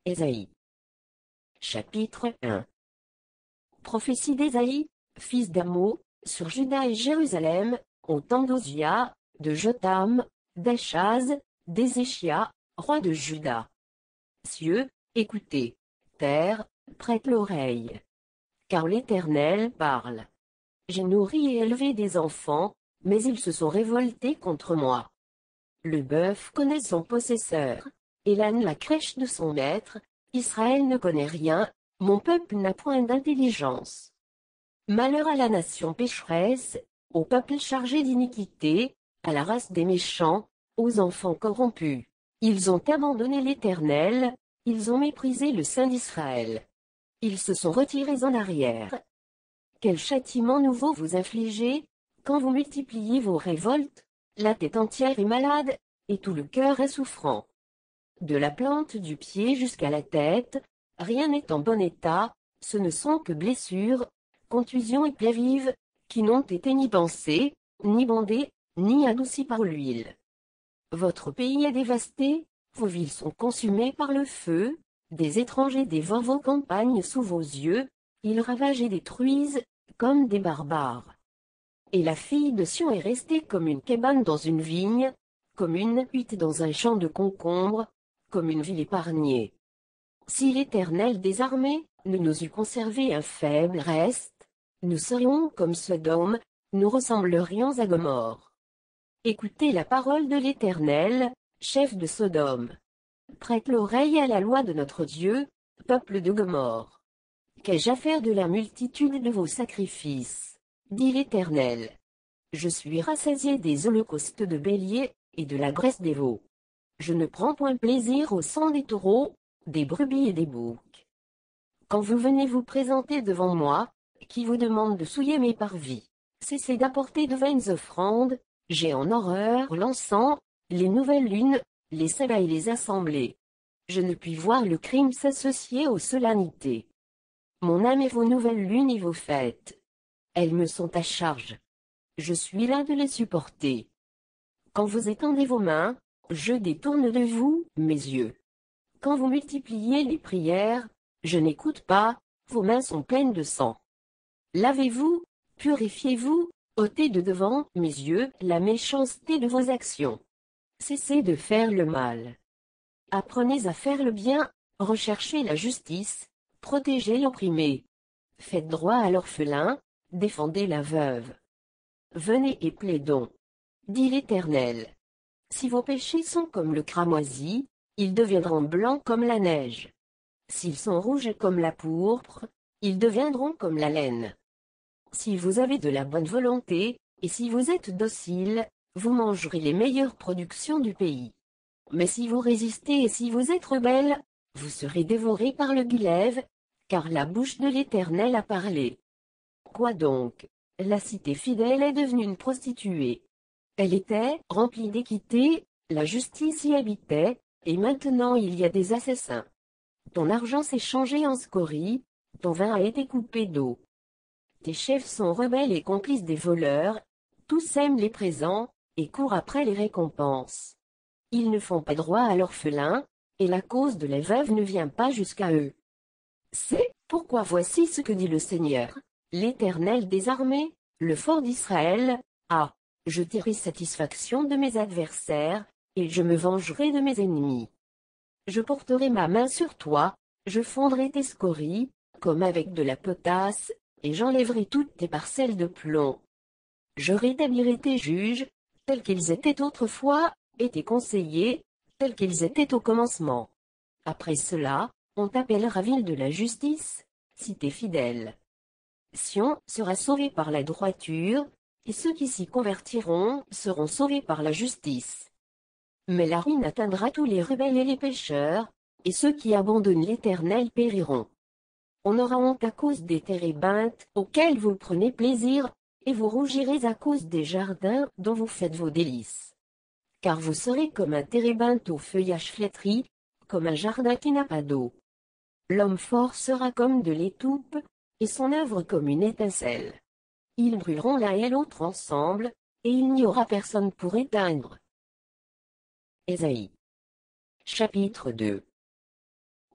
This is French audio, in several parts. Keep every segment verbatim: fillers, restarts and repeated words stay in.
Ésaïe. Chapitre un. Prophétie d'Ésaïe, fils d'Amo, sur Juda et Jérusalem, au temps d'Osia, de Jotham, d'Achaz, d'Ézéchia, roi de Juda. Cieux, écoutez. Terre, prête l'oreille. Car l'Éternel parle. J'ai nourri et élevé des enfants, mais ils se sont révoltés contre moi. Le bœuf connaît son possesseur, et l'âne la crèche de son maître. Israël ne connaît rien, mon peuple n'a point d'intelligence. Malheur à la nation pécheresse, au peuple chargé d'iniquité, à la race des méchants, aux enfants corrompus. Ils ont abandonné l'Éternel, ils ont méprisé le Saint d'Israël. Ils se sont retirés en arrière. Quel châtiment nouveau vous infligez, quand vous multipliez vos révoltes? La tête entière est malade, et tout le cœur est souffrant. De la plante du pied jusqu'à la tête, rien n'est en bon état, ce ne sont que blessures, contusions et plaies vives, qui n'ont été ni pansées, ni bandées, ni adoucies par l'huile. Votre pays est dévasté, vos villes sont consumées par le feu, des étrangers dévorent vos campagnes sous vos yeux, ils ravagent et détruisent, comme des barbares. Et la fille de Sion est restée comme une cabane dans une vigne, comme une hutte dans un champ de concombres, comme une ville épargnée. Si l'Éternel des armées ne nous eût conservé un faible reste, nous serions comme Sodome, nous ressemblerions à Gomorrhe. Écoutez la parole de l'Éternel, chef de Sodome. Prête l'oreille à la loi de notre Dieu, peuple de Gomorrhe. Qu'ai-je à faire de la multitude de vos sacrifices? Dit l'Éternel. Je suis rassasié des holocaustes de béliers, et de la graisse des veaux. Je ne prends point plaisir au sang des taureaux, des brebis et des boucs. Quand vous venez vous présenter devant moi, qui vous demande de souiller mes parvis, cessez d'apporter de vaines offrandes, j'ai en horreur l'encens, les nouvelles lunes, les sabbats et les assemblées. Je ne puis voir le crime s'associer aux solennités. Mon âme est vos nouvelles lunes et vos fêtes. Elles me sont à charge. Je suis là de les supporter. Quand vous étendez vos mains, je détourne de vous mes yeux. Quand vous multipliez les prières, je n'écoute pas, vos mains sont pleines de sang. Lavez-vous, purifiez-vous, ôtez de devant mes yeux la méchanceté de vos actions. Cessez de faire le mal. Apprenez à faire le bien, recherchez la justice, protégez l'opprimé. Faites droit à l'orphelin, défendez la veuve. Venez et plaidons. Dit l'Éternel. Si vos péchés sont comme le cramoisi, ils deviendront blancs comme la neige. S'ils sont rouges comme la pourpre, ils deviendront comme la laine. Si vous avez de la bonne volonté, et si vous êtes docile, vous mangerez les meilleures productions du pays. Mais si vous résistez et si vous êtes rebelles, vous serez dévorés par le glaive, car la bouche de l'Éternel a parlé. Quoi donc? La cité fidèle est devenue une prostituée. Elle était remplie d'équité, la justice y habitait, et maintenant il y a des assassins. Ton argent s'est changé en scorie, ton vin a été coupé d'eau. Tes chefs sont rebelles et complices des voleurs, tous aiment les présents, et courent après les récompenses. Ils ne font pas droit à l'orphelin, et la cause de la veuve ne vient pas jusqu'à eux. C'est pourquoi voici ce que dit le Seigneur, l'Éternel des armées, le fort d'Israël. Ah, je tirerai satisfaction de mes adversaires, et je me vengerai de mes ennemis. Je porterai ma main sur toi, je fondrai tes scories, comme avec de la potasse, et j'enlèverai toutes tes parcelles de plomb. Je rétablirai tes juges, tels qu'ils étaient autrefois, et tes conseillers, tels qu'ils étaient au commencement. Après cela, on t'appellera ville de la justice, cité fidèle. Sion sera sauvé par la droiture, et ceux qui s'y convertiront seront sauvés par la justice. Mais la ruine atteindra tous les rebelles et les pécheurs, et ceux qui abandonnent l'Éternel périront. On aura honte à cause des térébinthes auxquels vous prenez plaisir, et vous rougirez à cause des jardins dont vous faites vos délices. Car vous serez comme un térébinthe au feuillage flétri, comme un jardin qui n'a pas d'eau. L'homme fort sera comme de l'étoupe, et son œuvre comme une étincelle. Ils brûleront l'un et l'autre ensemble, et il n'y aura personne pour éteindre. Ésaïe. Chapitre deux.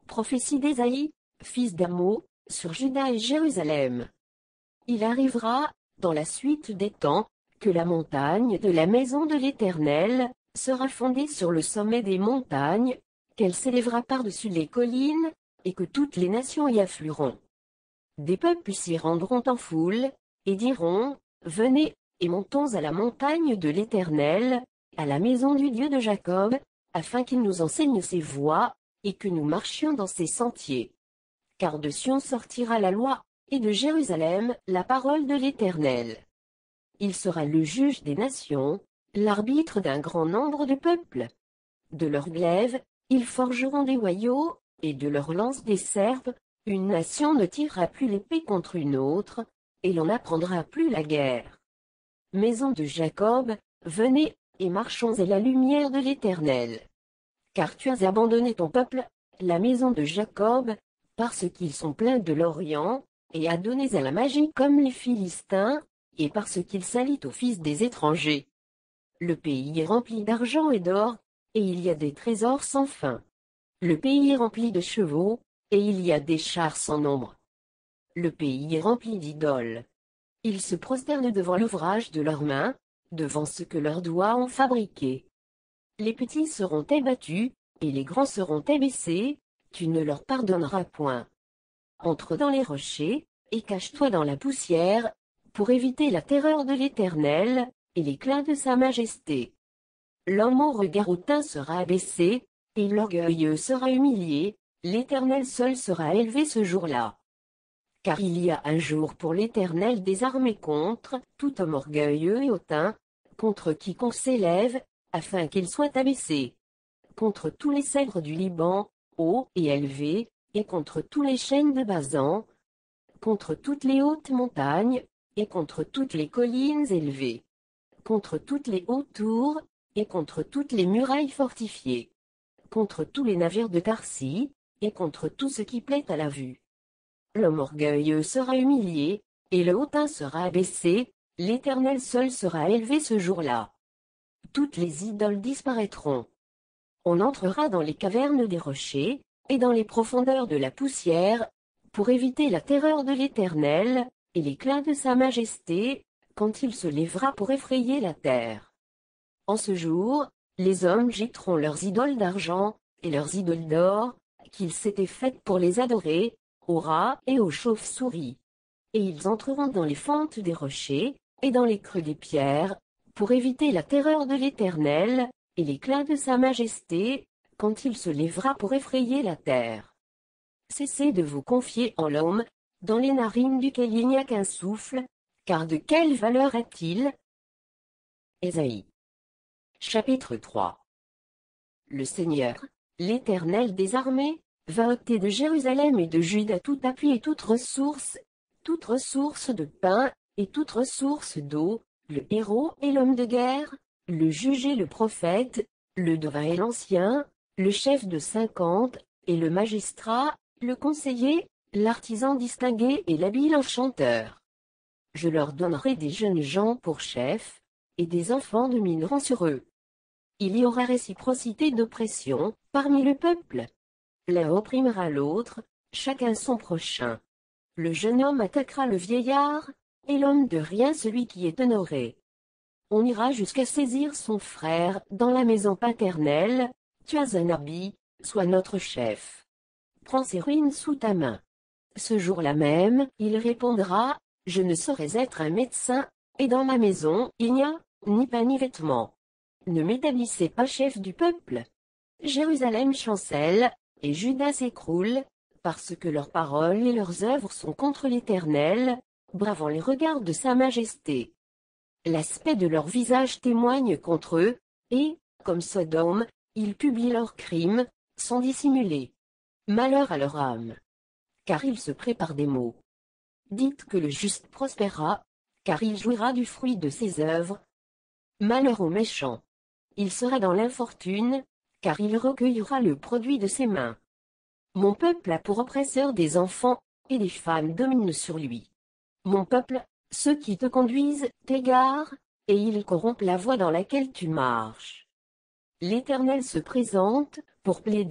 Prophétie d'Ésaïe, fils d'Amo, sur Juda et Jérusalem. Il arrivera, dans la suite des temps, que la montagne de la maison de l'Éternel sera fondée sur le sommet des montagnes, qu'elle s'élèvera par-dessus les collines, et que toutes les nations y afflueront. Des peuples s'y rendront en foule, et diront, venez, et montons à la montagne de l'Éternel, à la maison du Dieu de Jacob, afin qu'il nous enseigne ses voies, et que nous marchions dans ses sentiers. Car de Sion sortira la loi, et de Jérusalem la parole de l'Éternel. Il sera le juge des nations, l'arbitre d'un grand nombre de peuples. De leurs glaives, ils forgeront des hoyaux, et de leurs lances des serpes, une nation ne tirera plus l'épée contre une autre, et l'on n'apprendra plus la guerre. Maison de Jacob, venez, et marchons à la lumière de l'Éternel. Car tu as abandonné ton peuple, la maison de Jacob, parce qu'ils sont pleins de l'Orient, et adonnés à la magie comme les Philistins, et parce qu'ils s'allient aux fils des étrangers. Le pays est rempli d'argent et d'or, et il y a des trésors sans fin. Le pays est rempli de chevaux, et il y a des chars sans nombre. Le pays est rempli d'idoles. Ils se prosternent devant l'ouvrage de leurs mains, devant ce que leurs doigts ont fabriqué. Les petits seront abattus, et les grands seront abaissés, tu ne leur pardonneras point. Entre dans les rochers, et cache-toi dans la poussière, pour éviter la terreur de l'Éternel, et l'éclat de sa majesté. L'homme au regard hautain sera abaissé, et l'orgueilleux sera humilié, l'Éternel seul sera élevé ce jour-là. Car il y a un jour pour l'Éternel des armées contre tout homme orgueilleux et hautain, contre quiconque s'élève, afin qu'il soit abaissé. Contre tous les cèdres du Liban, hauts et élevés, et contre tous les chênes de Basan, contre toutes les hautes montagnes, et contre toutes les collines élevées, contre toutes les hautes tours, et contre toutes les murailles fortifiées, contre tous les navires de Tarsis, et contre tout ce qui plaît à la vue. L'homme orgueilleux sera humilié, et le hautain sera abaissé, l'Éternel seul sera élevé ce jour-là. Toutes les idoles disparaîtront. On entrera dans les cavernes des rochers, et dans les profondeurs de la poussière, pour éviter la terreur de l'Éternel, et l'éclat de sa majesté, quand il se lèvera pour effrayer la terre. En ce jour, les hommes jetteront leurs idoles d'argent, et leurs idoles d'or, qu'ils s'étaient faites pour les adorer, aux rats et aux chauves-souris. Et ils entreront dans les fentes des rochers, et dans les creux des pierres, pour éviter la terreur de l'Éternel, et l'éclat de sa majesté, quand il se lèvera pour effrayer la terre. Cessez de vous confier en l'homme, dans les narines duquel il n'y a qu'un souffle, car de quelle valeur a-t-il? Ésaïe. Chapitre trois. Le Seigneur, l'Éternel des armées, va ôter de Jérusalem et de Juda tout appui et toute ressource, toute ressource de pain, et toute ressource d'eau, le héros et l'homme de guerre, le juge et le prophète, le devin et l'ancien, le chef de cinquante, et le magistrat, le conseiller, l'artisan distingué et l'habile enchanteur. Je leur donnerai des jeunes gens pour chefs, et des enfants domineront sur eux. Il y aura réciprocité d'oppression, parmi le peuple. L'un opprimera l'autre, chacun son prochain. Le jeune homme attaquera le vieillard, et l'homme de rien celui qui est honoré. On ira jusqu'à saisir son frère dans la maison paternelle, tu as un habit, sois notre chef. Prends ses ruines sous ta main. Ce jour-là même, il répondra, je ne saurais être un médecin, et dans ma maison, il n'y a, ni pain ni vêtements. Ne m'établissez pas chef du peuple. Jérusalem chancelle, et Juda s'écroule, parce que leurs paroles et leurs œuvres sont contre l'Éternel, bravant les regards de sa majesté. L'aspect de leur visage témoigne contre eux, et, comme Sodome, ils publient leurs crimes, sans dissimuler. Malheur à leur âme. Car ils se préparent des maux. Dites que le juste prospérera, car il jouira du fruit de ses œuvres. Malheur au méchant. Il sera dans l'infortune, car il recueillera le produit de ses mains. Mon peuple a pour oppresseur des enfants, et des femmes dominent sur lui. Mon peuple, ceux qui te conduisent, t'égarent, et ils corrompent la voie dans laquelle tu marches. L'Éternel se présente, pour plaider,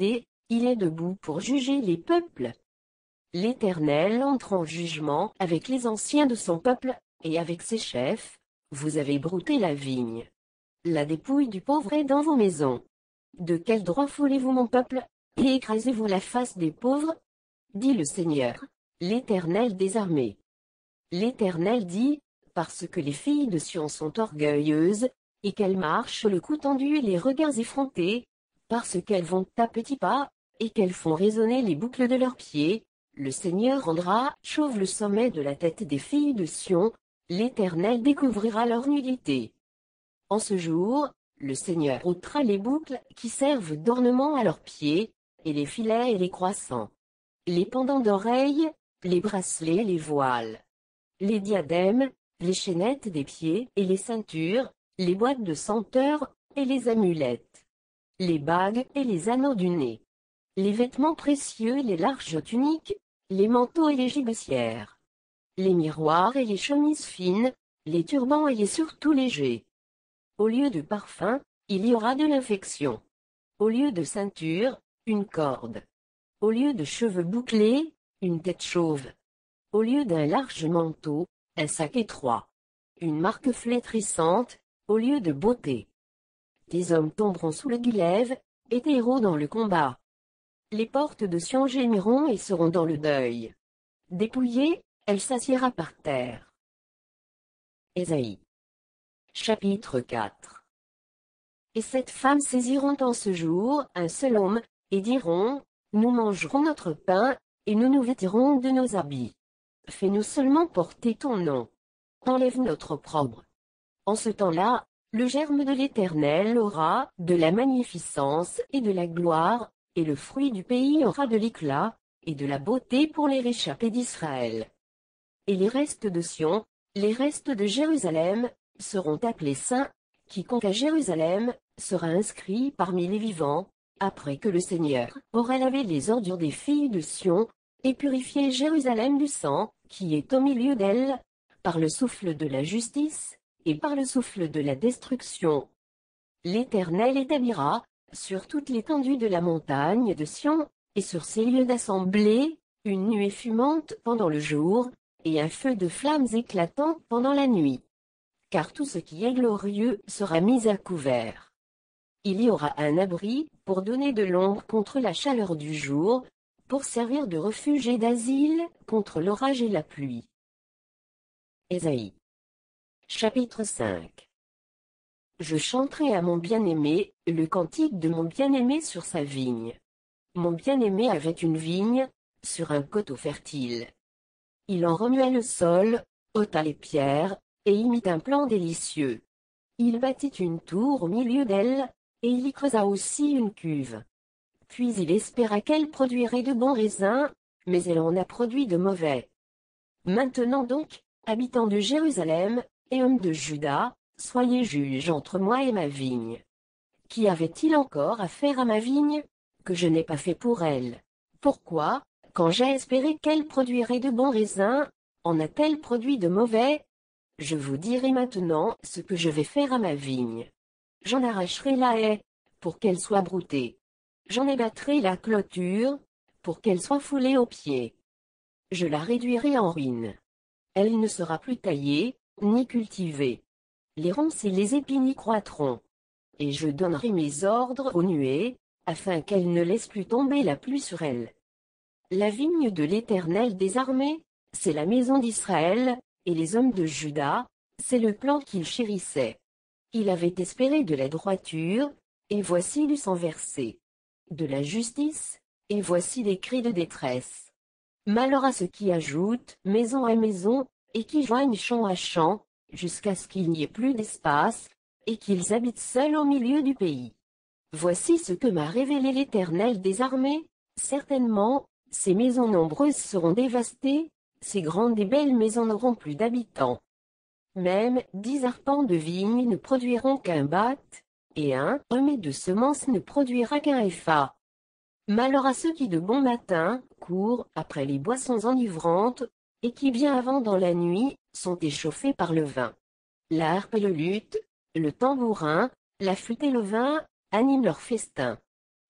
Il est debout pour juger les peuples. L'Éternel entre en jugement avec les anciens de son peuple, et avec ses chefs. Vous avez brouté la vigne. La dépouille du pauvre est dans vos maisons. De quel droit foulez-vous mon peuple, et écrasez-vous la face des pauvres? Dit le Seigneur, l'Éternel des armées. L'Éternel dit, parce que les filles de Sion sont orgueilleuses, et qu'elles marchent le cou tendu et les regards effrontés, parce qu'elles vont à petits pas, et qu'elles font résonner les boucles de leurs pieds, le Seigneur rendra chauve le sommet de la tête des filles de Sion, l'Éternel découvrira leur nudité. En ce jour, le Seigneur ôtera les boucles qui servent d'ornement à leurs pieds, et les filets et les croissants, les pendants d'oreilles, les bracelets et les voiles, les diadèmes, les chaînettes des pieds et les ceintures, les boîtes de senteurs et les amulettes, les bagues et les anneaux du nez, les vêtements précieux et les larges tuniques, les manteaux et les gibecières, les miroirs et les chemises fines, les turbans et les surtouts légers. Au lieu de parfum, il y aura de l'infection. Au lieu de ceinture, une corde. Au lieu de cheveux bouclés, une tête chauve. Au lieu d'un large manteau, un sac étroit. Une marque flétrissante, au lieu de beauté. Tes hommes tomberont sous le glaive, et tes héros dans le combat. Les portes de Sion gémiront et seront dans le deuil. Dépouillée, elle s'assiera par terre. Ésaïe. Chapitre quatre. Et cette femme saisiront en ce jour un seul homme, et diront, nous mangerons notre pain, et nous nous vêtirons de nos habits. Fais-nous seulement porter ton nom. Enlève notre opprobre. En ce temps-là, le germe de l'Éternel aura de la magnificence et de la gloire, et le fruit du pays aura de l'éclat, et de la beauté pour les réchappés d'Israël. Et les restes de Sion, les restes de Jérusalem, seront appelés saints, quiconque à Jérusalem, sera inscrit parmi les vivants, après que le Seigneur aura lavé les ordures des filles de Sion, et purifié Jérusalem du sang, qui est au milieu d'elle, par le souffle de la justice, et par le souffle de la destruction. L'Éternel établira, sur toute l'étendue de la montagne de Sion, et sur ses lieux d'assemblée, une nuée fumante pendant le jour, et un feu de flammes éclatant pendant la nuit. Car tout ce qui est glorieux sera mis à couvert. Il y aura un abri, pour donner de l'ombre contre la chaleur du jour, pour servir de refuge et d'asile, contre l'orage et la pluie. Ésaïe. Chapitre cinq. Je chanterai à mon bien-aimé, le cantique de mon bien-aimé sur sa vigne. Mon bien-aimé avait une vigne, sur un coteau fertile. Il en remuait le sol, ôta les pierres, et y mit un plan délicieux. Il bâtit une tour au milieu d'elle, et il y creusa aussi une cuve. Puis il espéra qu'elle produirait de bons raisins, mais elle en a produit de mauvais. Maintenant donc, habitants de Jérusalem, et hommes de Juda, soyez juges entre moi et ma vigne. Qui avait-il encore à faire à ma vigne, que je n'ai pas fait pour elle? Pourquoi, quand j'ai espéré qu'elle produirait de bons raisins, en a-t-elle produit de mauvais? Je vous dirai maintenant ce que je vais faire à ma vigne. J'en arracherai la haie, pour qu'elle soit broutée. J'en ébattrai la clôture, pour qu'elle soit foulée aux pieds. Je la réduirai en ruine. Elle ne sera plus taillée, ni cultivée. Les ronces et les épines y croîtront. Et je donnerai mes ordres aux nuées, afin qu'elles ne laissent plus tomber la pluie sur elles. La vigne de l'Éternel des armées, c'est la maison d'Israël, et les hommes de Juda, c'est le plan qu'il chérissait. Il avait espéré de la droiture, et voici du sang versé. De la justice, et voici des cris de détresse. Malheur à ceux qui ajoutent maison à maison, et qui joignent champ à champ, jusqu'à ce qu'il n'y ait plus d'espace, et qu'ils habitent seuls au milieu du pays. Voici ce que m'a révélé l'Éternel des armées, certainement, ces maisons nombreuses seront dévastées, ces grandes et belles maisons n'auront plus d'habitants. Même dix arpents de vigne ne produiront qu'un bath, et un remet de semences ne produira qu'un épha. Malheur à ceux qui de bon matin courent après les boissons enivrantes, et qui bien avant dans la nuit sont échauffés par le vin. La harpe et le luth, le tambourin, la flûte et le vin, animent leur festin.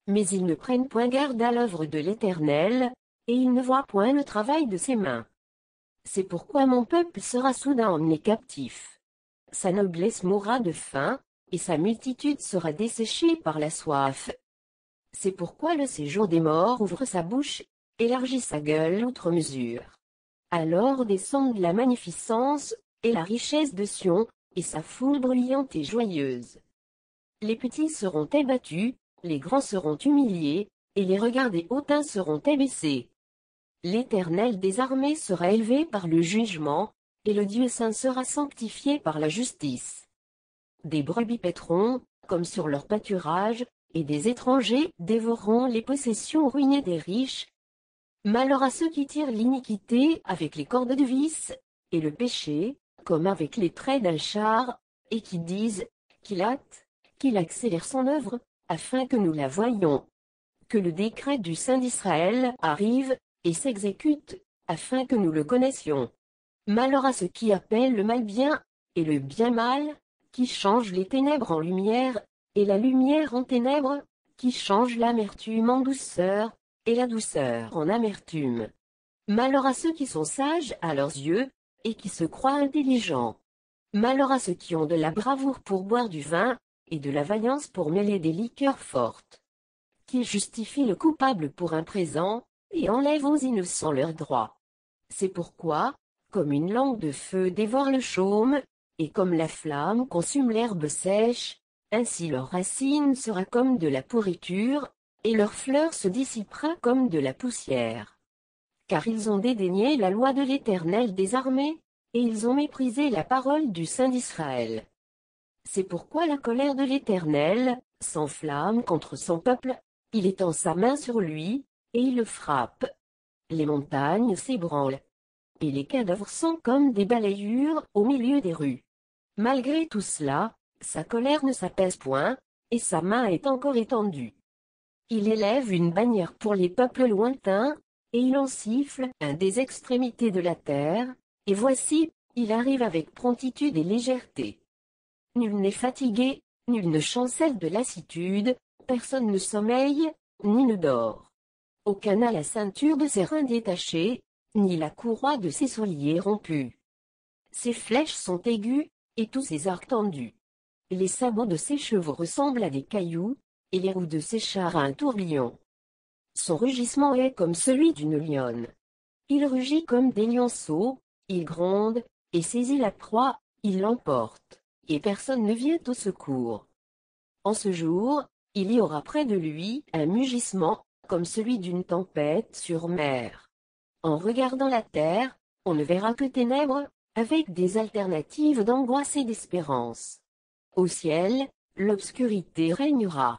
Mais ils ne prennent point garde à l'œuvre de l'Éternel, et ils ne voient point le travail de ses mains. C'est pourquoi mon peuple sera soudain emmené captif. Sa noblesse mourra de faim, et sa multitude sera desséchée par la soif. C'est pourquoi le séjour des morts ouvre sa bouche, élargit sa gueule outre mesure. Alors descendent la magnificence, et la richesse de Sion, et sa foule bruyante et joyeuse. Les petits seront abattus, les grands seront humiliés, et les regards des hautains seront abaissés. L'Éternel des armées sera élevé par le jugement, et le Dieu saint sera sanctifié par la justice. Des brebis paîtront, comme sur leur pâturage, et des étrangers dévoreront les possessions ruinées des riches. Malheur à ceux qui tirent l'iniquité avec les cordes de vis, et le péché, comme avec les traits d'un char, et qui disent, qu'il hâte, qu'il accélère son œuvre, afin que nous la voyions. Que le décret du Saint d'Israël arrive, et s'exécute, afin que nous le connaissions. Malheur à ceux qui appellent le mal bien, et le bien mal, qui changent les ténèbres en lumière, et la lumière en ténèbres, qui changent l'amertume en douceur, et la douceur en amertume. Malheur à ceux qui sont sages à leurs yeux, et qui se croient intelligents. Malheur à ceux qui ont de la bravoure pour boire du vin, et de la vaillance pour mêler des liqueurs fortes. Qui justifient le coupable pour un présent, et enlèvent aux innocents leurs droits. C'est pourquoi, comme une langue de feu dévore le chaume, et comme la flamme consume l'herbe sèche, ainsi leur racine sera comme de la pourriture, et leur fleur se dissipera comme de la poussière. Car ils ont dédaigné la loi de l'Éternel des armées, et ils ont méprisé la parole du Saint d'Israël. C'est pourquoi la colère de l'Éternel s'enflamme contre son peuple, il étend sa main sur lui, et il le frappe. Les montagnes s'ébranlent, et les cadavres sont comme des balayures au milieu des rues. Malgré tout cela, sa colère ne s'apaise point, et sa main est encore étendue. Il élève une bannière pour les peuples lointains, et il en siffle un des extrémités de la terre, et voici, il arrive avec promptitude et légèreté. Nul n'est fatigué, nul ne chancelle de lassitude, personne ne sommeille, ni ne dort. Aucun n'a la ceinture de ses reins détachée, ni la courroie de ses souliers rompue. Ses flèches sont aiguës, et tous ses arcs tendus. Les sabots de ses chevaux ressemblent à des cailloux, et les roues de ses chars à un tourbillon. Son rugissement est comme celui d'une lionne. Il rugit comme des lionceaux, il gronde, et saisit la proie, il l'emporte, et personne ne vient au secours. En ce jour, il y aura près de lui un mugissement, comme celui d'une tempête sur mer. En regardant la terre, on ne verra que ténèbres, avec des alternatives d'angoisse et d'espérance. Au ciel, l'obscurité régnera.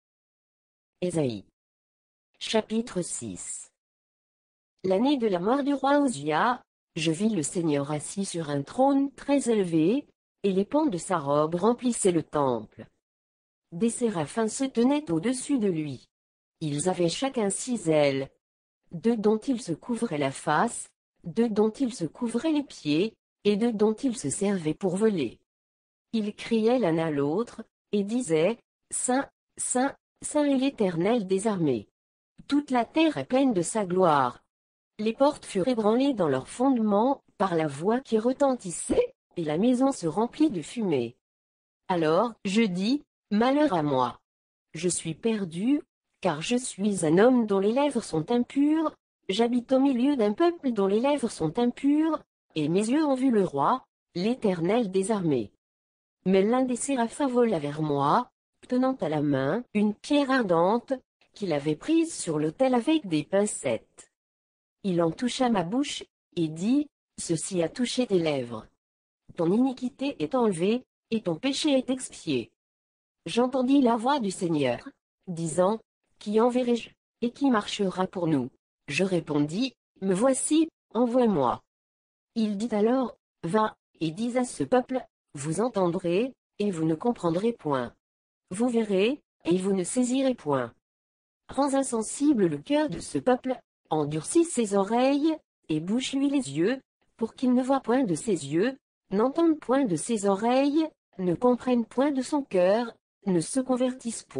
Ésaïe. Chapitre six. L'année de la mort du roi Osia, je vis le Seigneur assis sur un trône très élevé, et les pans de sa robe remplissaient le temple. Des séraphins se tenaient au-dessus de lui. Ils avaient chacun six ailes. Deux dont ils se couvraient la face, deux dont ils se couvraient les pieds, et deux dont ils se servaient pour voler. Ils criaient l'un à l'autre, et disaient, Saint, Saint, Saint est l'Éternel des armées. Toute la terre est pleine de sa gloire. Les portes furent ébranlées dans leurs fondements, par la voix qui retentissait, et la maison se remplit de fumée. Alors, je dis, malheur à moi. Je suis perdu, car je suis un homme dont les lèvres sont impures, j'habite au milieu d'un peuple dont les lèvres sont impures, et mes yeux ont vu le roi, l'Éternel des armées. Mais l'un des séraphins vola vers moi, tenant à la main une pierre ardente, qu'il avait prise sur l'autel avec des pincettes. Il en toucha ma bouche, et dit, ceci a touché tes lèvres. Ton iniquité est enlevée, et ton péché est expié. J'entendis la voix du Seigneur, disant, qui enverrai-je, et qui marchera pour nous? Je répondis, me voici, envoie-moi. Il dit alors, va, et dis à ce peuple, vous entendrez, et vous ne comprendrez point. Vous verrez, et vous ne saisirez point. Rends insensible le cœur de ce peuple, endurcis ses oreilles, et bouche-lui les yeux, pour qu'il ne voie point de ses yeux, n'entende point de ses oreilles, ne comprenne point de son cœur, ne se convertisse point,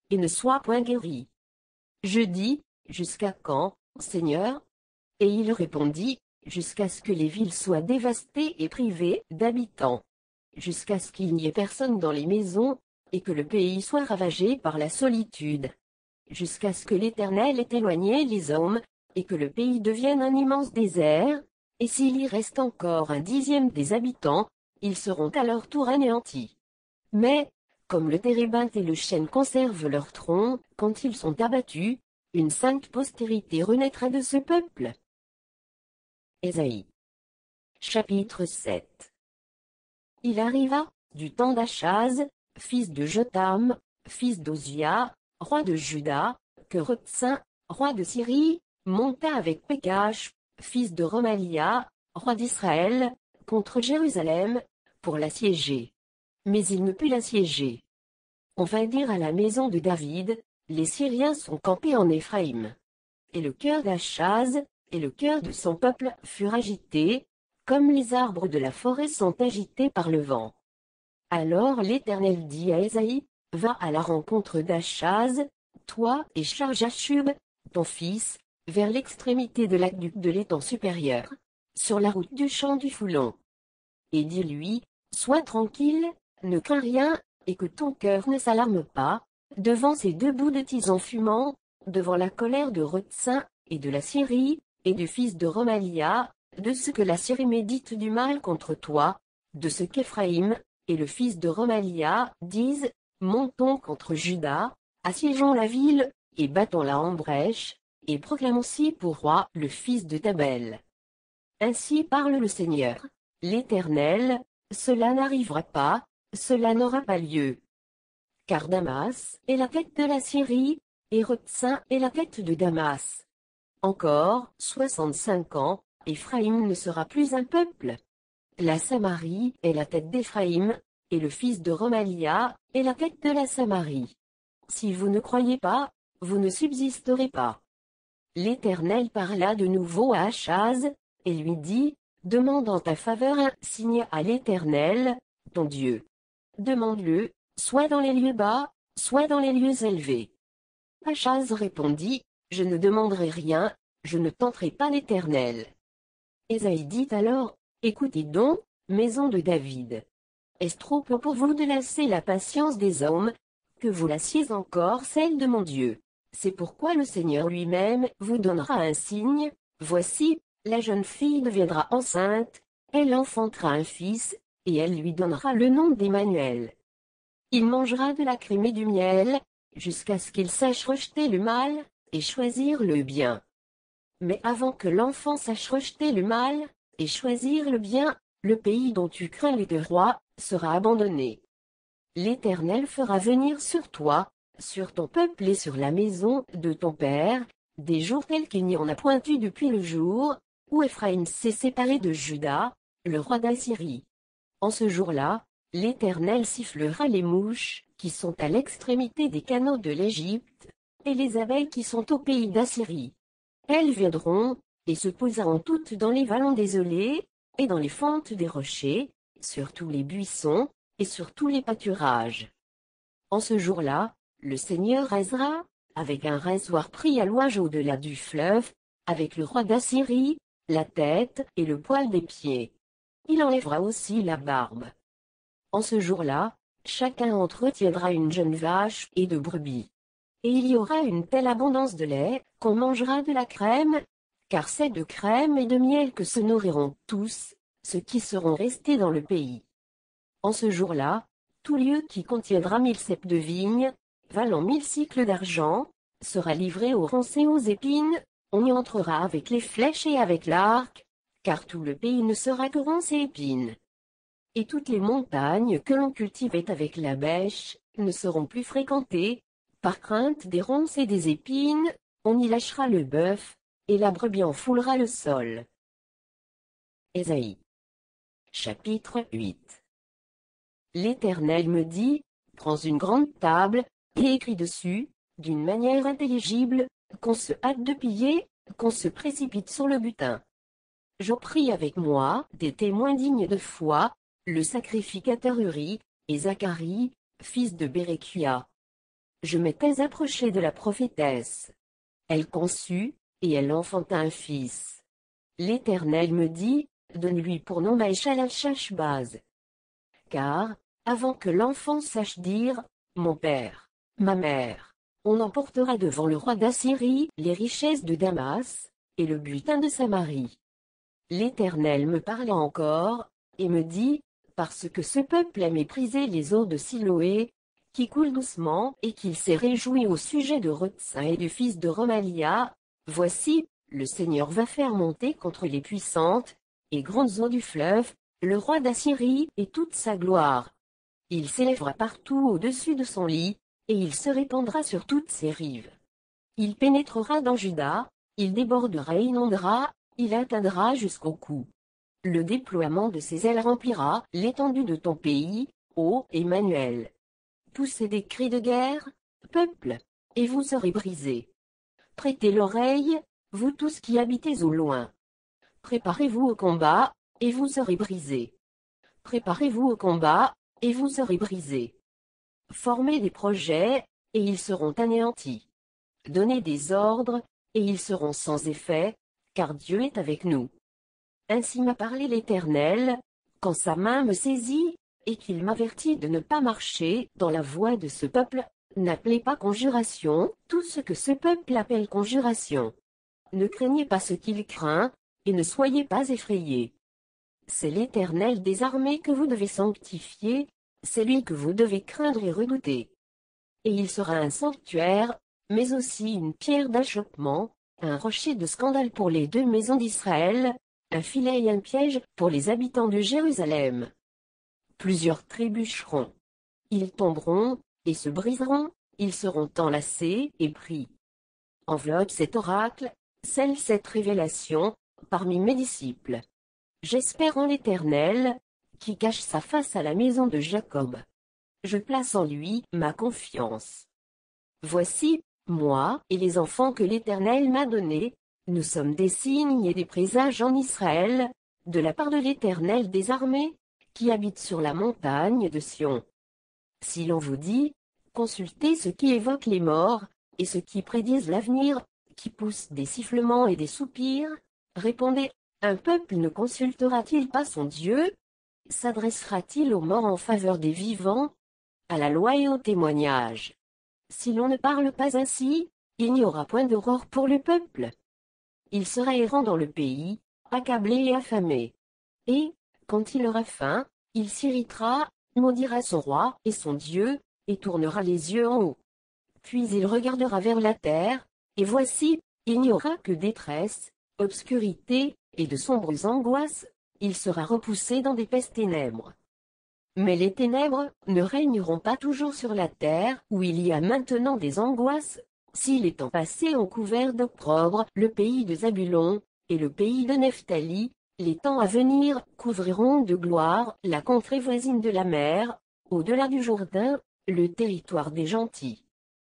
et ne soit point guéri. Je dis, jusqu'à quand, Seigneur? Et il répondit, jusqu'à ce que les villes soient dévastées et privées d'habitants, jusqu'à ce qu'il n'y ait personne dans les maisons, et que le pays soit ravagé par la solitude, jusqu'à ce que l'Éternel ait éloigné les hommes, et que le pays devienne un immense désert, et s'il y reste encore un dixième des habitants, ils seront à leur tour anéantis. Mais, comme le térébinthe et le chêne conservent leur tronc, quand ils sont abattus, une sainte postérité renaîtra de ce peuple. Ésaïe. Chapitre sept. Il arriva, du temps d'Achaz, fils de Jotham, fils d'Ozia, roi de Juda, que Rethsin, roi de Syrie, monta avec Pécache, fils de Romalia, roi d'Israël, contre Jérusalem, pour l'assiéger. Mais il ne put l'assiéger. On vint dire à la maison de David, les Syriens sont campés en Éphraïm. Et le cœur d'Achaz, et le cœur de son peuple furent agités, comme les arbres de la forêt sont agités par le vent. Alors l'Éternel dit à Ésaïe, va à la rencontre d'Achaz, toi et Charjashub, ton fils, vers l'extrémité de l'aqueduc de l'étang supérieur, sur la route du champ du Foulon. Et dis-lui, sois tranquille, ne crains rien, et que ton cœur ne s'alarme pas, devant ces deux bouts de tison fumant, devant la colère de Rethsin, et de la Syrie, et du fils de Romalia, de ce que la Syrie médite du mal contre toi, de ce qu'Éphraïm, et le fils de Romalia, disent, montons contre Juda, assiégeons la ville, et battons-la en brèche, et proclamons aussi pour roi le fils de Tabel. Ainsi parle le Seigneur, l'Éternel, cela n'arrivera pas, cela n'aura pas lieu. Car Damas est la tête de la Syrie, et Rethsin est la tête de Damas. Encore soixante-cinq ans, Éphraïm ne sera plus un peuple. La Samarie est la tête d'Éphraïm, et le fils de Romalia est la tête de la Samarie. Si vous ne croyez pas, vous ne subsisterez pas. L'Éternel parla de nouveau à Achaz, et lui dit, demande en ta faveur un signe à l'Éternel, ton Dieu. Demande-le, soit dans les lieux bas, soit dans les lieux élevés. Achaz répondit, je ne demanderai rien, je ne tenterai pas l'Éternel. Ésaïe dit alors, écoutez donc, maison de David. Est-ce trop peu pour vous de lasser la patience des hommes, que vous lassiez encore celle de mon Dieu? C'est pourquoi le Seigneur lui-même vous donnera un signe, voici, la jeune fille deviendra enceinte, elle enfantera un fils, et elle lui donnera le nom d'Emmanuel. Il mangera de la crème et du miel, jusqu'à ce qu'il sache rejeter le mal, et choisir le bien. Mais avant que l'enfant sache rejeter le mal, et choisir le bien, le pays dont tu crains les deux rois, sera abandonné. L'Éternel fera venir sur toi, sur ton peuple et sur la maison de ton père, des jours tels qu'il n'y en a point eu depuis le jour, où Éphraïm s'est séparé de Juda, le roi d'Assyrie. En ce jour-là, l'Éternel sifflera les mouches, qui sont à l'extrémité des canaux de l'Égypte, et les abeilles qui sont au pays d'Assyrie. Elles viendront, et se poseront toutes dans les vallons désolés, et dans les fentes des rochers, sur tous les buissons, et sur tous les pâturages. En ce jour-là, le Seigneur raisera, avec un rasoir pris à louage au-delà du fleuve, avec le roi d'Assyrie, la tête et le poil des pieds. Il enlèvera aussi la barbe. En ce jour-là, chacun entretiendra une jeune vache et de brebis. Et il y aura une telle abondance de lait, qu'on mangera de la crème, car c'est de crème et de miel que se nourriront tous, ceux qui seront restés dans le pays. En ce jour-là, tout lieu qui contiendra mille ceps de vigne, valant mille cycles d'argent, sera livré aux ronces et aux épines, on y entrera avec les flèches et avec l'arc, car tout le pays ne sera que ronces et épines. Et toutes les montagnes que l'on cultivait avec la bêche, ne seront plus fréquentées, par crainte des ronces et des épines, on y lâchera le bœuf, et la brebis en foulera le sol. Ésaïe. Chapitre huit. L'Éternel me dit, prends une grande table, et écris dessus, d'une manière intelligible, qu'on se hâte de piller, qu'on se précipite sur le butin. Je prie avec moi des témoins dignes de foi, le sacrificateur Uri, et Zacharie, fils de Béréchia. je m'étais approché de la prophétesse. Elle conçut, et elle enfanta un fils. L'Éternel me dit, donne-lui pour nom Maël-Shalal-Chash-Baz. Car, avant que l'enfant sache dire, mon père, ma mère, on emportera devant le roi d'Assyrie les richesses de Damas, et le butin de Samarie. L'Éternel me parla encore, et me dit, parce que ce peuple a méprisé les eaux de Siloé, qui coulent doucement, et qu'il s'est réjoui au sujet de Retsin et du fils de Romalia, voici, le Seigneur va faire monter contre les puissantes, et grandes eaux du fleuve, le roi d'Assyrie et toute sa gloire. Il s'élèvera partout au-dessus de son lit, et il se répandra sur toutes ses rives. Il pénétrera dans Juda, il débordera et inondera, il atteindra jusqu'au cou. Le déploiement de ses ailes remplira l'étendue de ton pays, ô Emmanuel. Poussez des cris de guerre, peuple, et vous serez brisés. Prêtez l'oreille, vous tous qui habitez au loin. Préparez-vous au combat, et vous serez brisés. Préparez-vous au combat, et vous serez brisés. Formez des projets, et ils seront anéantis. Donnez des ordres, et ils seront sans effet, car Dieu est avec nous. Ainsi m'a parlé l'Éternel, quand sa main me saisit, et qu'il m'avertit de ne pas marcher dans la voie de ce peuple. N'appelez pas conjuration tout ce que ce peuple appelle conjuration. Ne craignez pas ce qu'il craint, et ne soyez pas effrayés. C'est l'Éternel des armées que vous devez sanctifier, c'est lui que vous devez craindre et redouter. Et il sera un sanctuaire, mais aussi une pierre d'achoppement, un rocher de scandale pour les deux maisons d'Israël, un filet et un piège pour les habitants de Jérusalem. Plusieurs trébucheront. Ils tomberont, et se briseront, ils seront enlacés et pris. Enveloppe cet oracle, scelle cette révélation, parmi mes disciples. J'espère en l'Éternel, qui cache sa face à la maison de Jacob. Je place en lui ma confiance. Voici, moi et les enfants que l'Éternel m'a donnés, nous sommes des signes et des présages en Israël, de la part de l'Éternel des armées, qui habite sur la montagne de Sion. Si l'on vous dit, consultez ce qui évoque les morts, et ce qui prédisent l'avenir, qui poussent des sifflements et des soupirs, répondez, un peuple ne consultera-t-il pas son Dieu? S'adressera-t-il aux morts en faveur des vivants? À la loi et au témoignage. Si l'on ne parle pas ainsi, il n'y aura point d'aurore pour le peuple. Il sera errant dans le pays, accablé et affamé. Et, quand il aura faim, il s'irritera, maudira son roi et son Dieu, et tournera les yeux en haut. Puis il regardera vers la terre, et voici, il n'y aura que détresse, obscurité, et de sombres angoisses, il sera repoussé dans d'épaisses ténèbres. Mais les ténèbres ne régneront pas toujours sur la terre, où il y a maintenant des angoisses, si les temps passés ont couvert d'opprobre le pays de Zabulon, et le pays de Nephtali, les temps à venir couvriront de gloire la contrée voisine de la mer, au-delà du Jourdain, le territoire des gentils.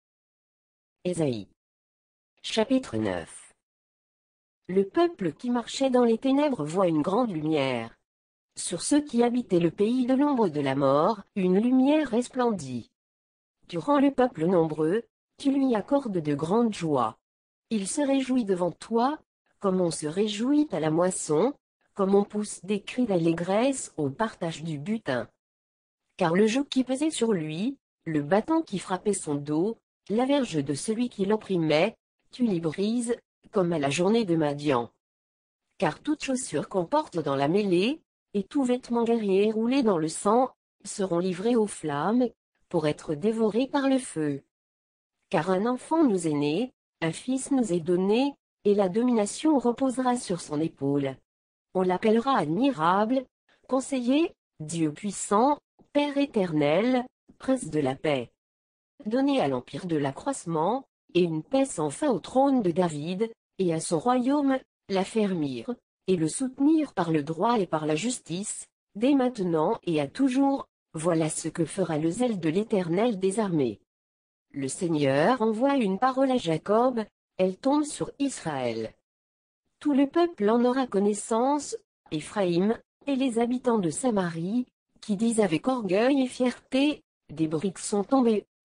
Ésaïe. Chapitre neuf. Le peuple qui marchait dans les ténèbres voit une grande lumière. Sur ceux qui habitaient le pays de l'ombre de la mort, une lumière resplendit. Tu rends le peuple nombreux, tu lui accordes de grandes joies. Il se réjouit devant toi, comme on se réjouit à la moisson, comme on pousse des cris d'allégresse au partage du butin. Car le joug qui pesait sur lui, le bâton qui frappait son dos, la verge de celui qui l'opprimait, tu les brises, comme à la journée de Madian. Car toute chaussure qu'on porte dans la mêlée, et tout vêtement guerrier roulé dans le sang, seront livrés aux flammes, pour être dévorés par le feu. Car un enfant nous est né, un fils nous est donné, et la domination reposera sur son épaule. On l'appellera admirable, conseiller, Dieu puissant, Père éternel, Prince de la paix. Donné à l'empire de l'accroissement, et une paix sans fin au trône de David, et à son royaume, l'affermir, et le soutenir par le droit et par la justice, dès maintenant et à toujours, voilà ce que fera le zèle de l'Éternel des armées. Le Seigneur envoie une parole à Jacob, elle tombe sur Israël. Tout le peuple en aura connaissance, Éphraïm, et les habitants de Samarie, qui disent avec orgueil et fierté, des briques sont tombées,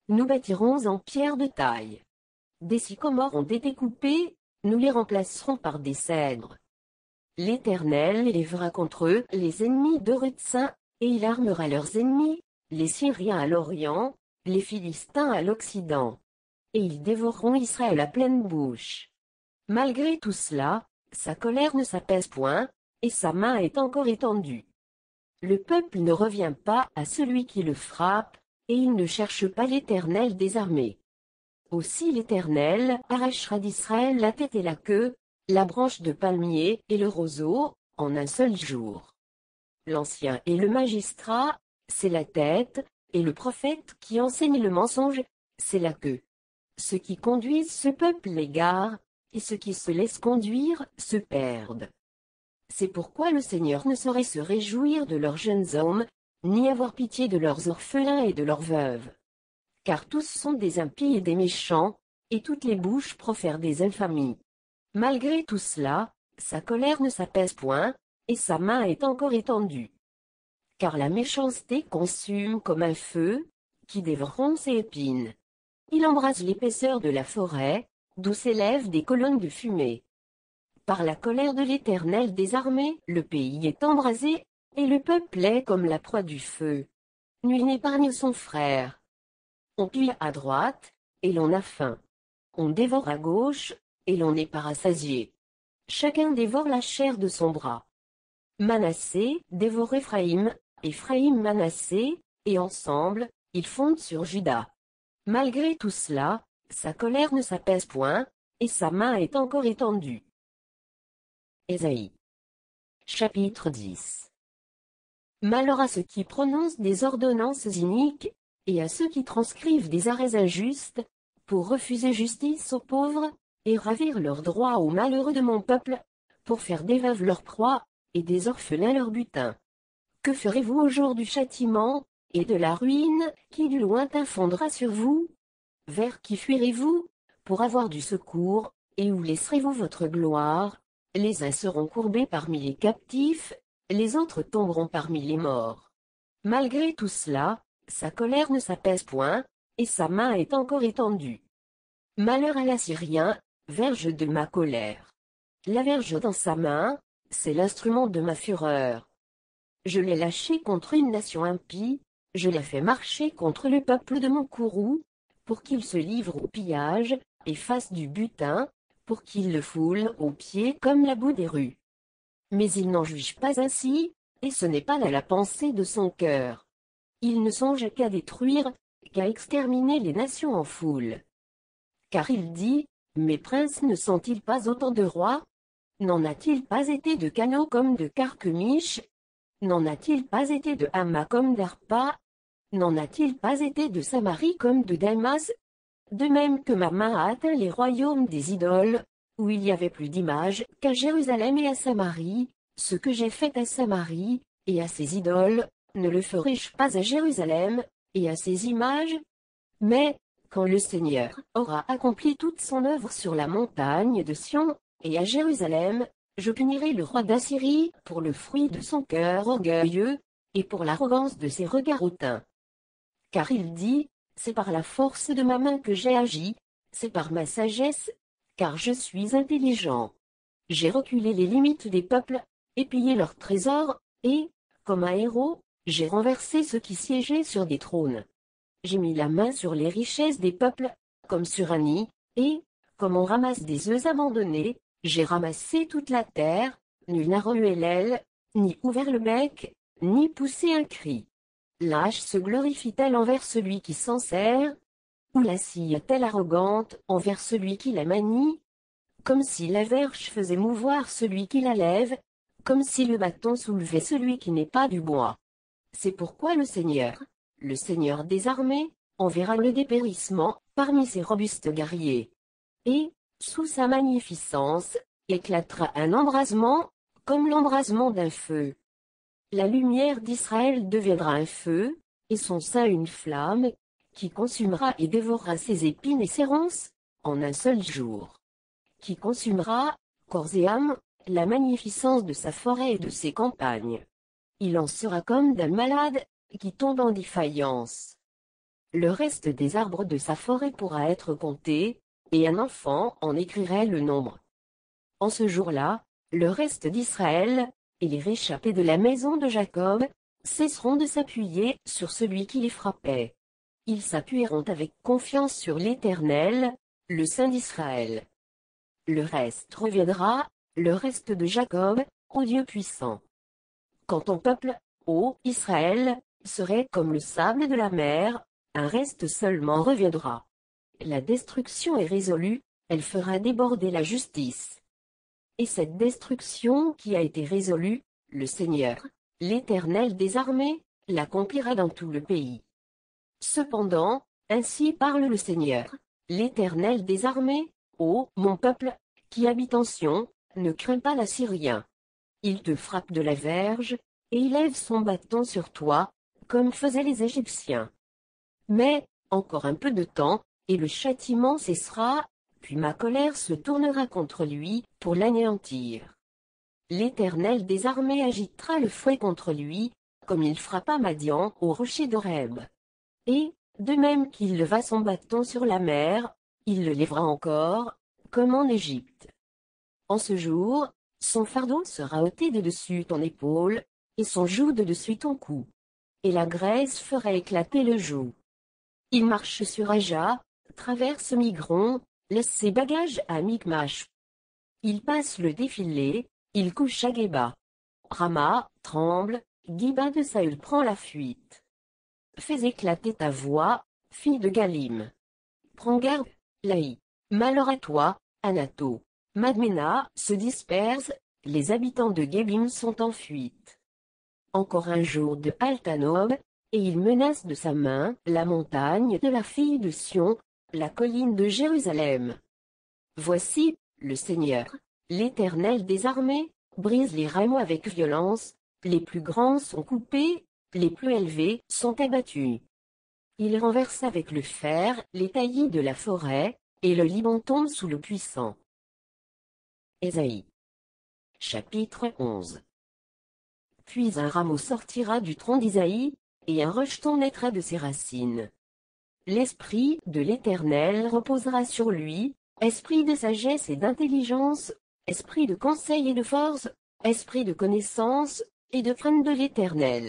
nous bâtirons en pierre de taille. Des sycomores ont été coupés, nous les remplacerons par des cèdres. L'Éternel élèvera contre eux les ennemis de Rutsin, et il armera leurs ennemis, les Syriens à l'Orient, les Philistins à l'Occident. Et ils dévoreront Israël à pleine bouche. Malgré tout cela, sa colère ne s'apaise point, et sa main est encore étendue. Le peuple ne revient pas à celui qui le frappe, et il ne cherche pas l'Éternel des armées. Aussi l'Éternel arrachera d'Israël la tête et la queue, la branche de palmier et le roseau, en un seul jour. L'ancien et le magistrat, c'est la tête, et le prophète qui enseigne le mensonge, c'est la queue. Ceux qui conduisent ce peuple l'égare, et ceux qui se laissent conduire se perdent. C'est pourquoi le Seigneur ne saurait se réjouir de leurs jeunes hommes, ni avoir pitié de leurs orphelins et de leurs veuves. Car tous sont des impies et des méchants, et toutes les bouches profèrent des infamies. Malgré tout cela, sa colère ne s'apaise point, et sa main est encore étendue. Car la méchanceté consume comme un feu, qui dévoreront ses épines. Il embrase l'épaisseur de la forêt, d'où s'élèvent des colonnes de fumée. Par la colère de l'Éternel des armées, le pays est embrasé, et le peuple est comme la proie du feu. Nul n'épargne son frère. On pille à droite, et l'on a faim. On dévore à gauche, et l'on n'est pas rassasié. Chacun dévore la chair de son bras. Manassé dévore Éphraïm, Éphraïm Manassé, et ensemble, ils fondent sur Juda. Malgré tout cela, sa colère ne s'apaise point, et sa main est encore étendue. Ésaïe. Chapitre dix. Malheur à ceux qui prononcent des ordonnances iniques, et à ceux qui transcrivent des arrêts injustes, pour refuser justice aux pauvres, et ravir leurs droits aux malheureux de mon peuple, pour faire des veuves leur proie, et des orphelins leur butin. Que ferez-vous au jour du châtiment, et de la ruine, qui du lointain fondra sur vous? Vers qui fuirez-vous, pour avoir du secours, et où laisserez-vous votre gloire? Les uns seront courbés parmi les captifs, les autres tomberont parmi les morts. Malgré tout cela, sa colère ne s'apaise point, et sa main est encore étendue. Malheur à l'Assyrien, verge de ma colère. La verge dans sa main, c'est l'instrument de ma fureur. Je l'ai lâché contre une nation impie, je l'ai fait marcher contre le peuple de mon courroux, pour qu'il se livre au pillage, et fasse du butin, pour qu'il le foule aux pieds comme la boue des rues. Mais il n'en juge pas ainsi, et ce n'est pas là la pensée de son cœur. Il ne songe qu'à détruire, qu'à exterminer les nations en foule. Car il dit, mes princes ne sont-ils pas autant de rois? N'en a-t-il pas été de Cano comme de Carchemish? N'en a-t-il pas été de Hama comme d'Arpa? N'en a-t-il pas été de Samarie comme de Damas? De même que ma main a atteint les royaumes des idoles, où il y avait plus d'images qu'à Jérusalem et à Samarie, ce que j'ai fait à Samarie, et à ses idoles, ne le ferai-je pas à Jérusalem, et à ses images? Mais, quand le Seigneur aura accompli toute son œuvre sur la montagne de Sion, et à Jérusalem, je punirai le roi d'Assyrie pour le fruit de son cœur orgueilleux, et pour l'arrogance de ses regards hautains. Car il dit, c'est par la force de ma main que j'ai agi, c'est par ma sagesse, car je suis intelligent. J'ai reculé les limites des peuples, et pillé leurs trésors, et, comme un héros, j'ai renversé ceux qui siégeaient sur des trônes. J'ai mis la main sur les richesses des peuples, comme sur un nid, et, comme on ramasse des œufs abandonnés, j'ai ramassé toute la terre, nul n'a remué l'aile, ni ouvert le bec, ni poussé un cri. La hache se glorifie-t-elle envers celui qui s'en sert? Ou la scie est-elle arrogante envers celui qui la manie? Comme si la verge faisait mouvoir celui qui la lève, comme si le bâton soulevait celui qui n'est pas du bois. C'est pourquoi le Seigneur, le Seigneur des armées, enverra le dépérissement parmi ses robustes guerriers. Et, sous sa magnificence, éclatera un embrasement, comme l'embrasement d'un feu. La lumière d'Israël deviendra un feu, et son sein une flamme, qui consumera et dévorera ses épines et ses ronces, en un seul jour. Qui consumera, corps et âme, la magnificence de sa forêt et de ses campagnes. Il en sera comme d'un malade, qui tombe en défaillance. le reste des arbres de sa forêt pourra être compté, et un enfant en écrirait le nombre. En ce jour-là, le reste d'Israël, et les réchappés de la maison de Jacob, cesseront de s'appuyer sur celui qui les frappait. Ils s'appuieront avec confiance sur l'Éternel, le Saint d'Israël. Le reste reviendra, le reste de Jacob, au Dieu puissant. Quand ton peuple, ô Israël, serait comme le sable de la mer, un reste seulement reviendra. La destruction est résolue, elle fera déborder la justice. Et cette destruction qui a été résolue, le Seigneur, l'Éternel des armées, l'accomplira dans tout le pays. Cependant, ainsi parle le Seigneur, l'Éternel des armées, ô mon peuple, qui habite en Sion, ne crains pas l'Assyrien. Il te frappe de la verge, et il lève son bâton sur toi, comme faisaient les Égyptiens. Mais, encore un peu de temps, et le châtiment cessera, puis ma colère se tournera contre lui, pour l'anéantir. L'Éternel des armées agitera le fouet contre lui, comme il frappa Madian au rocher d'Horeb. Et, de même qu'il leva son bâton sur la mer, il le lèvera encore, comme en Égypte. En ce jour, son fardeau sera ôté de dessus ton épaule, et son joug de dessus ton cou. Et la graisse fera éclater le joug. Il marche sur Aja, traverse Migron, laisse ses bagages à Micmash. Il passe le défilé, il couche à Geba. Rama tremble, Giba de Saül prend la fuite. Fais éclater ta voix, fille de Galim. Prends garde, Laï. Malheur à toi, Anato. Madmena se disperse, les habitants de Gébim sont en fuite. Encore un jour de Altanob, et il menace de sa main la montagne de la fille de Sion, la colline de Jérusalem. Voici, le Seigneur, l'Éternel des armées, brise les rameaux avec violence, les plus grands sont coupés, les plus élevés sont abattus. Il renverse avec le fer les taillis de la forêt, et le Liban tombe sous le puissant. Ésaïe. Chapitre onze. Puis un rameau sortira du tronc d'Isaïe, et un rejeton naîtra de ses racines. L'esprit de l'Éternel reposera sur lui, esprit de sagesse et d'intelligence, esprit de conseil et de force, esprit de connaissance, et de crainte de l'Éternel.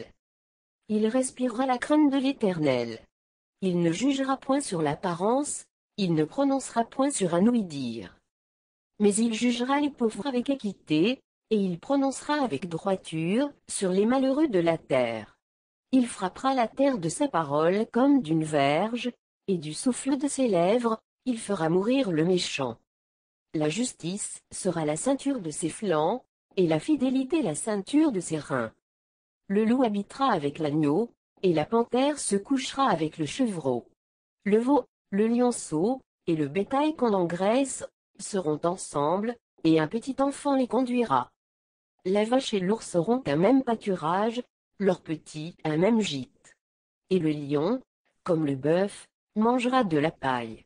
Il respirera la crainte de l'Éternel. Il ne jugera point sur l'apparence, il ne prononcera point sur un ouï-dire. Mais il jugera les pauvres avec équité, et il prononcera avec droiture sur les malheureux de la terre. Il frappera la terre de sa parole comme d'une verge, et du souffle de ses lèvres, il fera mourir le méchant. La justice sera la ceinture de ses flancs, et la fidélité la ceinture de ses reins. Le loup habitera avec l'agneau, et la panthère se couchera avec le chevreau. Le veau, le lionceau, et le bétail qu'on engraisse, seront ensemble, et un petit enfant les conduira. La vache et l'ours auront un même pâturage, leurs petits un même gîte. Et le lion, comme le bœuf, mangera de la paille.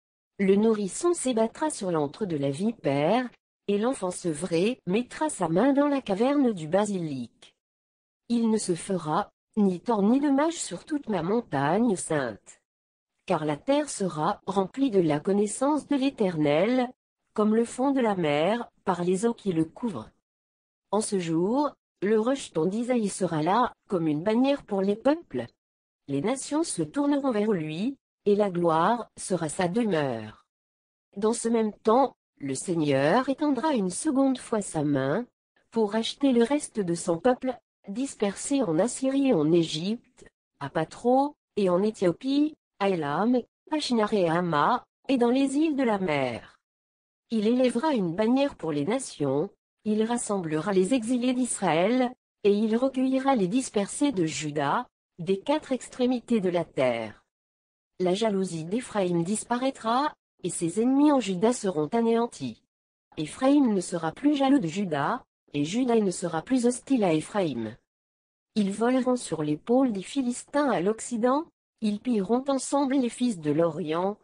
Le nourrisson s'ébattra sur l'antre de la vipère, et l'enfant sevré mettra sa main dans la caverne du basilic. Il ne se fera ni tort ni dommage sur toute ma montagne sainte. Car la terre sera remplie de la connaissance de l'Éternel, comme le fond de la mer, par les eaux qui le couvrent. En ce jour, le rejeton d'Isaïe sera là, comme une bannière pour les peuples. Les nations se tourneront vers lui, et la gloire sera sa demeure. Dans ce même temps, le Seigneur étendra une seconde fois sa main, pour racheter le reste de son peuple, dispersé en Assyrie et en Égypte, à Patro, et en Éthiopie, à Élam, à Shinar et à Hama, et dans les îles de la mer. Il élèvera une bannière pour les nations, il rassemblera les exilés d'Israël, et il recueillera les dispersés de Juda, des quatre extrémités de la terre. La jalousie d'Éphraïm disparaîtra, et ses ennemis en Juda seront anéantis. Éphraïm ne sera plus jaloux de Juda, et Juda ne sera plus hostile à Éphraïm. Ils voleront sur l'épaule des Philistins à l'Occident, ils pilleront ensemble les fils de l'Orient.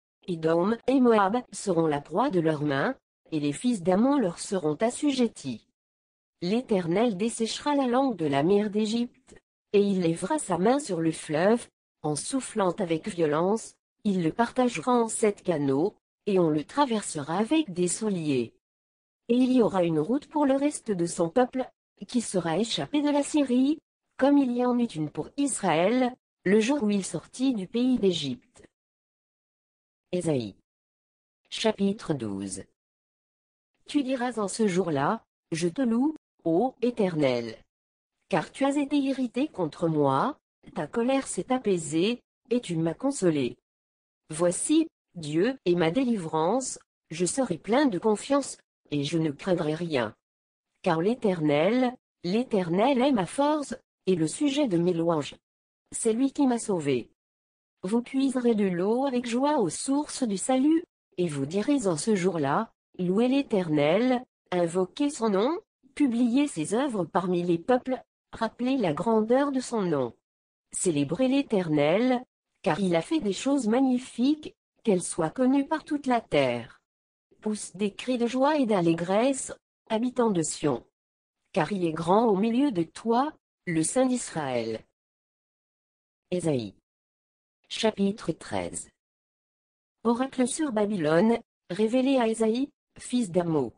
Édom et Moab seront la proie de leurs mains, et les fils d'Ammon leur seront assujettis. L'Éternel desséchera la langue de la mer d'Égypte, et il lèvera sa main sur le fleuve, En soufflant avec violence, il le partagera en sept canaux, et on le traversera avec des sauliers. Et il y aura une route pour le reste de son peuple, qui sera échappé de la Syrie, comme il y en eut une pour Israël, le jour où il sortit du pays d'Égypte. Ésaïe. Chapitre douze. Tu diras en ce jour-là, je te loue, ô Éternel. Car tu as été irrité contre moi, ta colère s'est apaisée, et tu m'as consolé. Voici, Dieu est ma délivrance, je serai plein de confiance, et je ne craindrai rien. Car l'Éternel, l'Éternel est ma force, et le sujet de mes louanges. C'est lui qui m'a sauvé. Vous puiserez de l'eau avec joie aux sources du salut, et vous direz en ce jour-là, louez l'Éternel, invoquez son nom, publiez ses œuvres parmi les peuples, rappelez la grandeur de son nom. Célébrez l'Éternel, car il a fait des choses magnifiques, qu'elles soient connues par toute la terre. Pousse des cris de joie et d'allégresse, habitants de Sion. Car il est grand au milieu de toi, le Saint d'Israël. Ésaïe. Chapitre treize. Oracle sur Babylone, révélé à Ésaïe, fils d'Amo.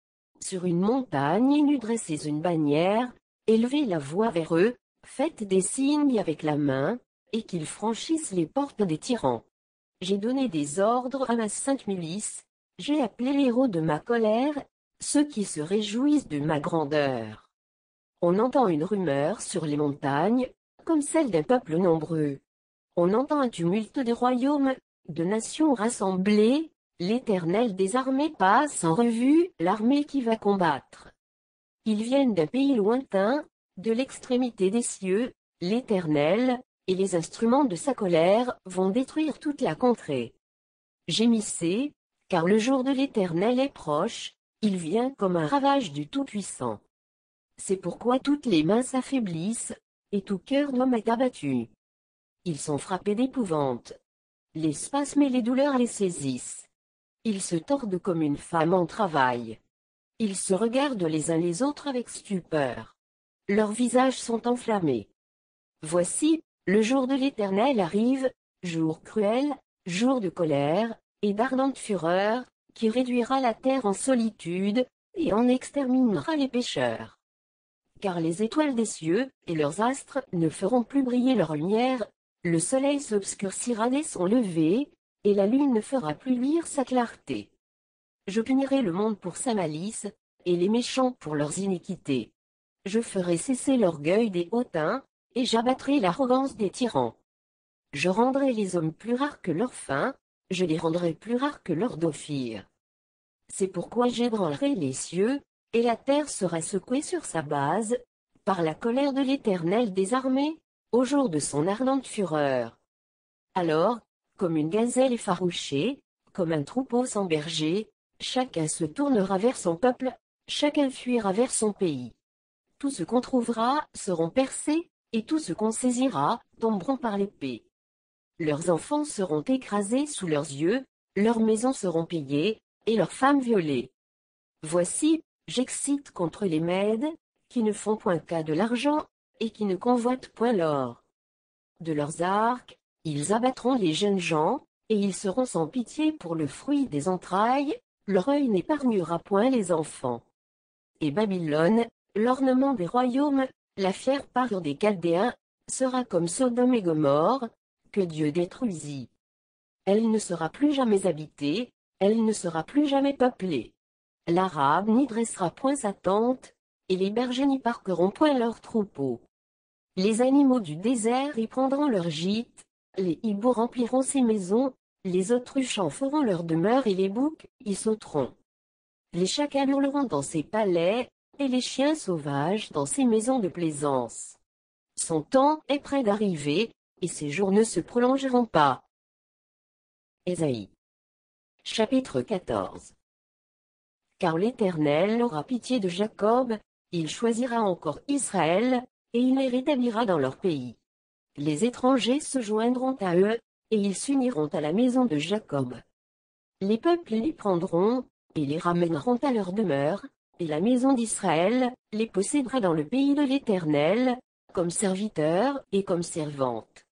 Sur une montagne il eut dressé une bannière, élevez la voix vers eux, faites des signes avec la main, et qu'ils franchissent les portes des tyrans. J'ai donné des ordres à ma sainte milice, j'ai appelé les héros de ma colère, ceux qui se réjouissent de ma grandeur. On entend une rumeur sur les montagnes, comme celle d'un peuple nombreux. On entend un tumulte des royaumes, de nations rassemblées, l'Éternel des armées passe en revue l'armée qui va combattre. Ils viennent d'un pays lointain, de l'extrémité des cieux, l'Éternel, et les instruments de sa colère vont détruire toute la contrée. Gémissez, car le jour de l'Éternel est proche, il vient comme un ravage du Tout-Puissant. C'est pourquoi toutes les mains s'affaiblissent, et tout cœur d'homme est abattu. Ils sont frappés d'épouvante. Les spasmes et les douleurs les saisissent. Ils se tordent comme une femme en travail. Ils se regardent les uns les autres avec stupeur. Leurs visages sont enflammés. Voici, le jour de l'Éternel arrive, jour cruel, jour de colère, et d'ardente fureur, qui réduira la terre en solitude, et en exterminera les pécheurs. Car les étoiles des cieux, et leurs astres, ne feront plus briller leur lumière, le soleil s'obscurcira dès son lever, et la lune ne fera plus luire sa clarté. Je punirai le monde pour sa malice, et les méchants pour leurs iniquités. Je ferai cesser l'orgueil des hautains, et j'abattrai l'arrogance des tyrans. Je rendrai les hommes plus rares que leurs faim, je les rendrai plus rares que leurs d'ophir. C'est pourquoi j'ébranlerai les cieux, et la terre sera secouée sur sa base, par la colère de l'Éternel des armées, au jour de son ardente fureur. Alors, comme une gazelle effarouchée, comme un troupeau sans berger, chacun se tournera vers son peuple, chacun fuira vers son pays. Tout ce qu'on trouvera seront percés, et tout ce qu'on saisira tomberont par l'épée. Leurs enfants seront écrasés sous leurs yeux, leurs maisons seront pillées, et leurs femmes violées. Voici, j'excite contre les Mèdes, qui ne font point cas de l'argent, et qui ne convoitent point l'or. De leurs arcs, ils abattront les jeunes gens, et ils seront sans pitié pour le fruit des entrailles, leur œil n'épargnera point les enfants. Et Babylone, l'ornement des royaumes, la fière parure des Chaldéens, sera comme Sodome et Gomorrhe, que Dieu détruisit. Elle ne sera plus jamais habitée, elle ne sera plus jamais peuplée. L'Arabe n'y dressera point sa tente, et les bergers n'y parqueront point leurs troupeaux. Les animaux du désert y prendront leur gîte, les hiboux rempliront ses maisons, les autruches en feront leur demeure et les boucs y sauteront. Les chacals hurleront dans ses palais, et les chiens sauvages dans ses maisons de plaisance. Son temps est près d'arriver, et ses jours ne se prolongeront pas. Ésaïe. Chapitre quatorze. Car l'Éternel aura pitié de Jacob, il choisira encore Israël, et il les rétablira dans leur pays. Les étrangers se joindront à eux, et ils s'uniront à la maison de Jacob. Les peuples les prendront, et les ramèneront à leur demeure, et la maison d'Israël les possédera dans le pays de l'Éternel, comme serviteurs et comme servantes.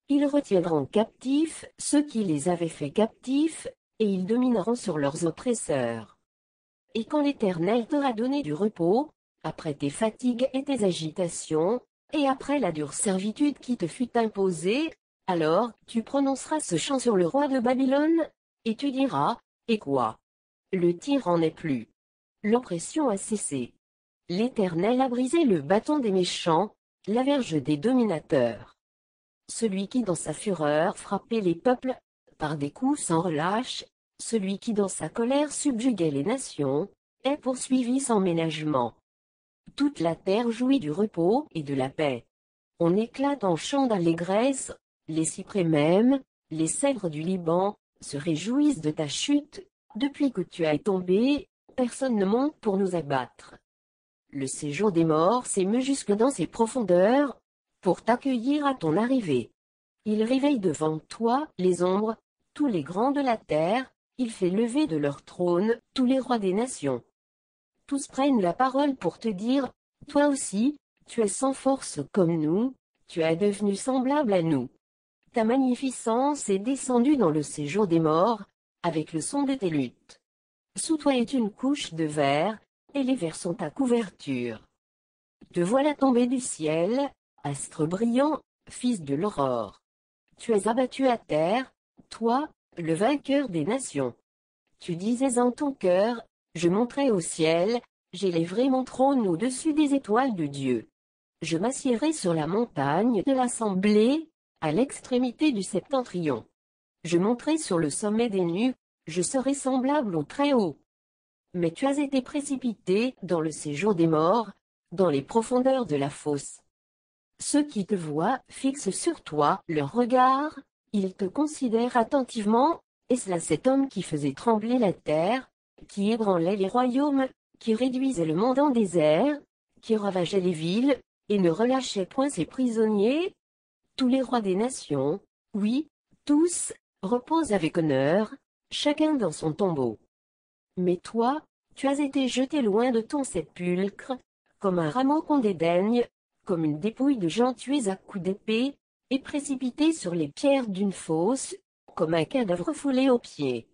Ils retiendront captifs ceux qui les avaient fait captifs, et ils domineront sur leurs oppresseurs. Et quand l'Éternel t'aura donné du repos, après tes fatigues et tes agitations, et après la dure servitude qui te fut imposée, alors tu prononceras ce chant sur le roi de Babylone, et tu diras, et quoi? Le tyran n'est plus. L'oppression a cessé. L'Éternel a brisé le bâton des méchants, la verge des dominateurs. Celui qui dans sa fureur frappait les peuples, par des coups sans relâche, celui qui dans sa colère subjuguait les nations, est poursuivi sans ménagement. Toute la terre jouit du repos et de la paix. On éclate en chants d'allégresse, les cyprès même, les cèdres du Liban, se réjouissent de ta chute, depuis que tu es tombé, personne ne monte pour nous abattre. Le séjour des morts s'émeut jusque dans ses profondeurs, pour t'accueillir à ton arrivée. Il réveille devant toi les ombres, tous les grands de la terre, il fait lever de leur trône tous les rois des nations. Tous prennent la parole pour te dire, toi aussi, tu es sans force comme nous, tu es devenu semblable à nous. Ta magnificence est descendue dans le séjour des morts, avec le son de tes luttes. Sous toi est une couche de verre, et les vers sont ta couverture. Te voilà tombé du ciel, astre brillant, fils de l'aurore. Tu es abattu à terre, toi, le vainqueur des nations. Tu disais en ton cœur, je monterai au ciel, j'élèverai mon trône au-dessus des étoiles de Dieu. Je m'assiérai sur la montagne de l'assemblée, à l'extrémité du septentrion. Je monterai sur le sommet des nues, je serai semblable au Très-Haut. Mais tu as été précipité dans le séjour des morts, dans les profondeurs de la fosse. Ceux qui te voient fixent sur toi leur regard, ils te considèrent attentivement, est-ce là cet homme qui faisait trembler la terre, qui ébranlait les royaumes, qui réduisait le monde en désert, qui ravageait les villes, et ne relâchait point ses prisonniers? Tous les rois des nations, oui, tous, reposent avec honneur, chacun dans son tombeau. Mais toi, tu as été jeté loin de ton sépulcre, comme un rameau qu'on dédaigne, comme une dépouille de gens tués à coups d'épée, et précipité sur les pierres d'une fosse, comme un cadavre foulé aux pieds.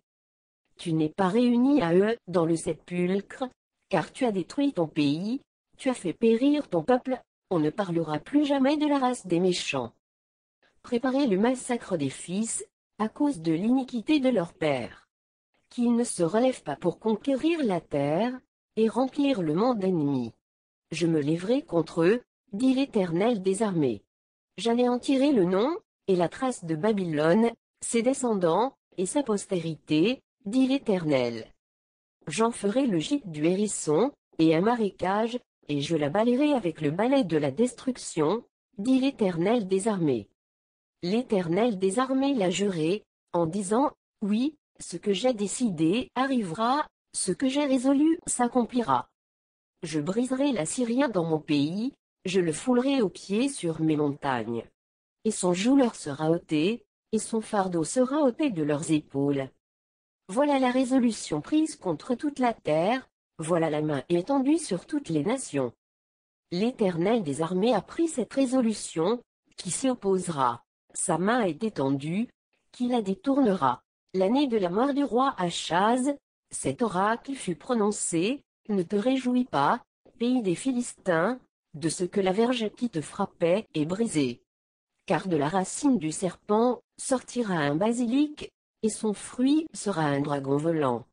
Tu n'es pas réuni à eux dans le sépulcre, car tu as détruit ton pays, tu as fait périr ton peuple, on ne parlera plus jamais de la race des méchants. Préparez le massacre des fils, à cause de l'iniquité de leur père. Qu'ils ne se relèvent pas pour conquérir la terre, et remplir le monde d'ennemis. Je me lèverai contre eux, dit l'Éternel des armées. J'anéantirai le nom, et la trace de Babylone, ses descendants, et sa postérité, dit l'Éternel. J'en ferai le gîte du hérisson, et un marécage, et je la balayerai avec le balai de la destruction, dit l'Éternel des armées. L'Éternel des armées l'a juré, en disant, oui, ce que j'ai décidé arrivera, ce que j'ai résolu s'accomplira. Je briserai l'Assyrien dans mon pays, je le foulerai aux pieds sur mes montagnes. Et son joug leur sera ôté, et son fardeau sera ôté de leurs épaules. Voilà la résolution prise contre toute la terre, voilà la main étendue sur toutes les nations. L'Éternel des armées a pris cette résolution, qui s'y opposera. Sa main est étendue, qui la détournera. L'année de la mort du roi Achaz, cet oracle fut prononcé, ne te réjouis pas, pays des Philistins, de ce que la verge qui te frappait est brisée. Car de la racine du serpent, sortira un basilic, et son fruit sera un dragon volant.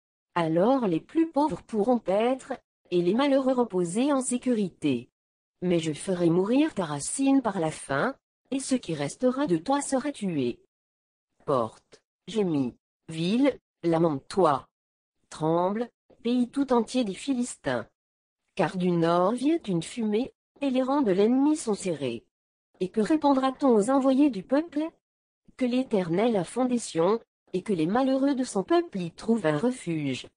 Alors les plus pauvres pourront paître, et les malheureux reposer en sécurité. Mais je ferai mourir ta racine par la faim, et ce qui restera de toi sera tué. Porte, gémis, ville, lamente-toi. Tremble, pays tout entier des Philistins. Car du nord vient une fumée, et les rangs de l'ennemi sont serrés. Et que répondra-t-on aux envoyés du peuple? Que l'Éternel a fondation, et que les malheureux de son peuple y trouvent un refuge.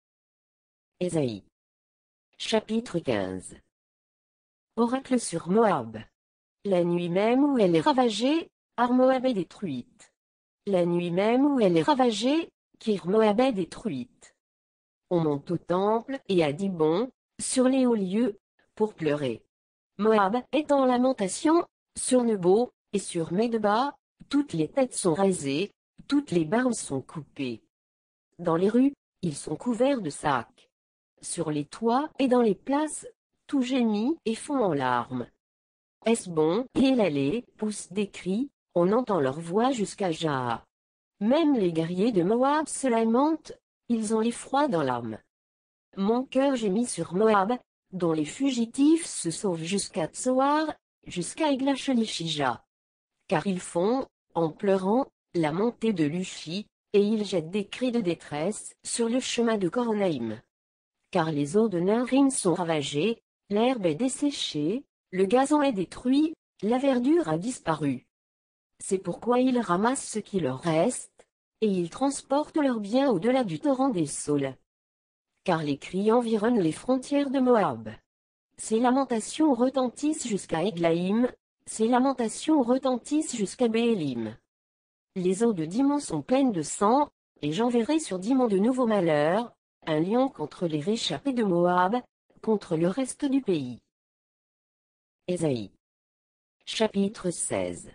Ésaïe. Chapitre quinze. Oracle sur Moab. La nuit même où elle est ravagée, Ar Moab est détruite. La nuit même où elle est ravagée, Kir Moab est détruite. On monte au temple et à Dibon, sur les hauts lieux, pour pleurer. Moab est en lamentation, sur Nebo, et sur Medeba, toutes les têtes sont rasées, toutes les barbes sont coupées. Dans les rues, ils sont couverts de sacs. Sur les toits et dans les places, tout gémit et fond en larmes. Hesbon et Élalé poussent des cris, on entend leur voix jusqu'à Jaha. Même les guerriers de Moab se lamentent, ils ont l'effroi dans l'âme. Mon cœur gémit sur Moab, dont les fugitifs se sauvent jusqu'à Tsoar, jusqu'à Eglash-Elishija. Car ils font, en pleurant, la montée de Lushi, et ils jettent des cris de détresse sur le chemin de Cornaïm. Car les eaux de Narim sont ravagées, l'herbe est desséchée, le gazon est détruit, la verdure a disparu. C'est pourquoi ils ramassent ce qui leur reste, et ils transportent leurs biens au-delà du torrent des saules. Car les cris environnent les frontières de Moab. Ces lamentations retentissent jusqu'à Eglaïm, ces lamentations retentissent jusqu'à Béélim. Les eaux de Dimon sont pleines de sang, et j'enverrai sur Dimon de nouveaux malheurs, un lion contre les réchappés de Moab, contre le reste du pays. Ésaïe. Chapitre seize.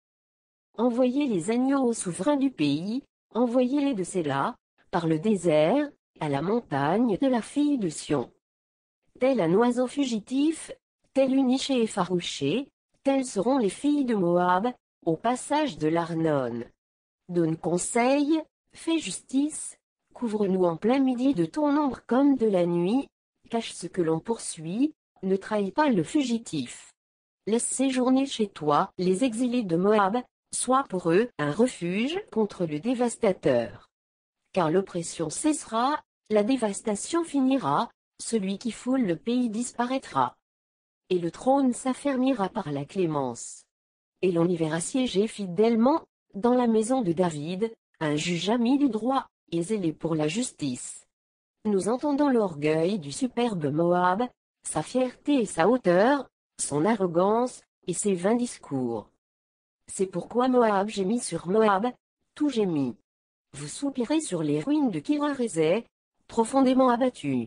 Envoyez les agneaux aux souverains du pays, envoyez-les de Séla, par le désert, à la montagne de la fille de Sion. Tel un oiseau fugitif, tel uniché effarouché, telles seront les filles de Moab, au passage de l'Arnon. Donne conseil, fais justice, couvre-nous en plein midi de ton ombre comme de la nuit, cache ce que l'on poursuit, ne trahis pas le fugitif. Laisse séjourner chez toi les exilés de Moab, sois pour eux un refuge contre le dévastateur. Car l'oppression cessera, la dévastation finira, celui qui foule le pays disparaîtra. Et le trône s'affermira par la clémence. Et l'on y verra siéger fidèlement, dans la maison de David, un juge ami du droit, et zélé pour la justice. Nous entendons l'orgueil du superbe Moab, sa fierté et sa hauteur, son arrogance, et ses vains discours. C'est pourquoi Moab gémit sur Moab, tout gémit. Vous soupirez sur les ruines de Kir-Hézé, profondément abattues.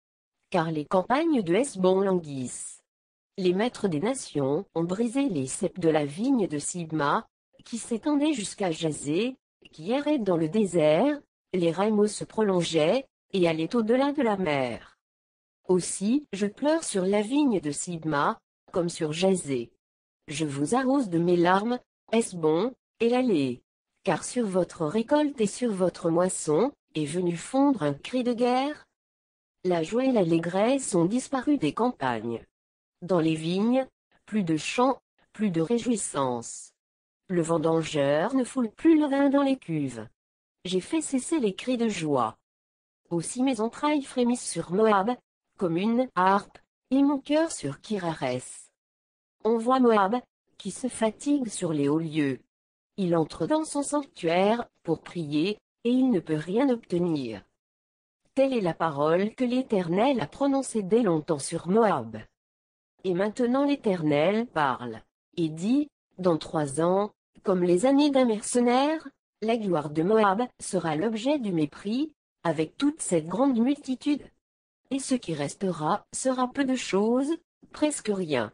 Car les campagnes de Hesbon languissent. Les maîtres des nations ont brisé les ceps de la vigne de Sibma, qui s'étendait jusqu'à Jazé, qui errait dans le désert, les rameaux se prolongeaient, et allaient au-delà de la mer. Aussi, je pleure sur la vigne de Sibma, comme sur Jazé. Je vous arrose de mes larmes, Hesbon, Élalé. Car sur votre récolte et sur votre moisson, est venu fondre un cri de guerre. La joie et l'allégresse ont disparu des campagnes. Dans les vignes, plus de chants, plus de réjouissance. Le vendangeur ne foule plus le vin dans les cuves. J'ai fait cesser les cris de joie. Aussi mes entrailles frémissent sur Moab, comme une harpe, et mon cœur sur Kir-Hérès. On voit Moab, qui se fatigue sur les hauts lieux. Il entre dans son sanctuaire, pour prier, et il ne peut rien obtenir. Telle est la parole que l'Éternel a prononcée dès longtemps sur Moab. Et maintenant l'Éternel parle, et dit, dans trois ans, comme les années d'un mercenaire, la gloire de Moab sera l'objet du mépris, avec toute cette grande multitude. Et ce qui restera sera peu de choses, presque rien.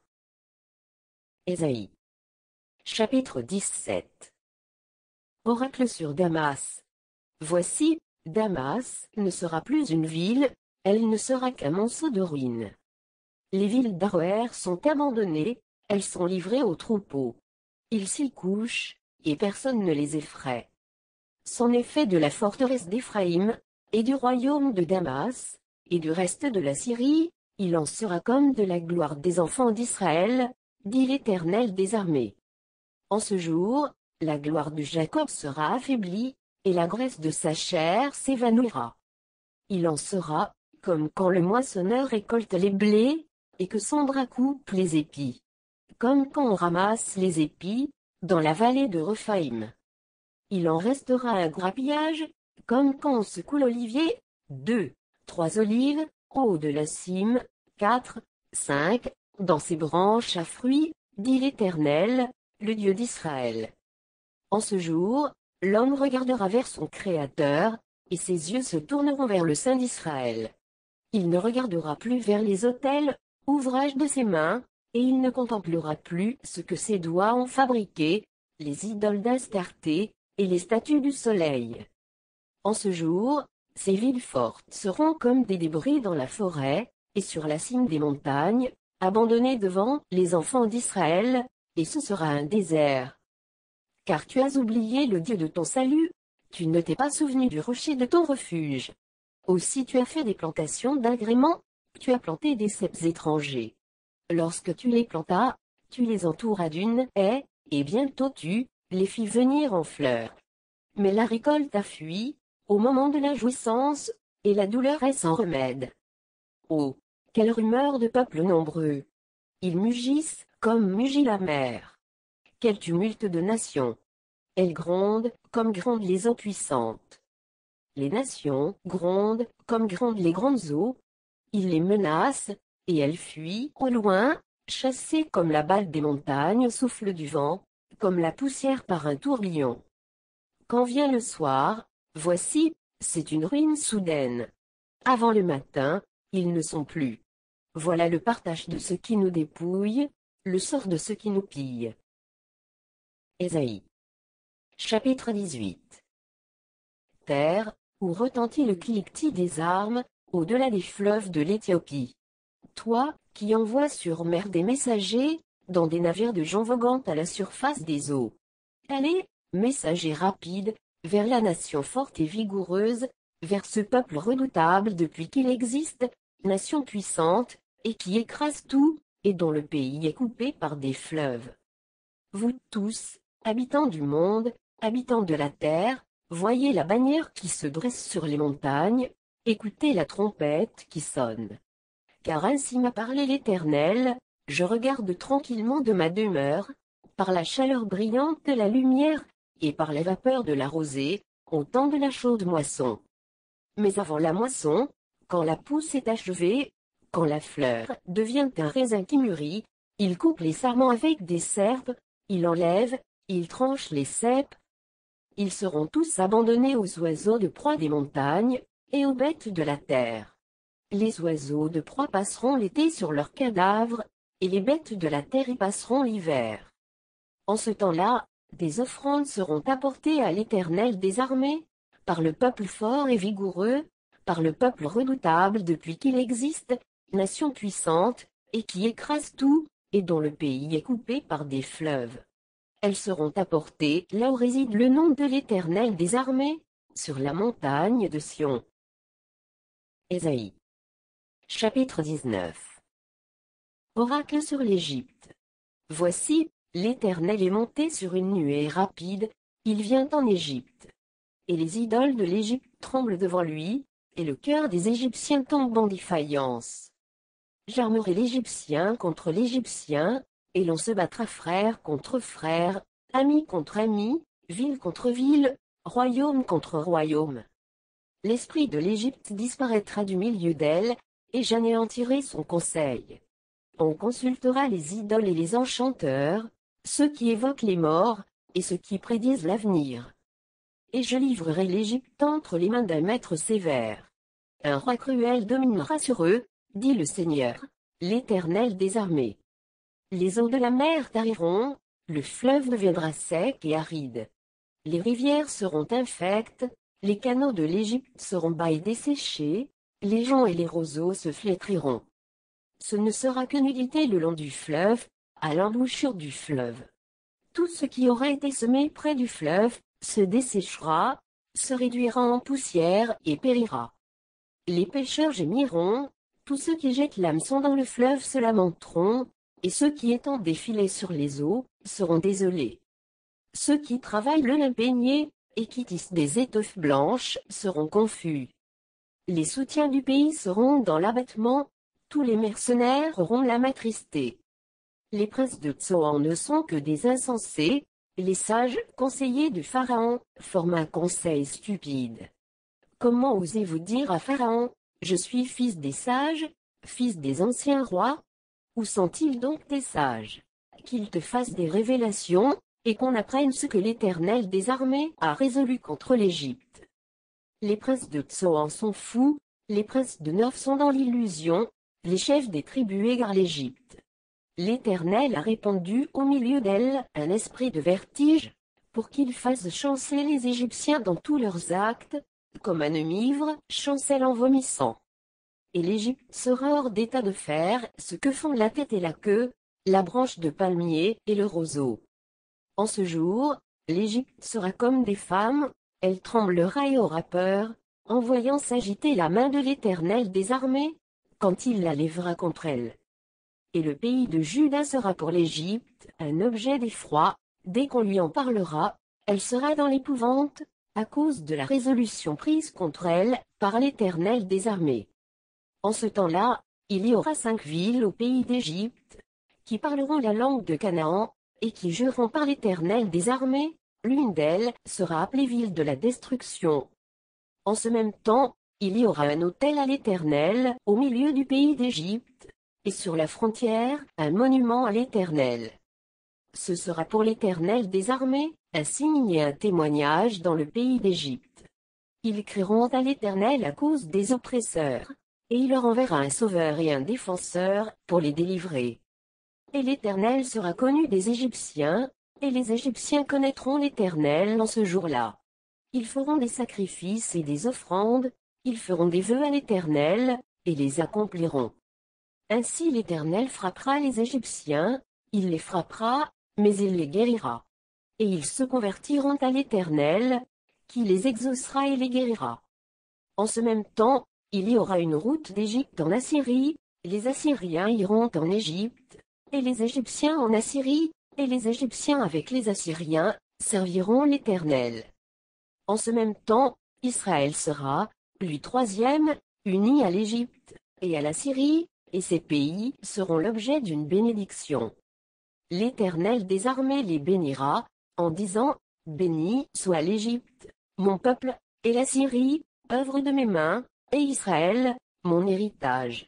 Ésaïe. Chapitre dix-sept. Oracle sur Damas. Voici, Damas ne sera plus une ville, elle ne sera qu'un monceau de ruines. Les villes d'Aroër sont abandonnées, elles sont livrées aux troupeaux. Ils s'y couchent, et personne ne les effraie. C'en est fait de la forteresse d'Éphraïm, et du royaume de Damas, et du reste de la Syrie, il en sera comme de la gloire des enfants d'Israël, dit l'Éternel des armées. En ce jour, la gloire de Jacob sera affaiblie, et la graisse de sa chair s'évanouira. Il en sera, comme quand le moissonneur récolte les blés, et que son bras coupe les épis. Comme quand on ramasse les épis, dans la vallée de Rephaïm. Il en restera un grappillage, comme quand on secoue l'olivier, deux, trois olives, au haut de la cime, quatre, cinq, dans ses branches à fruits, dit l'Éternel, le Dieu d'Israël. En ce jour, l'homme regardera vers son Créateur, et ses yeux se tourneront vers le Saint d'Israël. Il ne regardera plus vers les autels, ouvrage de ses mains, et il ne contemplera plus ce que ses doigts ont fabriqué, les idoles d'Astarté, et les statues du soleil. En ce jour, ces villes fortes seront comme des débris dans la forêt, et sur la cime des montagnes, abandonnées devant les enfants d'Israël, et ce sera un désert. Car tu as oublié le Dieu de ton salut, tu ne t'es pas souvenu du rocher de ton refuge. Aussi tu as fait des plantations d'agréments, tu as planté des ceps étrangers. Lorsque tu les plantas, tu les entouras d'une haie, et bientôt tu les fis venir en fleurs. Mais la récolte a fui, au moment de la jouissance, et la douleur est sans remède. Oh, quelle rumeur de peuples nombreux! Ils mugissent, comme mugit la mer. Quel tumulte de nations! Elles grondent, comme grondent les eaux puissantes. Les nations grondent, comme grondent les grandes eaux. Ils les menacent, et elles fuient au loin, chassées comme la balle des montagnes au souffle du vent, comme la poussière par un tourbillon. Quand vient le soir, voici, c'est une ruine soudaine. Avant le matin, ils ne sont plus. Voilà le partage de ceux qui nous dépouillent, le sort de ceux qui nous pillent. Ésaïe. Chapitre dix-huit. Terre, où retentit le cliquetis des armes, au-delà des fleuves de l'Éthiopie. Toi, qui envoies sur mer des messagers, dans des navires de gens voguant à la surface des eaux. Allez, messagers rapides, vers la nation forte et vigoureuse, vers ce peuple redoutable depuis qu'il existe, nation puissante, et qui écrase tout, et dont le pays est coupé par des fleuves. Vous tous, habitants du monde, habitants de la terre, voyez la bannière qui se dresse sur les montagnes, écoutez la trompette qui sonne. Car ainsi m'a parlé l'Éternel, je regarde tranquillement de ma demeure, par la chaleur brillante de la lumière, et par les vapeurs de la rosée, au temps de la chaude moisson. Mais avant la moisson, quand la pousse est achevée, quand la fleur devient un raisin qui mûrit, il coupe les sarments avec des serpes, il enlève, il tranche les cèpes. Ils seront tous abandonnés aux oiseaux de proie des montagnes, et aux bêtes de la terre. Les oiseaux de proie passeront l'été sur leurs cadavres, et les bêtes de la terre y passeront l'hiver. En ce temps-là, des offrandes seront apportées à l'Éternel des armées, par le peuple fort et vigoureux, par le peuple redoutable depuis qu'il existe, nation puissante, et qui écrase tout, et dont le pays est coupé par des fleuves. Elles seront apportées là où réside le nom de l'Éternel des armées, sur la montagne de Sion. Ésaïe. Chapitre dix-neuf. Oracle sur l'Égypte. Voici, l'Éternel est monté sur une nuée rapide, il vient en Égypte. Et les idoles de l'Égypte tremblent devant lui, et le cœur des Égyptiens tombe en défaillance. J'armerai l'Égyptien contre l'Égyptien, et l'on se battra frère contre frère, ami contre ami, ville contre ville, royaume contre royaume. L'esprit de l'Égypte disparaîtra du milieu d'elle, et j'anéantirai son conseil. On consultera les idoles et les enchanteurs, ceux qui évoquent les morts, et ceux qui prédisent l'avenir. Et je livrerai l'Égypte entre les mains d'un maître sévère. Un roi cruel dominera sur eux, dit le Seigneur, l'Éternel des armées. Les eaux de la mer tariront, le fleuve deviendra sec et aride. Les rivières seront infectes, les canaux de l'Égypte seront bas et desséchés, les joncs et les roseaux se flétriront. Ce ne sera que nudité le long du fleuve, à l'embouchure du fleuve. Tout ce qui aura été semé près du fleuve, se desséchera, se réduira en poussière et périra. Les pêcheurs gémiront, tous ceux qui jettent l'hameçon dans le fleuve se lamenteront, et ceux qui étendent des filets sur les eaux, seront désolés. Ceux qui travaillent le lin peigné, et qui tissent des étoffes blanches, seront confus. Les soutiens du pays seront dans l'abattement, tous les mercenaires auront l'âme attristée. Les princes de Tsoan ne sont que des insensés, les sages conseillers de Pharaon forment un conseil stupide. Comment osez-vous dire à Pharaon, je suis fils des sages, fils des anciens rois? Où sont-ils donc tes sages? Qu'ils te fassent des révélations, et qu'on apprenne ce que l'Éternel des armées a résolu contre l'Égypte. Les princes de Tsoan sont fous, les princes de Nord sont dans l'illusion, les chefs des tribus égarent l'Égypte. l'Éternel a répandu au milieu d'elle un esprit de vertige, pour qu'ils fassent chanceler les Égyptiens dans tous leurs actes, comme un homme-ivre chancelle en vomissant. Et l'Égypte sera hors d'état de faire ce que font la tête et la queue, la branche de palmier et le roseau. En ce jour, l'Égypte sera comme des femmes, elle tremblera et aura peur, en voyant s'agiter la main de l'Éternel des armées, quand il la lèvera contre elle. Et le pays de Juda sera pour l'Égypte un objet d'effroi, dès qu'on lui en parlera, elle sera dans l'épouvante, à cause de la résolution prise contre elle, par l'Éternel des armées. En ce temps-là, il y aura cinq villes au pays d'Égypte, qui parleront la langue de Canaan, et qui jureront par l'Éternel des armées, l'une d'elles sera appelée ville de la destruction. En ce même temps, il y aura un autel à l'Éternel, au milieu du pays d'Égypte, et sur la frontière, un monument à l'Éternel. Ce sera pour l'Éternel des armées, un signe et un témoignage dans le pays d'Égypte. Ils crieront à l'Éternel à cause des oppresseurs, et il leur enverra un sauveur et un défenseur, pour les délivrer. Et l'Éternel sera connu des Égyptiens, et les Égyptiens connaîtront l'Éternel en ce jour-là. Ils feront des sacrifices et des offrandes, ils feront des vœux à l'Éternel, et les accompliront. Ainsi l'Éternel frappera les Égyptiens, il les frappera, mais il les guérira. Et ils se convertiront à l'Éternel, qui les exaucera et les guérira. En ce même temps, il y aura une route d'Égypte en Assyrie, les Assyriens iront en Égypte, et les Égyptiens en Assyrie, et les Égyptiens avec les Assyriens, serviront l'Éternel. En ce même temps, Israël sera, lui troisième, uni à l'Égypte, et à l'Assyrie, et ces pays seront l'objet d'une bénédiction. L'Éternel des armées les bénira, en disant, béni soit l'Égypte, mon peuple, et l'Assyrie, œuvre de mes mains, et Israël, mon héritage.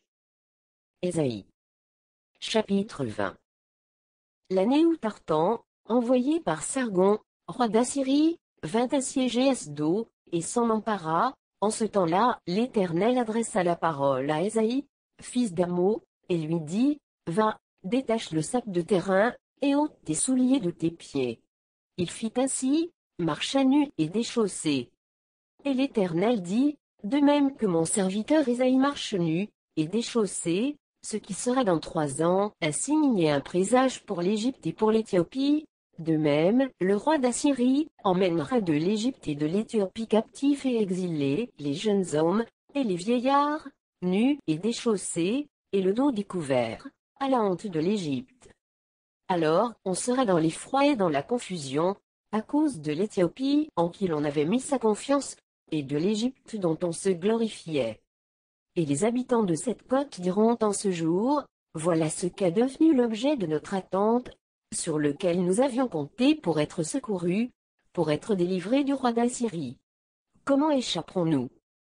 Ésaïe. Chapitre vingt. L'année où Tartan, envoyé par Sargon, roi d'Assyrie, vint assiéger Asdo, et s'en empara, en ce temps-là, l'Éternel adressa la parole à Ésaïe, fils d'Amo, et lui dit, va, détache le sac de terrain, et ôte tes souliers de tes pieds. Il fit ainsi, marcha nu et déchaussé. Et l'Éternel dit, de même que mon serviteur Ésaïe marche nu, et déchaussé, ce qui sera dans trois ans, un signe et un présage pour l'Égypte et pour l'Éthiopie, de même, le roi d'Assyrie, emmènera de l'Égypte et de l'Éthiopie captifs et exilés, les jeunes hommes, et les vieillards, nus et déchaussés, et le dos découvert, à la honte de l'Égypte. Alors, on sera dans l'effroi et dans la confusion, à cause de l'Éthiopie, en qui l'on avait mis sa confiance, et de l'Égypte dont on se glorifiait. Et les habitants de cette côte diront en ce jour, voilà ce qu'est devenu l'objet de notre attente, sur lequel nous avions compté pour être secourus, pour être délivrés du roi d'Assyrie. Comment échapperons-nous?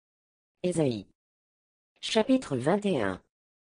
Ésaïe. Chapitre vingt et un.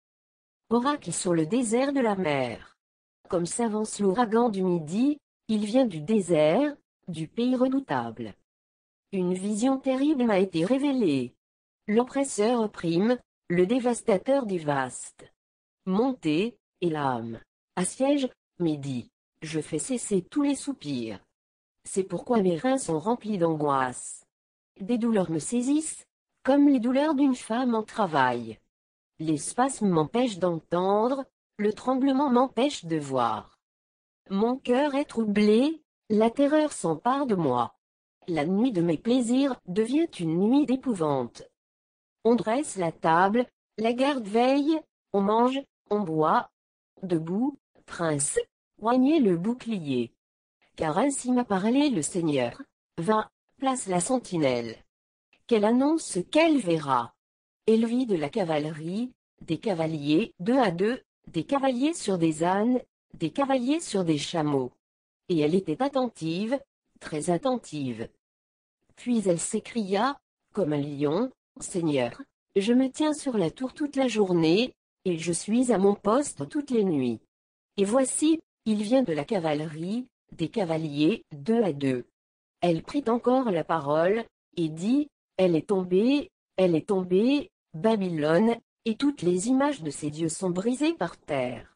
Oracle sur le désert de la mer. Comme s'avance l'ouragan du midi, il vient du désert, du pays redoutable. Une vision terrible m'a été révélée. L'oppresseur opprime, le dévastateur dévaste. Montez, et l'âme. Assiège, midi. Je fais cesser tous les soupirs. C'est pourquoi mes reins sont remplis d'angoisse. Des douleurs me saisissent, comme les douleurs d'une femme en travail. Les spasmes m'empêchent d'entendre, le tremblement m'empêche de voir. Mon cœur est troublé, la terreur s'empare de moi. La nuit de mes plaisirs devient une nuit d'épouvante. On dresse la table, la garde veille, on mange, on boit. Debout, prince, oignez le bouclier. Car ainsi m'a parlé le Seigneur. Va, place la sentinelle. Qu'elle annonce ce qu'elle verra. Elle vit de la cavalerie, des cavaliers, deux à deux, des cavaliers sur des ânes, des cavaliers sur des chameaux. Et elle était attentive, très attentive. Puis elle s'écria, comme un lion, Seigneur, je me tiens sur la tour toute la journée, et je suis à mon poste toutes les nuits. Et voici, il vient de la cavalerie, des cavaliers, deux à deux. Elle prit encore la parole, et dit, elle est tombée, elle est tombée, Babylone, et toutes les images de ses dieux sont brisées par terre.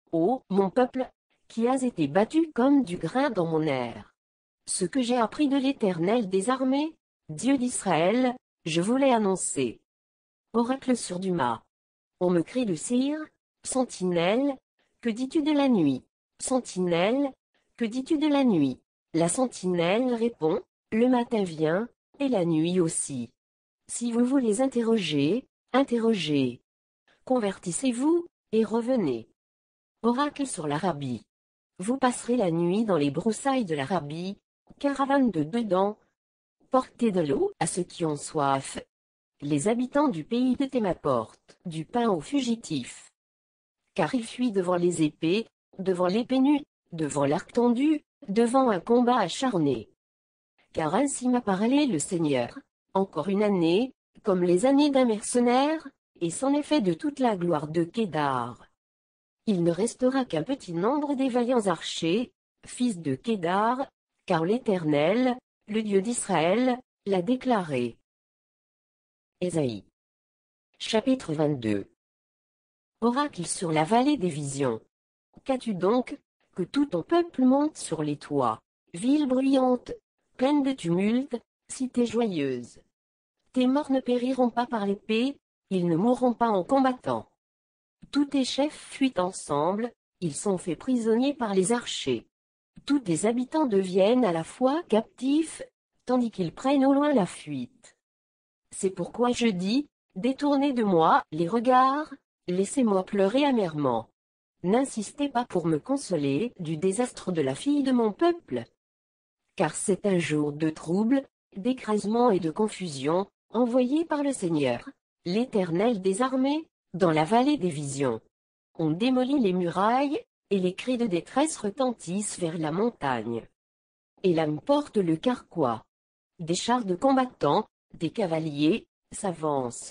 ô mon peuple, qui has été battu comme du grain dans mon air. Ce que j'ai appris de l'Éternel des armées, Dieu d'Israël, je voulais annoncer. Oracle sur Duma. On me crie de Séhir, sentinelle, que dis-tu de la nuit? Sentinelle, que dis-tu de la nuit? La sentinelle répond, le matin vient, et la nuit aussi. Si vous voulez interroger, interrogez. Convertissez-vous, et revenez. Oracle sur l'Arabie. Vous passerez la nuit dans les broussailles de l'Arabie, caravane de dedans. Portez de l'eau à ceux qui ont soif. Les habitants du pays de Théma portent du pain aux fugitifs. Car ils fuient devant les épées, devant l'épée nue, devant l'arc tendu, devant un combat acharné. Car ainsi m'a parlé le Seigneur, encore une année, comme les années d'un mercenaire, et c'en est fait de toute la gloire de Kédar. Il ne restera qu'un petit nombre des vaillants archers, fils de Kédar, car l'Éternel, le Dieu d'Israël, l'a déclaré. Ésaïe. Chapitre vingt-deux. Oracle sur la vallée des visions. Qu'as-tu donc, que tout ton peuple monte sur les toits, ville bruyante, pleine de tumulte, cité joyeuse. Tes morts ne périront pas par l'épée, ils ne mourront pas en combattant. Tous tes chefs fuient ensemble, ils sont faits prisonniers par les archers. Tous tes habitants deviennent à la fois captifs, tandis qu'ils prennent au loin la fuite. C'est pourquoi je dis, détournez de moi les regards, laissez-moi pleurer amèrement. N'insistez pas pour me consoler du désastre de la fille de mon peuple. Car c'est un jour de trouble, d'écrasement et de confusion, envoyé par le Seigneur, l'Éternel des armées, dans la vallée des visions. On démolit les murailles, et les cris de détresse retentissent vers la montagne. Et l'âme porte le carquois. Des chars de combattants, des cavaliers, s'avancent.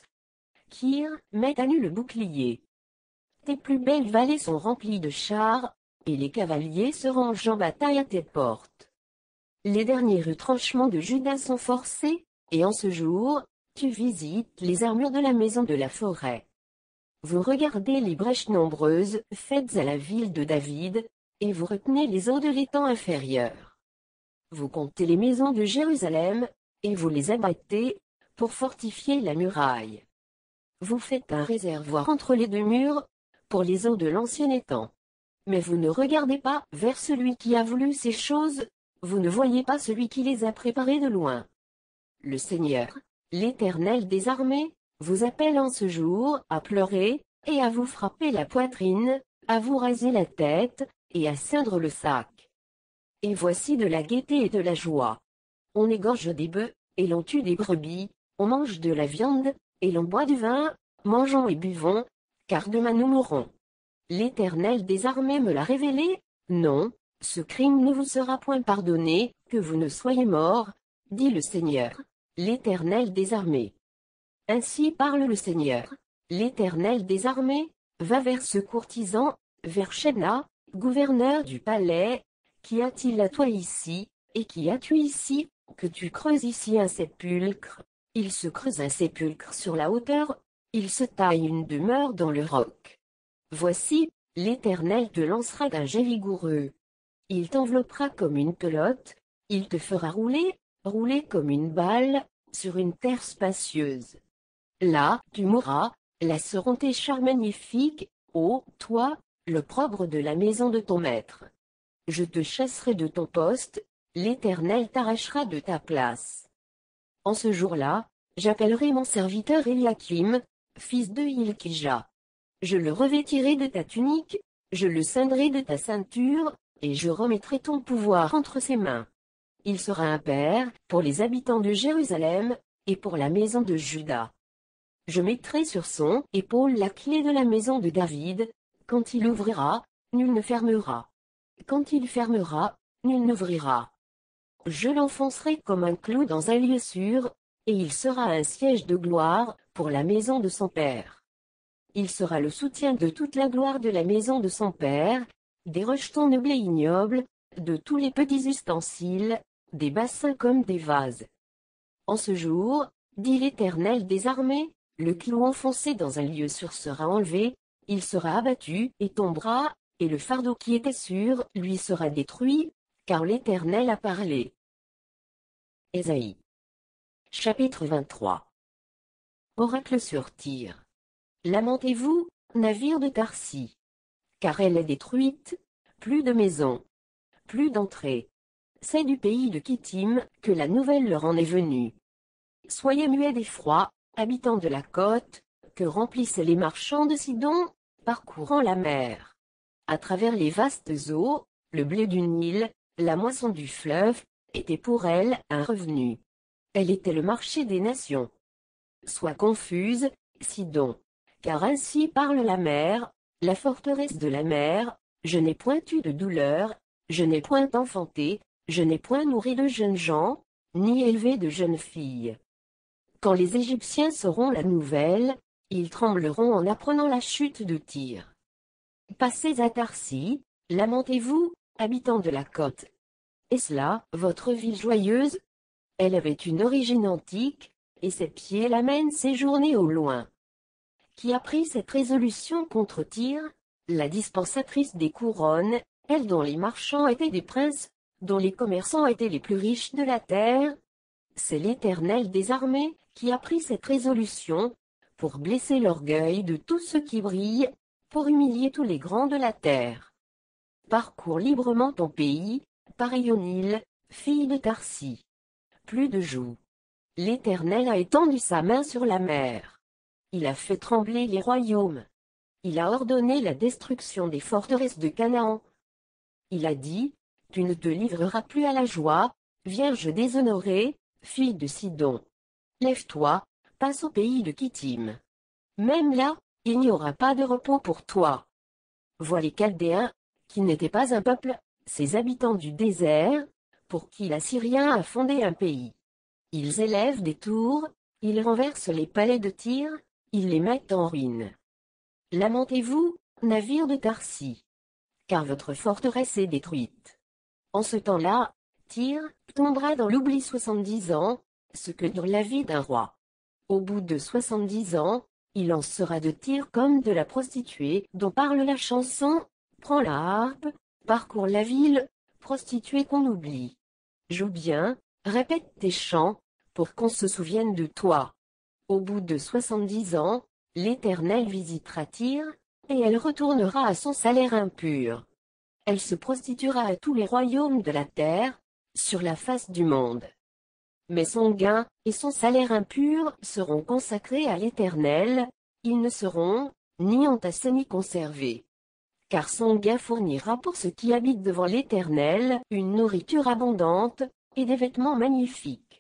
Kir met à nu le bouclier. Tes plus belles vallées sont remplies de chars, et les cavaliers se rangent en bataille à tes portes. Les derniers retranchements de Juda sont forcés, et en ce jour, tu visites les armures de la maison de la forêt. Vous regardez les brèches nombreuses faites à la ville de David, et vous retenez les eaux de l'étang inférieur. Vous comptez les maisons de Jérusalem, et vous les abattez, pour fortifier la muraille. Vous faites un réservoir entre les deux murs, pour les eaux de l'ancien étang. Mais vous ne regardez pas vers celui qui a voulu ces choses, vous ne voyez pas celui qui les a préparées de loin. Le Seigneur, l'Éternel des armées, vous appelle en ce jour à pleurer, et à vous frapper la poitrine, à vous raser la tête, et à ceindre le sac. Et voici de la gaieté et de la joie. On égorge des bœufs, et l'on tue des brebis, on mange de la viande, et l'on boit du vin, mangeons et buvons, car demain nous mourrons. L'Éternel des armées me l'a révélé, non, ce crime ne vous sera point pardonné, que vous ne soyez morts, dit le Seigneur, l'Éternel des armées. Ainsi parle le Seigneur, l'Éternel des armées, va vers ce courtisan, vers Shebna, gouverneur du palais, qui a-t-il à toi ici, et qui as-tu ici, que tu creuses ici un sépulcre? Il se creuse un sépulcre sur la hauteur, il se taille une demeure dans le roc. Voici, l'Éternel te lancera d'un jet vigoureux. Il t'enveloppera comme une pelote, il te fera rouler, rouler comme une balle, sur une terre spacieuse. Là, tu mourras, là seront tes chars magnifiques, ô, toi, l'opprobre de la maison de ton maître. Je te chasserai de ton poste, l'Éternel t'arrachera de ta place. En ce jour-là, j'appellerai mon serviteur Eliakim, fils de Hilkija. Je le revêtirai de ta tunique, je le ceindrai de ta ceinture, et je remettrai ton pouvoir entre ses mains. Il sera un père, pour les habitants de Jérusalem, et pour la maison de Juda. Je mettrai sur son épaule la clé de la maison de David, quand il ouvrira, nul ne fermera. Quand il fermera, nul n'ouvrira. Je l'enfoncerai comme un clou dans un lieu sûr, et il sera un siège de gloire, pour la maison de son père. Il sera le soutien de toute la gloire de la maison de son père, des rejetons de blé ignoble, de tous les petits ustensiles, des bassins comme des vases. En ce jour, dit l'Éternel des armées, le clou enfoncé dans un lieu sûr sera enlevé, il sera abattu et tombera, et le fardeau qui était sur lui sera détruit, car l'Éternel a parlé. Ésaïe. Chapitre vingt-trois. Oracle sur Tyr. Lamentez-vous, navire de Tarsis. Car elle est détruite, plus de maisons, plus d'entrées. C'est du pays de Kittim que la nouvelle leur en est venue. Soyez muets d'effroi, habitants de la côte, que remplissent les marchands de Sidon, parcourant la mer. À travers les vastes eaux, le blé du Nil, la moisson du fleuve, était pour elle un revenu. Elle était le marché des nations. Sois confuse, Sidon, car ainsi parle la mer, la forteresse de la mer, je n'ai point eu de douleur, je n'ai point enfanté, je n'ai point nourri de jeunes gens, ni élevé de jeunes filles. Quand les Égyptiens sauront la nouvelle, ils trembleront en apprenant la chute de Tyr. Passez à Tarsis, lamentez-vous, habitants de la côte. Est-ce là, votre ville joyeuse? Elle avait une origine antique, et ses pieds la mènent séjourner au loin. Qui a pris cette résolution contre Tyr, la dispensatrice des couronnes, elle dont les marchands étaient des princes, dont les commerçants étaient les plus riches de la terre? C'est l'Éternel des armées qui a pris cette résolution, pour blesser l'orgueil de tous ceux qui brillent, pour humilier tous les grands de la terre. Parcours librement ton pays, pareil au Nil, fille de Tarsis. Plus de joug. L'Éternel a étendu sa main sur la mer. Il a fait trembler les royaumes. Il a ordonné la destruction des forteresses de Canaan. Il a dit, tu ne te livreras plus à la joie, vierge déshonorée, fille de Sidon. Lève-toi, passe au pays de Kittim. Même là, il n'y aura pas de repos pour toi. Vois les Chaldéens, qui n'étaient pas un peuple, ces habitants du désert, pour qui l'Assyrien a fondé un pays. Ils élèvent des tours, ils renversent les palais de Tyr, ils les mettent en ruine. Lamentez-vous, navire de Tarsis, car votre forteresse est détruite. En ce temps-là, Tyr tombera dans l'oubli soixante-dix ans, ce que dure la vie d'un roi. Au bout de soixante-dix ans, il en sera de Tyr comme de la prostituée dont parle la chanson, prends la harpe, parcours la ville, prostituée qu'on oublie. Joue bien, répète tes chants, pour qu'on se souvienne de toi. Au bout de soixante-dix ans, l'Éternel visitera Tyr, et elle retournera à son salaire impur. Elle se prostituera à tous les royaumes de la terre, sur la face du monde. Mais son gain, et son salaire impur, seront consacrés à l'Éternel, ils ne seront, ni entassés ni conservés. Car son gain fournira pour ceux qui habitent devant l'Éternel, une nourriture abondante, et des vêtements magnifiques.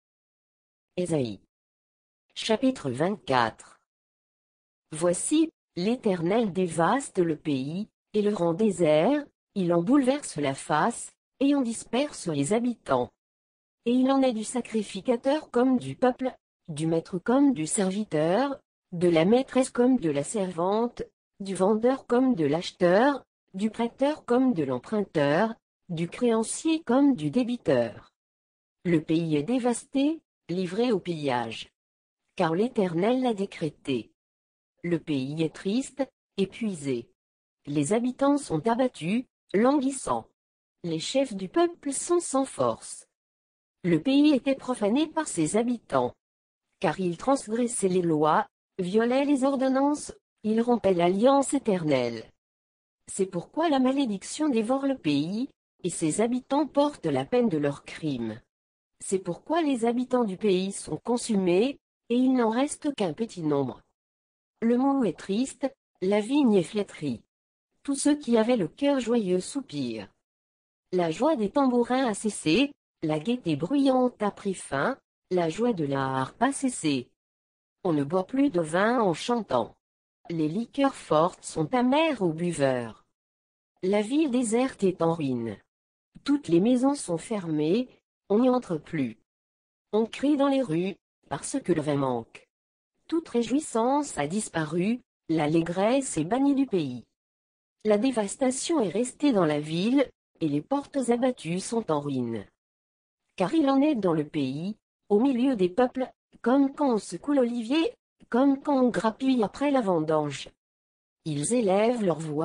Ésaïe. Chapitre vingt-quatre. Voici, l'Éternel dévaste le pays, et le rend désert, il en bouleverse la face, et en disperse les habitants. Et il en est du sacrificateur comme du peuple, du maître comme du serviteur, de la maîtresse comme de la servante, du vendeur comme de l'acheteur, du prêteur comme de l'emprunteur, du créancier comme du débiteur. Le pays est dévasté, livré au pillage. Car l'Éternel l'a décrété. Le pays est triste, épuisé. Les habitants sont abattus, languissants. Les chefs du peuple sont sans force. Le pays était profané par ses habitants. Car ils transgressaient les lois, violaient les ordonnances, ils rompaient l'alliance éternelle. C'est pourquoi la malédiction dévore le pays, et ses habitants portent la peine de leurs crimes. C'est pourquoi les habitants du pays sont consumés, et il n'en reste qu'un petit nombre. Le mou est triste, la vigne est flétrie. Tous ceux qui avaient le cœur joyeux soupirent. La joie des tambourins a cessé, la gaieté bruyante a pris fin, la joie de la harpe a cessé. On ne boit plus de vin en chantant. Les liqueurs fortes sont amères aux buveurs. La ville déserte est en ruine. Toutes les maisons sont fermées, on n'y entre plus. On crie dans les rues, parce que le vin manque. Toute réjouissance a disparu, l'allégresse est bannie du pays. La dévastation est restée dans la ville, et les portes abattues sont en ruine. Car il en est dans le pays, au milieu des peuples, comme quand on secoue l'olivier, comme quand on grappille après la vendange. Ils élèvent leur voix,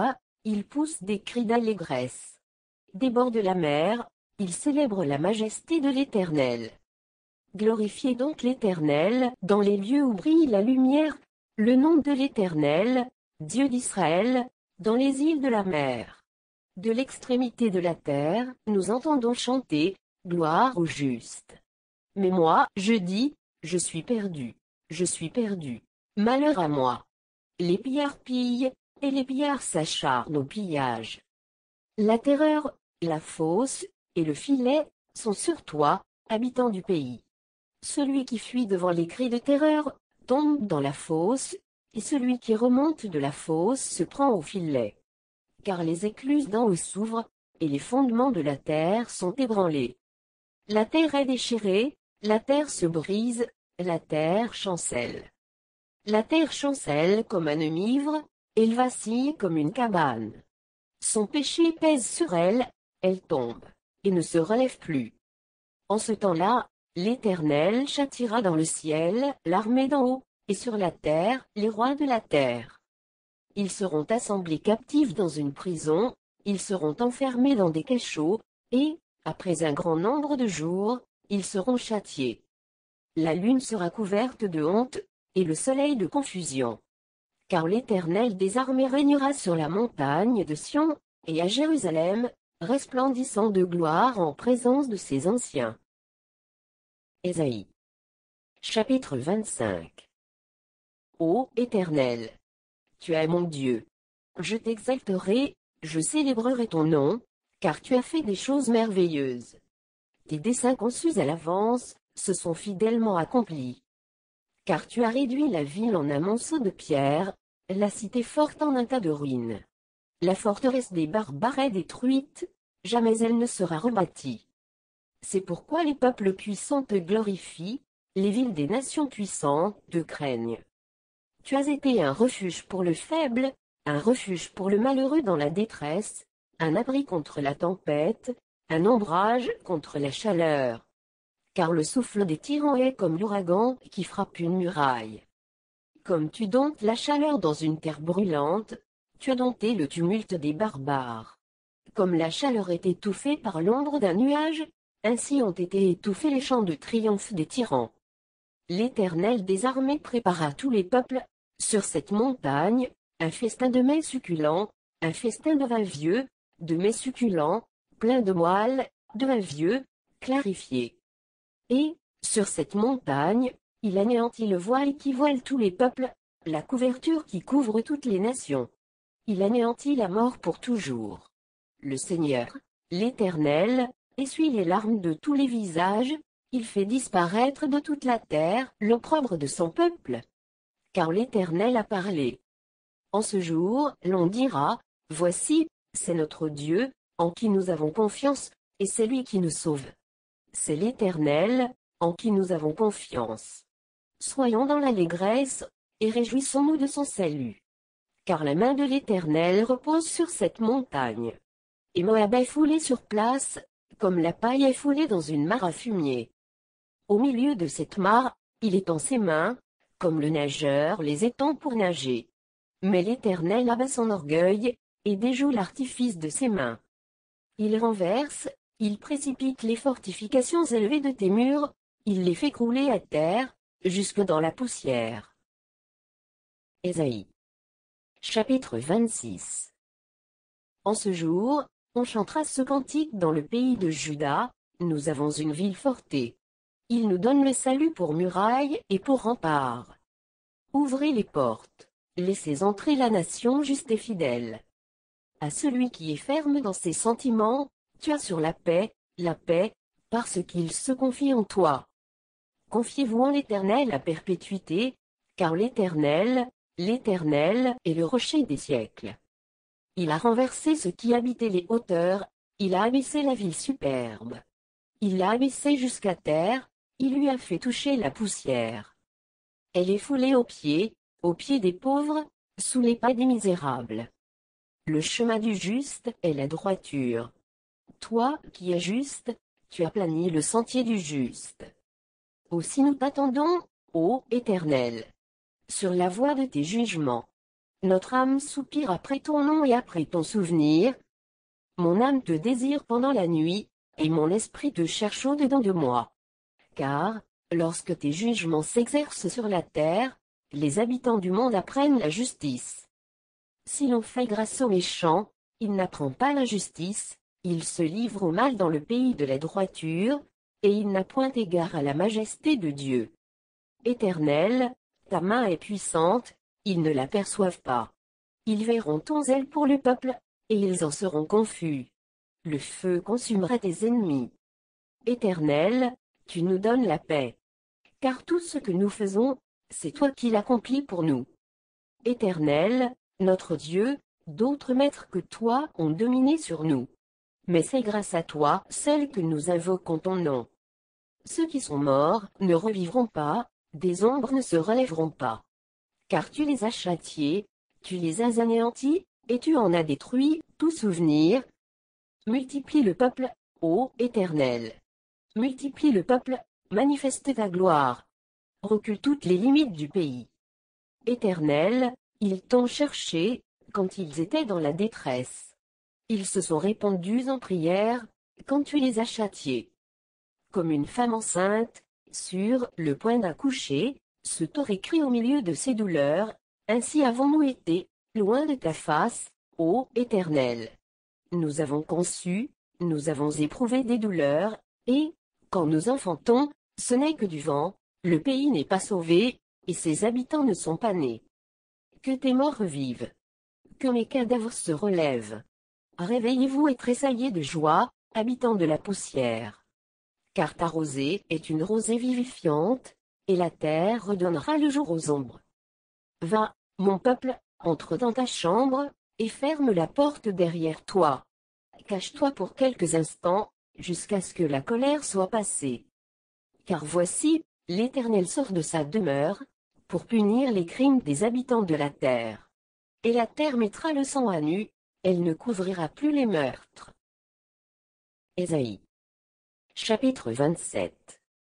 ils poussent des cris d'allégresse. Des bords de la mer, ils célèbrent la majesté de l'Éternel. Glorifiez donc l'Éternel dans les lieux où brille la lumière, le nom de l'Éternel, Dieu d'Israël, dans les îles de la mer. De l'extrémité de la terre, nous entendons chanter, gloire au juste. Mais moi, je dis, je suis perdu, je suis perdu. Malheur à moi. Les pillards pillent, et les pillards s'acharnent au pillage. La terreur, la fosse, et le filet, sont sur toi, habitant du pays. Celui qui fuit devant les cris de terreur, tombe dans la fosse, et celui qui remonte de la fosse se prend au filet. Car les écluses d'en haut s'ouvrent, et les fondements de la terre sont ébranlés. La terre est déchirée, la terre se brise, la terre chancelle. La terre chancelle comme un ivre, elle vacille comme une cabane. Son péché pèse sur elle, elle tombe, et ne se relève plus. En ce temps-là, l'Éternel châtiera dans le ciel l'armée d'en haut, et sur la terre les rois de la terre. Ils seront assemblés captifs dans une prison, ils seront enfermés dans des cachots, et, après un grand nombre de jours, ils seront châtiés. La lune sera couverte de honte, et le soleil de confusion. Car l'Éternel des armées régnera sur la montagne de Sion, et à Jérusalem, resplendissant de gloire en présence de ses anciens. Ésaïe. Chapitre vingt-cinq. Ô Éternel, tu es mon Dieu. Je t'exalterai, je célébrerai ton nom, car tu as fait des choses merveilleuses. Tes desseins conçus à l'avance, se sont fidèlement accomplis. Car tu as réduit la ville en un monceau de pierre, la cité forte en un tas de ruines. La forteresse des barbares est détruite, jamais elle ne sera rebâtie. C'est pourquoi les peuples puissants te glorifient, les villes des nations puissantes te craignent. Tu as été un refuge pour le faible, un refuge pour le malheureux dans la détresse, un abri contre la tempête, un ombrage contre la chaleur. Car le souffle des tyrans est comme l'ouragan qui frappe une muraille. Comme tu domptes la chaleur dans une terre brûlante, tu as dompté le tumulte des barbares. Comme la chaleur est étouffée par l'ombre d'un nuage, ainsi ont été étouffés les chants de triomphe des tyrans. L'Éternel des armées prépara tous les peuples, sur cette montagne, un festin de mets succulents, un festin de vin vieux, de mets succulents, plein de moelle, de vin vieux, clarifié. Et, sur cette montagne, il anéantit le voile qui voile tous les peuples, la couverture qui couvre toutes les nations. Il anéantit la mort pour toujours. Le Seigneur, l'Éternel, essuie les larmes de tous les visages, il fait disparaître de toute la terre l'opprobre de son peuple. Car l'Éternel a parlé. En ce jour, l'on dira, voici, c'est notre Dieu, en qui nous avons confiance, et c'est lui qui nous sauve. C'est l'Éternel, en qui nous avons confiance. Soyons dans l'allégresse, et réjouissons-nous de son salut. Car la main de l'Éternel repose sur cette montagne. Et Moab est foulé sur place, comme la paille est foulée dans une mare à fumier. Au milieu de cette mare, il étend ses mains, comme le nageur les étend pour nager. Mais l'Éternel abat son orgueil, et déjoue l'artifice de ses mains. Il renverse, il précipite les fortifications élevées de tes murs, il les fait crouler à terre, jusque dans la poussière. Ésaïe. Chapitre vingt-six. En ce jour, on chantera ce cantique dans le pays de Juda, nous avons une ville fortée. Il nous donne le salut pour muraille et pour rempart. Ouvrez les portes, laissez entrer la nation juste et fidèle. À celui qui est ferme dans ses sentiments, tu as sur la paix, la paix, parce qu'il se confie en toi. Confiez-vous en l'Éternel à perpétuité, car l'Éternel, l'Éternel est le rocher des siècles. Il a renversé ceux qui habitaient les hauteurs, il a abaissé la ville superbe. Il l'a abaissée jusqu'à terre, il lui a fait toucher la poussière. Elle est foulée aux pieds, aux pieds des pauvres, sous les pas des misérables. Le chemin du juste est la droiture. Toi, qui es juste, tu aplanis le sentier du juste. Aussi nous t'attendons, ô Éternel, sur la voie de tes jugements. notre âme soupire après ton nom et après ton souvenir. Mon âme te désire pendant la nuit, et mon esprit te cherche au-dedans de moi. Car, lorsque tes jugements s'exercent sur la terre, les habitants du monde apprennent la justice. Si l'on fait grâce aux méchants, il n'apprend pas la justice, il se livre au mal dans le pays de la droiture, et il n'a point égard à la majesté de Dieu. Éternel, ta main est puissante, ils ne l'aperçoivent pas. Ils verront ton zèle pour le peuple, et ils en seront confus. Le feu consumera tes ennemis. Éternel, tu nous donnes la paix. Car tout ce que nous faisons, c'est toi qui l'accomplis pour nous. Éternel, notre Dieu, d'autres maîtres que toi ont dominé sur nous. Mais c'est grâce à toi seul que nous invoquons ton nom. Ceux qui sont morts ne revivront pas, des ombres ne se relèveront pas. Car tu les as châtiés, tu les as anéantis, et tu en as détruit tout souvenir. Multiplie le peuple, ô Éternel. Multiplie le peuple, manifeste ta gloire. Recule toutes les limites du pays. Éternel, ils t'ont cherché, quand ils étaient dans la détresse. Ils se sont répandus en prière, quand tu les as châtiés. Comme une femme enceinte, sur le point d'accoucher, se t'aurait crie au milieu de ses douleurs, ainsi avons-nous été, loin de ta face, ô Éternel. Nous avons conçu, nous avons éprouvé des douleurs, et, quand nous enfantons, ce n'est que du vent, le pays n'est pas sauvé, et ses habitants ne sont pas nés. Que tes morts revivent. Que mes cadavres se relèvent. Réveillez-vous et tressaillez de joie, habitants de la poussière. Car ta rosée est une rosée vivifiante, et la terre redonnera le jour aux ombres. Va, mon peuple, entre dans ta chambre, et ferme la porte derrière toi. Cache-toi pour quelques instants, jusqu'à ce que la colère soit passée. Car voici, l'Éternel sort de sa demeure, pour punir les crimes des habitants de la terre. Et la terre mettra le sang à nu, elle ne couvrira plus les meurtres. Ésaïe. Chapitre vingt-sept.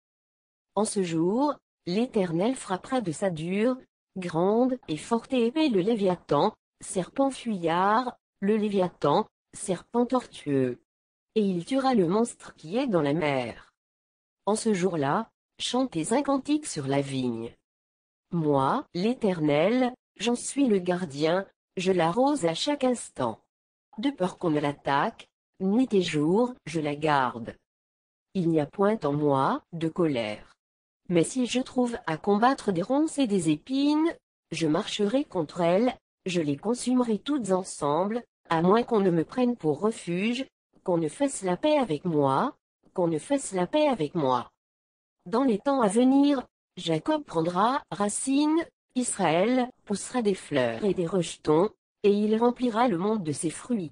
En ce jour, l'Éternel frappera de sa dure, grande et forte épée le Léviathan, serpent fuyard, le Léviathan, serpent tortueux. Et il tuera le monstre qui est dans la mer. En ce jour-là, chantez un cantique sur la vigne. Moi, l'Éternel, j'en suis le gardien, je l'arrose à chaque instant. De peur qu'on ne l'attaque, nuit et jour, je la garde. Il n'y a point en moi de colère. Mais si je trouve à combattre des ronces et des épines, je marcherai contre elles, je les consumerai toutes ensemble, à moins qu'on ne me prenne pour refuge, qu'on ne fasse la paix avec moi, qu'on ne fasse la paix avec moi. Dans les temps à venir, Jacob prendra racine, Israël poussera des fleurs et des rejetons, et il remplira le monde de ses fruits.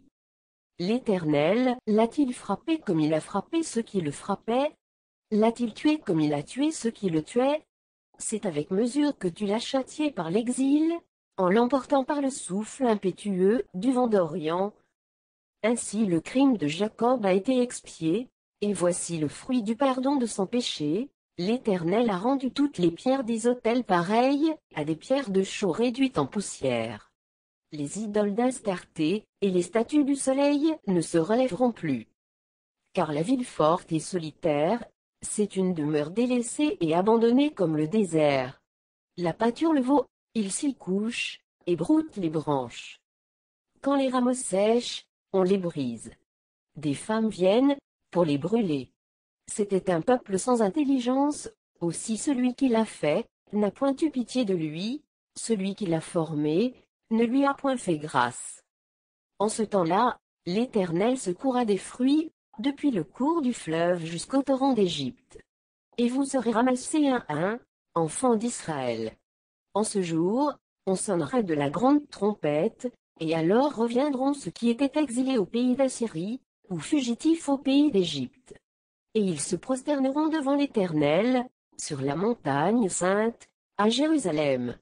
L'Éternel l'a-t-il frappé comme il a frappé ceux qui le frappaient? L'a-t-il tué comme il a tué ceux qui le tuaient? C'est avec mesure que tu l'as châtié par l'exil, en l'emportant par le souffle impétueux du vent d'Orient. Ainsi le crime de Jacob a été expié, et voici le fruit du pardon de son péché. L'Éternel a rendu toutes les pierres des autels pareilles à des pierres de chaux réduites en poussière. Les idoles d'Astarté et les statues du soleil ne se relèveront plus. Car la ville forte et solitaire, c'est une demeure délaissée et abandonnée comme le désert. La pâture le vaut, il s'y couche, et broute les branches. Quand les rameaux sèchent, on les brise. Des femmes viennent, pour les brûler. C'était un peuple sans intelligence, aussi celui qui l'a fait, n'a point eu pitié de lui, celui qui l'a formé, ne lui a point fait grâce. En ce temps-là, l'Éternel secourra des fruits, depuis le cours du fleuve jusqu'au torrent d'Égypte. Et vous serez ramassés un à un, enfants d'Israël. En ce jour, on sonnera de la grande trompette, et alors reviendront ceux qui étaient exilés au pays d'Assyrie, ou fugitifs au pays d'Égypte. Et ils se prosterneront devant l'Éternel, sur la montagne sainte, à Jérusalem.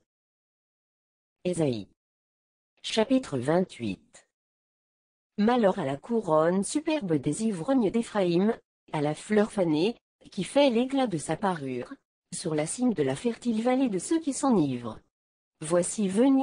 Ésaïe. Chapitre vingt-huit. Malheur à la couronne superbe des ivrognes d'Éphraïm, à la fleur fanée, qui fait l'éclat de sa parure, sur la cime de la fertile vallée de ceux qui s'enivrent. Voici venir,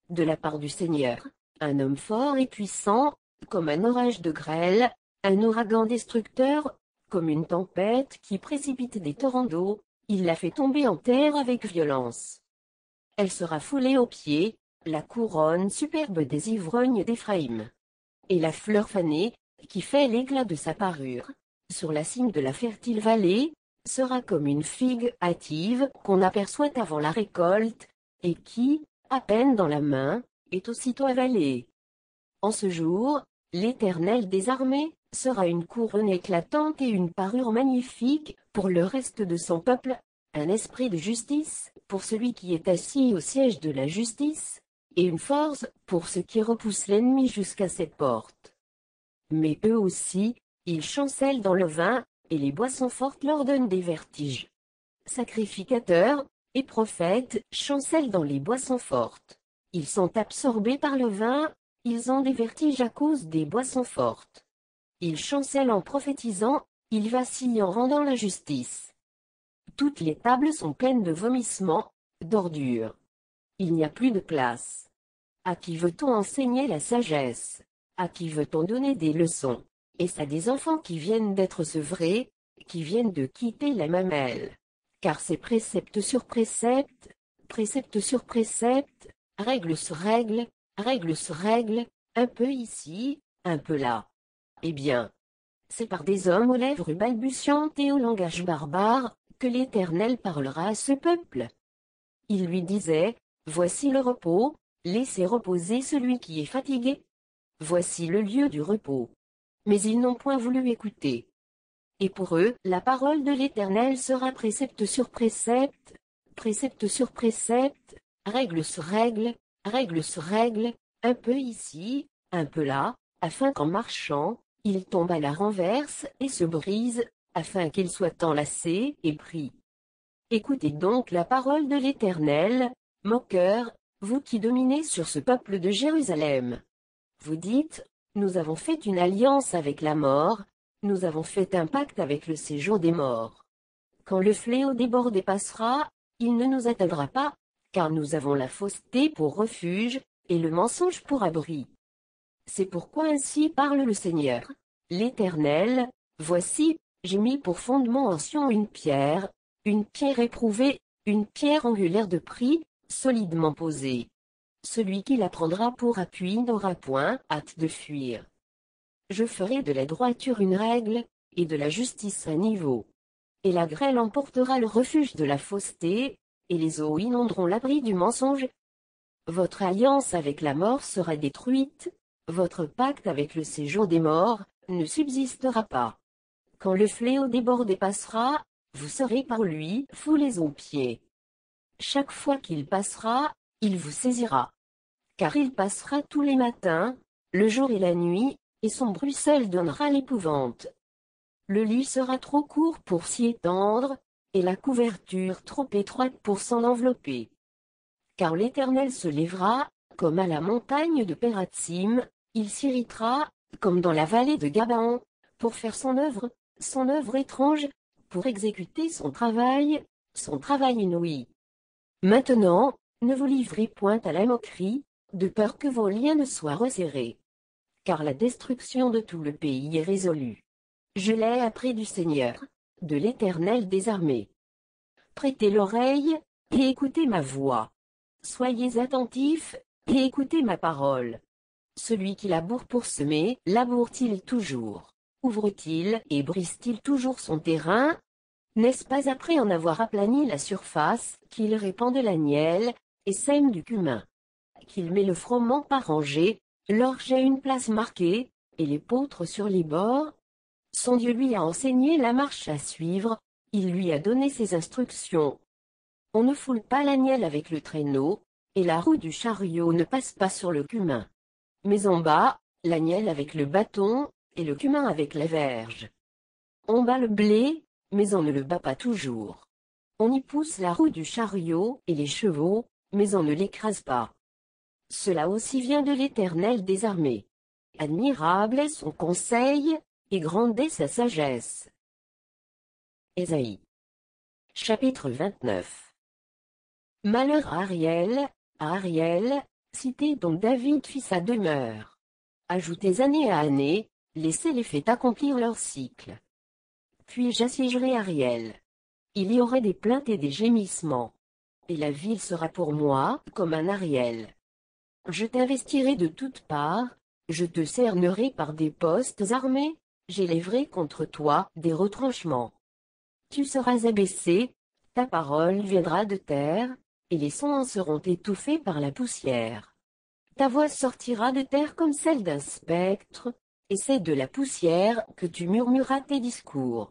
de la part du Seigneur, un homme fort et puissant, comme un orage de grêle, un ouragan destructeur, comme une tempête qui précipite des torrents d'eau, il la fait tomber en terre avec violence. Elle sera foulée aux pieds, la couronne superbe des ivrognes d'Éphraïm. Et la fleur fanée, qui fait l'éclat de sa parure, sur la cime de la fertile vallée, sera comme une figue hâtive qu'on aperçoit avant la récolte, et qui, à peine dans la main, est aussitôt avalée. En ce jour, l'Éternel des armées sera une couronne éclatante et une parure magnifique pour le reste de son peuple, un esprit de justice pour celui qui est assis au siège de la justice, et une force pour ceux qui repoussent l'ennemi jusqu'à cette porte. Mais eux aussi, ils chancellent dans le vin, et les boissons fortes leur donnent des vertiges. Sacrificateurs et prophètes chancellent dans les boissons fortes. Ils sont absorbés par le vin, ils ont des vertiges à cause des boissons fortes. Ils chancellent en prophétisant, ils vacillent en rendant la justice. Toutes les tables sont pleines de vomissements, d'ordures. Il n'y a plus de place. À qui veut-on enseigner la sagesse? À qui veut-on donner des leçons? Est-ce à des enfants qui viennent d'être sevrés, qui viennent de quitter la mamelle? Car c'est précepte sur précepte, précepte sur précepte, règle sur règle, règle sur règle, un peu ici, un peu là. Eh bien, c'est par des hommes aux lèvres balbutiantes et au langage barbare, que l'Éternel parlera à ce peuple. Il lui disait, voici le repos, laissez reposer celui qui est fatigué. Voici le lieu du repos. Mais ils n'ont point voulu écouter. Et pour eux, la parole de l'Éternel sera précepte sur précepte, précepte sur précepte, règle sur règle, règle sur règle, un peu ici, un peu là, afin qu'en marchant, ils tombent à la renverse et se brisent, afin qu'ils soient enlacés et pris. Écoutez donc la parole de l'Éternel, moqueurs, vous qui dominez sur ce peuple de Jérusalem. Vous dites, nous avons fait une alliance avec la mort, nous avons fait un pacte avec le séjour des morts. Quand le fléau débordé passera, il ne nous atteindra pas, car nous avons la fausseté pour refuge, et le mensonge pour abri. C'est pourquoi ainsi parle le Seigneur, l'Éternel, voici, j'ai mis pour fondement en Sion une pierre, une pierre éprouvée, une pierre angulaire de prix, solidement posée. Celui qui la prendra pour appui n'aura point hâte de fuir. Je ferai de la droiture une règle, et de la justice un niveau. Et la grêle emportera le refuge de la fausseté, et les eaux inonderont l'abri du mensonge. Votre alliance avec la mort sera détruite, votre pacte avec le séjour des morts ne subsistera pas. Quand le fléau débordé passera, vous serez par lui foulés aux pieds. Chaque fois qu'il passera, il vous saisira. Car il passera tous les matins, le jour et la nuit, et son bruit seul donnera l'épouvante. Le lit sera trop court pour s'y étendre, et la couverture trop étroite pour s'en envelopper. Car l'Éternel se lèvera, comme à la montagne de Pératsim, il s'irritera, comme dans la vallée de Gabaon, pour faire son œuvre, son œuvre étrange, pour exécuter son travail, son travail inouï. Maintenant, ne vous livrez point à la moquerie, de peur que vos liens ne soient resserrés. Car la destruction de tout le pays est résolue. Je l'ai appris du Seigneur, de l'Éternel des armées. Prêtez l'oreille, et écoutez ma voix. Soyez attentifs, et écoutez ma parole. Celui qui laboure pour semer, laboure-t-il toujours? Ouvre-t-il et brise-t-il toujours son terrain? N'est-ce pas après en avoir aplani la surface, qu'il répand de l'agnelle, et sème du cumin? Qu'il met le froment par rangée, l'orge à une place marquée, et l'épeautre sur les bords? Son Dieu lui a enseigné la marche à suivre, il lui a donné ses instructions. On ne foule pas l'agnelle avec le traîneau, et la roue du chariot ne passe pas sur le cumin. Mais en bas, l'agnelle avec le bâton, et le cumin avec la verge. On bat le blé, mais on ne le bat pas toujours. On y pousse la roue du chariot et les chevaux, mais on ne l'écrase pas. Cela aussi vient de l'Éternel des armées. Admirable est son conseil, et grande est sa sagesse. Ésaïe. Chapitre vingt-neuf. Malheur à Ariel, à Ariel, Citez donc David fit sa demeure. Ajoutez année à année, laissez les faits accomplir leur cycle. Puis j'assiégerai Ariel. Il y aurait des plaintes et des gémissements. Et la ville sera pour moi comme un Ariel. Je t'investirai de toutes parts, je te cernerai par des postes armés, j'élèverai contre toi des retranchements. Tu seras abaissé, ta parole viendra de terre, et les sons en seront étouffés par la poussière. Ta voix sortira de terre comme celle d'un spectre, et c'est de la poussière que tu murmuras tes discours.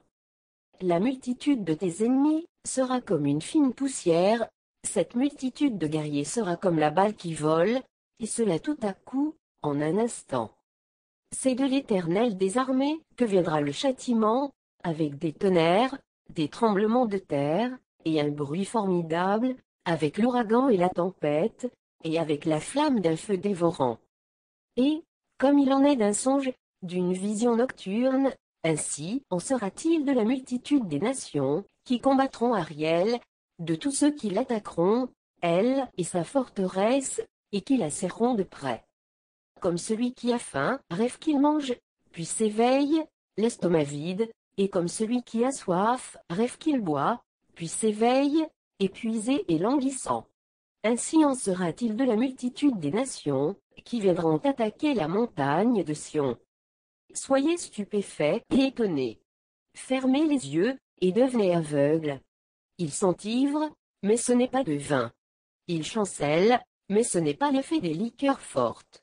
La multitude de tes ennemis sera comme une fine poussière, cette multitude de guerriers sera comme la balle qui vole, et cela tout à coup, en un instant. C'est de l'Éternel des armées que viendra le châtiment, avec des tonnerres, des tremblements de terre, et un bruit formidable, avec l'ouragan et la tempête, et avec la flamme d'un feu dévorant. Et, comme il en est d'un songe, d'une vision nocturne, ainsi en sera-t-il de la multitude des nations, qui combattront Ariel, de tous ceux qui l'attaqueront, elle et sa forteresse, et qui la serreront de près. Comme celui qui a faim, rêve qu'il mange, puis s'éveille, l'estomac vide, et comme celui qui a soif, rêve qu'il boit, puis s'éveille, épuisé et languissant. Ainsi en sera-t-il de la multitude des nations, qui viendront attaquer la montagne de Sion. Soyez stupéfaits et étonnés. Fermez les yeux, et devenez aveugles. Ils sont ivres, mais ce n'est pas de vin. Ils chancellent, mais ce n'est pas l'effet des liqueurs fortes.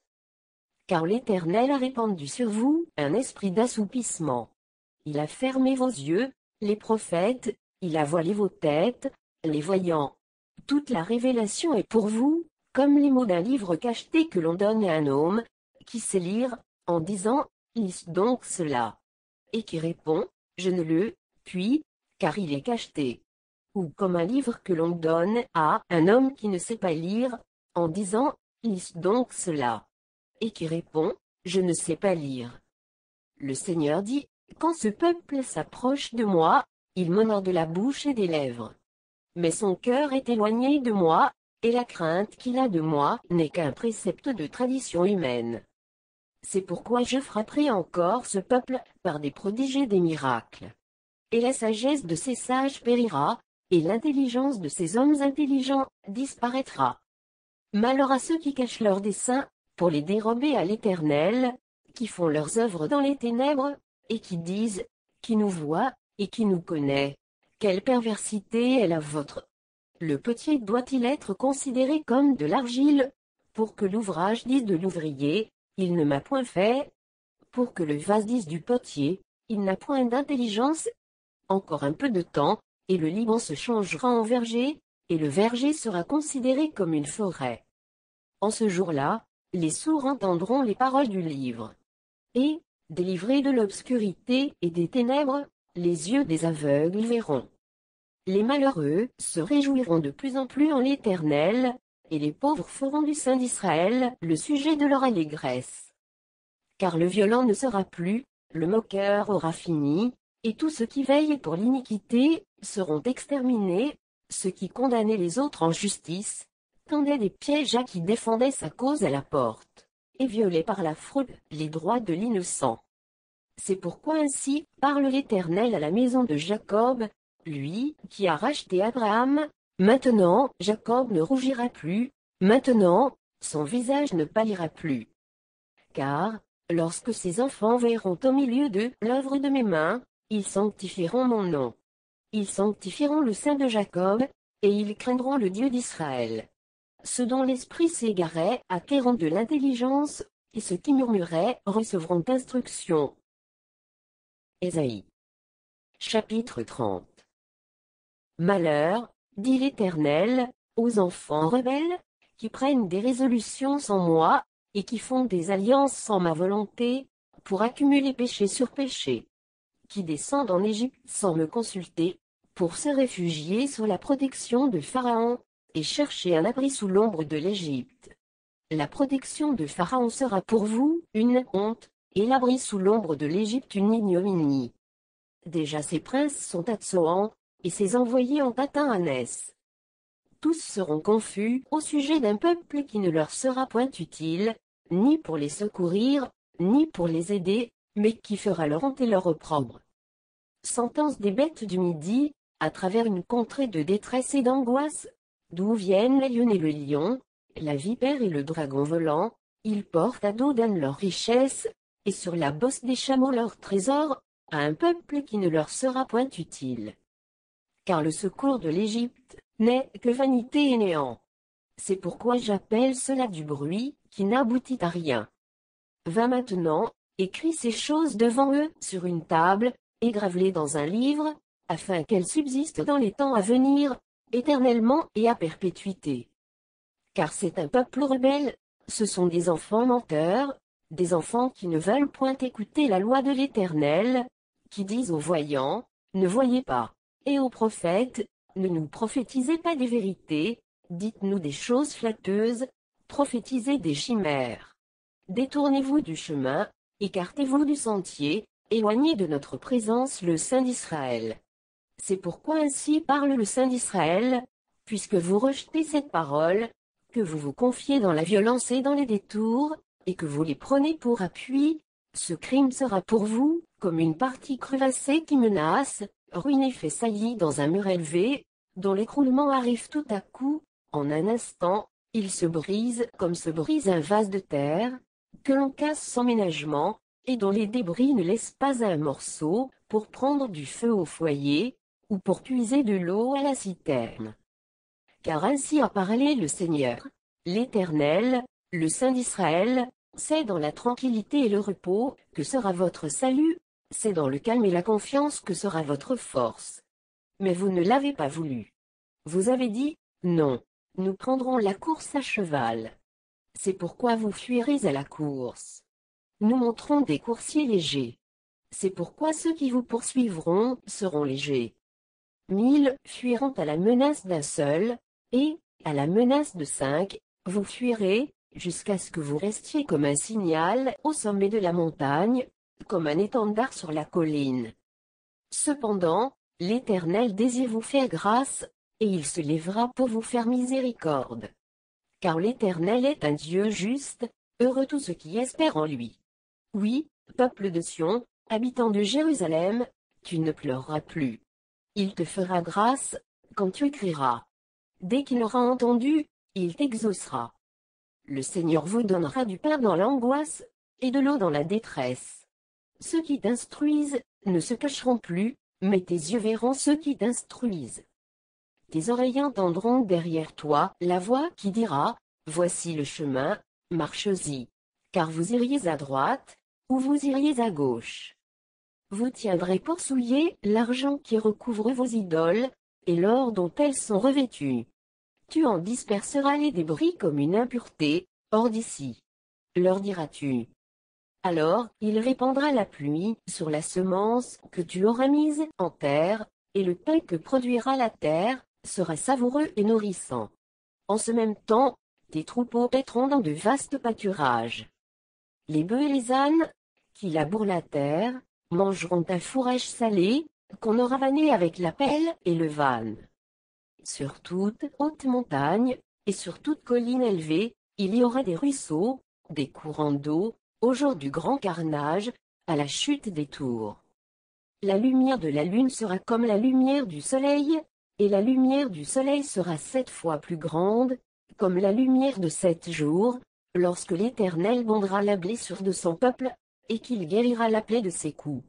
Car l'Éternel a répandu sur vous un esprit d'assoupissement. Il a fermé vos yeux, les prophètes, il a voilé vos têtes, les voyants. Toute la révélation est pour vous, comme les mots d'un livre cacheté que l'on donne à un homme, qui sait lire, en disant, lis donc cela. Et qui répond, je ne le, puis, car il est cacheté. Ou comme un livre que l'on donne à un homme qui ne sait pas lire, en disant, lis donc cela. Et qui répond, je ne sais pas lire. Le Seigneur dit, quand ce peuple s'approche de moi, il m'honore de la bouche et des lèvres. Mais son cœur est éloigné de moi, et la crainte qu'il a de moi n'est qu'un précepte de tradition humaine. C'est pourquoi je frapperai encore ce peuple par des prodiges et des miracles. Et la sagesse de ces sages périra, et l'intelligence de ces hommes intelligents disparaîtra. Malheur à ceux qui cachent leurs desseins, pour les dérober à l'Éternel, qui font leurs œuvres dans les ténèbres, et qui disent, qui nous voit, et qui nous connaît. Quelle perversité est la vôtre! Le potier doit-il être considéré comme de l'argile, pour que l'ouvrage dise de l'ouvrier, il ne m'a point fait, pour que le vase dise du potier, il n'a point d'intelligence. Encore un peu de temps, et le Liban se changera en verger, et le verger sera considéré comme une forêt. En ce jour-là, les sourds entendront les paroles du livre. Et, délivrés de l'obscurité et des ténèbres, les yeux des aveugles verront. Les malheureux se réjouiront de plus en plus en l'Éternel, et les pauvres feront du Saint d'Israël le sujet de leur allégresse. Car le violent ne sera plus, le moqueur aura fini, et tous ceux qui veillent pour l'iniquité seront exterminés, ceux qui condamnaient les autres en justice, tendaient des pièges à qui défendaient sa cause à la porte, et violaient par la fraude les droits de l'innocent. C'est pourquoi ainsi parle l'Éternel à la maison de Jacob, lui qui a racheté Abraham. Maintenant Jacob ne rougira plus, maintenant son visage ne pâlira plus. Car, lorsque ses enfants verront au milieu d'eux l'œuvre de mes mains, ils sanctifieront mon nom. Ils sanctifieront le Saint de Jacob, et ils craindront le Dieu d'Israël. Ceux dont l'esprit s'égarait acquerront de l'intelligence, et ceux qui murmuraient recevront instruction. Ésaïe. Chapitre trente. Malheur, dit l'Éternel, aux enfants rebelles, qui prennent des résolutions sans moi, et qui font des alliances sans ma volonté, pour accumuler péché sur péché. Qui descendent en Égypte sans me consulter, pour se réfugier sous la protection de Pharaon, et chercher un abri sous l'ombre de l'Égypte. La protection de Pharaon sera pour vous une honte, et l'abri sous l'ombre de l'Égypte une ignominie. Déjà ses princes sont à Tsoan, et ses envoyés ont atteint Anès. Tous seront confus au sujet d'un peuple qui ne leur sera point utile, ni pour les secourir, ni pour les aider, mais qui fera leur honte et leur opprobre. Sentence des bêtes du Midi, à travers une contrée de détresse et d'angoisse, d'où viennent les lions et le lion, la vipère et le dragon volant, ils portent à dos d'âne leurs richesses, et sur la bosse des chameaux leurs trésors, à un peuple qui ne leur sera point utile. Car le secours de l'Égypte n'est que vanité et néant. C'est pourquoi j'appelle cela du bruit, qui n'aboutit à rien. Va maintenant, écris ces choses devant eux sur une table, et grave-les dans un livre, afin qu'elles subsistent dans les temps à venir, éternellement et à perpétuité. Car c'est un peuple rebelle, ce sont des enfants menteurs, des enfants qui ne veulent point écouter la loi de l'Éternel, qui disent aux voyants, ne voyez pas, et aux prophètes, ne nous prophétisez pas des vérités, dites-nous des choses flatteuses, prophétisez des chimères. Détournez-vous du chemin, écartez-vous du sentier, éloignez de notre présence le Saint d'Israël. C'est pourquoi ainsi parle le Saint d'Israël, puisque vous rejetez cette parole, que vous vous confiez dans la violence et dans les détours, et que vous les prenez pour appui, ce crime sera pour vous, comme une partie crevassée qui menace, ruinée fait saillie dans un mur élevé, dont l'écroulement arrive tout à coup, en un instant, il se brise comme se brise un vase de terre, que l'on casse sans ménagement, et dont les débris ne laissent pas un morceau, pour prendre du feu au foyer, ou pour puiser de l'eau à la citerne. Car ainsi a parlé le Seigneur, l'Éternel, le Saint d'Israël, c'est dans la tranquillité et le repos que sera votre salut, c'est dans le calme et la confiance que sera votre force. Mais vous ne l'avez pas voulu. Vous avez dit, non, nous prendrons la course à cheval. C'est pourquoi vous fuirez à la course. Nous montrons des coursiers légers. C'est pourquoi ceux qui vous poursuivront seront légers. Mille fuiront à la menace d'un seul, et, à la menace de cinq, vous fuirez, jusqu'à ce que vous restiez comme un signal au sommet de la montagne, comme un étendard sur la colline. Cependant, l'Éternel désire vous faire grâce, et il se lèvera pour vous faire miséricorde. Car l'Éternel est un Dieu juste, heureux tous ceux qui espèrent en lui. Oui, peuple de Sion, habitant de Jérusalem, tu ne pleureras plus. Il te fera grâce, quand tu écriras. Dès qu'il aura entendu, il t'exaucera. Le Seigneur vous donnera du pain dans l'angoisse, et de l'eau dans la détresse. Ceux qui t'instruisent, ne se cacheront plus, mais tes yeux verront ceux qui t'instruisent. Tes oreilles entendront derrière toi la voix qui dira, voici le chemin, marchez-y, car vous iriez à droite, ou vous iriez à gauche. Vous tiendrez pour souiller l'argent qui recouvre vos idoles, et l'or dont elles sont revêtues. Tu en disperseras les débris comme une impureté, hors d'ici. Leur diras-tu. Alors, il répandra la pluie sur la semence que tu auras mise en terre, et le pain que produira la terre sera savoureux et nourrissant. En ce même temps, tes troupeaux paîtront dans de vastes pâturages. Les bœufs et les ânes, qui labourent la terre, mangeront un fourrage salé, qu'on aura vanné avec la pelle et le van. Sur toute haute montagne, et sur toute colline élevée, il y aura des ruisseaux, des courants d'eau, au jour du grand carnage, à la chute des tours. La lumière de la lune sera comme la lumière du soleil, et la lumière du soleil sera sept fois plus grande, comme la lumière de sept jours, lorsque l'Éternel bondera la blessure de son peuple, et qu'il guérira la plaie de ses coups.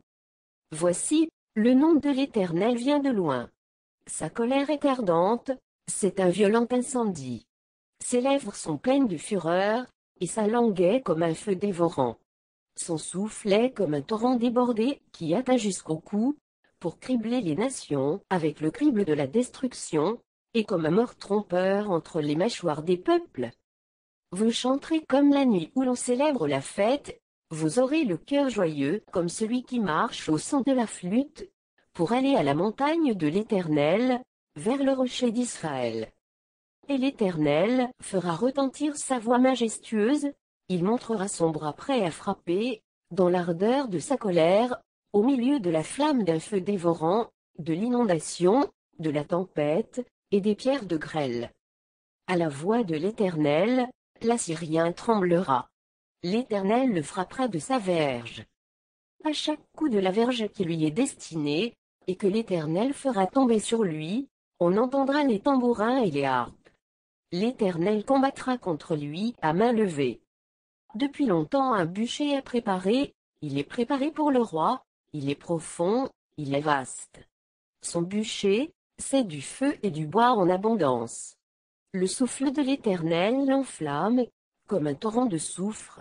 Voici, le nom de l'Éternel vient de loin. Sa colère est ardente, c'est un violent incendie. Ses lèvres sont pleines de fureur, et sa langue est comme un feu dévorant. Son souffle est comme un torrent débordé qui atteint jusqu'au cou, pour cribler les nations avec le crible de la destruction, et comme un mort trompeur entre les mâchoires des peuples. Vous chanterez comme la nuit où l'on célèbre la fête, vous aurez le cœur joyeux comme celui qui marche au son de la flûte, pour aller à la montagne de l'Éternel, vers le rocher d'Israël. Et l'Éternel fera retentir sa voix majestueuse, il montrera son bras prêt à frapper, dans l'ardeur de sa colère, au milieu de la flamme d'un feu dévorant, de l'inondation, de la tempête, et des pierres de grêle. À la voix de l'Éternel, l'Assyrien tremblera. L'Éternel le frappera de sa verge. À chaque coup de la verge qui lui est destinée, et que l'Éternel fera tomber sur lui, on entendra les tambourins et les harpes. L'Éternel combattra contre lui à main levée. Depuis longtemps un bûcher est préparé, il est préparé pour le roi, il est profond, il est vaste. Son bûcher, c'est du feu et du bois en abondance. Le souffle de l'Éternel l'enflamme, comme un torrent de soufre.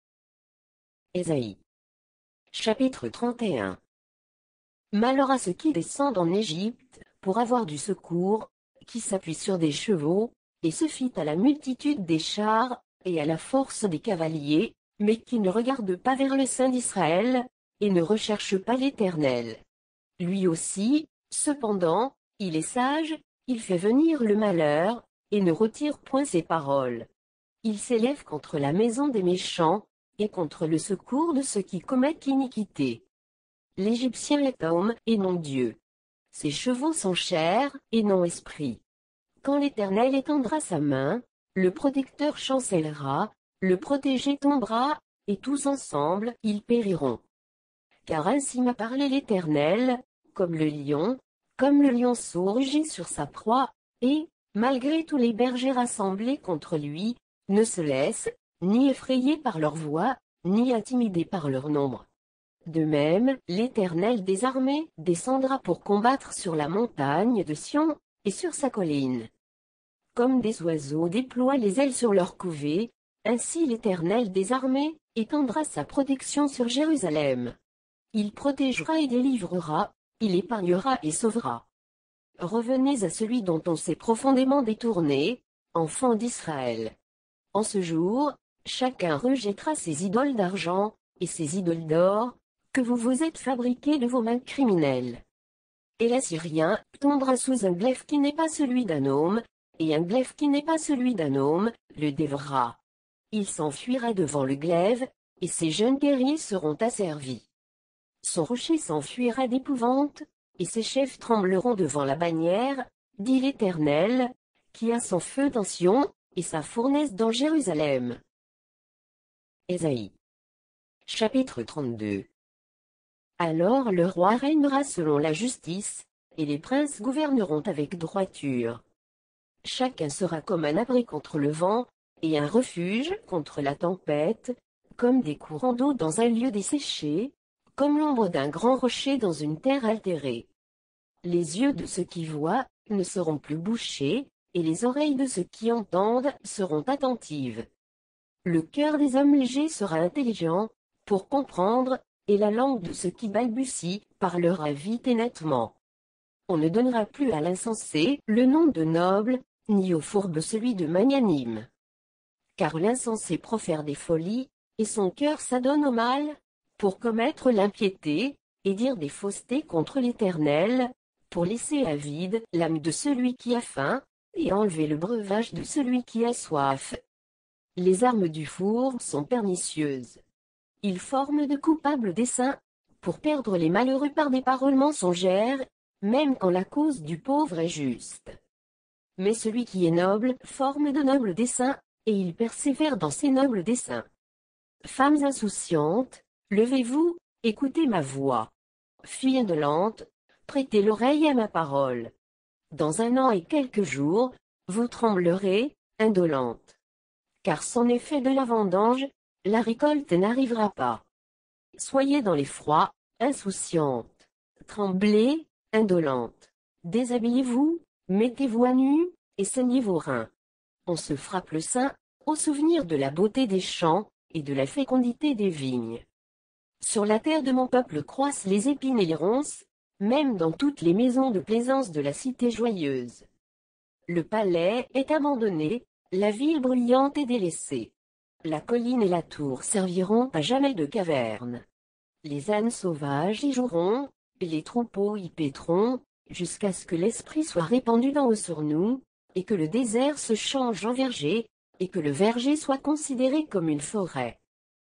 Ésaïe. Chapitre trente et un. Malheur à ceux qui descendent en Égypte, pour avoir du secours, qui s'appuient sur des chevaux, et se fient à la multitude des chars, et à la force des cavaliers, mais qui ne regardent pas vers le Saint d'Israël, et ne recherchent pas l'Éternel. Lui aussi, cependant, il est sage, il fait venir le malheur, et ne retire point ses paroles. Il s'élève contre la maison des méchants, et contre le secours de ceux qui commettent l'iniquité. L'Égyptien est homme, et non Dieu. Ses chevaux sont chair, et non esprit. Quand l'Éternel étendra sa main, le protecteur chancellera, le protégé tombera, et tous ensemble, ils périront. Car ainsi m'a parlé l'Éternel, comme le lion, comme le lionceau rugit sur sa proie, et, malgré tous les bergers rassemblés contre lui, ne se laissent, ni effrayés par leur voix, ni intimidés par leur nombre. De même, l'Éternel des armées descendra pour combattre sur la montagne de Sion, et sur sa colline. Comme des oiseaux déploient les ailes sur leur couvée, ainsi l'Éternel des armées étendra sa protection sur Jérusalem. Il protégera et délivrera, il épargnera et sauvera. Revenez à celui dont on s'est profondément détourné, enfants d'Israël. En ce jour, chacun rejettera ses idoles d'argent, et ses idoles d'or, que vous vous êtes fabriqués de vos mains criminelles. Et l'Assyrien tombera sous un glaive qui n'est pas celui d'un homme, et un glaive qui n'est pas celui d'un homme, le dévorera. Il s'enfuira devant le glaive, et ses jeunes guerriers seront asservis. Son rocher s'enfuira d'épouvante, et ses chefs trembleront devant la bannière, dit l'Éternel, qui a son feu dans Sion, et sa fournaise dans Jérusalem. Ésaïe. Chapitre trente-deux. Alors le roi régnera selon la justice, et les princes gouverneront avec droiture. Chacun sera comme un abri contre le vent, et un refuge contre la tempête, comme des courants d'eau dans un lieu desséché, comme l'ombre d'un grand rocher dans une terre altérée. Les yeux de ceux qui voient ne seront plus bouchés, et les oreilles de ceux qui entendent seront attentives. Le cœur des hommes légers sera intelligent, pour comprendre, et la langue de ceux qui balbutient parlera vite et nettement. On ne donnera plus à l'insensé le nom de noble, ni au fourbe celui de magnanime. Car l'insensé profère des folies, et son cœur s'adonne au mal, pour commettre l'impiété, et dire des faussetés contre l'Éternel, pour laisser à vide l'âme de celui qui a faim, et enlever le breuvage de celui qui a soif. Les armes du four sont pernicieuses. Ils forment de coupables desseins, pour perdre les malheureux par des paroles mensongères, même quand la cause du pauvre est juste. Mais celui qui est noble forme de nobles desseins, et il persévère dans ses nobles desseins. Femmes insouciantes, levez-vous, écoutez ma voix. Filles indolentes, prêtez l'oreille à ma parole. Dans un an et quelques jours, vous tremblerez, indolentes. Car sans effet de la vendange, la récolte n'arrivera pas. Soyez dans l'effroi, insouciantes. Tremblez, indolentes. Déshabillez-vous, mettez-vous à nu, et saignez vos reins. On se frappe le sein, au souvenir de la beauté des champs, et de la fécondité des vignes. Sur la terre de mon peuple croissent les épines et les ronces, même dans toutes les maisons de plaisance de la cité joyeuse. Le palais est abandonné, la ville bruyante est délaissée. La colline et la tour serviront à jamais de caverne. Les ânes sauvages y joueront, les troupeaux y paîtront, jusqu'à ce que l'esprit soit répandu d'en haut sur nous, et que le désert se change en verger, et que le verger soit considéré comme une forêt.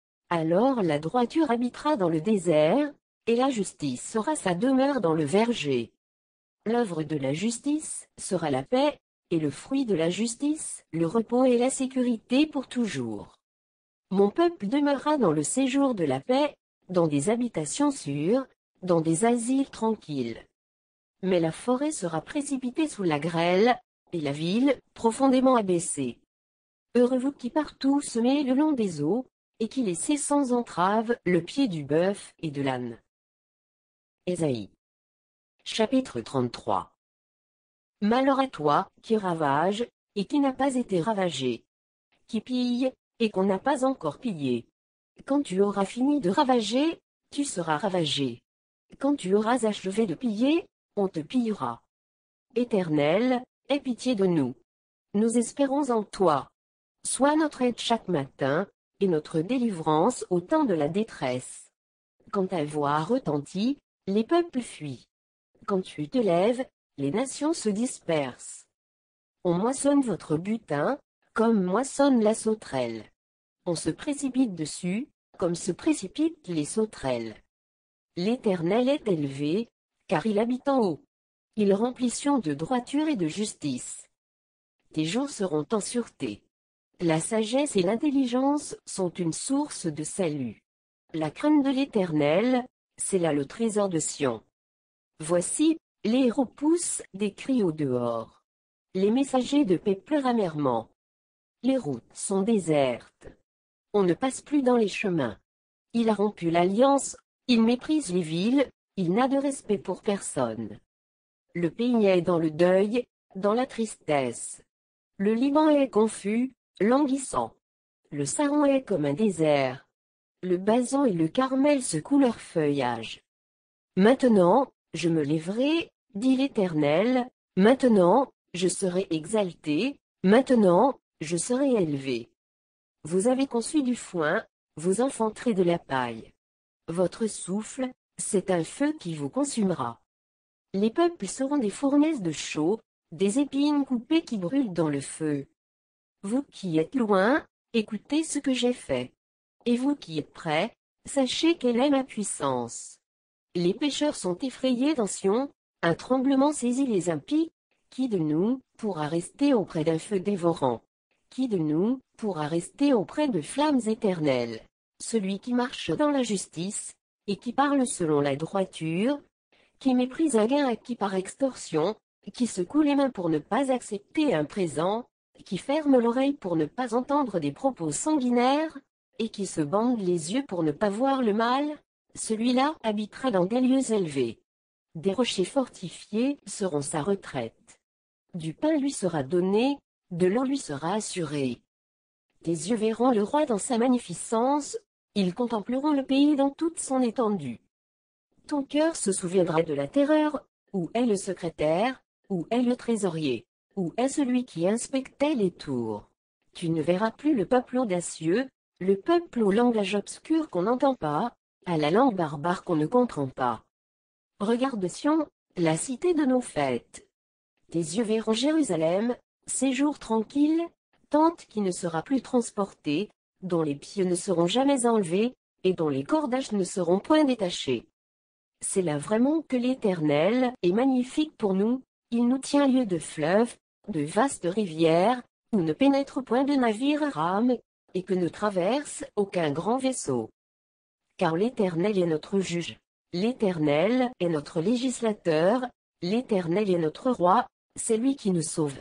Alors la droiture habitera dans le désert, et la justice sera sa demeure dans le verger. L'œuvre de la justice sera la paix, et le fruit de la justice, le repos et la sécurité pour toujours. Mon peuple demeurera dans le séjour de la paix, dans des habitations sûres, dans des asiles tranquilles. Mais la forêt sera précipitée sous la grêle, et la ville, profondément abaissée. Heureux vous qui partout semez le long des eaux, et qui laissez sans entrave le pied du bœuf et de l'âne. Ésaïe. Chapitre trente-trois. Malheur à toi, qui ravage, et qui n'a pas été ravagé. Qui pille, et qu'on n'a pas encore pillé. Quand tu auras fini de ravager, tu seras ravagé. Quand tu auras achevé de piller, on te pillera. Éternel, aie pitié de nous. Nous espérons en toi. Sois notre aide chaque matin, et notre délivrance au temps de la détresse. Quand ta voix retentit, les peuples fuient. Quand tu te lèves, les nations se dispersent. On moissonne votre butin, comme moissonne la sauterelle. On se précipite dessus, comme se précipitent les sauterelles. L'Éternel est élevé, car il habite en haut. Il remplit Sion de droiture et de justice. Tes jours seront en sûreté. La sagesse et l'intelligence sont une source de salut. La crainte de l'Éternel, c'est là le trésor de Sion. Voici, les héros poussent des cris au dehors. Les messagers de paix pleurent amèrement. Les routes sont désertes. On ne passe plus dans les chemins. Il a rompu l'alliance, il méprise les villes, il n'a de respect pour personne. Le pays est dans le deuil, dans la tristesse. Le Liban est confus, languissant. Le Saron est comme un désert. Le Basan et le Carmel secouent leur feuillage. Maintenant, je me lèverai, dit l'Éternel, maintenant, je serai exalté, maintenant, je serai élevé. Vous avez conçu du foin, vous enfanterez de la paille. Votre souffle, c'est un feu qui vous consumera. Les peuples seront des fournaises de chaux, des épines coupées qui brûlent dans le feu. Vous qui êtes loin, écoutez ce que j'ai fait. Et vous qui êtes près, sachez quelle est ma puissance. Les pécheurs sont effrayés dans Sion, un tremblement saisit les impies. Qui de nous pourra rester auprès d'un feu dévorant? Qui de nous pourra rester auprès de flammes éternelles? Celui qui marche dans la justice, et qui parle selon la droiture, qui méprise un gain acquis par extorsion, qui secoue les mains pour ne pas accepter un présent, qui ferme l'oreille pour ne pas entendre des propos sanguinaires, et qui se bande les yeux pour ne pas voir le mal, celui-là habitera dans des lieux élevés. Des rochers fortifiés seront sa retraite. Du pain lui sera donné, de l'eau lui sera assurée. Tes yeux verront le roi dans sa magnificence, ils contempleront le pays dans toute son étendue. Ton cœur se souviendra de la terreur, où est le secrétaire, où est le trésorier, où est celui qui inspectait les tours. Tu ne verras plus le peuple audacieux, le peuple au langage obscur qu'on n'entend pas, à la langue barbare qu'on ne comprend pas. Regarde Sion, la cité de nos fêtes. Tes yeux verront Jérusalem, séjour tranquille, tente qui ne sera plus transportée, dont les pieux ne seront jamais enlevés, et dont les cordages ne seront point détachés. C'est là vraiment que l'Éternel est magnifique pour nous, il nous tient lieu de fleuves, de vastes rivières, où ne pénètre point de navire à rame, et que ne traverse aucun grand vaisseau. Car l'Éternel est notre juge, l'Éternel est notre législateur, l'Éternel est notre roi, c'est lui qui nous sauve.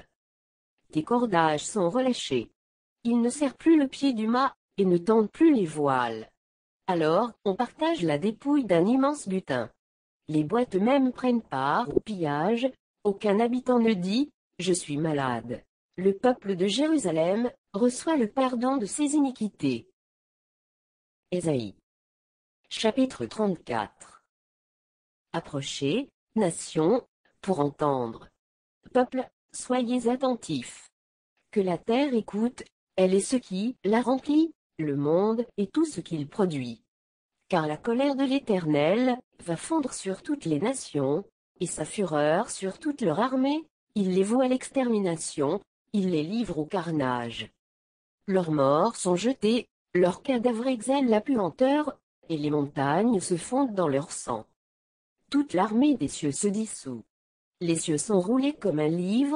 Tes cordages sont relâchés. Il ne serre plus le pied du mât, et ne tend plus les voiles. Alors, on partage la dépouille d'un immense butin. Les boîtes même prennent part au pillage, aucun habitant ne dit « Je suis malade ». Le peuple de Jérusalem reçoit le pardon de ses iniquités. Ésaïe. Chapitre trente-quatre. Approchez, nations, pour entendre. Peuple, soyez attentifs. Que la terre écoute, elle est ce qui la remplit, le monde et tout ce qu'il produit. Car la colère de l'Éternel va fondre sur toutes les nations, et sa fureur sur toute leur armée, il les voue à l'extermination, il les livre au carnage. Leurs morts sont jetés, leurs cadavres exhalent la puanteur, et les montagnes se fondent dans leur sang. Toute l'armée des cieux se dissout. Les cieux sont roulés comme un livre,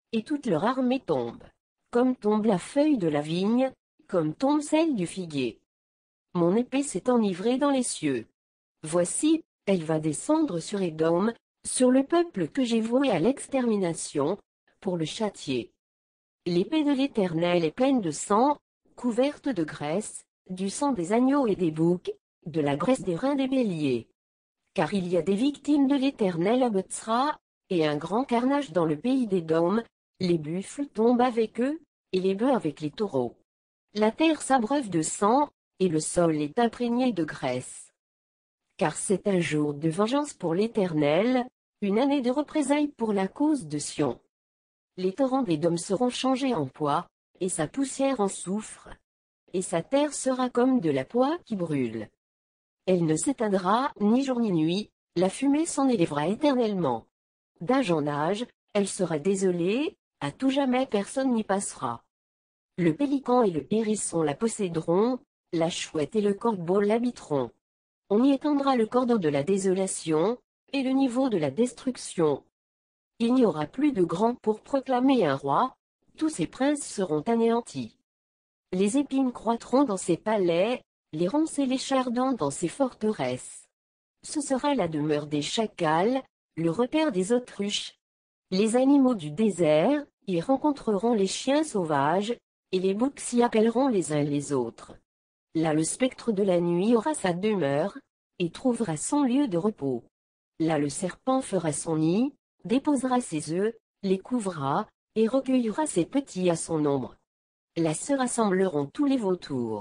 et toute leur armée tombe. Comme tombe la feuille de la vigne, comme tombe celle du figuier. Mon épée s'est enivrée dans les cieux. Voici, elle va descendre sur Édom, sur le peuple que j'ai voué à l'extermination, pour le châtier. L'épée de l'Éternel est pleine de sang, couverte de graisse, du sang des agneaux et des boucs, de la graisse des reins des béliers. Car il y a des victimes de l'Éternel à Botsra, et un grand carnage dans le pays d'Édom, les buffles tombent avec eux, et les bœufs avec les taureaux. La terre s'abreuve de sang, et le sol est imprégné de graisse. Car c'est un jour de vengeance pour l'Éternel, une année de représailles pour la cause de Sion. Les torrents d'Édom seront changés en poix, et sa poussière en soufre, et sa terre sera comme de la poix qui brûle. Elle ne s'éteindra ni jour ni nuit, la fumée s'en élèvera éternellement. D'âge en âge, elle sera désolée, à tout jamais personne n'y passera. Le pélican et le hérisson la posséderont, la chouette et le corbeau l'habiteront. On y étendra le cordon de la désolation, et le niveau de la destruction. Il n'y aura plus de grands pour proclamer un roi, tous ses princes seront anéantis. Les épines croîtront dans ses palais, les ronces et les chardons dans ses forteresses. Ce sera la demeure des chacals, le repère des autruches. Les animaux du désert y rencontreront les chiens sauvages, et les boucs s'y appelleront les uns les autres. Là le spectre de la nuit aura sa demeure, et trouvera son lieu de repos. Là le serpent fera son nid, déposera ses œufs, les couvra, et recueillera ses petits à son ombre. Là se rassembleront tous les vautours.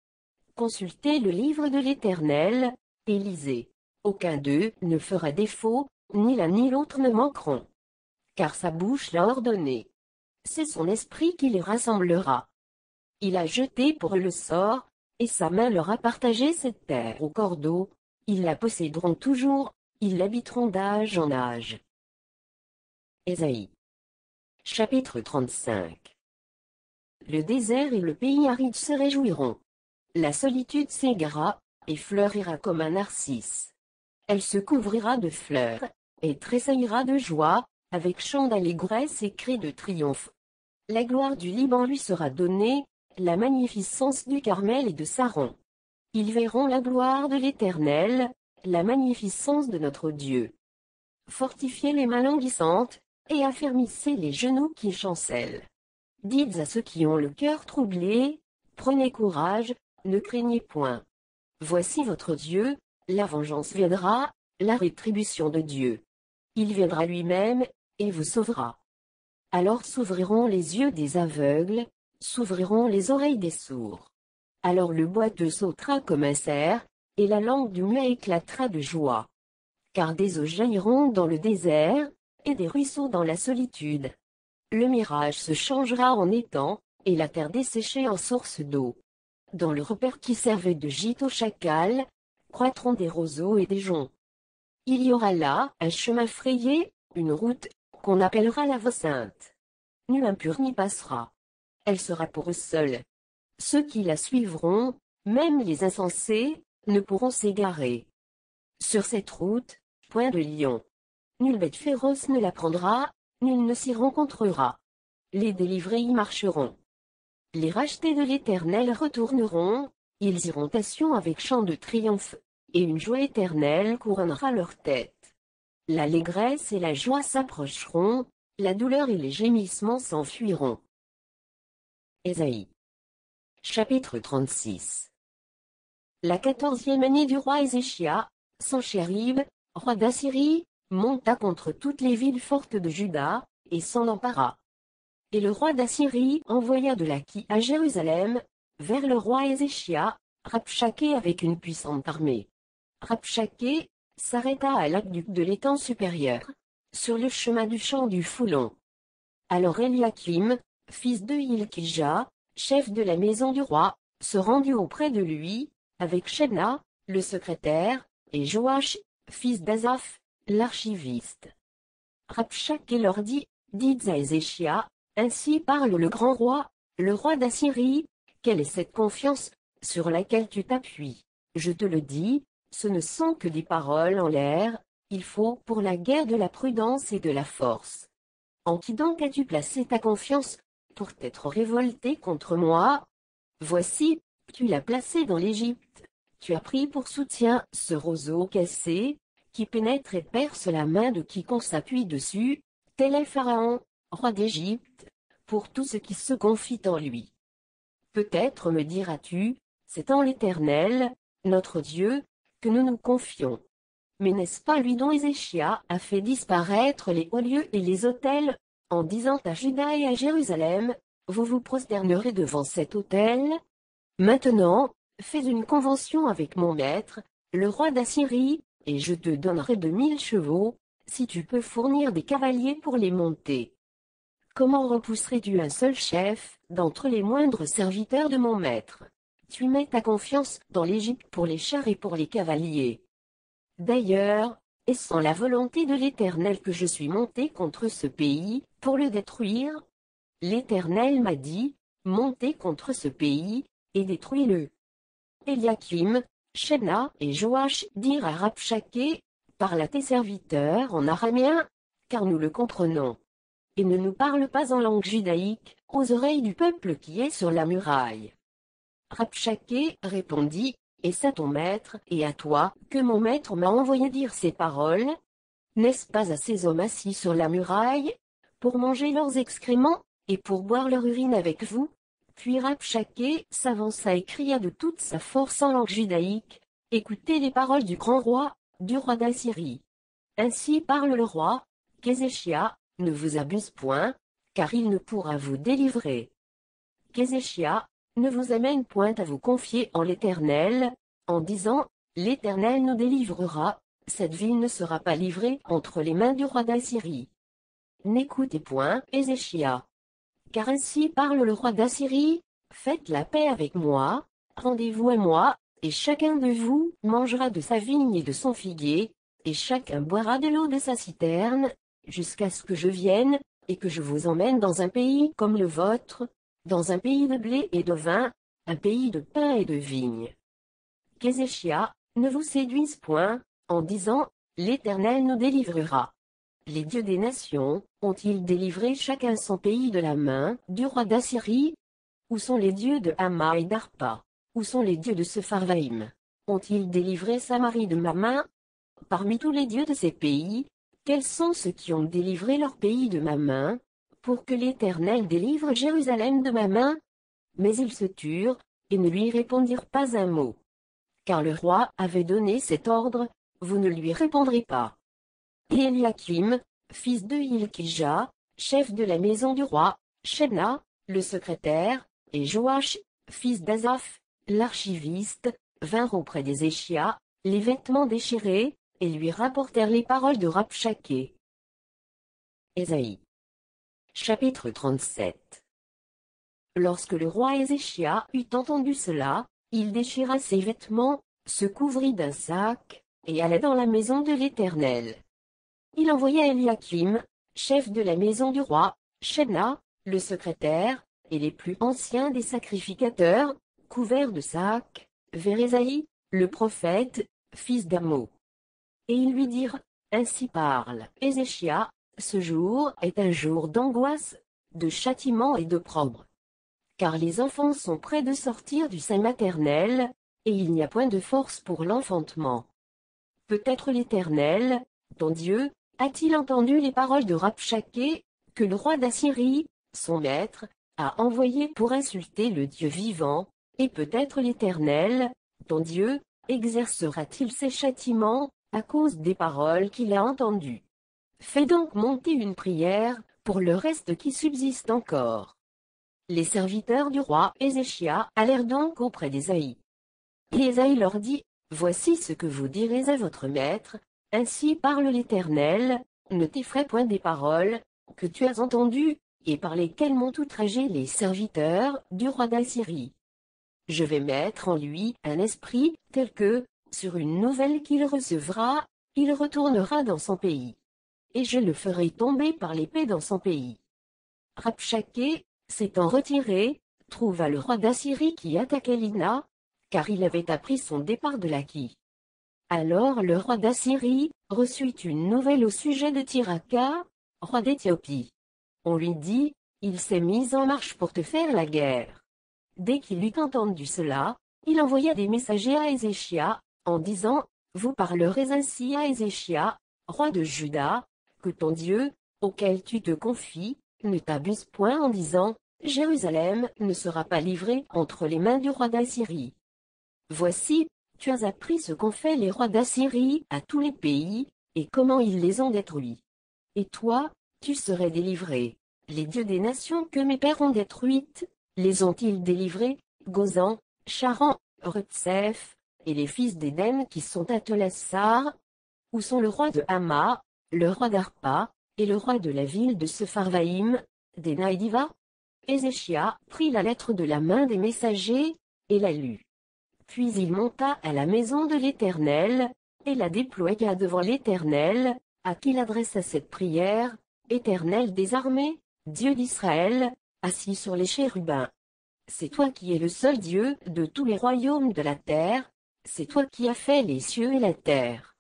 Consultez le livre de l'Éternel, et lisez. Aucun d'eux ne fera défaut, ni l'un ni l'autre ne manqueront. Car sa bouche l'a ordonné. C'est son esprit qui les rassemblera. Il a jeté pour eux le sort, et sa main leur a partagé cette terre au cordeau. Ils la posséderont toujours, ils l'habiteront d'âge en âge. Ésaïe. Chapitre trente-cinq. Le désert et le pays aride se réjouiront. La solitude s'égara, et fleurira comme un narcisse. Elle se couvrira de fleurs, et tressaillira de joie, avec chants d'allégresse et cris de triomphe. La gloire du Liban lui sera donnée, la magnificence du Carmel et de Saron. Ils verront la gloire de l'Éternel, la magnificence de notre Dieu. Fortifiez les mains languissantes, et affermissez les genoux qui chancellent. Dites à ceux qui ont le cœur troublé, prenez courage, ne craignez point. Voici votre Dieu, la vengeance viendra, la rétribution de Dieu. Il viendra lui-même, et vous sauvera. Alors s'ouvriront les yeux des aveugles, s'ouvriront les oreilles des sourds. Alors le boiteux sautera comme un cerf, et la langue du muet éclatera de joie. Car des eaux jailliront dans le désert, et des ruisseaux dans la solitude. Le mirage se changera en étang, et la terre desséchée en source d'eau. Dans le repère qui servait de gîte aux chacals, croîtront des roseaux et des joncs. Il y aura là un chemin frayé, une route, qu'on appellera la voie sainte. Nul impur n'y passera. Elle sera pour eux seuls. Ceux qui la suivront, même les insensés, ne pourront s'égarer. Sur cette route, point de lion. Nulle bête féroce ne la prendra, nul ne s'y rencontrera. Les délivrés y marcheront. Les rachetés de l'Éternel retourneront, ils iront à Sion avec chant de triomphe, et une joie éternelle couronnera leur tête. L'allégresse et la joie s'approcheront, la douleur et les gémissements s'enfuiront. Ésaïe. Chapitre trente-six. La quatorzième année du roi Ézéchia, Sanchérib, roi d'Assyrie, monta contre toutes les villes fortes de Juda, et s'en empara. Et le roi d'Assyrie envoya de Laki à Jérusalem, vers le roi Ézéchia, Rabshaké avec une puissante armée. Rabshaké s'arrêta à l'aqueduc de l'étang supérieur, sur le chemin du champ du Foulon. Alors Eliakim, fils de Hilkija, chef de la maison du roi, se rendit auprès de lui, avec Shebna, le secrétaire, et Joach, fils d'Azaph, l'archiviste. Rabshaké leur dit, dites à Ézéchia, ainsi parle le grand roi, le roi d'Assyrie, quelle est cette confiance, sur laquelle tu t'appuies? Je te le dis, ce ne sont que des paroles en l'air, il faut pour la guerre de la prudence et de la force. En qui donc as-tu placé ta confiance, pour t'être révolté contre moi? Voici, tu l'as placé dans l'Égypte. Tu as pris pour soutien ce roseau cassé, qui pénètre et perce la main de quiconque s'appuie dessus, tel est Pharaon, roi d'Égypte, pour tout ce qui se confie en lui. Peut-être me diras-tu, c'est en l'Éternel, notre Dieu, que nous nous confions. Mais n'est-ce pas lui dont Ézéchias a fait disparaître les hauts lieux et les autels, en disant à Juda et à Jérusalem, vous vous prosternerez devant cet autel? Maintenant, fais une convention avec mon maître, le roi d'Assyrie, et je te donnerai de mille chevaux, si tu peux fournir des cavaliers pour les monter. Comment repousserais-tu un seul chef, d'entre les moindres serviteurs de mon maître? Tu mets ta confiance dans l'Égypte pour les chars et pour les cavaliers. D'ailleurs, est-ce sans la volonté de l'Éternel que je suis monté contre ce pays, pour le détruire? L'Éternel m'a dit, montez contre ce pays, et détruis-le. Éliakim, Shebna et Joach dirent à Rabshakeh, parle à tes serviteurs en araméen, car nous le comprenons. Et ne nous parle pas en langue judaïque, aux oreilles du peuple qui est sur la muraille. Rabshakeh répondit, est-ce à ton maître et à toi que mon maître m'a envoyé dire ces paroles? N'est-ce pas à ces hommes assis sur la muraille, pour manger leurs excréments, et pour boire leur urine avec vous? Puis Rabshakeh s'avança et cria de toute sa force en langue judaïque, écoutez les paroles du grand roi, du roi d'Assyrie. Ainsi parle le roi, qu'Ézéchias ne vous abuse point, car il ne pourra vous délivrer. Qu'Ézéchias ne vous amène point à vous confier en l'Éternel, en disant, l'Éternel nous délivrera, cette ville ne sera pas livrée entre les mains du roi d'Assyrie. N'écoutez point Ézéchias. Car ainsi parle le roi d'Assyrie, faites la paix avec moi, rendez-vous à moi, et chacun de vous mangera de sa vigne et de son figuier, et chacun boira de l'eau de sa citerne, jusqu'à ce que je vienne, et que je vous emmène dans un pays comme le vôtre, dans un pays de blé et de vin, un pays de pain et de vigne. Qu'Ézéchias ne vous séduise point, en disant, l'Éternel nous délivrera. Les dieux des nations, ont-ils délivré chacun son pays de la main du roi d'Assyrie? Où sont les dieux de Hama et d'Arpa? Où sont les dieux de Sepharvaïm? Ont-ils délivré Samarie de ma main? Parmi tous les dieux de ces pays, quels sont ceux qui ont délivré leur pays de ma main, pour que l'Éternel délivre Jérusalem de ma main? Mais ils se turent, et ne lui répondirent pas un mot. Car le roi avait donné cet ordre, vous ne lui répondrez pas. Et Éliakim, fils de Hilkija, chef de la maison du roi, Shebna, le secrétaire, et Joach, fils d'Azaph, l'archiviste, vinrent auprès d'Ézéchias, les vêtements déchirés, et lui rapportèrent les paroles de Rabshakeh. Ésaïe. Chapitre trente-sept. Lorsque le roi Ézéchias eut entendu cela, il déchira ses vêtements, se couvrit d'un sac, et alla dans la maison de l'Éternel. Il envoya Éliakim, chef de la maison du roi, Shebna, le secrétaire, et les plus anciens des sacrificateurs, couverts de sacs, vers Ésaïe, le prophète, fils d'Amo. Et ils lui dirent, ainsi parle Ézéchias, ce jour est un jour d'angoisse, de châtiment et d'opprobre. Car les enfants sont près de sortir du sein maternel, et il n'y a point de force pour l'enfantement. Peut-être l'Éternel, ton Dieu, a-t-il entendu les paroles de Rabshakeh, que le roi d'Assyrie, son maître, a envoyé pour insulter le Dieu vivant, et peut-être l'Éternel, ton Dieu, exercera-t-il ses châtiments, à cause des paroles qu'il a entendues. Fais donc monter une prière, pour le reste qui subsiste encore. Les serviteurs du roi Ézéchias allèrent donc auprès d'Ésaïe. Et Ésaïe leur dit, voici ce que vous direz à votre maître, ainsi parle l'Éternel, ne t'effraie point des paroles, que tu as entendues, et par lesquelles m'ont outragé les serviteurs du roi d'Assyrie. Je vais mettre en lui un esprit, tel que, sur une nouvelle qu'il recevra, il retournera dans son pays. Et je le ferai tomber par l'épée dans son pays. Rabshakeh, s'étant retiré, trouva le roi d'Assyrie qui attaquait Lina, car il avait appris son départ de Laki. Alors le roi d'Assyrie reçut une nouvelle au sujet de Tirhaka, roi d'Éthiopie. On lui dit, il s'est mis en marche pour te faire la guerre. Dès qu'il eut entendu cela, il envoya des messagers à Ézéchias, en disant, vous parlerez ainsi à Ézéchias, roi de Juda, que ton Dieu, auquel tu te confies, ne t'abuse point en disant, Jérusalem ne sera pas livrée entre les mains du roi d'Assyrie. Voici, tu as appris ce qu'ont fait les rois d'Assyrie à tous les pays, et comment ils les ont détruits. Et toi, tu serais délivré. Les dieux des nations que mes pères ont détruites, les ont-ils délivrés, Gozan, Charan, Retsef, et les fils d'Éden qui sont à Telassar? Où sont le roi de Hama, le roi d'Arpa, et le roi de la ville de Sepharvaïm, des Naïdiva? Ézéchias prit la lettre de la main des messagers, et la lut. Puis il monta à la maison de l'Éternel, et la déploya devant l'Éternel, à qui il adressa cette prière, Éternel des armées, Dieu d'Israël, assis sur les chérubins. C'est toi qui es le seul Dieu de tous les royaumes de la terre, c'est toi qui as fait les cieux et la terre.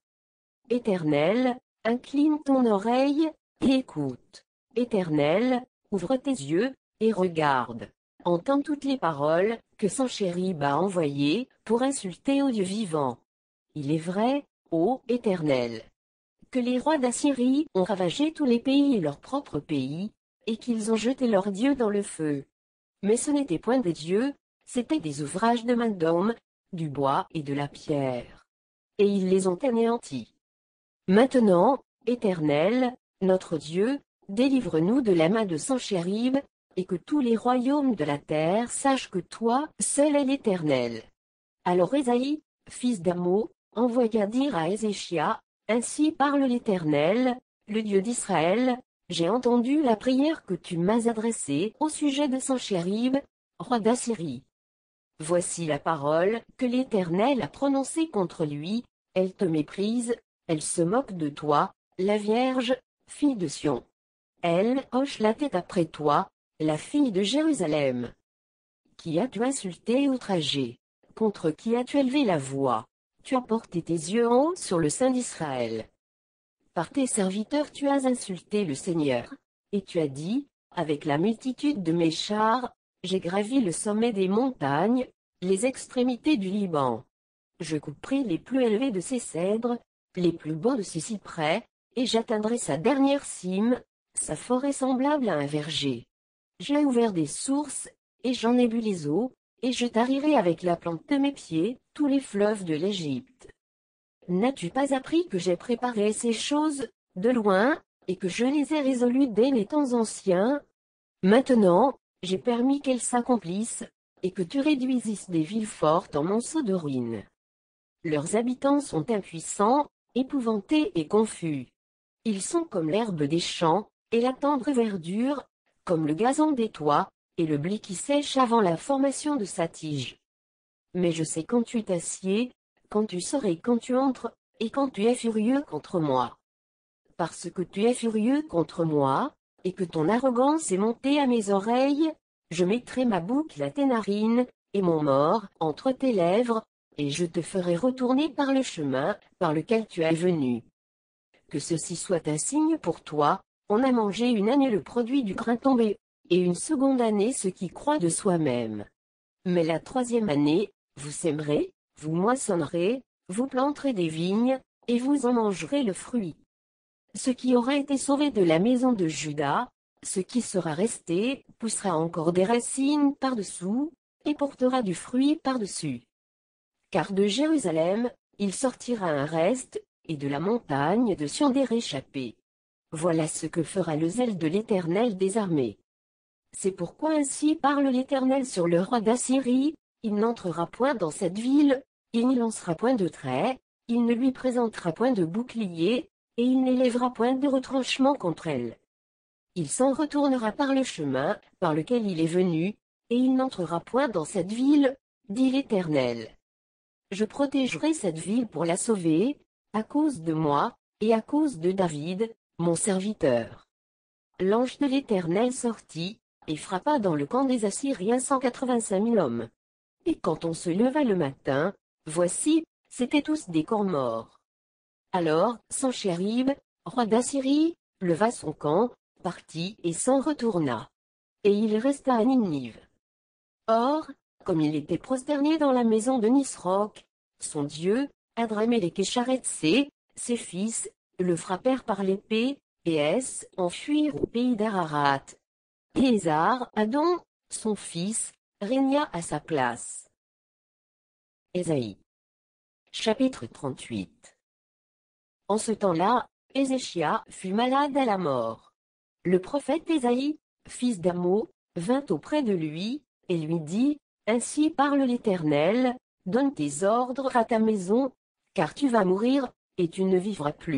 Éternel, incline ton oreille, et écoute. Éternel, ouvre tes yeux, et regarde. Entends toutes les paroles que Sanchérib a envoyées pour insulter au Dieu vivant. Il est vrai, ô Éternel, que les rois d'Assyrie ont ravagé tous les pays et leur propre pays, et qu'ils ont jeté leurs dieux dans le feu. Mais ce n'étaient point des dieux, c'étaient des ouvrages de main d'homme, du bois et de la pierre. Et ils les ont anéantis. Maintenant, Éternel, notre Dieu, délivre-nous de la main de Sanchérib, et que tous les royaumes de la terre sachent que toi, seul est l'Éternel. Alors Ésaïe, fils d'Amo, envoya dire à Ézéchias, ainsi parle l'Éternel, le Dieu d'Israël, j'ai entendu la prière que tu m'as adressée au sujet de Sanchérib, roi d'Assyrie. Voici la parole que l'Éternel a prononcée contre lui, elle te méprise, elle se moque de toi, la Vierge, fille de Sion. Elle hoche la tête après toi, la fille de Jérusalem. Qui as-tu insulté et outragé? Contre qui as-tu élevé la voix? Tu as porté tes yeux en haut sur le sein d'Israël. Par tes serviteurs tu as insulté le Seigneur. Et tu as dit, avec la multitude de mes chars, j'ai gravi le sommet des montagnes, les extrémités du Liban. Je couperai les plus élevés de ses cèdres, les plus beaux de ses cyprès, et j'atteindrai sa dernière cime, sa forêt semblable à un verger. J'ai ouvert des sources, et j'en ai bu les eaux, et je tarirai avec la plante de mes pieds tous les fleuves de l'Égypte. N'as-tu pas appris que j'ai préparé ces choses, de loin, et que je les ai résolues dès les temps anciens? Maintenant, j'ai permis qu'elles s'accomplissent, et que tu réduisisses des villes fortes en monceaux de ruines. Leurs habitants sont impuissants, épouvantés et confus. Ils sont comme l'herbe des champs, et la tendre verdure, comme le gazon des toits, et le blé qui sèche avant la formation de sa tige. Mais je sais quand tu t'assieds, quand tu sors et quand tu entres, et quand tu es furieux contre moi. Parce que tu es furieux contre moi, et que ton arrogance est montée à mes oreilles, je mettrai ma boucle à tes narines, et mon mors entre tes lèvres, et je te ferai retourner par le chemin par lequel tu es venu. Que ceci soit un signe pour toi, on a mangé une année le produit du grain tombé, et une seconde année ce qui croît de soi-même. Mais la troisième année, vous sèmerez, vous moissonnerez, vous planterez des vignes, et vous en mangerez le fruit. Ce qui aura été sauvé de la maison de Juda, ce qui sera resté, poussera encore des racines par-dessous, et portera du fruit par-dessus. Car de Jérusalem, il sortira un reste, et de la montagne de Sion des réchappés. Voilà ce que fera le zèle de l'Éternel des armées. C'est pourquoi ainsi parle l'Éternel sur le roi d'Assyrie, il n'entrera point dans cette ville, il n'y lancera point de trait, il ne lui présentera point de bouclier, et il n'élèvera point de retranchement contre elle. Il s'en retournera par le chemin, par lequel il est venu, et il n'entrera point dans cette ville, dit l'Éternel. Je protégerai cette ville pour la sauver, à cause de moi, et à cause de David, mon serviteur. L'ange de l'Éternel sortit, et frappa dans le camp des Assyriens cent quatre-vingt-cinq mille hommes. Et quand on se leva le matin, voici, c'étaient tous des corps morts. Alors, Sanchérib, roi d'Assyrie, leva son camp, partit et s'en retourna. Et il resta à Ninive. Or, comme il était prosterné dans la maison de Nisroch, son dieu, Adramélec et Charetsé, ses fils, le frappèrent par l'épée, et es en fuirent au pays d'Ararat. Et Ésar, Adon, son fils, régna à sa place. Ésaïe. Chapitre trente-huit. En ce temps-là, Ézéchia fut malade à la mort. Le prophète Ésaïe, fils d'Amo, vint auprès de lui, et lui dit, « Ainsi parle l'Éternel, donne tes ordres à ta maison, car tu vas mourir, et tu ne vivras plus. »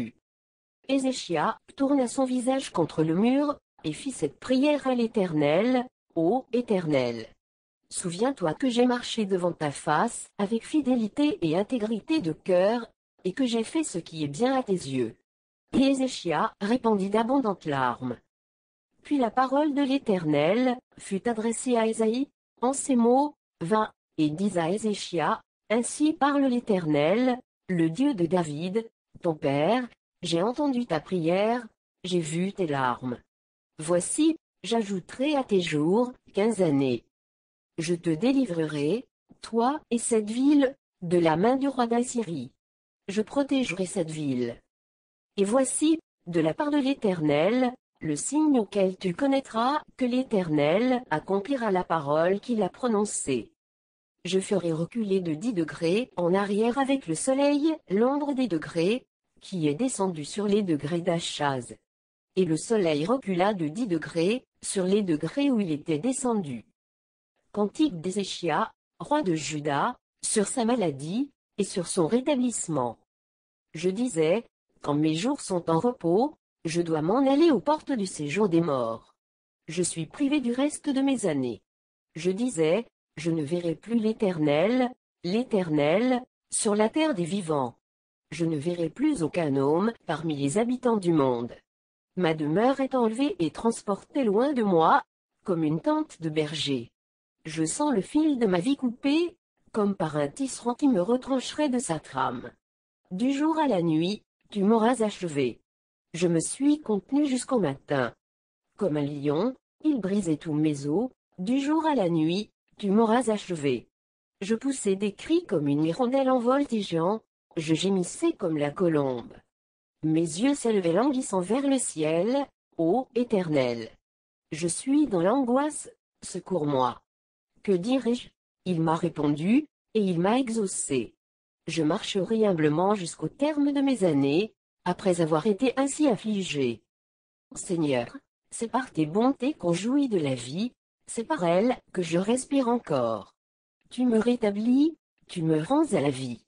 Ézéchia tourna son visage contre le mur, et fit cette prière à l'Éternel, « Ô Éternel, souviens-toi que j'ai marché devant ta face, avec fidélité et intégrité de cœur, et que j'ai fait ce qui est bien à tes yeux. » Et Ézéchia répandit d'abondantes larmes. Puis la parole de l'Éternel fut adressée à Ésaïe, en ces mots, « Va, et dis à Ézéchia, ainsi parle l'Éternel, le Dieu de David, ton père, j'ai entendu ta prière, j'ai vu tes larmes. Voici, j'ajouterai à tes jours quinze années. Je te délivrerai, toi et cette ville, de la main du roi d'Assyrie. Je protégerai cette ville. Et voici, de la part de l'Éternel, le signe auquel tu connaîtras que l'Éternel accomplira la parole qu'il a prononcée. Je ferai reculer de dix degrés en arrière avec le soleil l'ombre des degrés, qui est descendu sur les degrés d'Achaz. Et le soleil recula de dix degrés, sur les degrés où il était descendu. » Cantique d'Ézéchia, roi de Juda, sur sa maladie, et sur son rétablissement. Je disais, quand mes jours sont en repos, je dois m'en aller aux portes du séjour des morts. Je suis privé du reste de mes années. Je disais, je ne verrai plus l'Éternel, l'Éternel, sur la terre des vivants. Je ne verrai plus aucun homme parmi les habitants du monde. Ma demeure est enlevée et transportée loin de moi, comme une tente de berger. Je sens le fil de ma vie coupé, comme par un tisserand qui me retrancherait de sa trame. Du jour à la nuit, tu m'auras achevé. Je me suis contenu jusqu'au matin. Comme un lion, il brisait tous mes os, du jour à la nuit, tu m'auras achevé. Je poussais des cris comme une hirondelle en voltigeant, je gémissais comme la colombe. Mes yeux s'élevaient languissant vers le ciel, ô Éternel. Je suis dans l'angoisse, secours-moi. Que dirai-je? Il m'a répondu, et il m'a exaucé. Je marcherai humblement jusqu'au terme de mes années, après avoir été ainsi affligé. Seigneur, c'est par tes bontés qu'on jouit de la vie, c'est par elles que je respire encore. Tu me rétablis, tu me rends à la vie.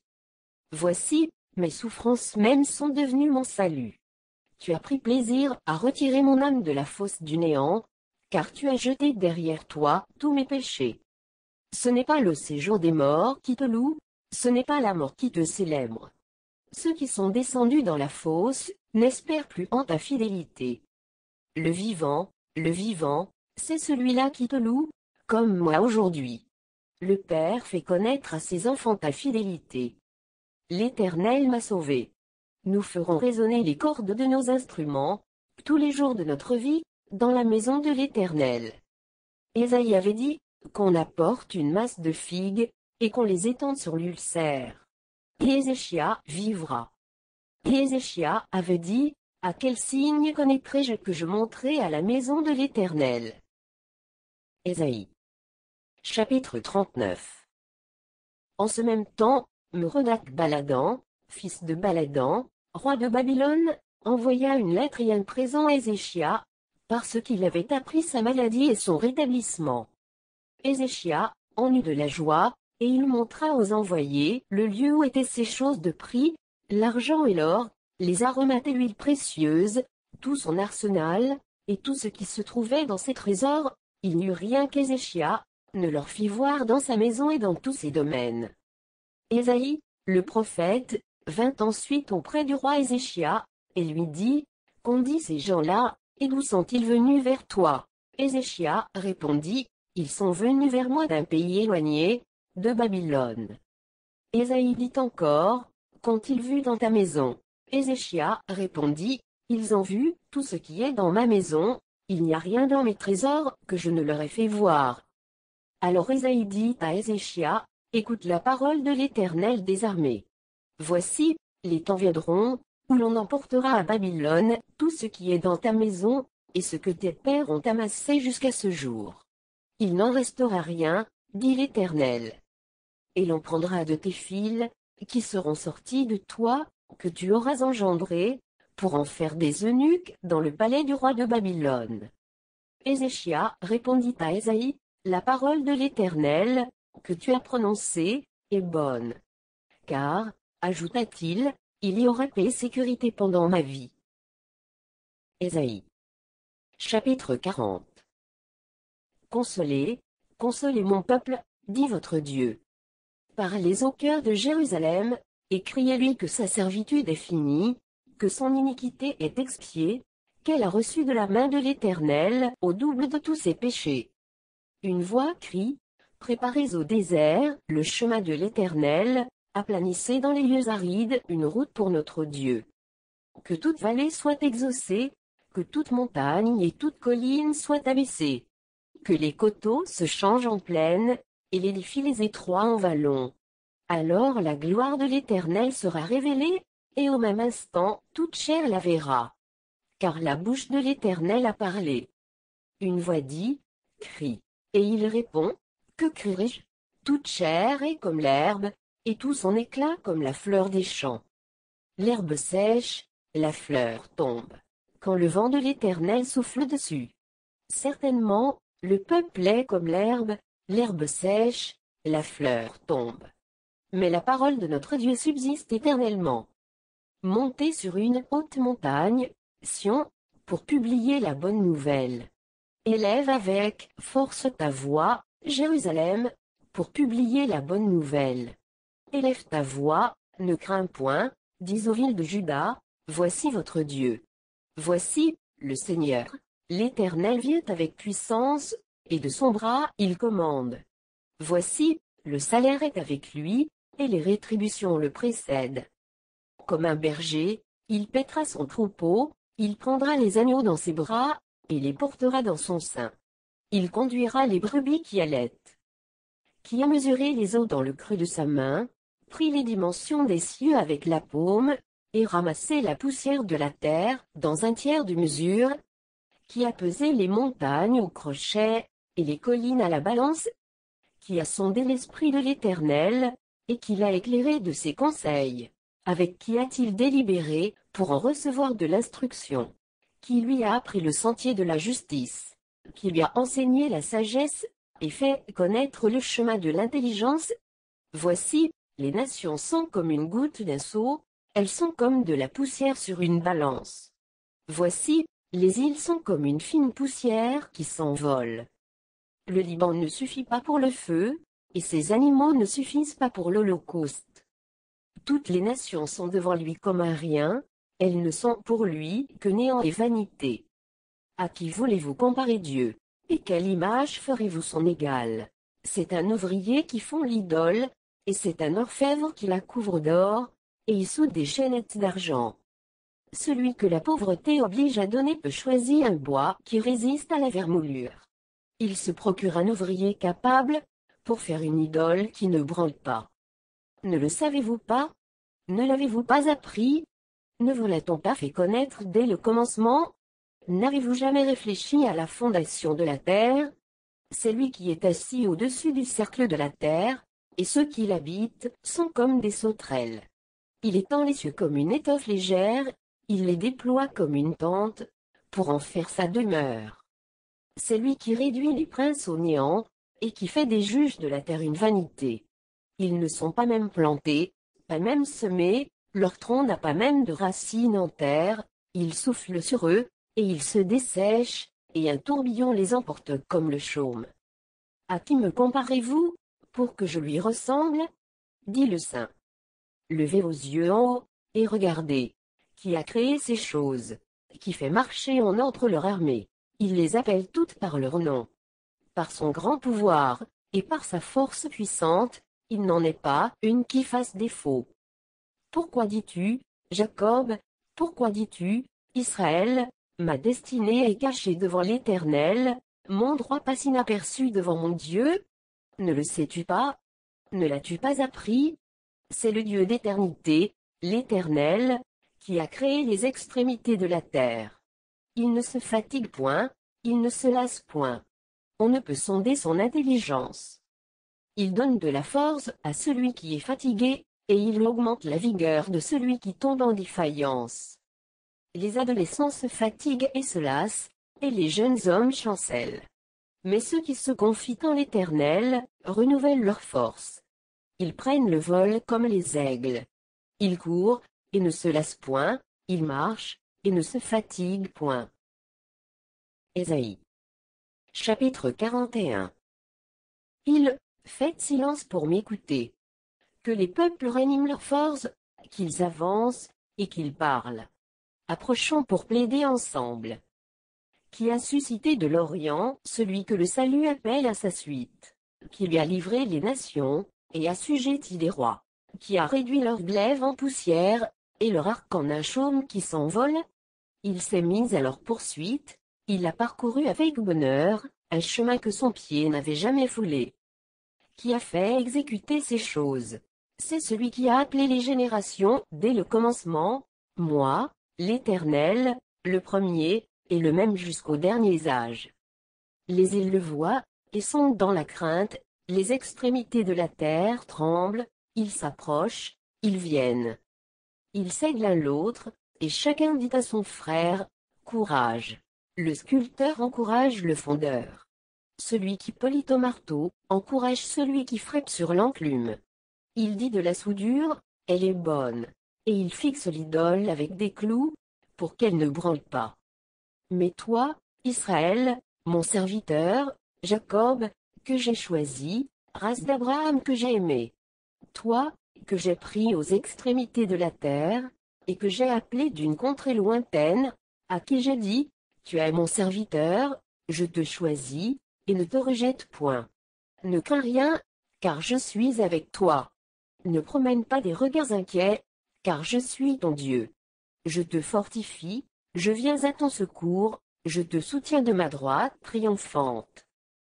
Voici, mes souffrances mêmes sont devenues mon salut. Tu as pris plaisir à retirer mon âme de la fosse du néant, car tu as jeté derrière toi tous mes péchés. Ce n'est pas le séjour des morts qui te loue, ce n'est pas la mort qui te célèbre. Ceux qui sont descendus dans la fosse n'espèrent plus en ta fidélité. Le vivant, le vivant, c'est celui-là qui te loue, comme moi aujourd'hui. Le Père fait connaître à ses enfants ta fidélité. L'Éternel m'a sauvé. Nous ferons résonner les cordes de nos instruments, tous les jours de notre vie, dans la maison de l'Éternel. Ésaïe avait dit, qu'on apporte une masse de figues, et qu'on les étende sur l'ulcère. Et Ézéchia vivra. Et Ézéchia avait dit, à quel signe connaîtrai-je que je monterai à la maison de l'Éternel? Ésaïe. Chapitre trente-neuf. En ce même temps, Merodach Baladan, fils de Baladan, roi de Babylone, envoya une lettre et un présent à Ézéchia, parce qu'il avait appris sa maladie et son rétablissement. Ézéchia en eut de la joie, et il montra aux envoyés le lieu où étaient ces choses de prix, l'argent et l'or, les aromates et l'huile précieuse, tout son arsenal, et tout ce qui se trouvait dans ses trésors. Il n'y eut rien qu'Ézéchia ne leur fit voir dans sa maison et dans tous ses domaines. Ésaïe, le prophète, vint ensuite auprès du roi Ézéchia, et lui dit, « Qu'ont dit ces gens-là, et d'où sont-ils venus vers toi ?» Ézéchia répondit, « Ils sont venus vers moi d'un pays éloigné, de Babylone. » Ésaïe dit encore, « Qu'ont-ils vu dans ta maison ?» Ézéchia répondit, Ils ont vu tout ce qui est dans ma maison, il n'y a rien dans mes trésors que je ne leur ai fait voir. Alors Ésaïe dit à Ézéchias, écoute la parole de l'Éternel des armées. Voici, les temps viendront, où l'on emportera à Babylone tout ce qui est dans ta maison, et ce que tes pères ont amassé jusqu'à ce jour. Il n'en restera rien, dit l'Éternel. Et l'on prendra de tes fils, qui seront sortis de toi, que tu auras engendrés, pour en faire des eunuques dans le palais du roi de Babylone. Ézéchias répondit à Ésaïe, la parole de l'Éternel, que tu as prononcée, est bonne. Car, ajouta-t-il, il y aura paix et sécurité pendant ma vie. Ésaïe. Chapitre quarante. Consolez, consolez mon peuple, dit votre Dieu. Parlez au cœur de Jérusalem, et criez-lui que sa servitude est finie, que son iniquité est expiée, qu'elle a reçu de la main de l'Éternel au double de tous ses péchés. Une voix crie, préparez au désert le chemin de l'Éternel, aplanissez dans les lieux arides une route pour notre Dieu. Que toute vallée soit exaucée, que toute montagne et toute colline soient abaissées. Que les coteaux se changent en plaine, et les filets étroits en vallons. Alors la gloire de l'Éternel sera révélée, et au même instant toute chair la verra. Car la bouche de l'Éternel a parlé. Une voix dit, crie. Et il répond, que crierai-je? Toute chair est comme l'herbe, et tout son éclat comme la fleur des champs. L'herbe sèche, la fleur tombe, quand le vent de l'Éternel souffle dessus. Certainement, le peuple est comme l'herbe, l'herbe sèche, la fleur tombe. Mais la parole de notre Dieu subsiste éternellement. Montez sur une haute montagne, Sion, pour publier la bonne nouvelle. Élève avec force ta voix, Jérusalem, pour publier la bonne nouvelle. Élève ta voix, ne crains point, dis aux villes de Juda, voici votre Dieu. Voici, le Seigneur, l'Éternel vient avec puissance, et de son bras il commande. Voici, le salaire est avec lui, et les rétributions le précèdent. Comme un berger, il paîtra son troupeau, il prendra les agneaux dans ses bras, et les portera dans son sein. Il conduira les brebis qui allaitent. Qui a mesuré les eaux dans le creux de sa main, pris les dimensions des cieux avec la paume, et ramassé la poussière de la terre dans un tiers de mesure, qui a pesé les montagnes au crochet, et les collines à la balance, qui a sondé l'esprit de l'Éternel, et qui l'a éclairé de ses conseils. Avec qui a-t-il délibéré, pour en recevoir de l'instruction? Qui lui a appris le sentier de la justice? Qui lui a enseigné la sagesse, et fait connaître le chemin de l'intelligence? Voici, les nations sont comme une goutte d'un seau, elles sont comme de la poussière sur une balance. Voici, les îles sont comme une fine poussière qui s'envole. Le Liban ne suffit pas pour le feu, et ses animaux ne suffisent pas pour l'holocauste. Toutes les nations sont devant lui comme un rien, elles ne sont pour lui que néant et vanité. À qui voulez-vous comparer Dieu? Et quelle image ferez-vous son égal? C'est un ouvrier qui fond l'idole, et c'est un orfèvre qui la couvre d'or, et y soude des chaînettes d'argent. Celui que la pauvreté oblige à donner peut choisir un bois qui résiste à la vermoulure. Il se procure un ouvrier capable, pour faire une idole qui ne branle pas. Ne le savez-vous pas? Ne l'avez-vous pas appris? Ne vous l'a-t-on pas fait connaître dès le commencement? N'avez-vous jamais réfléchi à la fondation de la terre? C'est lui qui est assis au-dessus du cercle de la terre, et ceux qui l'habitent sont comme des sauterelles. Il étend les cieux comme une étoffe légère, il les déploie comme une tente, pour en faire sa demeure. C'est lui qui réduit les princes au néant, et qui fait des juges de la terre une vanité. Ils ne sont pas même plantés, pas même semés, leur tronc n'a pas même de racines en terre, il souffle sur eux, et ils se dessèchent, et un tourbillon les emporte comme le chaume. À qui me comparez-vous, pour que je lui ressemble? Dit le saint. Levez vos yeux en haut, et regardez. Qui a créé ces choses? Qui fait marcher en ordre leur armée? Il les appelle toutes par leur nom. Par son grand pouvoir, et par sa force puissante, il n'en est pas une qui fasse défaut. Pourquoi dis-tu, Jacob? Pourquoi dis-tu, Israël, ma destinée est cachée devant l'Éternel, mon droit passe inaperçu devant mon Dieu. Ne le sais-tu pas? Ne l'as-tu pas appris? C'est le Dieu d'éternité, l'Éternel, qui a créé les extrémités de la terre. Il ne se fatigue point, il ne se lasse point. On ne peut sonder son intelligence. Il donne de la force à celui qui est fatigué, et il augmente la vigueur de celui qui tombe en défaillance. Les adolescents se fatiguent et se lassent, et les jeunes hommes chancellent. Mais ceux qui se confient en l'Éternel, renouvellent leur force. Ils prennent le vol comme les aigles. Ils courent, et ne se lassent point, ils marchent, et ne se fatiguent point. Ésaïe. Chapitre quarante et un. Ils, faites silence pour m'écouter. Que les peuples raniment leur force, qu'ils avancent, et qu'ils parlent. Approchons pour plaider ensemble. Qui a suscité de l'Orient celui que le salut appelle à sa suite, qui lui a livré les nations, et assujetti les rois, qui a réduit leur glaive en poussière, et leur arc en un chaume qui s'envole. Il s'est mis à leur poursuite, il a parcouru avec bonheur, un chemin que son pied n'avait jamais foulé. Qui a fait exécuter ces choses? C'est celui qui a appelé les générations dès le commencement, moi, l'Éternel, le premier, et le même jusqu'aux derniers âges. Les îles le voient, et sont dans la crainte, les extrémités de la terre tremblent, ils s'approchent, ils viennent. Ils s'aident l'un l'autre, et chacun dit à son frère, « Courage !» Le sculpteur encourage le fondeur. Celui qui polit au marteau, encourage celui qui frappe sur l'enclume. Il dit de la soudure, « Elle est bonne !» Et il fixe l'idole avec des clous, pour qu'elle ne branle pas. Mais toi, Israël, mon serviteur, Jacob, que j'ai choisi, race d'Abraham que j'ai aimé. Toi, que j'ai pris aux extrémités de la terre, et que j'ai appelé d'une contrée lointaine, à qui j'ai dit, tu es mon serviteur, je te choisis, et ne te rejette point. Ne crains rien, car je suis avec toi. Ne promène pas des regards inquiets, car je suis ton Dieu. Je te fortifie, je viens à ton secours, je te soutiens de ma droite triomphante.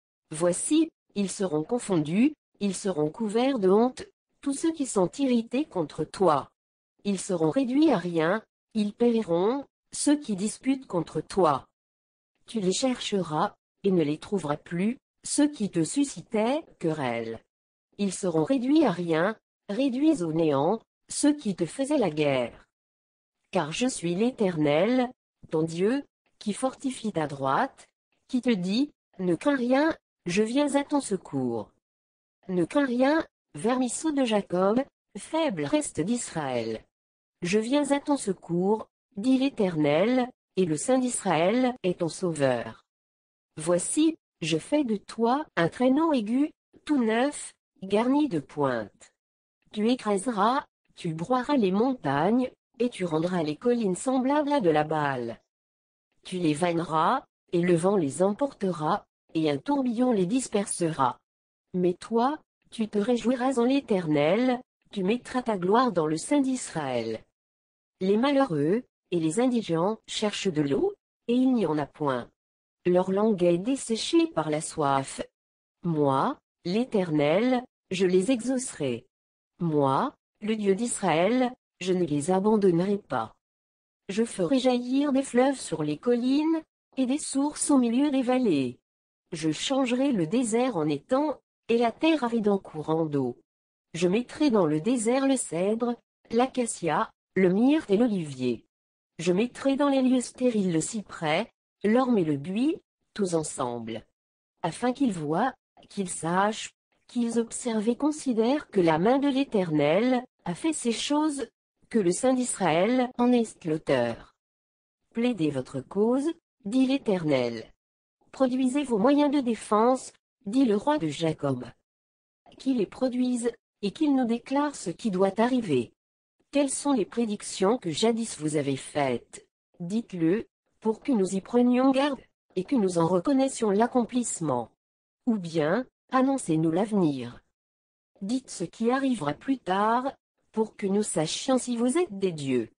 Voici, ils seront confondus, ils seront couverts de honte, tous ceux qui sont irrités contre toi. Ils seront réduits à rien, ils périront, ceux qui disputent contre toi. Tu les chercheras, et ne les trouveras plus, ceux qui te suscitaient querelle. Ils seront réduits à rien, réduits au néant, ceux qui te faisaient la guerre. Car je suis l'Éternel, ton Dieu, qui fortifie ta droite, qui te dit, ne crains rien, je viens à ton secours. Ne crains rien, vermisseau de Jacob, faible reste d'Israël. Je viens à ton secours, dit l'Éternel, et le Saint d'Israël est ton sauveur. Voici, je fais de toi un traîneau aigu, tout neuf, garni de pointes. Tu écraseras, tu broieras les montagnes, et tu rendras les collines semblables à de la balle. Tu les vanneras, et le vent les emportera, et un tourbillon les dispersera. Mais toi, tu te réjouiras en l'Éternel, tu mettras ta gloire dans le Saint d'Israël. Les malheureux, et les indigents, cherchent de l'eau, et il n'y en a point. Leur langue est desséchée par la soif. Moi, l'Éternel, je les exaucerai. Moi, le Dieu d'Israël, je ne les abandonnerai pas. Je ferai jaillir des fleuves sur les collines, et des sources au milieu des vallées. Je changerai le désert en étang, et la terre aride en courant d'eau. Je mettrai dans le désert le cèdre, l'acacia, le myrte et l'olivier. Je mettrai dans les lieux stériles le cyprès, l'orme et le buis, tous ensemble. Afin qu'ils voient, qu'ils sachent, qu'ils observent et considèrent que la main de l'Éternel a fait ces choses, que le Saint d'Israël en est l'auteur. Plaidez votre cause, dit l'Éternel. Produisez vos moyens de défense, dit le roi de Jacob. Qu'il les produise, et qu'il nous déclare ce qui doit arriver. Quelles sont les prédictions que jadis vous avez faites? Dites-le, pour que nous y prenions garde, et que nous en reconnaissions l'accomplissement. Ou bien, annoncez-nous l'avenir. Dites ce qui arrivera plus tard, pour que nous sachions si vous êtes des dieux.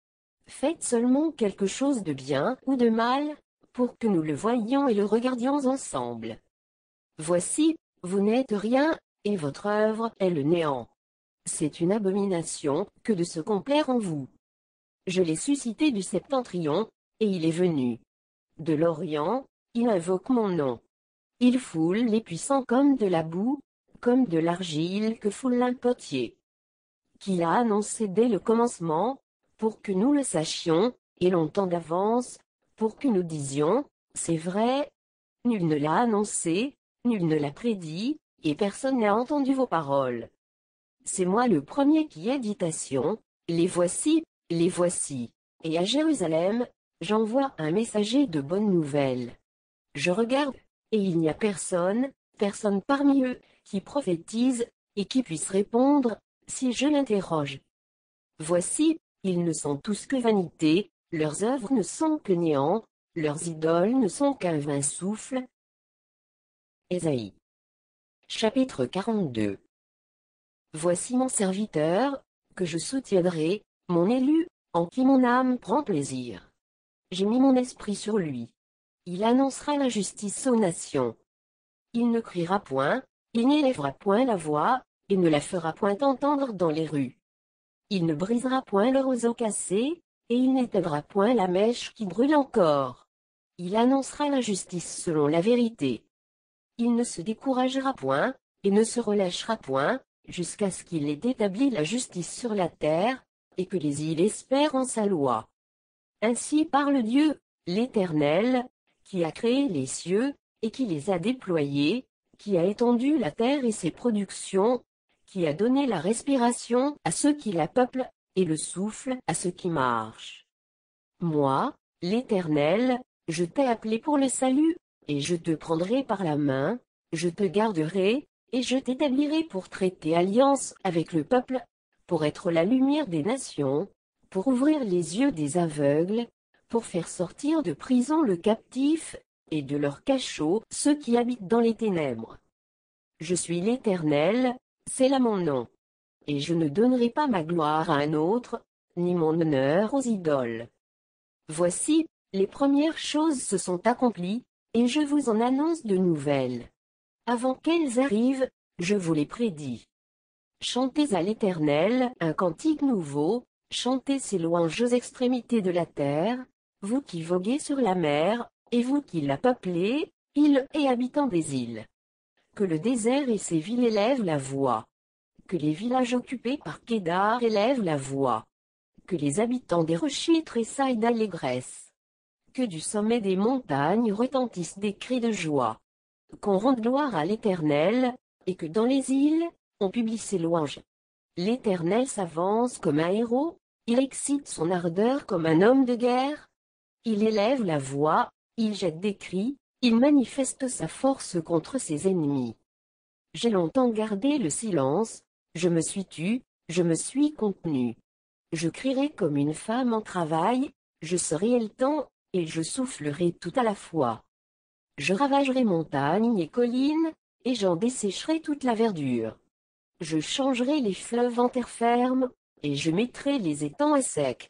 Faites seulement quelque chose de bien ou de mal, pour que nous le voyions et le regardions ensemble. Voici, vous n'êtes rien, et votre œuvre est le néant. C'est une abomination que de se complaire en vous. Je l'ai suscité du septentrion, et il est venu. De l'Orient, il invoque mon nom. Il foule les puissants comme de la boue, comme de l'argile que foule un potier. Qu'il a annoncé dès le commencement, pour que nous le sachions, et longtemps d'avance, pour que nous disions, c'est vrai. Nul ne l'a annoncé, nul ne l'a prédit, et personne n'a entendu vos paroles. C'est moi le premier qui ai ditation, les voici, les voici. Et à Jérusalem, j'envoie un messager de bonnes nouvelles. Je regarde, et il n'y a personne, personne parmi eux, qui prophétise, et qui puisse répondre, si je l'interroge. Voici, ils ne sont tous que vanité, leurs œuvres ne sont que néant, leurs idoles ne sont qu'un vain souffle. Ésaïe. Chapitre quarante-deux. Voici mon serviteur, que je soutiendrai, mon élu, en qui mon âme prend plaisir. J'ai mis mon esprit sur lui. Il annoncera la justice aux nations. Il ne criera point, il n'élèvera point la voix, et ne la fera point entendre dans les rues. Il ne brisera point le roseau cassé, et il n'éteindra point la mèche qui brûle encore. Il annoncera la justice selon la vérité. Il ne se découragera point, et ne se relâchera point, jusqu'à ce qu'il ait établi la justice sur la terre, et que les îles espèrent en sa loi. Ainsi parle Dieu, l'Éternel, qui a créé les cieux, et qui les a déployés, qui a étendu la terre et ses productions, qui a donné la respiration à ceux qui la peuplent, et le souffle à ceux qui marchent. Moi, l'Éternel, je t'ai appelé pour le salut, et je te prendrai par la main, je te garderai, et je t'établirai pour traiter alliance avec le peuple, pour être la lumière des nations, pour ouvrir les yeux des aveugles, pour faire sortir de prison le captif, et de leur cachot ceux qui habitent dans les ténèbres. Je suis l'Éternel, c'est là mon nom. Et je ne donnerai pas ma gloire à un autre, ni mon honneur aux idoles. Voici, les premières choses se sont accomplies, et je vous en annonce de nouvelles. Avant qu'elles arrivent, je vous les prédis. Chantez à l'Éternel un cantique nouveau, chantez ses louanges aux extrémités de la terre, vous qui voguez sur la mer, et vous qui la peuplez, îles et habitants des îles. Que le désert et ses villes élèvent la voix. Que les villages occupés par Kédar élèvent la voix. Que les habitants des rochers tressaillent d'allégresse. Que du sommet des montagnes retentissent des cris de joie. Qu'on rende gloire à l'Éternel, et que dans les îles, on publie ses louanges. L'Éternel s'avance comme un héros, il excite son ardeur comme un homme de guerre. Il élève la voix, il jette des cris, il manifeste sa force contre ses ennemis. J'ai longtemps gardé le silence, je me suis tue, je me suis contenu. Je crierai comme une femme en travail, je serai le temps, et je soufflerai tout à la fois. Je ravagerai montagnes et collines, et j'en dessécherai toute la verdure. Je changerai les fleuves en terre ferme, et je mettrai les étangs à sec.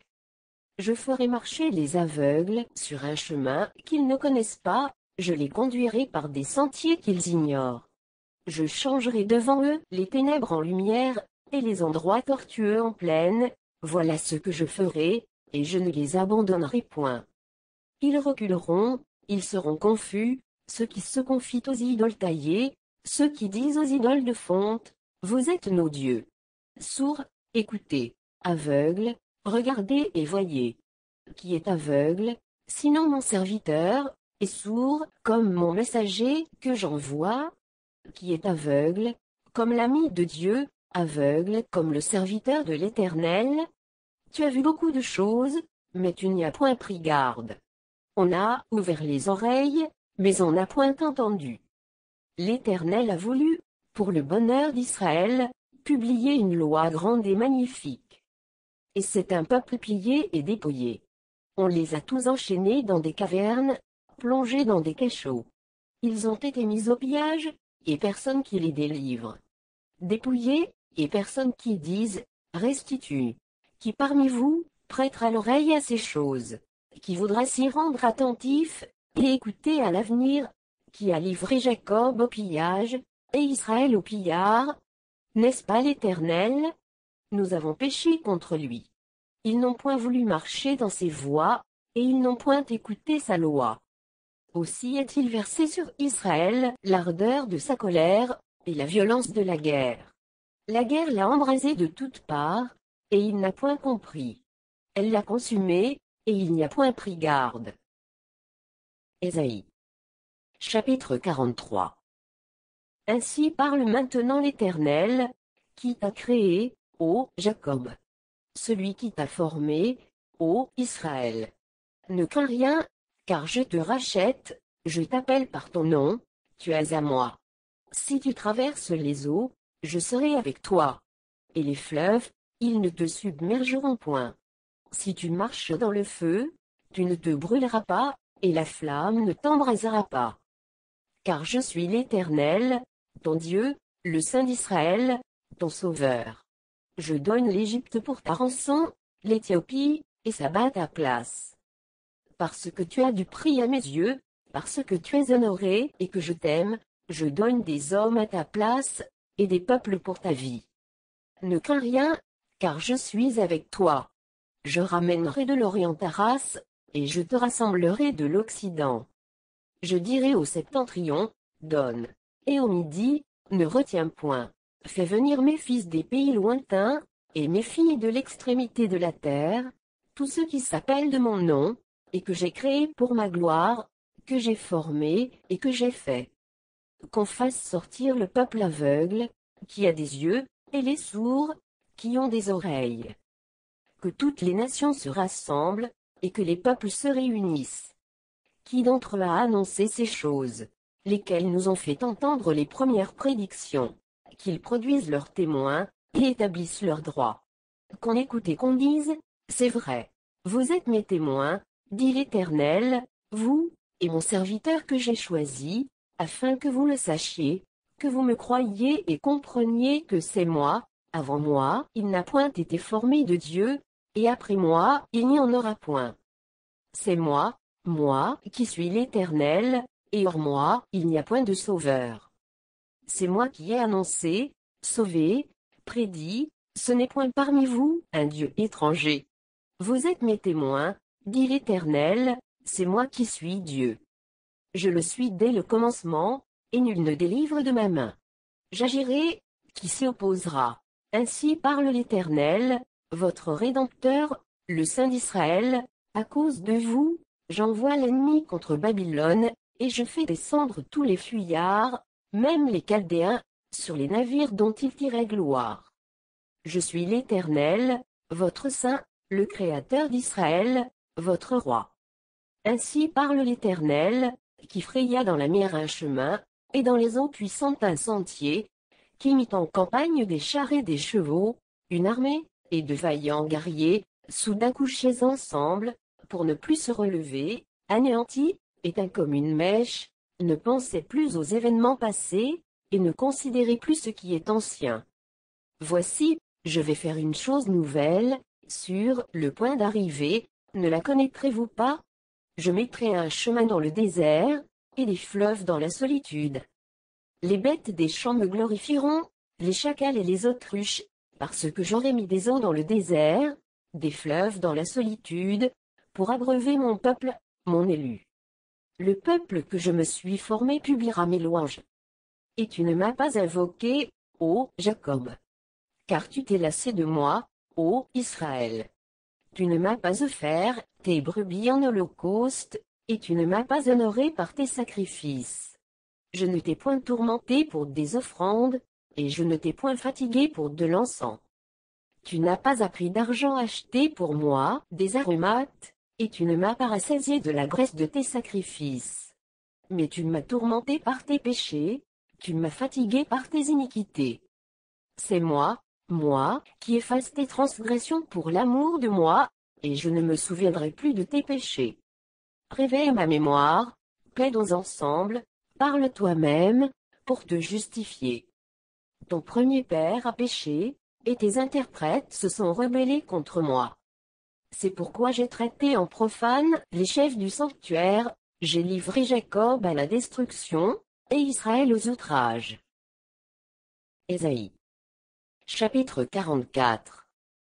Je ferai marcher les aveugles sur un chemin qu'ils ne connaissent pas, je les conduirai par des sentiers qu'ils ignorent. Je changerai devant eux les ténèbres en lumière, et les endroits tortueux en plaine, voilà ce que je ferai, et je ne les abandonnerai point. Ils reculeront, ils seront confus, ceux qui se confient aux idoles taillées, ceux qui disent aux idoles de fonte, vous êtes nos dieux. Sourds, écoutez, aveugles, regardez et voyez. Qui est aveugle, sinon mon serviteur, et sourd, comme mon messager que j'envoie? Qui est aveugle, comme l'ami de Dieu, aveugle comme le serviteur de l'Éternel? Tu as vu beaucoup de choses, mais tu n'y as point pris garde. On a ouvert les oreilles, mais on n'a point entendu. L'Éternel a voulu, pour le bonheur d'Israël, publier une loi grande et magnifique. Et c'est un peuple pillé et dépouillé. On les a tous enchaînés dans des cavernes, plongés dans des cachots. Ils ont été mis au pillage, et personne qui les délivre. Dépouillés, et personne qui dise, restitue. Qui parmi vous prêtera l'oreille à ces choses, qui voudra s'y rendre attentif, et écouter à l'avenir, qui a livré Jacob au pillage, et Israël au pillard? N'est-ce pas l'Éternel? Nous avons péché contre lui. Ils n'ont point voulu marcher dans ses voies, et ils n'ont point écouté sa loi. Aussi a-t-il versé sur Israël l'ardeur de sa colère, et la violence de la guerre. La guerre l'a embrasé de toutes parts, et il n'a point compris. Elle l'a consumé, et il n'y a point pris garde. Ésaïe. Chapitre quarante-trois. Ainsi parle maintenant l'Éternel, qui t'a créé, ô Jacob. Celui qui t'a formé, ô Israël. Ne crains rien, car je te rachète, je t'appelle par ton nom, tu es à moi. Si tu traverses les eaux, je serai avec toi. Et les fleuves, ils ne te submergeront point. Si tu marches dans le feu, tu ne te brûleras pas, et la flamme ne t'embrasera pas. Car je suis l'Éternel, ton Dieu, le Saint d'Israël, ton Sauveur. Je donne l'Égypte pour ta rançon, l'Éthiopie, et Saba ta place. Parce que tu as du prix à mes yeux, parce que tu es honoré et que je t'aime, je donne des hommes à ta place, et des peuples pour ta vie. Ne crains rien, car je suis avec toi. Je ramènerai de l'Orient ta race, et je te rassemblerai de l'Occident. Je dirai au septentrion, donne, et au midi, ne retiens point. Fais venir mes fils des pays lointains, et mes filles de l'extrémité de la terre, tous ceux qui s'appellent de mon nom, et que j'ai créés pour ma gloire, que j'ai formé, et que j'ai fait. Qu'on fasse sortir le peuple aveugle, qui a des yeux, et les sourds, qui ont des oreilles. Que toutes les nations se rassemblent, et que les peuples se réunissent. Qui d'entre eux a annoncé ces choses, lesquelles nous ont fait entendre les premières prédictions, qu'ils produisent leurs témoins, et établissent leurs droits. Qu'on écoute et qu'on dise, c'est vrai. Vous êtes mes témoins, dit l'Éternel, vous, et mon serviteur que j'ai choisi, afin que vous le sachiez, que vous me croyiez et compreniez que c'est moi. Avant moi, il n'a point été formé de Dieu, et après moi, il n'y en aura point. C'est moi, moi, qui suis l'Éternel, et hors moi, il n'y a point de sauveur. C'est moi qui ai annoncé, sauvé, prédit, ce n'est point parmi vous un Dieu étranger. Vous êtes mes témoins, dit l'Éternel, c'est moi qui suis Dieu. Je le suis dès le commencement, et nul ne délivre de ma main. J'agirai, qui s'y opposera. Ainsi parle l'Éternel, votre Rédempteur, le Saint d'Israël, à cause de vous, j'envoie l'ennemi contre Babylone, et je fais descendre tous les fuyards, même les Chaldéens, sur les navires dont ils tiraient gloire. Je suis l'Éternel, votre Saint, le Créateur d'Israël, votre Roi. Ainsi parle l'Éternel, qui fraya dans la mer un chemin, et dans les eaux puissantes un sentier, qui mit en campagne des chars et des chevaux, une armée, et de vaillants guerriers, soudain couchés ensemble, pour ne plus se relever, anéantis, éteints comme une mèche, ne pensez plus aux événements passés, et ne considérez plus ce qui est ancien. Voici, je vais faire une chose nouvelle, sur le point d'arriver, ne la connaîtrez-vous pas? Je mettrai un chemin dans le désert, et des fleuves dans la solitude. Les bêtes des champs me glorifieront, les chacals et les autruches, parce que j'aurai mis des eaux dans le désert, des fleuves dans la solitude, pour abreuver mon peuple, mon élu. Le peuple que je me suis formé publiera mes louanges. Et tu ne m'as pas invoqué, ô Jacob. Car tu t'es lassé de moi, ô Israël. Tu ne m'as pas offert tes brebis en holocauste, et tu ne m'as pas honoré par tes sacrifices. Je ne t'ai point tourmenté pour des offrandes, et je ne t'ai point fatigué pour de l'encens. Tu n'as pas appris d'argent acheté pour moi des aromates, et tu ne m'as pas rassasié de la graisse de tes sacrifices. Mais tu m'as tourmenté par tes péchés, tu m'as fatigué par tes iniquités. C'est moi, moi, qui efface tes transgressions pour l'amour de moi, et je ne me souviendrai plus de tes péchés. Réveille ma mémoire, plaidons ensemble, parle toi-même, pour te justifier. Ton premier père a péché, et tes interprètes se sont rebellés contre moi. C'est pourquoi j'ai traité en profane les chefs du sanctuaire, j'ai livré Jacob à la destruction, et Israël aux outrages. Ésaïe. Chapitre quarante-quatre.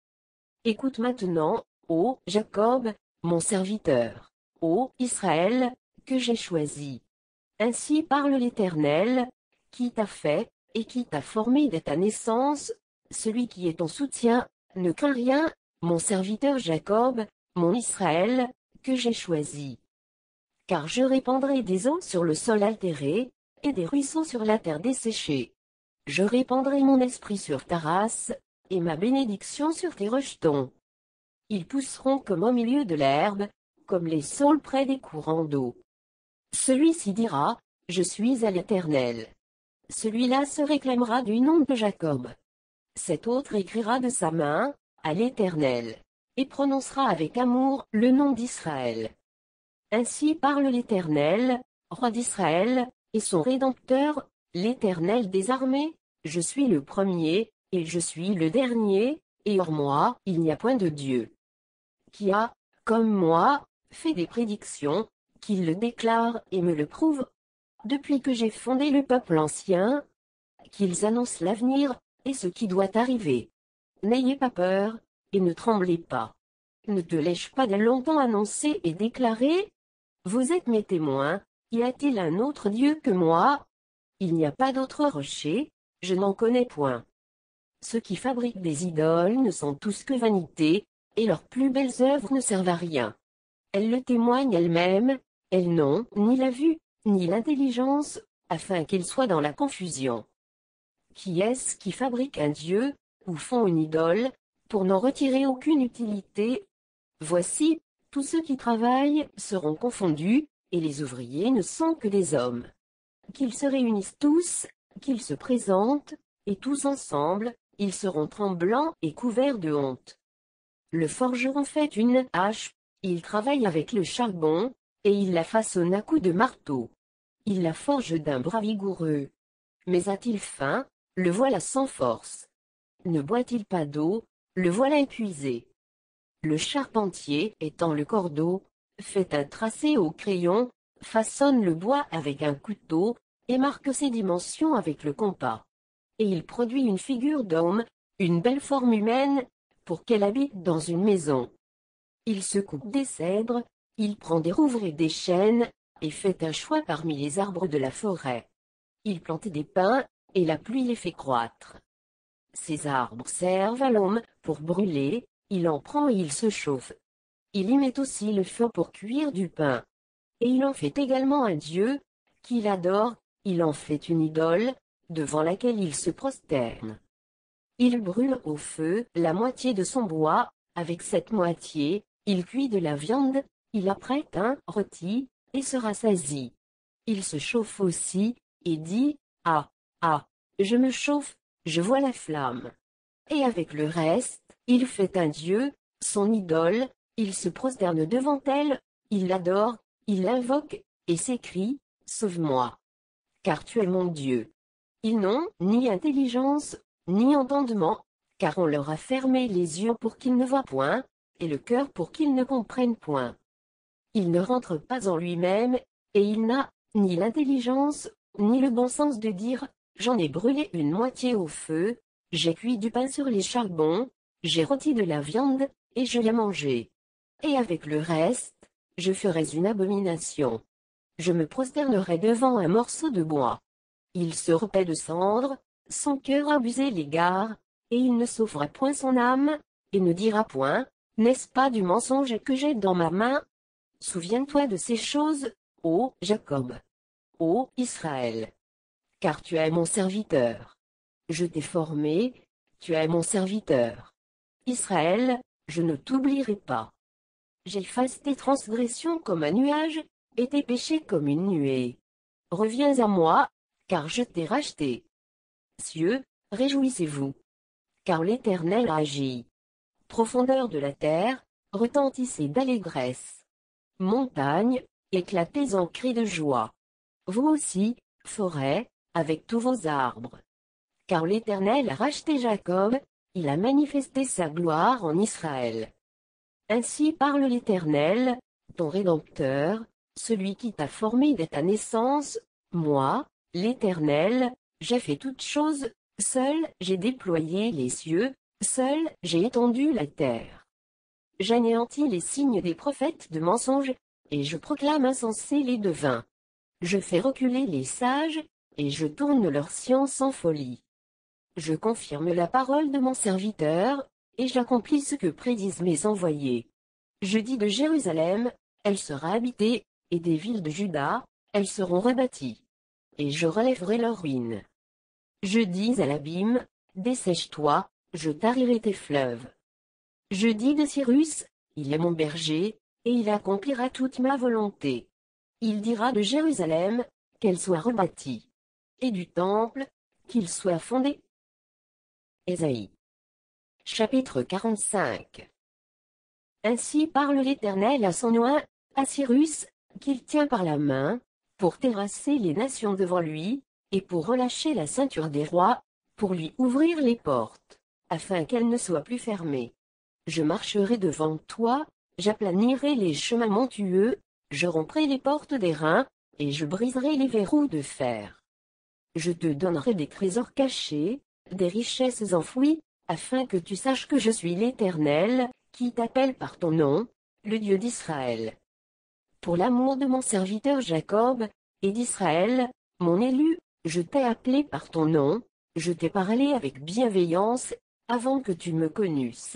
Écoute maintenant, ô Jacob, mon serviteur, ô Israël, que j'ai choisi. Ainsi parle l'Éternel, qui t'a fait, et qui t'a formé dès ta naissance, celui qui est ton soutien, ne crains rien, mon serviteur Jacob, mon Israël, que j'ai choisi. Car je répandrai des eaux sur le sol altéré, et des ruisseaux sur la terre desséchée. Je répandrai mon esprit sur ta race, et ma bénédiction sur tes rejetons. Ils pousseront comme au milieu de l'herbe, comme les saules près des courants d'eau. Celui-ci dira, je suis à l'Éternel. Celui-là se réclamera du nom de Jacob. Cet autre écrira de sa main, à l'Éternel, et prononcera avec amour le nom d'Israël. Ainsi parle l'Éternel, roi d'Israël, et son Rédempteur, l'Éternel des armées, je suis le premier, et je suis le dernier, et hors moi, il n'y a point de Dieu. Qui a, comme moi, fait des prédictions, qu'il le déclare et me le prouve, depuis que j'ai fondé le peuple ancien, qu'ils annoncent l'avenir, et ce qui doit arriver. N'ayez pas peur, et ne tremblez pas. Ne te l'ai-je pas dès longtemps annoncé et déclaré? Vous êtes mes témoins, y a-t-il un autre Dieu que moi? Il n'y a pas d'autre rocher, je n'en connais point. Ceux qui fabriquent des idoles ne sont tous que vanité, et leurs plus belles œuvres ne servent à rien. Elles le témoignent elles-mêmes, elles n'ont ni la vue, ni l'intelligence, afin qu'ils soient dans la confusion. Qui est-ce qui fabrique un Dieu, ou font une idole, pour n'en retirer aucune utilité? Voici, tous ceux qui travaillent seront confondus, et les ouvriers ne sont que des hommes. Qu'ils se réunissent tous, qu'ils se présentent, et tous ensemble, ils seront tremblants et couverts de honte. Le forgeron fait une hache, il travaille avec le charbon, et il la façonne à coups de marteau. Il la forge d'un bras vigoureux. Mais a-t-il faim? Le voilà sans force. Ne boit-il pas d'eau? Le voilà épuisé. Le charpentier, étend le cordeau, fait un tracé au crayon, façonne le bois avec un couteau, et marque ses dimensions avec le compas. Et il produit une figure d'homme, une belle forme humaine, pour qu'elle habite dans une maison. Il se coupe des cèdres, il prend des rouvres et des chênes, et fait un choix parmi les arbres de la forêt. Il plante des pins, et la pluie les fait croître. Ces arbres servent à l'homme pour brûler, il en prend et il se chauffe. Il y met aussi le feu pour cuire du pain. Et il en fait également un dieu, qu'il adore, il en fait une idole, devant laquelle il se prosterne. Il brûle au feu la moitié de son bois, avec cette moitié, il cuit de la viande, il apprête un rôti, et se rassasie. Il se chauffe aussi, et dit, ah, ah, je me chauffe, je vois la flamme. Et avec le reste, il fait un dieu, son idole, il se prosterne devant elle, il l'adore, il l'invoque, et s'écrie, sauve-moi. Car tu es mon Dieu. Ils n'ont ni intelligence, ni entendement, car on leur a fermé les yeux pour qu'ils ne voient point, et le cœur pour qu'ils ne comprennent point. Il ne rentre pas en lui-même, et il n'a ni l'intelligence, ni le bon sens de dire, j'en ai brûlé une moitié au feu, j'ai cuit du pain sur les charbons, j'ai rôti de la viande, et je l'ai mangée. Et avec le reste, je ferai une abomination. Je me prosternerai devant un morceau de bois. Il se repaît de cendres, son cœur abusé l'égare, et il ne sauvera point son âme, et ne dira point, n'est-ce pas du mensonge que j'ai dans ma main? Souviens-toi de ces choses, ô Jacob. Ô Israël. Car tu es mon serviteur. Je t'ai formé, tu es mon serviteur. Israël, je ne t'oublierai pas. J'efface tes transgressions comme un nuage, et tes péchés comme une nuée. Reviens à moi, car je t'ai racheté. Cieux, réjouissez-vous. Car l'Éternel agit. Profondeur de la terre, retentissez d'allégresse. Montagnes, éclatez en cris de joie. Vous aussi, forêt, avec tous vos arbres. Car l'Éternel a racheté Jacob, il a manifesté sa gloire en Israël. Ainsi parle l'Éternel, ton Rédempteur, celui qui t'a formé dès ta naissance. Moi, l'Éternel, j'ai fait toutes choses, seul j'ai déployé les cieux, seul j'ai étendu la terre. J'anéantis les signes des prophètes de mensonges, et je proclame insensés les devins. Je fais reculer les sages, et je tourne leur science en folie. Je confirme la parole de mon serviteur, et j'accomplis ce que prédisent mes envoyés. Je dis de Jérusalem, elle sera habitée, et des villes de Juda, elles seront rebâties. Et je relèverai leurs ruines. Je dis à l'abîme, dessèche-toi, je tarirai tes fleuves. Je dis de Cyrus, il est mon berger, et il accomplira toute ma volonté. Il dira de Jérusalem, qu'elle soit rebâtie. Et du temple, qu'il soit fondé. Ésaïe. Chapitre quarante-cinq. Ainsi parle l'Éternel à son oint, à Cyrus, qu'il tient par la main, pour terrasser les nations devant lui, et pour relâcher la ceinture des rois, pour lui ouvrir les portes, afin qu'elles ne soient plus fermées. Je marcherai devant toi, j'aplanirai les chemins montueux, je romprai les portes d'airain, et je briserai les verrous de fer. Je te donnerai des trésors cachés, des richesses enfouies, afin que tu saches que je suis l'Éternel, qui t'appelle par ton nom, le Dieu d'Israël. Pour l'amour de mon serviteur Jacob, et d'Israël, mon élu, je t'ai appelé par ton nom, je t'ai parlé avec bienveillance, avant que tu me connusses.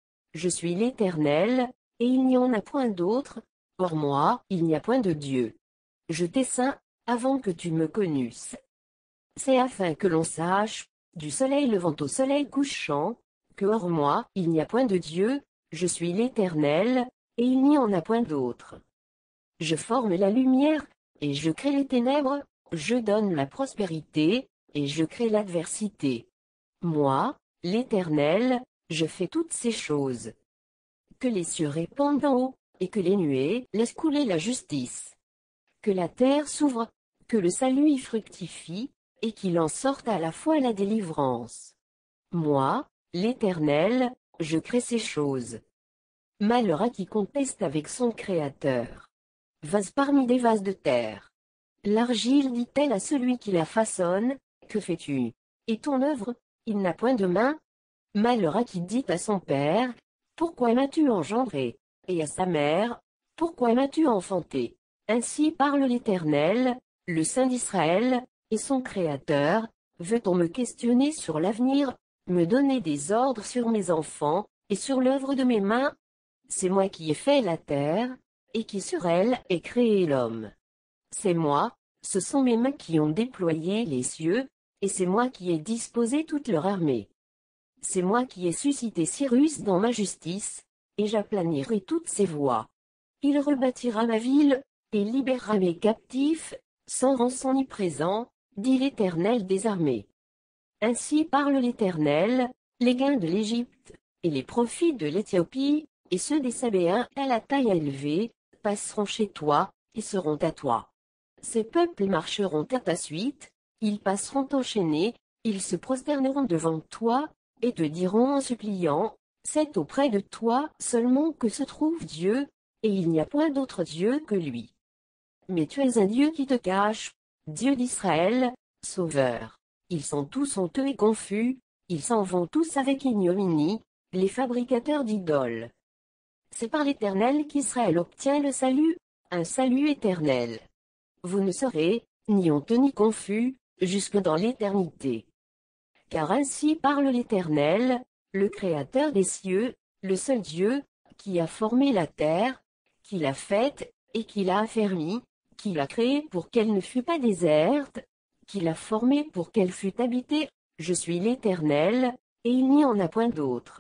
Je suis l'Éternel, et il n'y en a point d'autre, hors moi, il n'y a point de Dieu. Je t'ai ceint, avant que tu me connusses. C'est afin que l'on sache, du soleil levant au soleil couchant, que hors moi, il n'y a point de Dieu, je suis l'Éternel, et il n'y en a point d'autre. Je forme la lumière, et je crée les ténèbres, je donne la prospérité, et je crée l'adversité. Moi, l'Éternel, je fais toutes ces choses. Que les cieux répandent en haut, et que les nuées laissent couler la justice. Que la terre s'ouvre, que le salut y fructifie, et qu'il en sorte à la fois la délivrance. Moi, l'Éternel, je crée ces choses. Malheur à qui conteste avec son Créateur. Vase parmi des vases de terre. L'argile dit-elle à celui qui la façonne, que fais-tu? Et ton œuvre, il n'a point de main? Malheur à qui dit à son père, pourquoi m'as-tu engendré? Et à sa mère, pourquoi m'as-tu enfanté? Ainsi parle l'Éternel, le Saint d'Israël, et son Créateur. Veut-on me questionner sur l'avenir, me donner des ordres sur mes enfants, et sur l'œuvre de mes mains? C'est moi qui ai fait la terre, et qui sur elle ai créé l'homme. C'est moi, ce sont mes mains qui ont déployé les cieux, et c'est moi qui ai disposé toute leur armée. C'est moi qui ai suscité Cyrus dans ma justice, et j'aplanirai toutes ses voies. Il rebâtira ma ville, et libérera mes captifs, sans rançon ni présent, dit l'Éternel des armées. Ainsi parle l'Éternel, les gains de l'Égypte, et les profits de l'Éthiopie, et ceux des Sabéens à la taille élevée, passeront chez toi, et seront à toi. Ces peuples marcheront à ta suite, ils passeront enchaînés, ils se prosterneront devant toi, et te diront en suppliant, c'est auprès de toi seulement que se trouve Dieu, et il n'y a point d'autre Dieu que lui. Mais tu es un Dieu qui te cache, Dieu d'Israël, Sauveur. Ils sont tous honteux et confus, ils s'en vont tous avec ignominie, les fabricateurs d'idoles. C'est par l'Éternel qu'Israël obtient le salut, un salut éternel. Vous ne serez, ni honteux ni confus, jusque dans l'éternité. Car ainsi parle l'Éternel, le Créateur des cieux, le seul Dieu, qui a formé la terre, qui l'a faite, et qui l'a affermie, qui l'a créée pour qu'elle ne fût pas déserte, qui l'a formée pour qu'elle fût habitée. Je suis l'Éternel, et il n'y en a point d'autre.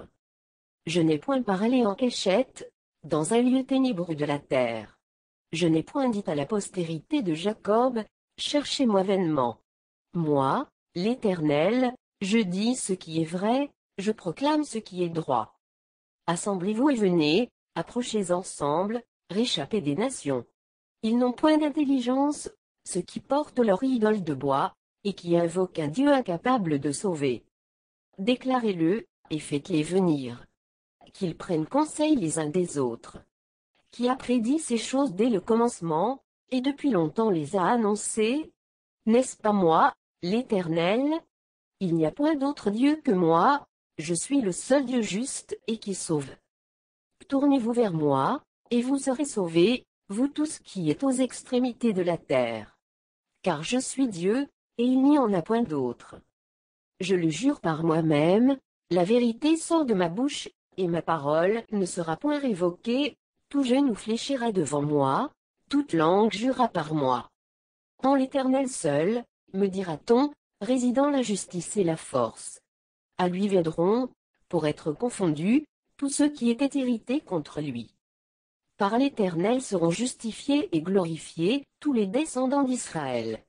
Je n'ai point parlé en cachette, dans un lieu ténébreux de la terre. Je n'ai point dit à la postérité de Jacob, cherchez-moi vainement. Moi, l'Éternel, je dis ce qui est vrai, je proclame ce qui est droit. Assemblez-vous et venez, approchez ensemble, réchappez des nations. Ils n'ont point d'intelligence, ceux qui portent leur idole de bois, et qui invoquent un Dieu incapable de sauver. Déclarez-le, et faites-les venir. qu'ils prennent conseil les uns des autres. Qui a prédit ces choses dès le commencement, et depuis longtemps les a annoncées? N'est-ce pas moi, l'Éternel? Il n'y a point d'autre Dieu que moi, je suis le seul Dieu juste et qui sauve. Tournez-vous vers moi, et vous serez sauvés, vous tous qui êtes aux extrémités de la terre. Car je suis Dieu, et il n'y en a point d'autre. Je le jure par moi-même, la vérité sort de ma bouche, et ma parole ne sera point révoquée, tout genou fléchira devant moi, toute langue jurera par moi. En l'Éternel seul, me dira-t-on, résidant la justice et la force. À lui viendront, pour être confondus, tous ceux qui étaient irrités contre lui. Par l'Éternel seront justifiés et glorifiés tous les descendants d'Israël.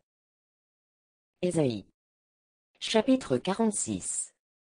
Ésaïe. Chapitre quarante-six.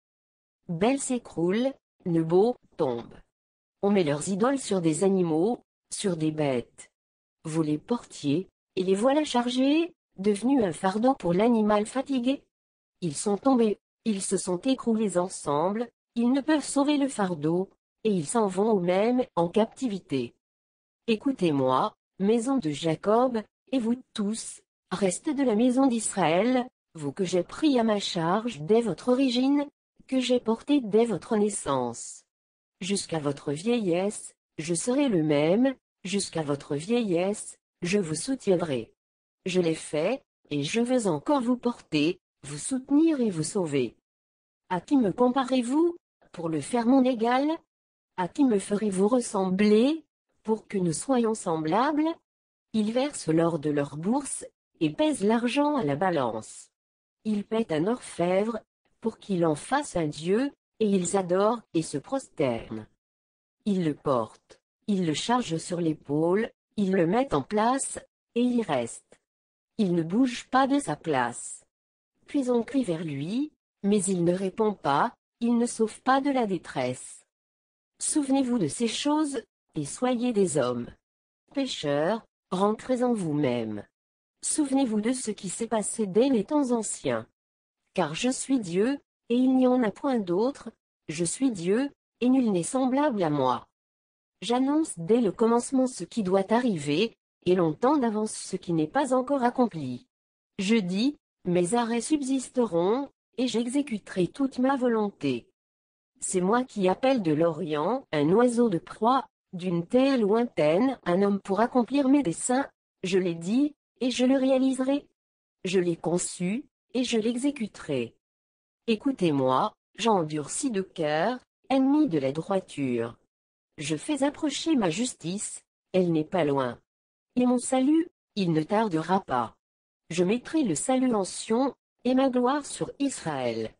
Bel s'écroule, Nebo tombe. On met leurs idoles sur des animaux, sur des bêtes. Vous les portiez, et les voilà chargés, devenus un fardeau pour l'animal fatigué. Ils sont tombés, ils se sont écroulés ensemble, ils ne peuvent sauver le fardeau, et ils s'en vont eux-mêmes en captivité. Écoutez-moi, maison de Jacob, et vous tous, restes de la maison d'Israël, vous que j'ai pris à ma charge dès votre origine, que j'ai porté dès votre naissance. Jusqu'à votre vieillesse, je serai le même, jusqu'à votre vieillesse, je vous soutiendrai. Je l'ai fait, et je veux encore vous porter, vous soutenir et vous sauver. À qui me comparez-vous, pour le faire mon égal? À qui me ferez-vous ressembler, pour que nous soyons semblables? Ils versent l'or de leur bourse, et pèsent l'argent à la balance. Ils paient un orfèvre, pour qu'il en fasse un dieu, et ils adorent et se prosternent. Ils le portent, ils le chargent sur l'épaule, ils le mettent en place, et il y reste. Il ne bouge pas de sa place. Puis on crie vers lui, mais il ne répond pas, il ne sauve pas de la détresse. Souvenez-vous de ces choses, et soyez des hommes. Pécheurs, rentrez en vous-même. Souvenez-vous de ce qui s'est passé dès les temps anciens. Car je suis Dieu, et il n'y en a point d'autre, je suis Dieu, et nul n'est semblable à moi. J'annonce dès le commencement ce qui doit arriver, et longtemps d'avance ce qui n'est pas encore accompli. Je dis, mes arrêts subsisteront, et j'exécuterai toute ma volonté. C'est moi qui appelle de l'Orient un oiseau de proie, d'une terre lointaine un homme pour accomplir mes desseins, je l'ai dit, et je le réaliserai. Je l'ai conçu, et je l'exécuterai. Écoutez-moi, j'endurcis de cœur, ennemi de la droiture. Je fais approcher ma justice, elle n'est pas loin. Et mon salut, il ne tardera pas. Je mettrai le salut en Sion, et ma gloire sur Israël.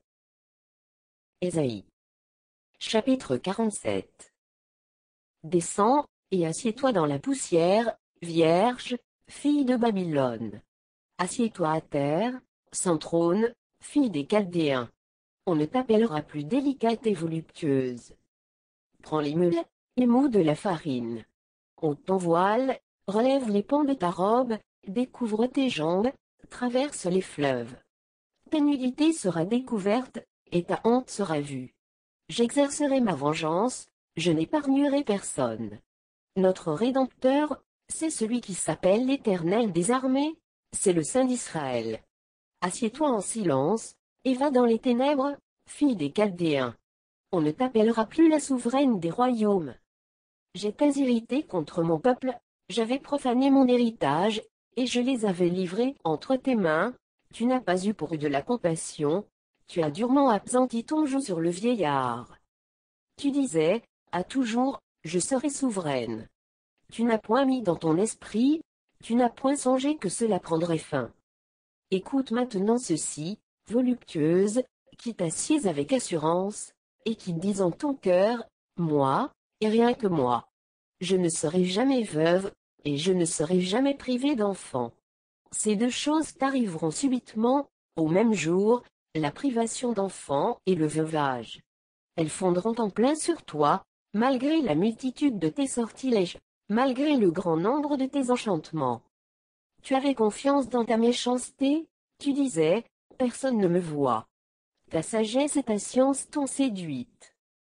Ésaïe. Chapitre quarante-sept. Descends, et assieds-toi dans la poussière, vierge, fille de Babylone. Assieds-toi à terre, sans trône, fille des Chaldéens. On ne t'appellera plus délicate et voluptueuse. Prends les meules, les mots de la farine. Ôte ton voile, relève les pans de ta robe, découvre tes jambes, traverse les fleuves. Ta nudité sera découverte, et ta honte sera vue. J'exercerai ma vengeance, je n'épargnerai personne. Notre Rédempteur, c'est celui qui s'appelle l'Éternel des armées, c'est le Saint d'Israël. Assieds-toi en silence, et va dans les ténèbres, fille des Chaldéens. On ne t'appellera plus la souveraine des royaumes. J'étais irrité contre mon peuple, j'avais profané mon héritage, et je les avais livrés entre tes mains, tu n'as pas eu pour eux de la compassion, tu as durement appesanti ton joug sur le vieillard. Tu disais, à toujours, je serai souveraine. Tu n'as point mis dans ton esprit, tu n'as point songé que cela prendrait fin. Écoute maintenant ceci, voluptueuse, qui t'assieds avec assurance, et qui dis en ton cœur, moi, et rien que moi. Je ne serai jamais veuve, et je ne serai jamais privée d'enfant. Ces deux choses t'arriveront subitement, au même jour, la privation d'enfant et le veuvage. Elles fondront en plein sur toi, malgré la multitude de tes sortilèges, malgré le grand nombre de tes enchantements. Tu avais confiance dans ta méchanceté, tu disais, personne ne me voit. Ta sagesse et ta science t'ont séduite.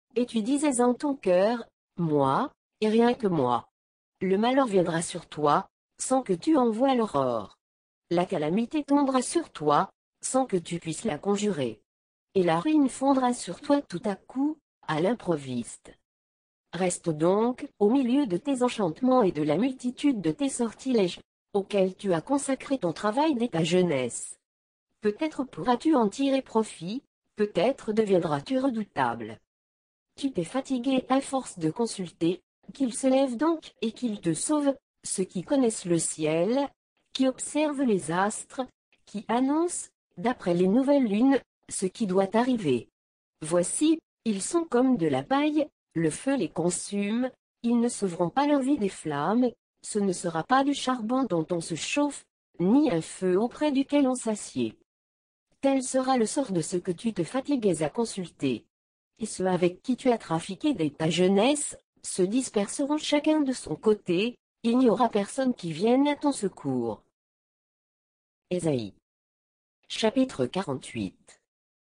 et tu disais en ton cœur, moi, et rien que moi. Le malheur viendra sur toi, sans que tu en voies l'aurore. La calamité tombera sur toi, sans que tu puisses la conjurer. Et la ruine fondra sur toi tout à coup, à l'improviste. Reste donc, au milieu de tes enchantements et de la multitude de tes sortilèges, auxquels tu as consacré ton travail dès ta jeunesse. Peut-être pourras-tu en tirer profit, peut-être deviendras-tu redoutable. Tu t'es fatigué à force de consulter, qu'il se lève donc et qu'il te sauve, ceux qui connaissent le ciel, qui observent les astres, qui annoncent, d'après les nouvelles lunes, ce qui doit arriver. Voici, ils sont comme de la paille, le feu les consume, ils ne sauveront pas leur vie des flammes, ce ne sera pas du charbon dont on se chauffe, ni un feu auprès duquel on s'assied. Tel sera le sort de ceux que tu te fatiguais à consulter. Et ceux avec qui tu as trafiqué dès ta jeunesse, se disperseront chacun de son côté, il n'y aura personne qui vienne à ton secours. Ésaïe. Chapitre quarante-huit.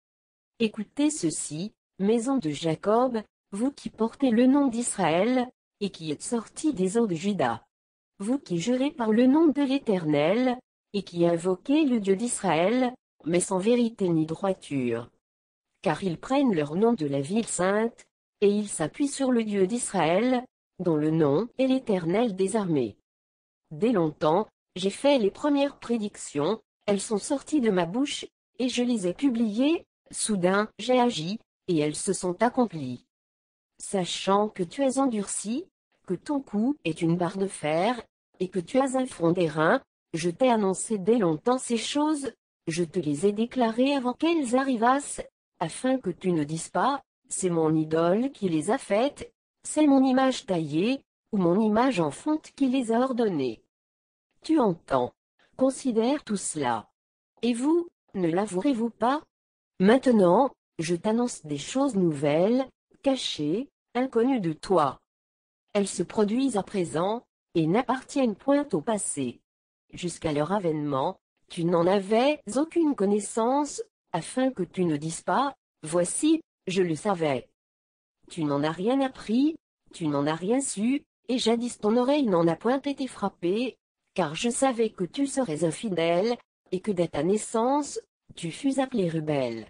Écoutez ceci, maison de Jacob, vous qui portez le nom d'Israël, et qui êtes sortis des eaux de Juda. Vous qui jurez par le nom de l'Éternel, et qui invoquez le Dieu d'Israël, mais sans vérité ni droiture. Car ils prennent leur nom de la ville sainte, et ils s'appuient sur le Dieu d'Israël, dont le nom est l'Éternel des armées. Dès longtemps, j'ai fait les premières prédictions, elles sont sorties de ma bouche, et je les ai publiées, soudain j'ai agi, et elles se sont accomplies. Sachant que tu es endurci, que ton cou est une barre de fer, et que tu as un front d'airain, je t'ai annoncé dès longtemps ces choses, je te les ai déclarées avant qu'elles arrivassent, afin que tu ne dises pas, c'est mon idole qui les a faites, c'est mon image taillée, ou mon image en fonte qui les a ordonnées. Tu entends, considère tout cela. Et vous, ne l'avouerez-vous pas? Maintenant, je t'annonce des choses nouvelles, cachées, inconnues de toi. Elles se produisent à présent, et n'appartiennent point au passé. Jusqu'à leur avènement, tu n'en avais aucune connaissance, afin que tu ne dises pas, voici, je le savais. Tu n'en as rien appris, tu n'en as rien su, et jadis ton oreille n'en a point été frappée, car je savais que tu serais infidèle, et que dès ta naissance, tu fus appelé rebelle.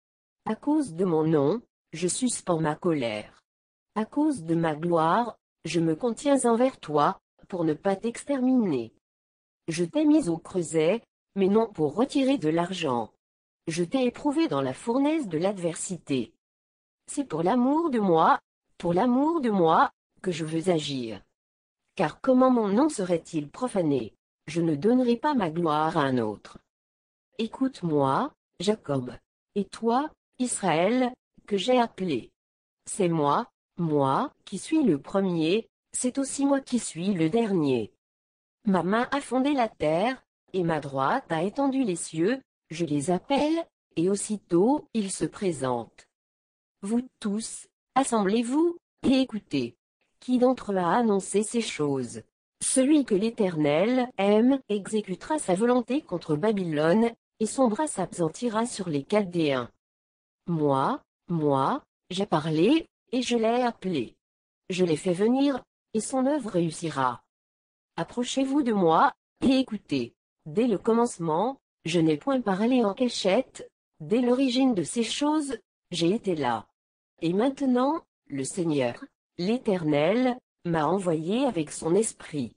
À cause de mon nom, je suspends ma colère. À cause de ma gloire, je me contiens envers toi, pour ne pas t'exterminer. Je t'ai mis au creuset, mais non pour retirer de l'argent. Je t'ai éprouvé dans la fournaise de l'adversité. C'est pour l'amour de moi, pour l'amour de moi, que je veux agir. Car comment mon nom serait-il profané? Je ne donnerai pas ma gloire à un autre. Écoute-moi, Jacob, et toi, Israël, que j'ai appelé. C'est moi, moi, qui suis le premier, c'est aussi moi qui suis le dernier. Ma main a fondé la terre, et ma droite a étendu les cieux, je les appelle, et aussitôt ils se présentent. Vous tous, assemblez-vous, et écoutez. Qui d'entre eux a annoncé ces choses? Celui que l'Éternel aime exécutera sa volonté contre Babylone, et son bras s'apesantira sur les Chaldéens. Moi, moi, j'ai parlé, et je l'ai appelé. Je l'ai fait venir, et son œuvre réussira. Approchez-vous de moi, et écoutez. Dès le commencement, je n'ai point parlé en cachette, dès l'origine de ces choses, j'ai été là. Et maintenant, le Seigneur, l'Éternel, m'a envoyé avec son esprit.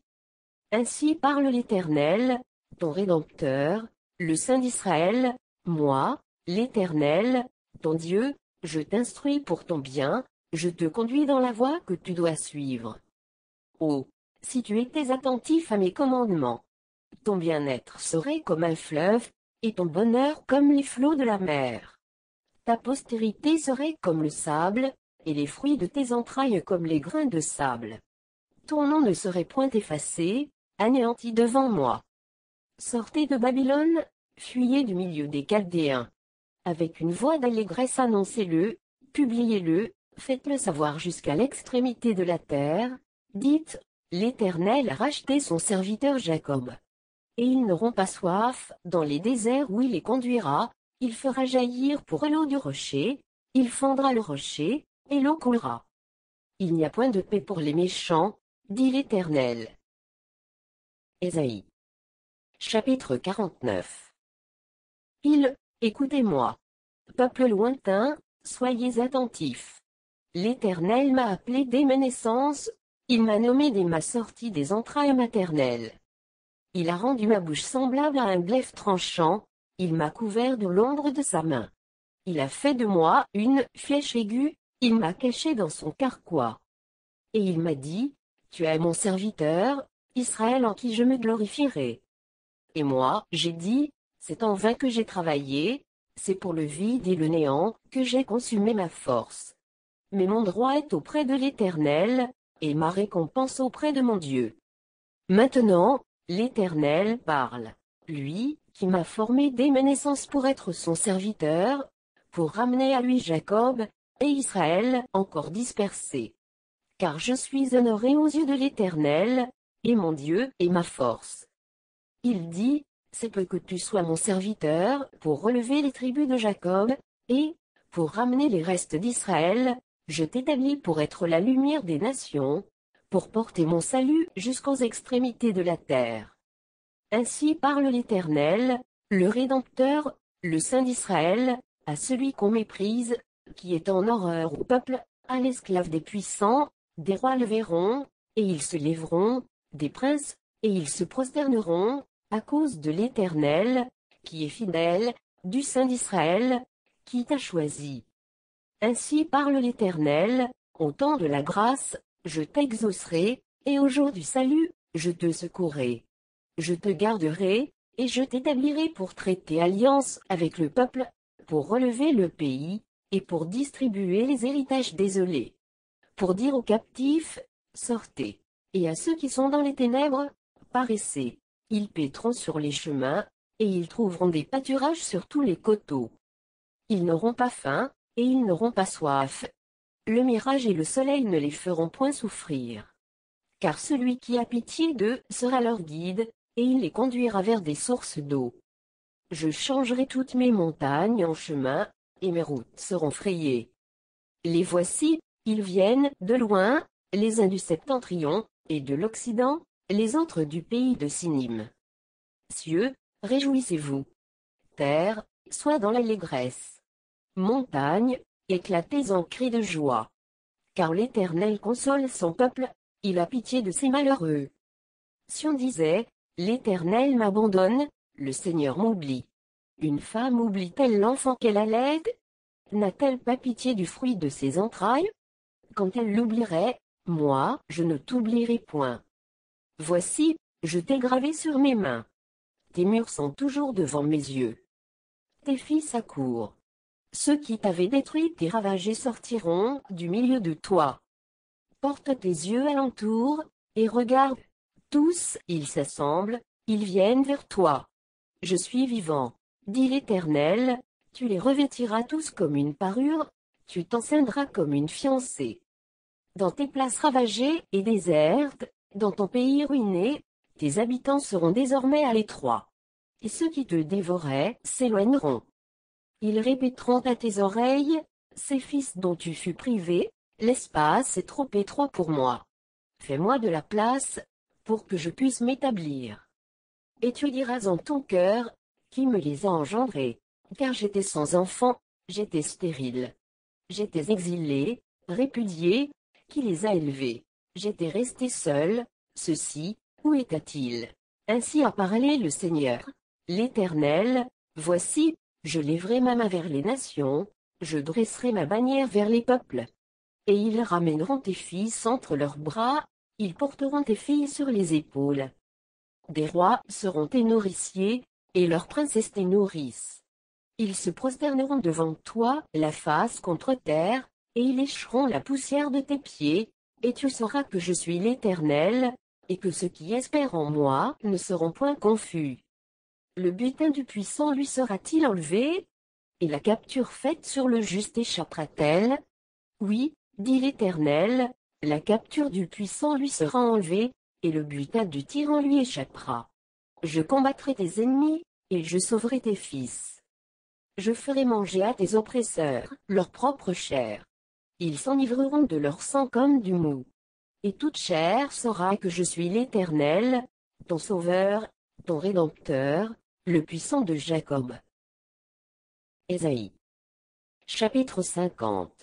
Ainsi parle l'Éternel, ton Rédempteur, le Saint d'Israël, moi, l'Éternel, ton Dieu, je t'instruis pour ton bien, je te conduis dans la voie que tu dois suivre. Oh, si tu étais attentif à mes commandements, ton bien-être serait comme un fleuve, et ton bonheur comme les flots de la mer. Ta postérité serait comme le sable, et les fruits de tes entrailles comme les grains de sable. Ton nom ne serait point effacé, anéanti devant moi. Sortez de Babylone, fuyez du milieu des Chaldéens. Avec une voix d'allégresse annoncez-le, publiez-le, faites-le savoir jusqu'à l'extrémité de la terre, dites, l'Éternel a racheté son serviteur Jacob. Et ils n'auront pas soif, dans les déserts où il les conduira, il fera jaillir pour eux l'eau du rocher, il fendra le rocher, et l'eau coulera. Il n'y a point de paix pour les méchants, dit l'Éternel. Ésaïe. Chapitre quarante-neuf. Il, écoutez-moi. Peuple lointain, soyez attentifs. L'Éternel m'a appelé dès ma naissance, il m'a nommé dès ma sortie des entrailles maternelles. Il a rendu ma bouche semblable à un glaive tranchant, il m'a couvert de l'ombre de sa main. Il a fait de moi une flèche aiguë, il m'a caché dans son carquois. Et il m'a dit, tu es mon serviteur, Israël en qui je me glorifierai. Et moi, j'ai dit, c'est en vain que j'ai travaillé, c'est pour le vide et le néant que j'ai consumé ma force. Mais mon droit est auprès de l'Éternel, et ma récompense auprès de mon Dieu. Maintenant, l'Éternel parle, lui, qui m'a formé dès ma naissance pour être son serviteur, pour ramener à lui Jacob, et Israël encore dispersé. Car je suis honoré aux yeux de l'Éternel, et mon Dieu est ma force. Il dit, c'est peu que tu sois mon serviteur, pour relever les tribus de Jacob, et, pour ramener les restes d'Israël, je t'établis pour être la lumière des nations, pour porter mon salut jusqu'aux extrémités de la terre. Ainsi parle l'Éternel, le Rédempteur, le Saint d'Israël, à celui qu'on méprise, qui est en horreur au peuple, à l'esclave des puissants, des rois le verront, et ils se lèveront, des princes, et ils se prosterneront, à cause de l'Éternel, qui est fidèle, du Saint d'Israël, qui t'a choisi. Ainsi parle l'Éternel, au temps de la grâce, je t'exaucerai, et au jour du salut, je te secourrai. Je te garderai, et je t'établirai pour traiter alliance avec le peuple, pour relever le pays, et pour distribuer les héritages désolés. Pour dire aux captifs, sortez, et à ceux qui sont dans les ténèbres, paraissez. Ils paîtront sur les chemins, et ils trouveront des pâturages sur tous les coteaux. Ils n'auront pas faim, et ils n'auront pas soif. Le mirage et le soleil ne les feront point souffrir. Car celui qui a pitié d'eux sera leur guide, et il les conduira vers des sources d'eau. Je changerai toutes mes montagnes en chemin, et mes routes seront frayées. Les voici, ils viennent de loin, les uns du septentrion, et de l'Occident, les autres du pays de Sinim. Cieux, réjouissez-vous. Terre, sois dans l'allégresse. Montagnes, éclatez en cris de joie. Car l'Éternel console son peuple, il a pitié de ses malheureux. Sion disait, l'Éternel m'abandonne, le Seigneur m'oublie. Une femme oublie-t-elle l'enfant qu'elle allait? N'a-t-elle pas pitié du fruit de ses entrailles? Quand elle l'oublierait, moi, je ne t'oublierai point. Voici, je t'ai gravé sur mes mains. Tes murs sont toujours devant mes yeux. Tes fils accourent. Ceux qui t'avaient détruit et ravagé sortiront du milieu de toi. Porte tes yeux alentour, et regarde. Tous, ils s'assemblent, ils viennent vers toi. Je suis vivant, dit l'Éternel, tu les revêtiras tous comme une parure, tu t'enceindras comme une fiancée. Dans tes places ravagées et désertes, dans ton pays ruiné, tes habitants seront désormais à l'étroit. Et ceux qui te dévoraient s'éloigneront. Ils répéteront à tes oreilles, ces fils dont tu fus privé, l'espace est trop étroit pour moi. Fais-moi de la place, pour que je puisse m'établir. Et tu diras en ton cœur, qui me les a engendrés, car j'étais sans enfant, j'étais stérile. J'étais exilé, répudié, qui les a élevés. J'étais resté seul, ceci, où était-il? Ainsi a parlé le Seigneur, l'Éternel, voici, je lèverai ma main vers les nations, je dresserai ma bannière vers les peuples. Et ils ramèneront tes fils entre leurs bras, ils porteront tes filles sur les épaules. Des rois seront tes nourriciers, et leurs princesses tes nourrices. Ils se prosterneront devant toi, la face contre terre, et ils lécheront la poussière de tes pieds, et tu sauras que je suis l'Éternel, et que ceux qui espèrent en moi ne seront point confus. Le butin du puissant lui sera-t-il enlevé? Et la capture faite sur le juste échappera-t-elle? Oui, dit l'Éternel, la capture du puissant lui sera enlevée, et le butin du tyran lui échappera. Je combattrai tes ennemis, et je sauverai tes fils. Je ferai manger à tes oppresseurs leur propre chair. ils s'enivreront de leur sang comme du mou. Et toute chair saura que je suis l'Éternel, ton Sauveur, ton Rédempteur, le puissant de Jacob. Ésaïe. Chapitre cinquante.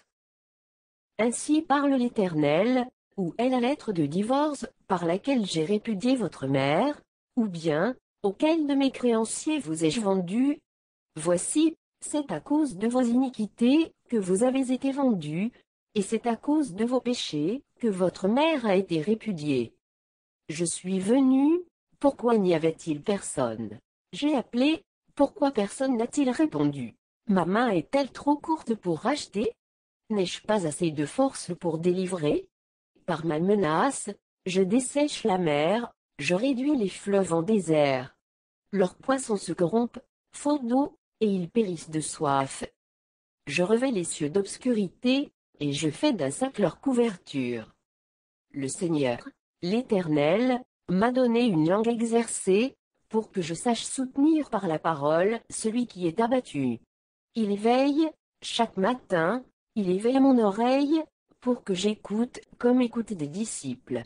Ainsi parle l'Éternel, où est la lettre de divorce, par laquelle j'ai répudié votre mère, ou bien, auquel de mes créanciers vous ai-je vendu? Voici, c'est à cause de vos iniquités que vous avez été vendus, et c'est à cause de vos péchés que votre mère a été répudiée. Je suis venu, pourquoi n'y avait-il personne? J'ai appelé, pourquoi personne n'a-t-il répondu? Ma main est-elle trop courte pour racheter? N'ai-je pas assez de force pour délivrer? Par ma menace, je dessèche la mer, je réduis les fleuves en désert. Leurs poissons se corrompent, faute d'eau, et ils périssent de soif. Je revêts les cieux d'obscurité, et je fais d'un sac leur couverture. Le Seigneur, l'Éternel, m'a donné une langue exercée, pour que je sache soutenir par la parole celui qui est abattu. Il veille, chaque matin, il éveille mon oreille, pour que j'écoute comme écoutent des disciples.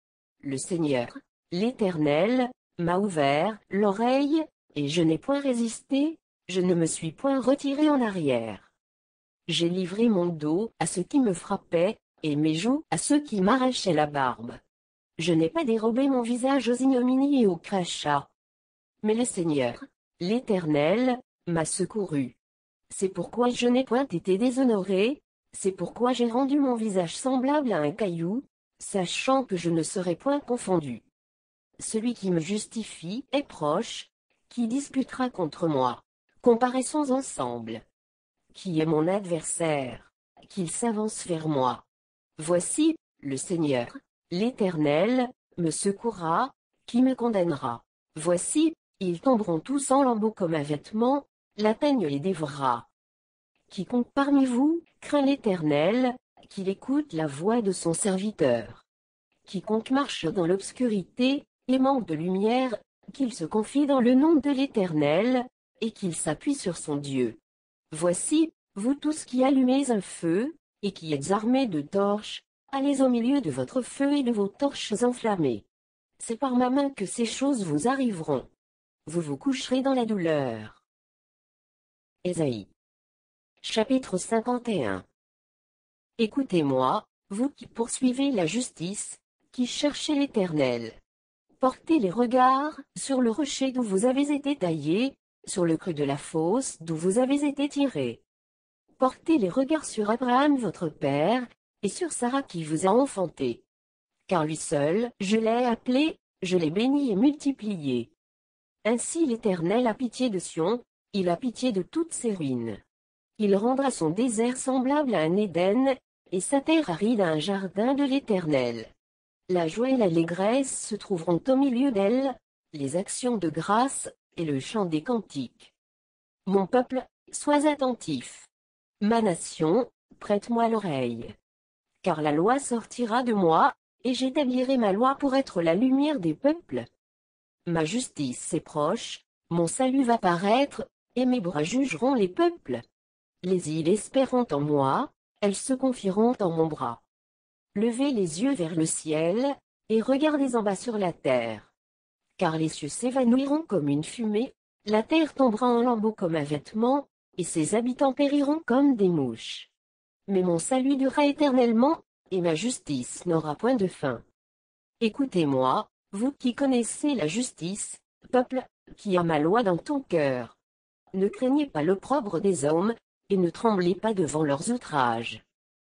Le Seigneur, l'Éternel, m'a ouvert l'oreille, et je n'ai point résisté, je ne me suis point retiré en arrière. J'ai livré mon dos à ceux qui me frappaient, et mes joues à ceux qui m'arrachaient la barbe. Je n'ai pas dérobé mon visage aux ignominies et aux crachats. Mais le Seigneur, l'Éternel, m'a secouru. C'est pourquoi je n'ai point été déshonoré, c'est pourquoi j'ai rendu mon visage semblable à un caillou, sachant que je ne serai point confondu. Celui qui me justifie est proche, qui disputera contre moi. Comparaissons ensemble. Qui est mon adversaire? Qu'il s'avance vers moi. Voici, le Seigneur, l'Éternel, me secourra, qui me condamnera. Voici, ils tomberont tous en lambeaux comme un vêtement, la teigne les dévorera. Quiconque parmi vous craint l'Éternel, qu'il écoute la voix de son serviteur. Quiconque marche dans l'obscurité, et manque de lumière, qu'il se confie dans le nom de l'Éternel, et qu'il s'appuie sur son Dieu. Voici, vous tous qui allumez un feu, et qui êtes armés de torches, allez au milieu de votre feu et de vos torches enflammées. C'est par ma main que ces choses vous arriveront. Vous vous coucherez dans la douleur. Ésaïe. Chapitre cinquante et un. Écoutez-moi, vous qui poursuivez la justice, qui cherchez l'Éternel. Portez les regards sur le rocher d'où vous avez été taillés, sur le creux de la fosse d'où vous avez été tirés. Portez les regards sur Abraham votre père, et sur Sarah qui vous a enfanté. Car lui seul, je l'ai appelé, je l'ai béni et multiplié. Ainsi l'Éternel a pitié de Sion, il a pitié de toutes ses ruines. Il rendra son désert semblable à un Éden, et sa terre aride à un jardin de l'Éternel. La joie et l'allégresse se trouveront au milieu d'elle, les actions de grâce, et le chant des cantiques. Mon peuple, sois attentif. Ma nation, prête-moi l'oreille. Car la loi sortira de moi, et j'établirai ma loi pour être la lumière des peuples. Ma justice est proche, mon salut va paraître, et mes bras jugeront les peuples. Les îles espéreront en moi, elles se confieront en mon bras. Levez les yeux vers le ciel, et regardez en bas sur la terre. Car les cieux s'évanouiront comme une fumée, la terre tombera en lambeaux comme un vêtement, et ses habitants périront comme des mouches. Mais mon salut durera éternellement, et ma justice n'aura point de fin. Écoutez-moi, vous qui connaissez la justice, peuple, qui a ma loi dans ton cœur. Ne craignez pas l'opprobre des hommes, et ne tremblez pas devant leurs outrages.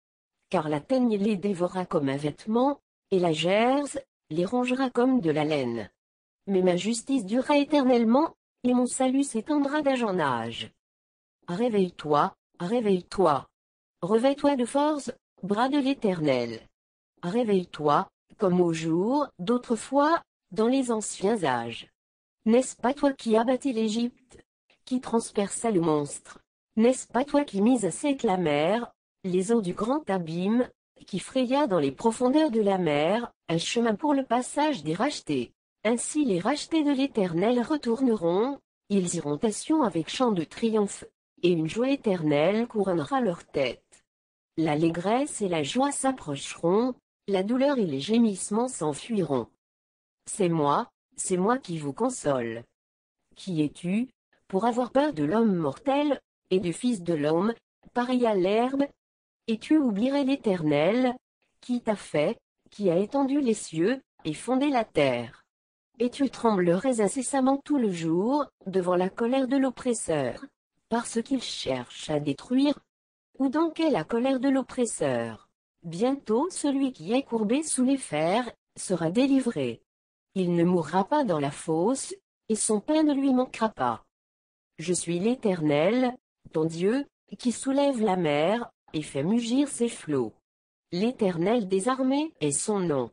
Car la teigne les dévorera comme un vêtement, et la gerse les rongera comme de la laine. Mais ma justice durera éternellement, et mon salut s'étendra d'âge en âge. Réveille-toi, réveille-toi. Revêt-toi de force, bras de l'Éternel. Réveille-toi, comme au jour d'autrefois, dans les anciens âges. N'est-ce pas toi qui abattis l'Égypte, qui transperça le monstre? N'est-ce pas toi qui mis à sec la mer, les eaux du grand abîme, qui fraya dans les profondeurs de la mer, un chemin pour le passage des rachetés? Ainsi les rachetés de l'Éternel retourneront, ils iront à Sion avec chant de triomphe, et une joie éternelle couronnera leur tête. L'allégresse et la joie s'approcheront, la douleur et les gémissements s'enfuiront. C'est moi, c'est moi qui vous console. Qui es-tu, pour avoir peur de l'homme mortel, et du Fils de l'homme, pareil à l'herbe? Et tu oublierais l'Éternel, qui t'a fait, qui a étendu les cieux, et fondé la terre. Et tu tremblerais incessamment tout le jour, devant la colère de l'oppresseur, parce qu'il cherche à détruire. Où donc est la colère de l'oppresseur? Bientôt celui qui est courbé sous les fers, sera délivré. Il ne mourra pas dans la fosse, et son pain ne lui manquera pas. Je suis l'Éternel, ton Dieu, qui soulève la mer, et fait mugir ses flots. L'Éternel des armées est son nom.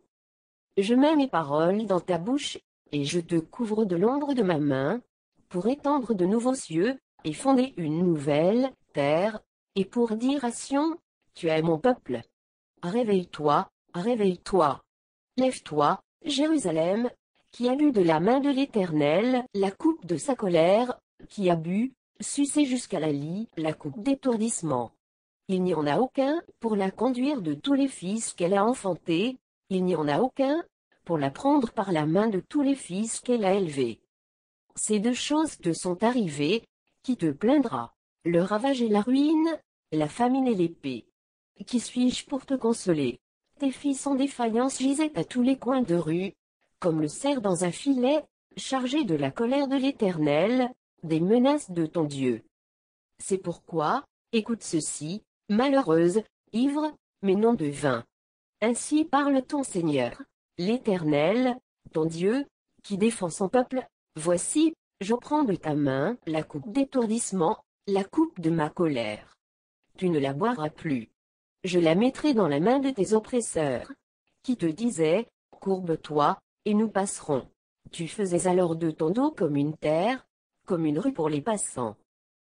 Je mets mes paroles dans ta bouche, et je te couvre de l'ombre de ma main, pour étendre de nouveaux cieux, et fonder une nouvelle terre, et pour dire à Sion, tu es mon peuple. Réveille-toi, réveille-toi. Lève-toi, Jérusalem, qui a bu de la main de l'Éternel la coupe de sa colère, qui a bu, sucé jusqu'à la lie, la coupe d'étourdissement. Il n'y en a aucun, pour la conduire de tous les fils qu'elle a enfantés, il n'y en a aucun, pour la prendre par la main de tous les fils qu'elle a élevés. Ces deux choses te sont arrivées, qui te plaindra, le ravage et la ruine, la famine et l'épée. Qui suis-je pour te consoler? Tes fils en défaillance gisaient à tous les coins de rue, comme le cerf dans un filet, chargé de la colère de l'Éternel, des menaces de ton Dieu. C'est pourquoi, écoute ceci, malheureuse, ivre, mais non de vin. Ainsi parle ton Seigneur, l'Éternel, ton Dieu, qui défend son peuple. Voici, je prends de ta main la coupe d'étourdissement, la coupe de ma colère. Tu ne la boiras plus. Je la mettrai dans la main de tes oppresseurs, qui te disaient, courbe-toi, et nous passerons. Tu faisais alors de ton dos comme une terre, comme une rue pour les passants.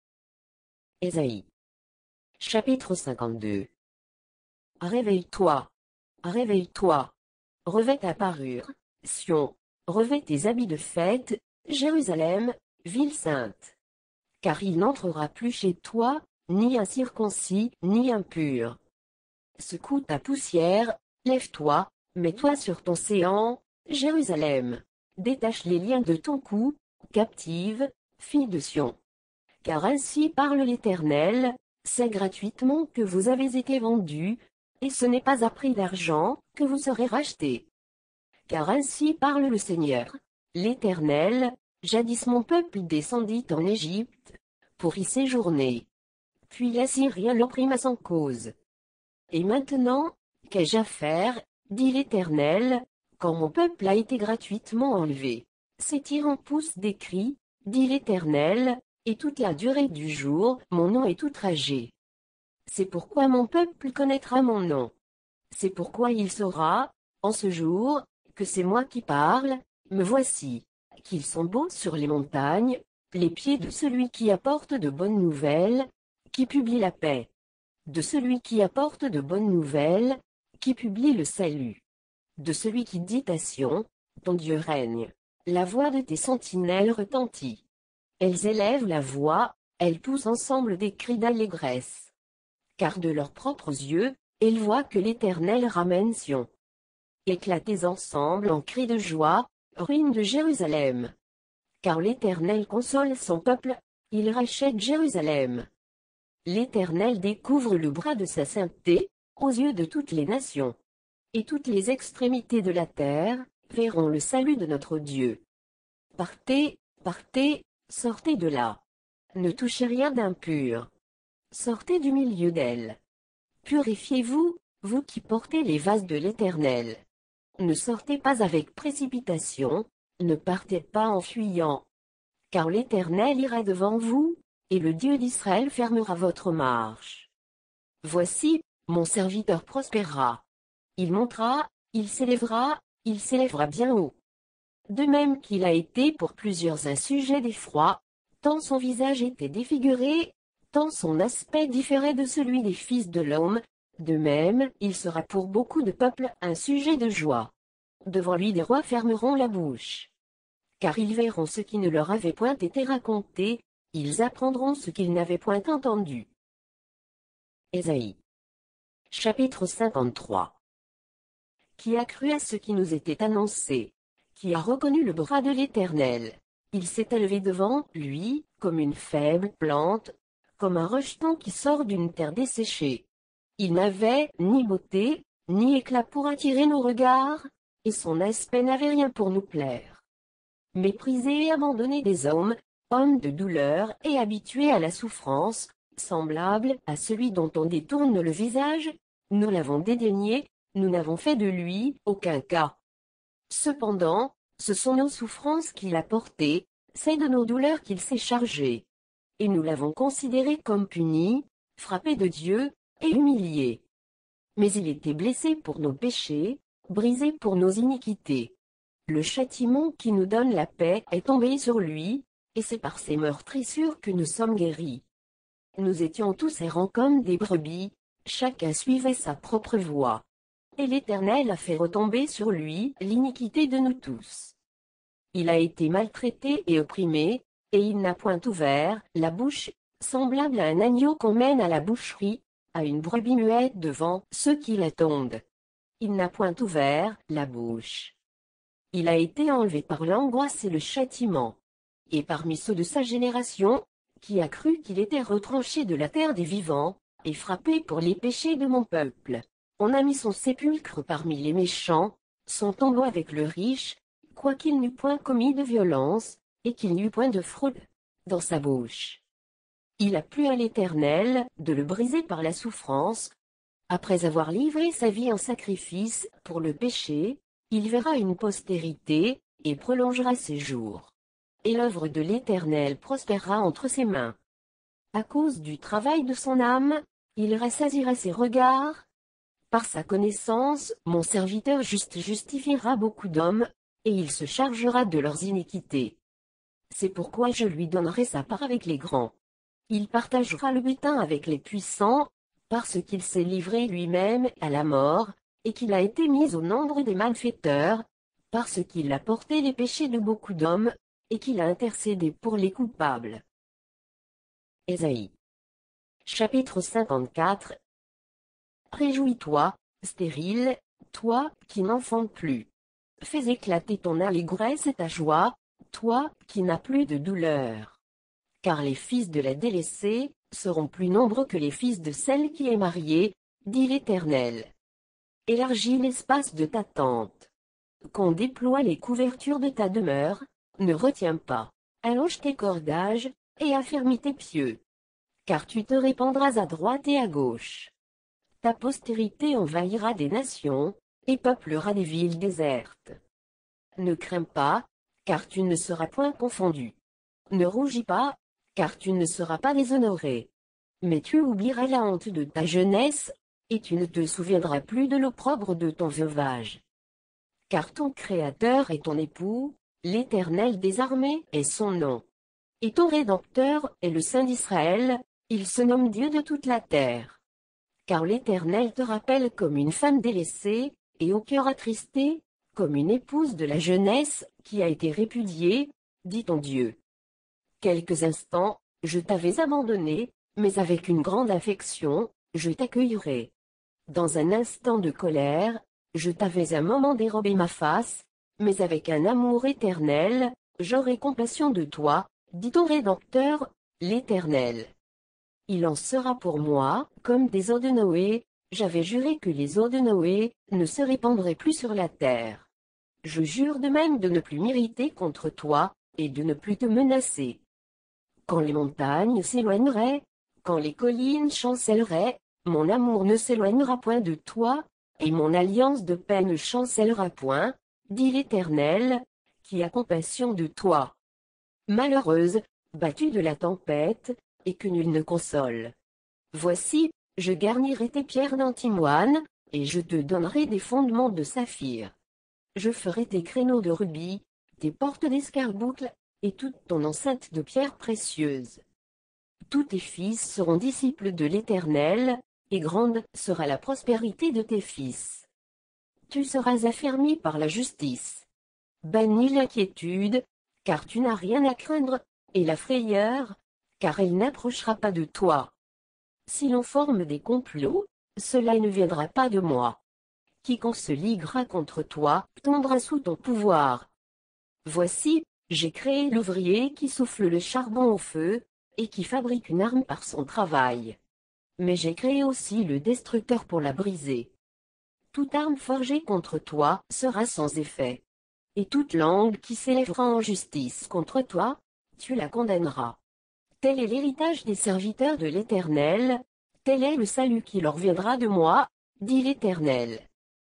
Ésaïe. Chapitre cinquante-deux. Réveille-toi. Réveille-toi. Revêt ta parure, Sion. Revêt tes habits de fête, Jérusalem, ville sainte. Car il n'entrera plus chez toi, ni incirconcis, ni impur. Secoue ta poussière, lève-toi, mets-toi sur ton séant, Jérusalem. Détache les liens de ton cou, captive, fille de Sion. Car ainsi parle l'Éternel, c'est gratuitement que vous avez été vendus, et ce n'est pas à prix d'argent que vous serez rachetés. Car ainsi parle le Seigneur, l'Éternel, jadis mon peuple descendit en Égypte, pour y séjourner. Puis l'Assyrien l'opprima sans cause. Et maintenant, qu'ai-je à faire, dit l'Éternel, quand mon peuple a été gratuitement enlevé? Ces tyrans poussent des cris, dit l'Éternel, et toute la durée du jour, mon nom est outragé. C'est pourquoi mon peuple connaîtra mon nom. C'est pourquoi il saura, en ce jour, que c'est moi qui parle, me voici, qu'ils sont beaux sur les montagnes, les pieds de celui qui apporte de bonnes nouvelles, qui publie la paix. De celui qui apporte de bonnes nouvelles, qui publie le salut. De celui qui dit à Sion, ton Dieu règne. La voix de tes sentinelles retentit. Elles élèvent la voix, elles poussent ensemble des cris d'allégresse. Car de leurs propres yeux, elles voient que l'Éternel ramène Sion. Éclatez ensemble en cris de joie, ruines de Jérusalem. Car l'Éternel console son peuple, il rachète Jérusalem. L'Éternel découvre le bras de sa sainteté, aux yeux de toutes les nations. Et toutes les extrémités de la terre verront le salut de notre Dieu. Partez, partez, sortez de là. Ne touchez rien d'impur. Sortez du milieu d'elle. Purifiez-vous, vous qui portez les vases de l'Éternel. Ne sortez pas avec précipitation, ne partez pas en fuyant. Car l'Éternel ira devant vous, et le Dieu d'Israël fermera votre marche. Voici, mon serviteur prospérera. Il montera, il s'élèvera, il s'élèvera bien haut. De même qu'il a été pour plusieurs un sujet d'effroi, tant son visage était défiguré, tant son aspect différait de celui des fils de l'homme, de même il sera pour beaucoup de peuples un sujet de joie. Devant lui des rois fermeront la bouche. Car ils verront ce qui ne leur avait point été raconté, ils apprendront ce qu'ils n'avaient point entendu. Ésaïe. Chapitre cinquante-trois. Qui a cru à ce qui nous était annoncé? Qui a reconnu le bras de l'Éternel? Il s'est élevé devant lui, comme une faible plante, comme un rejeton qui sort d'une terre desséchée. Il n'avait ni beauté, ni éclat pour attirer nos regards, et son aspect n'avait rien pour nous plaire. Méprisé et abandonné des hommes, homme de douleur et habitué à la souffrance, semblable à celui dont on détourne le visage, nous l'avons dédaigné, nous n'avons fait de lui aucun cas. Cependant, ce sont nos souffrances qu'il a portées, c'est de nos douleurs qu'il s'est chargé. Et nous l'avons considéré comme puni, frappé de Dieu, et humilié. Mais il était blessé pour nos péchés, brisé pour nos iniquités. Le châtiment qui nous donne la paix est tombé sur lui, et c'est par ses meurtrissures que nous sommes guéris. Nous étions tous errants comme des brebis, chacun suivait sa propre voie. Et l'Éternel a fait retomber sur lui l'iniquité de nous tous. Il a été maltraité et opprimé, et il n'a point ouvert la bouche, semblable à un agneau qu'on mène à la boucherie, à une brebis muette devant ceux qui l'attendent. Il n'a point ouvert la bouche. Il a été enlevé par l'angoisse et le châtiment. Et parmi ceux de sa génération, qui a cru qu'il était retranché de la terre des vivants, et frappé pour les péchés de mon peuple, on a mis son sépulcre parmi les méchants, son tombeau avec le riche, quoiqu'il n'eût point commis de violence, et qu'il n'y eût point de fraude dans sa bouche. Il a plu à l'Éternel de le briser par la souffrance. Après avoir livré sa vie en sacrifice pour le péché, il verra une postérité, et prolongera ses jours. Et l'œuvre de l'Éternel prospérera entre ses mains. À cause du travail de son âme, il rassasiera ses regards. Par sa connaissance, mon serviteur juste justifiera beaucoup d'hommes, et il se chargera de leurs iniquités. C'est pourquoi je lui donnerai sa part avec les grands. Il partagera le butin avec les puissants, parce qu'il s'est livré lui-même à la mort, et qu'il a été mis au nombre des malfaiteurs, parce qu'il a porté les péchés de beaucoup d'hommes, et qu'il a intercédé pour les coupables. Ésaïe. Chapitre cinquante-quatre. Réjouis-toi, stérile, toi qui n'enfantes plus. Fais éclater ton allégresse et ta joie, toi qui n'as plus de douleur. Car les fils de la délaissée seront plus nombreux que les fils de celle qui est mariée, dit l'Éternel. Élargis l'espace de ta tente. Qu'on déploie les couvertures de ta demeure, ne retiens pas. Allonge tes cordages, et affermis tes pieux. Car tu te répandras à droite et à gauche. Ta postérité envahira des nations, et peuplera des villes désertes. Ne crains pas, car tu ne seras point confondu. Ne rougis pas, car tu ne seras pas déshonoré. Mais tu oublieras la honte de ta jeunesse, et tu ne te souviendras plus de l'opprobre de ton veuvage. Car ton Créateur est ton époux, l'Éternel des armées est son nom. Et ton Rédempteur est le Saint d'Israël, il se nomme Dieu de toute la terre. Car l'Éternel te rappelle comme une femme délaissée, et au cœur attristé, comme une épouse de la jeunesse, qui a été répudiée, dit ton Dieu. Quelques instants, je t'avais abandonné, mais avec une grande affection, je t'accueillerai. Dans un instant de colère, je t'avais un moment dérobé ma face, mais avec un amour éternel, j'aurai compassion de toi, dit ton Rédempteur, l'Éternel. Il en sera pour moi, comme des eaux de Noé, j'avais juré que les eaux de Noé ne se répandraient plus sur la terre. Je jure de même de ne plus m'irriter contre toi, et de ne plus te menacer. Quand les montagnes s'éloigneraient, quand les collines chancelleraient, mon amour ne s'éloignera point de toi, et mon alliance de paix ne chancellera point, dit l'Éternel, qui a compassion de toi. Malheureuse, battue de la tempête, et que nul ne console. Voici, je garnirai tes pierres d'antimoine, et je te donnerai des fondements de saphir. Je ferai tes créneaux de rubis, tes portes d'escarboucles, et toute ton enceinte de pierres précieuses. Tous tes fils seront disciples de l'Éternel, et grande sera la prospérité de tes fils. Tu seras affermi par la justice. Bannis l'inquiétude, car tu n'as rien à craindre, et la frayeur, car elle n'approchera pas de toi. Si l'on forme des complots, cela ne viendra pas de moi. Quiconque se liguera contre toi, tombera sous ton pouvoir. Voici, j'ai créé l'ouvrier qui souffle le charbon au feu, et qui fabrique une arme par son travail. Mais j'ai créé aussi le destructeur pour la briser. Toute arme forgée contre toi sera sans effet. Et toute langue qui s'élèvera en justice contre toi, tu la condamneras. Tel est l'héritage des serviteurs de l'Éternel, tel est le salut qui leur viendra de moi, dit l'Éternel.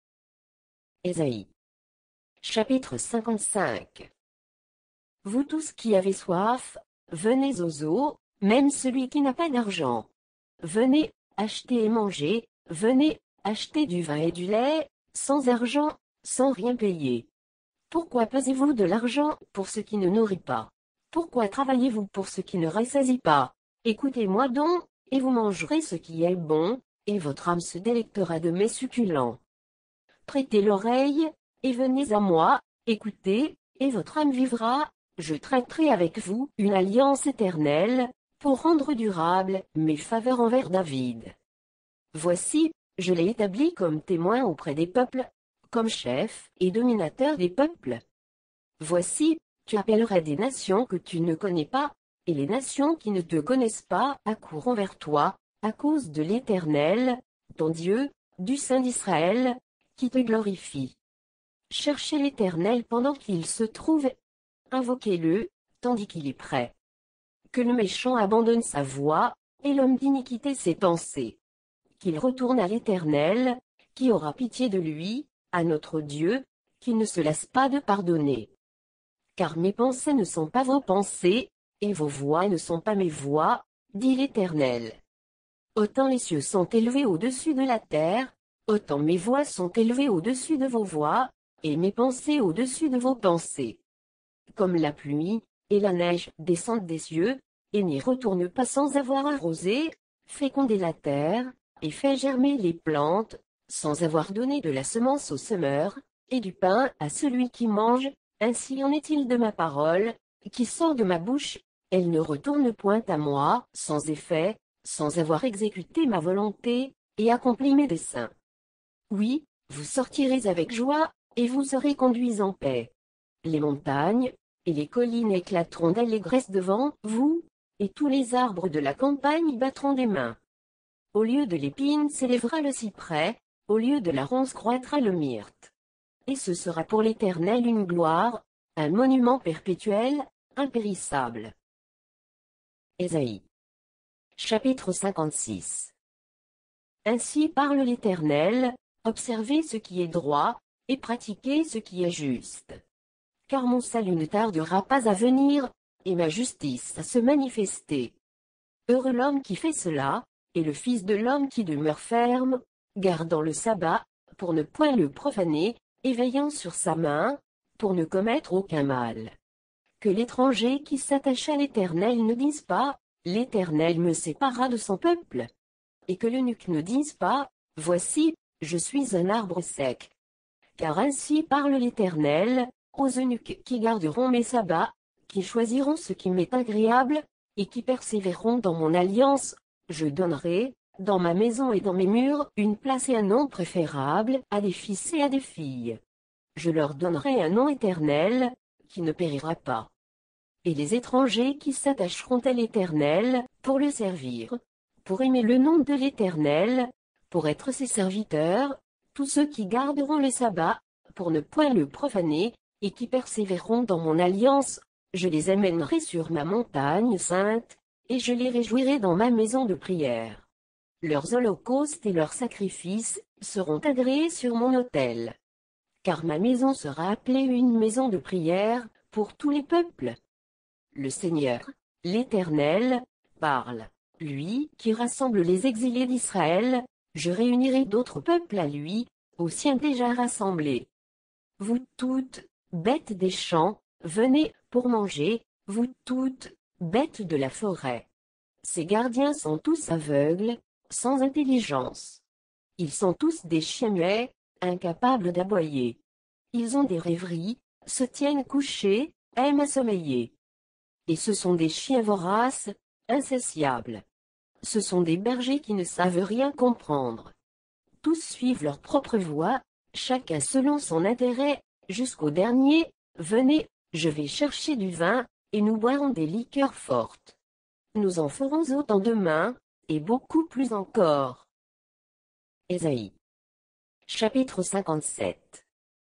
Ésaïe. Chapitre cinquante-cinq. Vous tous qui avez soif, venez aux eaux, même celui qui n'a pas d'argent. Venez, achetez et mangez, venez, achetez du vin et du lait, sans argent, sans rien payer. Pourquoi pesez-vous de l'argent pour ce qui ne nourrit pas? Pourquoi travaillez-vous pour ce qui ne rassasie pas? Écoutez-moi donc, et vous mangerez ce qui est bon, et votre âme se délectera de mes succulents. Prêtez l'oreille, et venez à moi, écoutez, et votre âme vivra, je traiterai avec vous une alliance éternelle, pour rendre durable mes faveurs envers David. Voici, je l'ai établi comme témoin auprès des peuples, comme chef et dominateur des peuples. Voici, tu appelleras des nations que tu ne connais pas, et les nations qui ne te connaissent pas accourront vers toi, à cause de l'Éternel, ton Dieu, du Saint d'Israël, qui te glorifie. Cherchez l'Éternel pendant qu'il se trouve, invoquez-le, tandis qu'il est prêt. Que le méchant abandonne sa voie, et l'homme d'iniquité ses pensées. Qu'il retourne à l'Éternel, qui aura pitié de lui, à notre Dieu, qui ne se lasse pas de pardonner. Car mes pensées ne sont pas vos pensées, et vos voix ne sont pas mes voix, dit l'Éternel. Autant les cieux sont élevés au-dessus de la terre, autant mes voix sont élevées au-dessus de vos voix, et mes pensées au-dessus de vos pensées. Comme la pluie et la neige descendent des cieux, et n'y retournent pas sans avoir arrosé, fécondé la terre, et fait germer les plantes, sans avoir donné de la semence au semeur, et du pain à celui qui mange, ainsi en est-il de ma parole, qui sort de ma bouche, elle ne retourne point à moi, sans effet, sans avoir exécuté ma volonté, et accompli mes desseins. Oui, vous sortirez avec joie, et vous serez conduits en paix. Les montagnes et les collines éclateront d'allégresse devant vous, et tous les arbres de la campagne battront des mains. Au lieu de l'épine s'élèvera le cyprès, au lieu de la ronce croîtra le myrte. Et ce sera pour l'Éternel une gloire, un monument perpétuel, impérissable. Ésaïe. Chapitre cinquante-six. Ainsi parle l'Éternel, observez ce qui est droit, et pratiquez ce qui est juste. Car mon salut ne tardera pas à venir, et ma justice à se manifester. Heureux l'homme qui fait cela, et le fils de l'homme qui demeure ferme, gardant le sabbat, pour ne point le profaner, et veillant sur sa main, pour ne commettre aucun mal. Que l'étranger qui s'attache à l'Éternel ne dise pas, l'Éternel me sépara de son peuple. Et que l'eunuque ne dise pas, voici, je suis un arbre sec. Car ainsi parle l'Éternel, aux eunuques qui garderont mes sabbats, qui choisiront ce qui m'est agréable, et qui persévéreront dans mon alliance, je donnerai, dans ma maison et dans mes murs, une place et un nom préférable à des fils et à des filles. Je leur donnerai un nom éternel, qui ne périra pas. Et les étrangers qui s'attacheront à l'Éternel, pour le servir, pour aimer le nom de l'Éternel, pour être ses serviteurs, tous ceux qui garderont le sabbat, pour ne point le profaner, et qui persévéreront dans mon alliance, je les amènerai sur ma montagne sainte, et je les réjouirai dans ma maison de prière. Leurs holocaustes et leurs sacrifices seront agréés sur mon autel. Car ma maison sera appelée une maison de prière, pour tous les peuples. Le Seigneur, l'Éternel, parle. Lui qui rassemble les exilés d'Israël, je réunirai d'autres peuples à lui, aux siens déjà rassemblés. Vous toutes, bêtes des champs, venez pour manger, vous toutes, bêtes de la forêt. Ces gardiens sont tous aveugles, sans intelligence. Ils sont tous des chiens muets, incapables d'aboyer. Ils ont des rêveries, se tiennent couchés, aiment à sommeiller. Et ce sont des chiens voraces, insatiables. Ce sont des bergers qui ne savent rien comprendre. tous suivent leur propre voie, chacun selon son intérêt, jusqu'au dernier, venez, je vais chercher du vin, et nous boirons des liqueurs fortes. Nous en ferons autant demain, et beaucoup plus encore. Ésaïe. Chapitre cinquante-sept.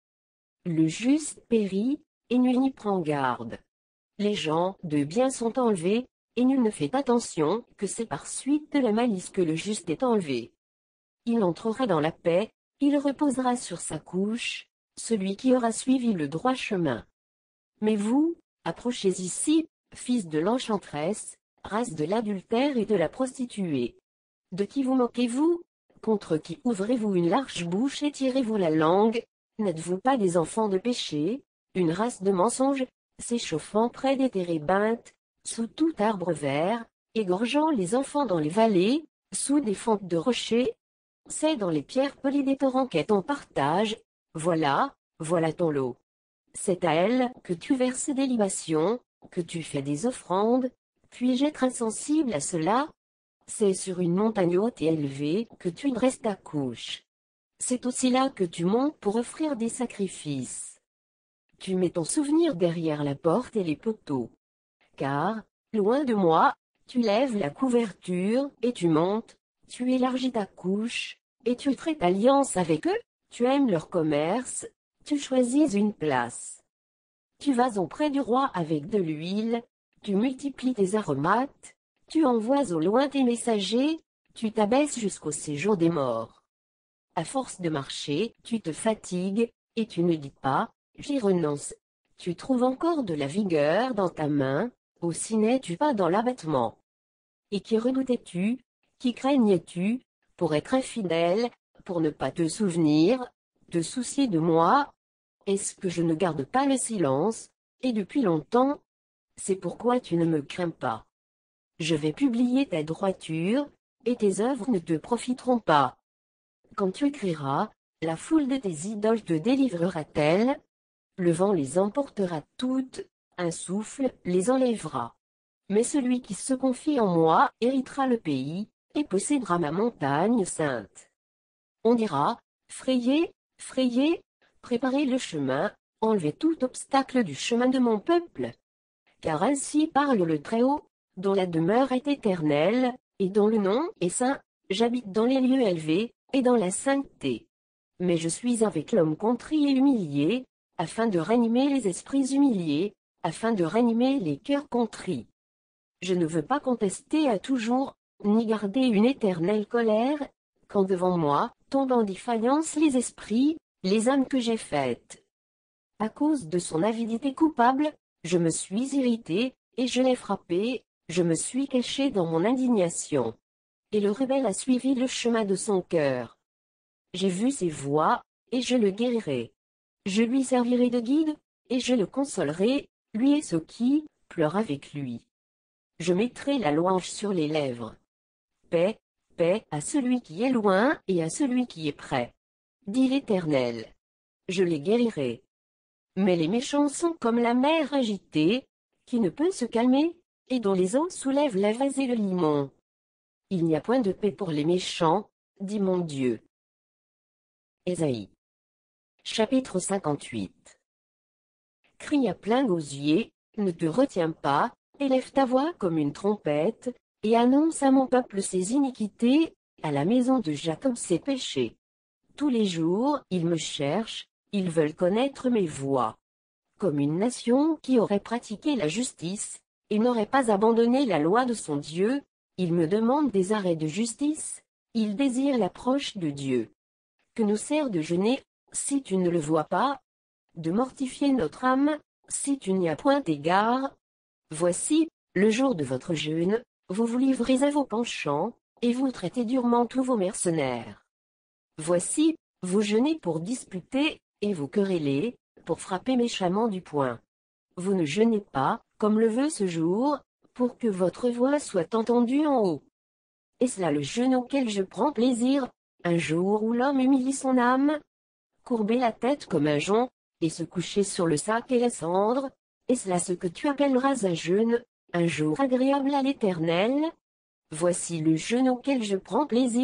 Le juste périt, et nul n'y prend garde. Les gens de bien sont enlevés, et nul ne fait attention que c'est par suite de la malice que le juste est enlevé. Il entrera dans la paix, il reposera sur sa couche, celui qui aura suivi le droit chemin. Mais vous, approchez ici, fils de l'enchanteresse, race de l'adultère et de la prostituée. De qui vous moquez-vous? Contre qui ouvrez-vous une large bouche et tirez-vous la langue? N'êtes-vous pas des enfants de péché, une race de mensonges, s'échauffant près des térébinthes, sous tout arbre vert, égorgeant les enfants dans les vallées, sous des fontes de rochers? C'est dans les pierres polies des torrents qu'est ton partage, voilà, voilà ton lot. C'est à elle que tu verses des libations, que tu fais des offrandes. Puis-je être insensible à cela? C'est sur une montagne haute et élevée que tu dresses ta couche. C'est aussi là que tu montes pour offrir des sacrifices. Tu mets ton souvenir derrière la porte et les poteaux. Car, loin de moi, tu lèves la couverture, et tu montes, tu élargis ta couche, et tu traites alliance avec eux, tu aimes leur commerce, tu choisis une place. Tu vas auprès du roi avec de l'huile, tu multiplies tes aromates, tu envoies au loin tes messagers, tu t'abaisses jusqu'au séjour des morts. À force de marcher, tu te fatigues, et tu ne dis pas, j'y renonce. Tu trouves encore de la vigueur dans ta main, aussi n'es-tu pas dans l'abattement. Et qui redoutais-tu, qui craignais-tu, pour être infidèle, pour ne pas te souvenir, te soucier de moi? Est-ce que je ne garde pas le silence, et depuis longtemps? C'est pourquoi tu ne me crains pas. Je vais publier ta droiture, et tes œuvres ne te profiteront pas. Quand tu écriras, la foule de tes idoles te délivrera-t-elle? Le vent les emportera toutes, un souffle les enlèvera. Mais celui qui se confie en moi héritera le pays, et possédera ma montagne sainte. On dira, frayez, frayez, préparez le chemin, enlevez tout obstacle du chemin de mon peuple. Car ainsi parle le Très-Haut, dont la demeure est éternelle, et dont le nom est saint, j'habite dans les lieux élevés, et dans la sainteté. Mais je suis avec l'homme contrit et humilié, afin de ranimer les esprits humiliés, afin de ranimer les cœurs contrits. Je ne veux pas contester à toujours, ni garder une éternelle colère, quand devant moi, tombent en défaillance les esprits, les âmes que j'ai faites. À cause de son avidité coupable, je me suis irrité, et je l'ai frappé, je me suis caché dans mon indignation. Et le rebelle a suivi le chemin de son cœur. J'ai vu ses voies, et je le guérirai. Je lui servirai de guide, et je le consolerai, lui et ceux qui pleurent avec lui. Je mettrai la louange sur les lèvres. Paix, paix à celui qui est loin et à celui qui est près. Dit l'Éternel. Je les guérirai. Mais les méchants sont comme la mer agitée, qui ne peut se calmer, et dont les eaux soulèvent la vase et le limon. Il n'y a point de paix pour les méchants, dit mon Dieu. Ésaïe. Chapitre cinquante-huit. Crie à plein gosier, ne te retiens pas, élève ta voix comme une trompette, et annonce à mon peuple ses iniquités, à la maison de Jacob ses péchés. Tous les jours, ils me cherchent, ils veulent connaître mes voies. Comme une nation qui aurait pratiqué la justice, et n'aurait pas abandonné la loi de son Dieu, ils me demandent des arrêts de justice, ils désirent l'approche de Dieu. Que nous sert de jeûner, si tu ne le vois pas? De mortifier notre âme, si tu n'y as point égard? Voici, le jour de votre jeûne, vous vous livrez à vos penchants, et vous traitez durement tous vos mercenaires. Voici, vous jeûnez pour disputer, et vous querellez, pour frapper méchamment du poing. Vous ne jeûnez pas, comme le veut ce jour, pour que votre voix soit entendue en haut. Est-ce là le jeûne auquel je prends plaisir, un jour où l'homme humilie son âme? Courber la tête comme un jonc, et se coucher sur le sac et la cendre, est-ce là ce que tu appelleras un jeûne, un jour agréable à l'Éternel? Voici le jeûne auquel je prends plaisir,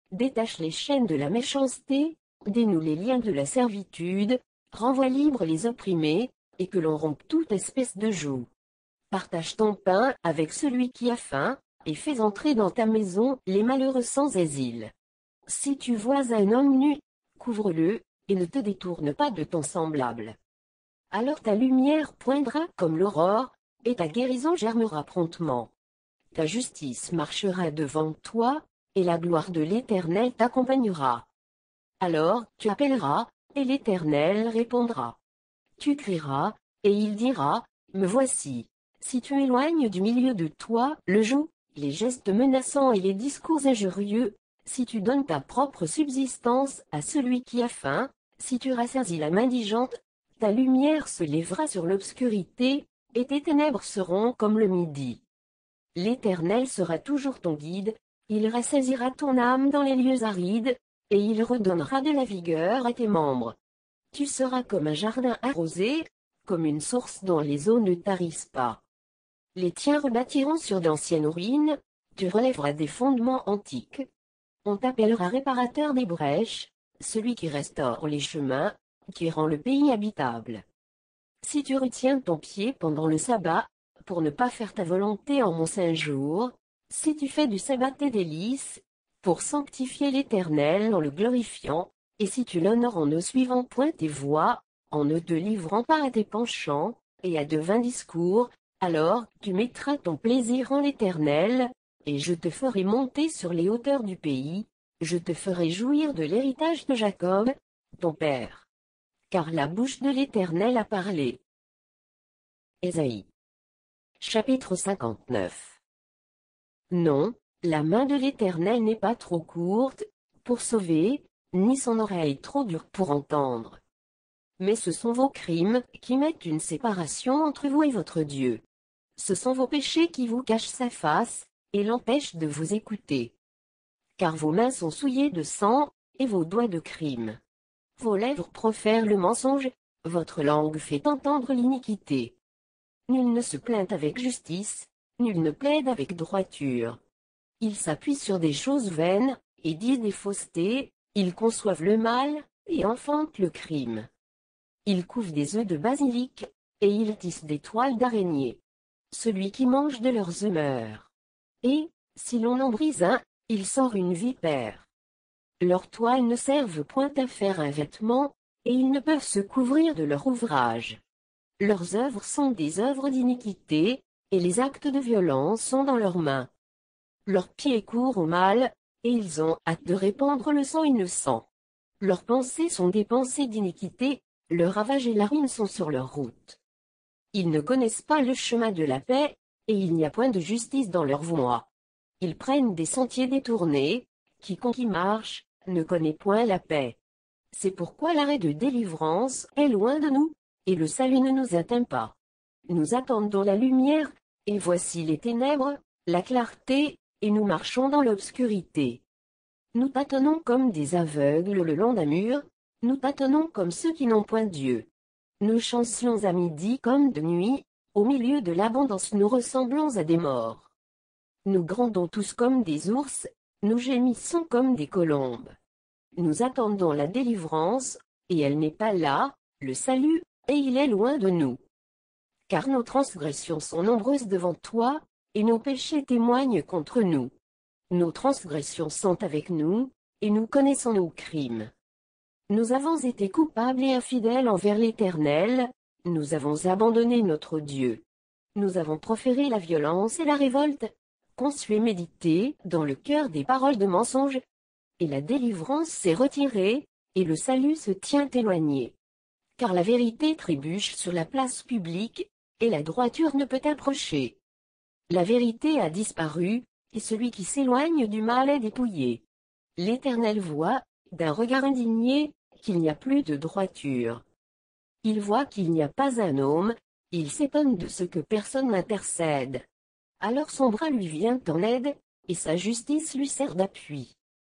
détache les chaînes de la méchanceté, dénoue les liens de la servitude, renvoie libres les opprimés, et que l'on rompe toute espèce de joug. Partage ton pain avec celui qui a faim, et fais entrer dans ta maison les malheureux sans asile. Si tu vois un homme nu, couvre-le, et ne te détourne pas de ton semblable. Alors ta lumière poindra comme l'aurore, et ta guérison germera promptement. Ta justice marchera devant toi, et la gloire de l'Éternel t'accompagnera. Alors tu appelleras, et l'Éternel répondra. Tu crieras, et il dira, me voici. Si tu éloignes du milieu de toi le joug, les gestes menaçants et les discours injurieux, si tu donnes ta propre subsistance à celui qui a faim, si tu rassasies la mendigeante, ta lumière se lèvera sur l'obscurité, et tes ténèbres seront comme le midi. L'Éternel sera toujours ton guide, il rassasiera ton âme dans les lieux arides, et il redonnera de la vigueur à tes membres. Tu seras comme un jardin arrosé, comme une source dont les eaux ne tarissent pas. Les tiens rebâtiront sur d'anciennes ruines, tu relèveras des fondements antiques. On t'appellera réparateur des brèches, celui qui restaure les chemins, qui rend le pays habitable. Si tu retiens ton pied pendant le sabbat, pour ne pas faire ta volonté en mon saint jour, si tu fais du sabbat tes délices, pour sanctifier l'Éternel en le glorifiant, et si tu l'honores en ne suivant point tes voies, en ne te livrant pas à tes penchants, et à de vains discours, alors tu mettras ton plaisir en l'Éternel, et je te ferai monter sur les hauteurs du pays, je te ferai jouir de l'héritage de Jacob, ton père. Car la bouche de l'Éternel a parlé. Ésaïe. Chapitre cinquante-neuf. Non, la main de l'Éternel n'est pas trop courte, pour sauver, ni son oreille trop dure pour entendre. Mais ce sont vos crimes qui mettent une séparation entre vous et votre Dieu. Ce sont vos péchés qui vous cachent sa face, et l'empêchent de vous écouter. Car vos mains sont souillées de sang, et vos doigts de crime. Vos lèvres profèrent le mensonge, votre langue fait entendre l'iniquité. Nul ne se plaint avec justice, nul ne plaide avec droiture. Ils s'appuient sur des choses vaines, et disent des faussetés, ils conçoivent le mal, et enfantent le crime. Ils couvent des œufs de basilic, et ils tissent des toiles d'araignée. Celui qui mange de leurs œufs meurt. Et, si l'on en brise un, il sort une vipère. Leurs toiles ne servent point à faire un vêtement, et ils ne peuvent se couvrir de leur ouvrage. Leurs œuvres sont des œuvres d'iniquité, et les actes de violence sont dans leurs mains. Leurs pieds courent au mal, et ils ont hâte de répandre le sang innocent. Leurs pensées sont des pensées d'iniquité, le ravage et la ruine sont sur leur route. Ils ne connaissent pas le chemin de la paix, et il n'y a point de justice dans leurs voies. Ils prennent des sentiers détournés, quiconque y marche, ne connaît point la paix. C'est pourquoi l'arrêt de délivrance est loin de nous, et le salut ne nous atteint pas. Nous attendons la lumière, et voici les ténèbres, la clarté, et nous marchons dans l'obscurité. Nous tâtonnons comme des aveugles le long d'un mur, nous tâtonnons comme ceux qui n'ont point Dieu. Nous chancelons à midi comme de nuit, au milieu de l'abondance nous ressemblons à des morts. Nous grondons tous comme des ours, nous gémissons comme des colombes. Nous attendons la délivrance, et elle n'est pas là, le salut, et il est loin de nous. Car nos transgressions sont nombreuses devant toi, et nos péchés témoignent contre nous. Nos transgressions sont avec nous, et nous connaissons nos crimes. Nous avons été coupables et infidèles envers l'Éternel, nous avons abandonné notre Dieu. Nous avons proféré la violence et la révolte, conçu et médité dans le cœur des paroles de mensonge, et la délivrance s'est retirée, et le salut se tient éloigné. Car la vérité trébuche sur la place publique, et la droiture ne peut approcher. La vérité a disparu, et celui qui s'éloigne du mal est dépouillé. L'Éternel voit, d'un regard indigné, qu'il n'y a plus de droiture. Il voit qu'il n'y a pas un homme, il s'étonne de ce que personne n'intercède. Alors son bras lui vient en aide, et sa justice lui sert d'appui.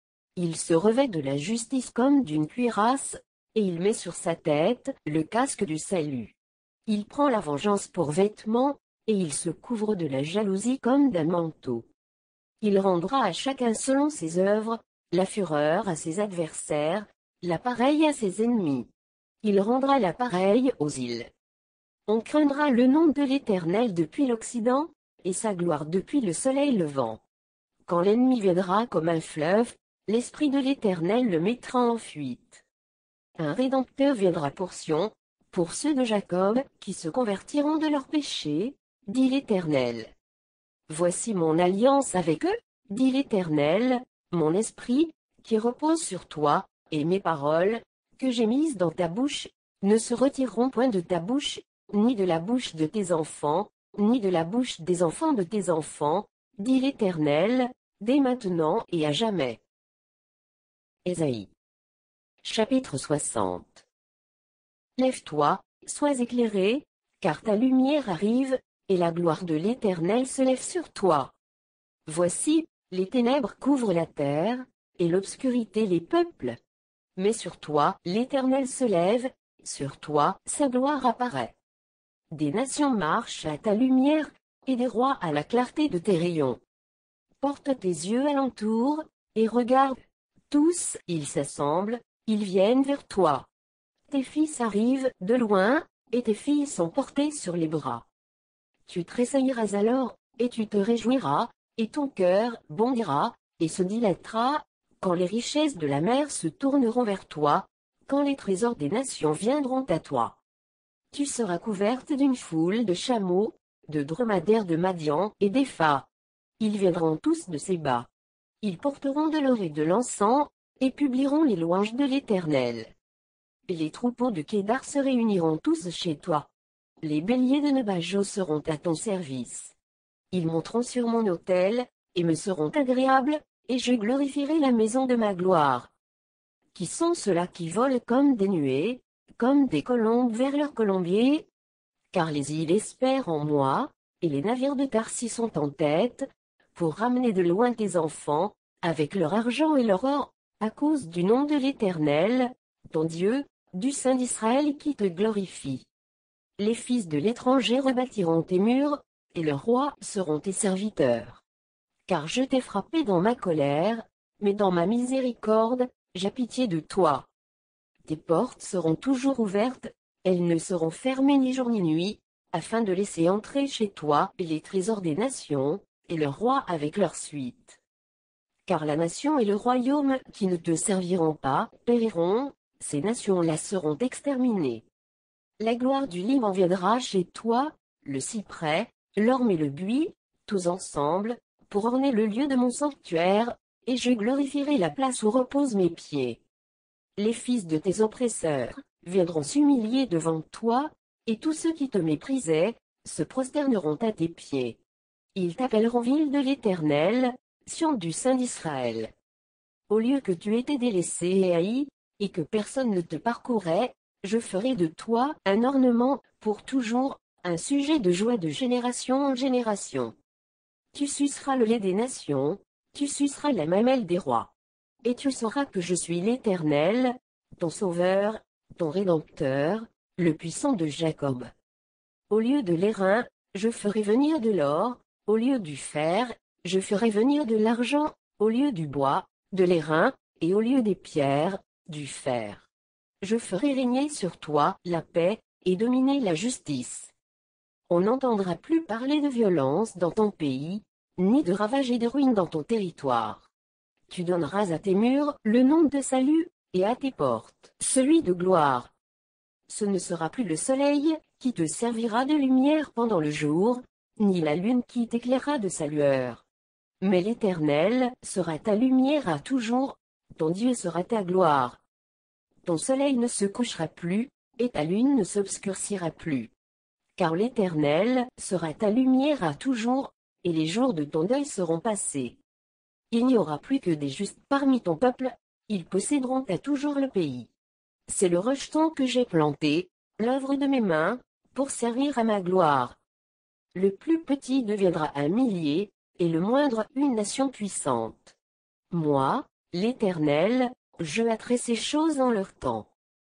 Il se revêt de la justice comme d'une cuirasse, et il met sur sa tête le casque du salut. Il prend la vengeance pour vêtement, et il se couvre de la jalousie comme d'un manteau. Il rendra à chacun selon ses œuvres, la fureur à ses adversaires, l'appareil à ses ennemis. Il rendra l'appareil aux îles. On craindra le nom de l'Éternel depuis l'Occident, et sa gloire depuis le soleil levant. Quand l'ennemi viendra comme un fleuve, l'Esprit de l'Éternel le mettra en fuite. Un Rédempteur viendra pour Sion, pour ceux de Jacob, qui se convertiront de leurs péchés, dit l'Éternel. Voici mon alliance avec eux, dit l'Éternel, mon esprit, qui repose sur toi, et mes paroles, que j'ai mises dans ta bouche, ne se retireront point de ta bouche, ni de la bouche de tes enfants, ni de la bouche des enfants de tes enfants, dit l'Éternel, dès maintenant et à jamais. Ésaïe. Chapitre soixante. Lève-toi, sois éclairé, car ta lumière arrive, et la gloire de l'Éternel se lève sur toi. Voici, les ténèbres couvrent la terre, et l'obscurité les peuples. Mais sur toi, l'Éternel se lève, sur toi, sa gloire apparaît. Des nations marchent à ta lumière, et des rois à la clarté de tes rayons. Porte tes yeux alentour, et regarde, tous, ils s'assemblent, ils viennent vers toi. Tes fils arrivent de loin, et tes filles sont portées sur les bras. Tu tressailleras alors, et tu te réjouiras, et ton cœur bondira, et se dilatera, quand les richesses de la mer se tourneront vers toi, quand les trésors des nations viendront à toi. Tu seras couverte d'une foule de chameaux, de dromadaires de Madian et d'Épha. Ils viendront tous de Séba. Ils porteront de l'or et de l'encens, et publieront les louanges de l'Éternel. Les troupeaux de Kédar se réuniront tous chez toi. Les béliers de Nebajo seront à ton service. Ils monteront sur mon autel, et me seront agréables, et je glorifierai la maison de ma gloire. Qui sont ceux-là qui volent comme des nuées, comme des colombes vers leur colombier? Car les îles espèrent en moi, et les navires de Tarsis sont en tête, pour ramener de loin tes enfants, avec leur argent et leur or, à cause du nom de l'Éternel, ton Dieu, du Saint d'Israël qui te glorifie. Les fils de l'étranger rebâtiront tes murs, et leurs rois seront tes serviteurs. Car je t'ai frappé dans ma colère, mais dans ma miséricorde, j'ai pitié de toi. Tes portes seront toujours ouvertes, elles ne seront fermées ni jour ni nuit, afin de laisser entrer chez toi les trésors des nations, et leurs rois avec leur suite. Car la nation et le royaume qui ne te serviront pas périront, ces nations-là seront exterminées. La gloire du Liban viendra chez toi, le cyprès, l'orme et le buis, tous ensemble, pour orner le lieu de mon sanctuaire, et je glorifierai la place où reposent mes pieds. Les fils de tes oppresseurs viendront s'humilier devant toi, et tous ceux qui te méprisaient se prosterneront à tes pieds. Ils t'appelleront ville de l'Éternel, Sion du Saint d'Israël. Au lieu que tu étais délaissé et haï, et que personne ne te parcourait, je ferai de toi un ornement pour toujours, un sujet de joie de génération en génération. Tu suceras le lait des nations, tu suceras la mamelle des rois. Et tu sauras que je suis l'Éternel, ton Sauveur, ton Rédempteur, le puissant de Jacob. Au lieu de l'airain, je ferai venir de l'or, au lieu du fer, je ferai venir de l'argent, au lieu du bois, de l'airain, et au lieu des pierres, du fer. Je ferai régner sur toi la paix, et dominer la justice. On n'entendra plus parler de violence dans ton pays, ni de ravages et de ruines dans ton territoire. Tu donneras à tes murs le nom de salut, et à tes portes celui de gloire. Ce ne sera plus le soleil qui te servira de lumière pendant le jour, ni la lune qui t'éclairera de sa lueur. Mais l'Éternel sera ta lumière à toujours, ton Dieu sera ta gloire. Ton soleil ne se couchera plus, et ta lune ne s'obscurcira plus. Car l'Éternel sera ta lumière à toujours, et les jours de ton deuil seront passés. Il n'y aura plus que des justes parmi ton peuple, ils posséderont à toujours le pays. C'est le rejeton que j'ai planté, l'œuvre de mes mains, pour servir à ma gloire. Le plus petit deviendra un millier, et le moindre une nation puissante. Moi, l'Éternel, je hâterai ces choses en leur temps.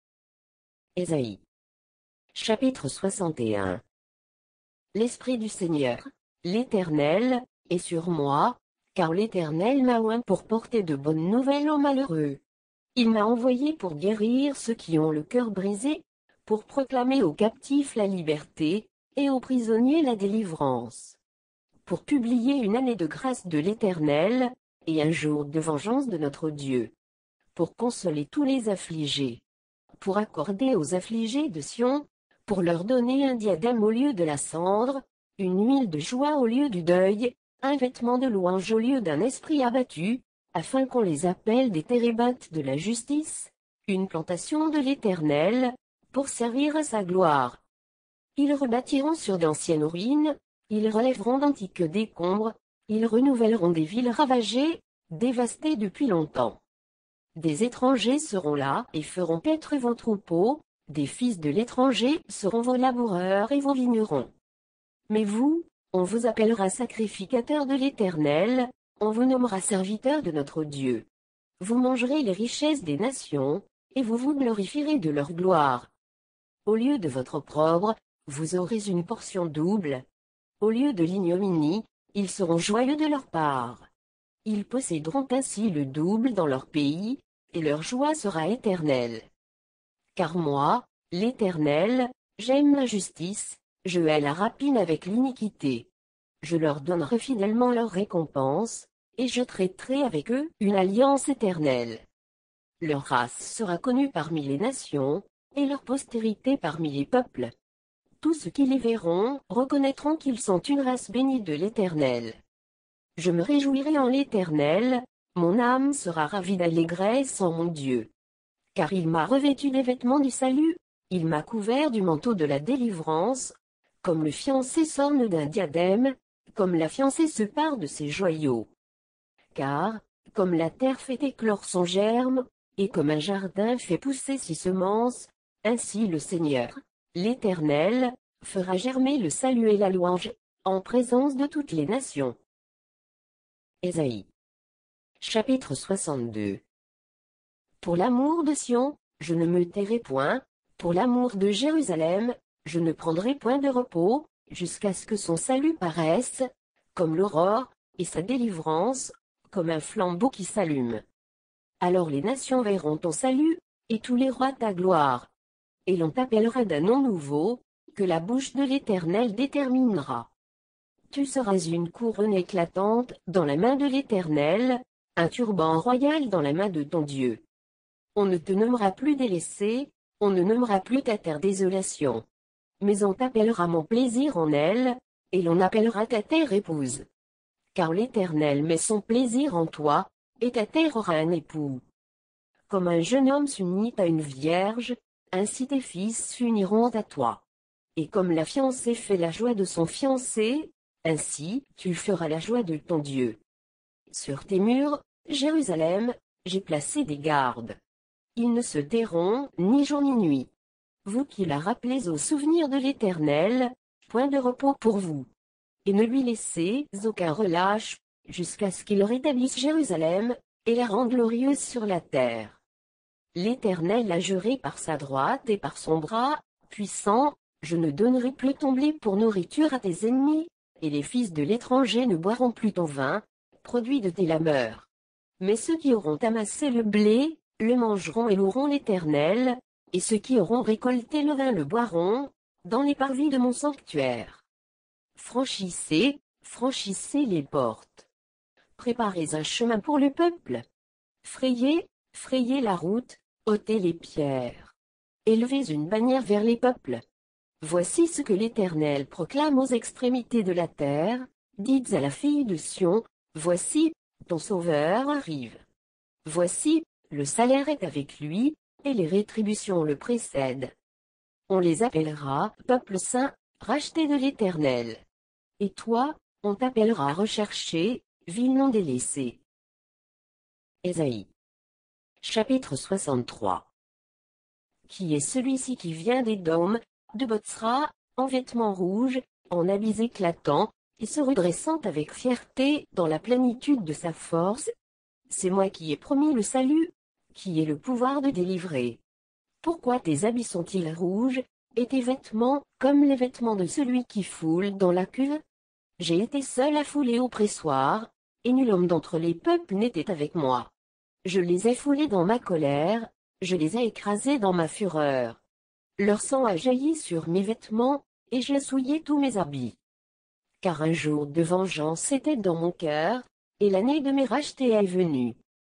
Ésaïe. Chapitre soixante et un. L'Esprit du Seigneur, l'Éternel, est sur moi, Car l'Éternel m'a oint pour porter de bonnes nouvelles aux malheureux. Il m'a envoyé pour guérir ceux qui ont le cœur brisé, pour proclamer aux captifs la liberté, et aux prisonniers la délivrance. Pour publier une année de grâce de l'Éternel, et un jour de vengeance de notre Dieu. Pour consoler tous les affligés. Pour accorder aux affligés de Sion, pour leur donner un diadème au lieu de la cendre, une huile de joie au lieu du deuil, un vêtement de louange au lieu d'un esprit abattu, afin qu'on les appelle des térébintes de la justice, une plantation de l'Éternel, pour servir à sa gloire. Ils rebâtiront sur d'anciennes ruines, ils relèveront d'antiques décombres, ils renouvelleront des villes ravagées, dévastées depuis longtemps. Des étrangers seront là et feront paître vos troupeaux, des fils de l'étranger seront vos laboureurs et vos vignerons. Mais vous, on vous appellera sacrificateur de l'Éternel, on vous nommera serviteur de notre Dieu. Vous mangerez les richesses des nations, et vous vous glorifierez de leur gloire. Au lieu de votre opprobre, vous aurez une portion double. Au lieu de l'ignominie, ils seront joyeux de leur part. Ils posséderont ainsi le double dans leur pays, et leur joie sera éternelle. Car moi, l'Éternel, j'aime la justice, je hais la rapine avec l'iniquité. Je leur donnerai fidèlement leur récompense, et je traiterai avec eux une alliance éternelle. Leur race sera connue parmi les nations, et leur postérité parmi les peuples. Tous ceux qui les verront reconnaîtront qu'ils sont une race bénie de l'Éternel. Je me réjouirai en l'Éternel, mon âme sera ravie d'allégresse en mon Dieu. Car il m'a revêtu des vêtements du salut, il m'a couvert du manteau de la délivrance, comme le fiancé s'orne d'un diadème, comme la fiancée se pare de ses joyaux. Car, comme la terre fait éclore son germe, et comme un jardin fait pousser ses semences, ainsi le Seigneur, l'Éternel, fera germer le salut et la louange, en présence de toutes les nations. Ésaïe. Chapitre soixante-deux. Pour l'amour de Sion, je ne me tairai point, pour l'amour de Jérusalem, je ne prendrai point de repos, jusqu'à ce que son salut paraisse, comme l'aurore, et sa délivrance, comme un flambeau qui s'allume. Alors les nations verront ton salut, et tous les rois ta gloire. Et l'on t'appellera d'un nom nouveau, que la bouche de l'Éternel déterminera. Tu seras une couronne éclatante dans la main de l'Éternel, un turban royal dans la main de ton Dieu. On ne te nommera plus délaissé, on ne nommera plus ta terre désolation. Mais on t'appellera mon plaisir en elle, et l'on appellera ta terre épouse. Car l'Éternel met son plaisir en toi, et ta terre aura un époux. Comme un jeune homme s'unit à une vierge, ainsi tes fils s'uniront à toi. Et comme la fiancée fait la joie de son fiancé, ainsi tu feras la joie de ton Dieu. Sur tes murs, Jérusalem, j'ai placé des gardes. Ils ne se tairont ni jour ni nuit. Vous qui la rappelez au souvenir de l'Éternel, point de repos pour vous. Et ne lui laissez aucun relâche, jusqu'à ce qu'il rétablisse Jérusalem, et la rende glorieuse sur la terre. L'Éternel a juré par sa droite et par son bras, puissant, je ne donnerai plus ton blé pour nourriture à tes ennemis, et les fils de l'étranger ne boiront plus ton vin, produit de tes lameurs. Mais ceux qui auront amassé le blé, le mangeront et loueront l'Éternel, et ceux qui auront récolté le vin le boiront, dans les parvis de mon sanctuaire. Franchissez, franchissez les portes. Préparez un chemin pour le peuple. Frayez, frayez la route, ôtez les pierres. Élevez une bannière vers les peuples. Voici ce que l'Éternel proclame aux extrémités de la terre, dites à la fille de Sion, voici, ton Sauveur arrive. Voici, le salaire est avec lui, et les rétributions le précèdent. On les appellera, peuple saint, racheté de l'Éternel. Et toi, on t'appellera recherché, ville non délaissée. Ésaïe. Chapitre soixante-trois. Qui est celui-ci qui vient des dômes, de Botsra, en vêtements rouges, en habits éclatants, et se redressant avec fierté dans la plénitude de sa force? C'est moi qui ai promis le salut, qui ai le pouvoir de délivrer. Pourquoi tes habits sont-ils rouges, et tes vêtements comme les vêtements de celui qui foule dans la cuve? J'ai été seul à fouler au pressoir, et nul homme d'entre les peuples n'était avec moi. Je les ai foulés dans ma colère, je les ai écrasés dans ma fureur. Leur sang a jailli sur mes vêtements, et j'ai souillé tous mes habits. Car un jour de vengeance était dans mon cœur, et l'année de mes rachetés est venue.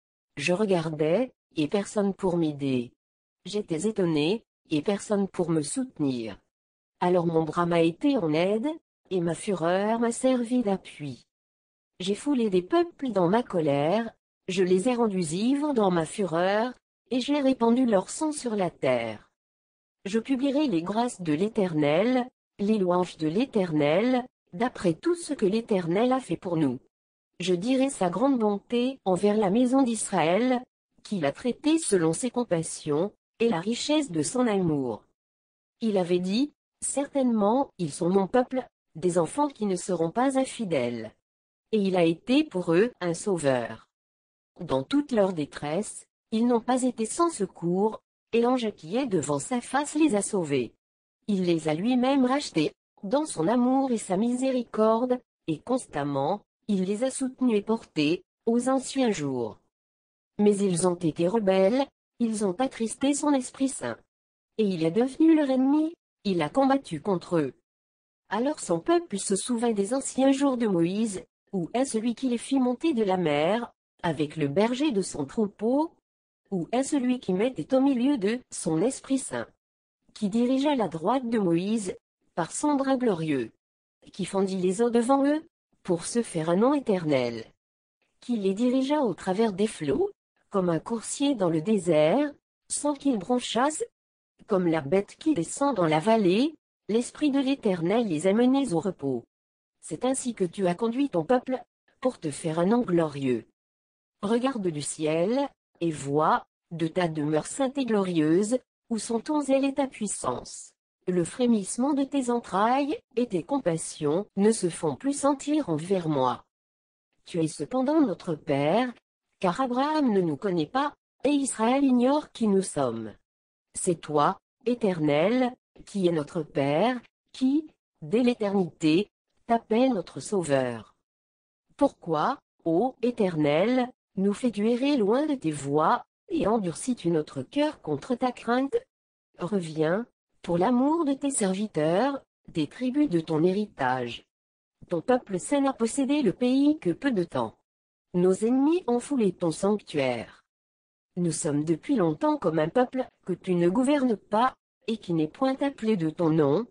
Je regardais, et personne pour m'aider. J'étais étonné, et personne pour me soutenir. Alors mon bras m'a été en aide, et ma fureur m'a servi d'appui. J'ai foulé des peuples dans ma colère, je les ai rendus ivres dans ma fureur, et j'ai répandu leur sang sur la terre. Je publierai les grâces de l'Éternel, les louanges de l'Éternel, d'après tout ce que l'Éternel a fait pour nous. Je dirai sa grande bonté envers la maison d'Israël, qu'il a traité selon ses compassions, et la richesse de son amour. Il avait dit, certainement, ils sont mon peuple, des enfants qui ne seront pas infidèles. Et il a été pour eux un sauveur. Dans toute leur détresse, ils n'ont pas été sans secours, et l'ange qui est devant sa face les a sauvés. Il les a lui-même rachetés, dans son amour et sa miséricorde, et constamment, il les a soutenus et portés, aux anciens jours. Mais ils ont été rebelles, ils ont attristé son Esprit Saint. Et il est devenu leur ennemi, il a combattu contre eux. Alors son peuple se souvint des anciens jours de Moïse, où est celui qui les fit monter de la mer, avec le berger de son troupeau? Où est celui qui mettait au milieu de son Esprit Saint? Qui dirigea la droite de Moïse, par son bras glorieux? Qui fendit les eaux devant eux, pour se faire un nom éternel? Qui les dirigea au travers des flots, comme un coursier dans le désert, sans qu'ils bronchassent? Comme la bête qui descend dans la vallée, l'Esprit de l'Éternel les a menés au repos. C'est ainsi que tu as conduit ton peuple, pour te faire un nom glorieux. Regarde du ciel, et vois, de ta demeure sainte et glorieuse, où sont ton zèle et ta puissance. Le frémissement de tes entrailles, et tes compassions, ne se font plus sentir envers moi. Tu es cependant notre Père, car Abraham ne nous connaît pas, et Israël ignore qui nous sommes. C'est toi, Éternel, qui es notre Père, qui, dès l'éternité, t'appelle notre Sauveur. Pourquoi, ô Éternel, nous fais-tu errer loin de tes voies, et endurcis-tu notre cœur contre ta crainte? Reviens, pour l'amour de tes serviteurs, des tribus de ton héritage. Ton peuple saint n'a possédé le pays que peu de temps. Nos ennemis ont foulé ton sanctuaire. Nous sommes depuis longtemps comme un peuple que tu ne gouvernes pas, et qui n'est point appelé de ton nom.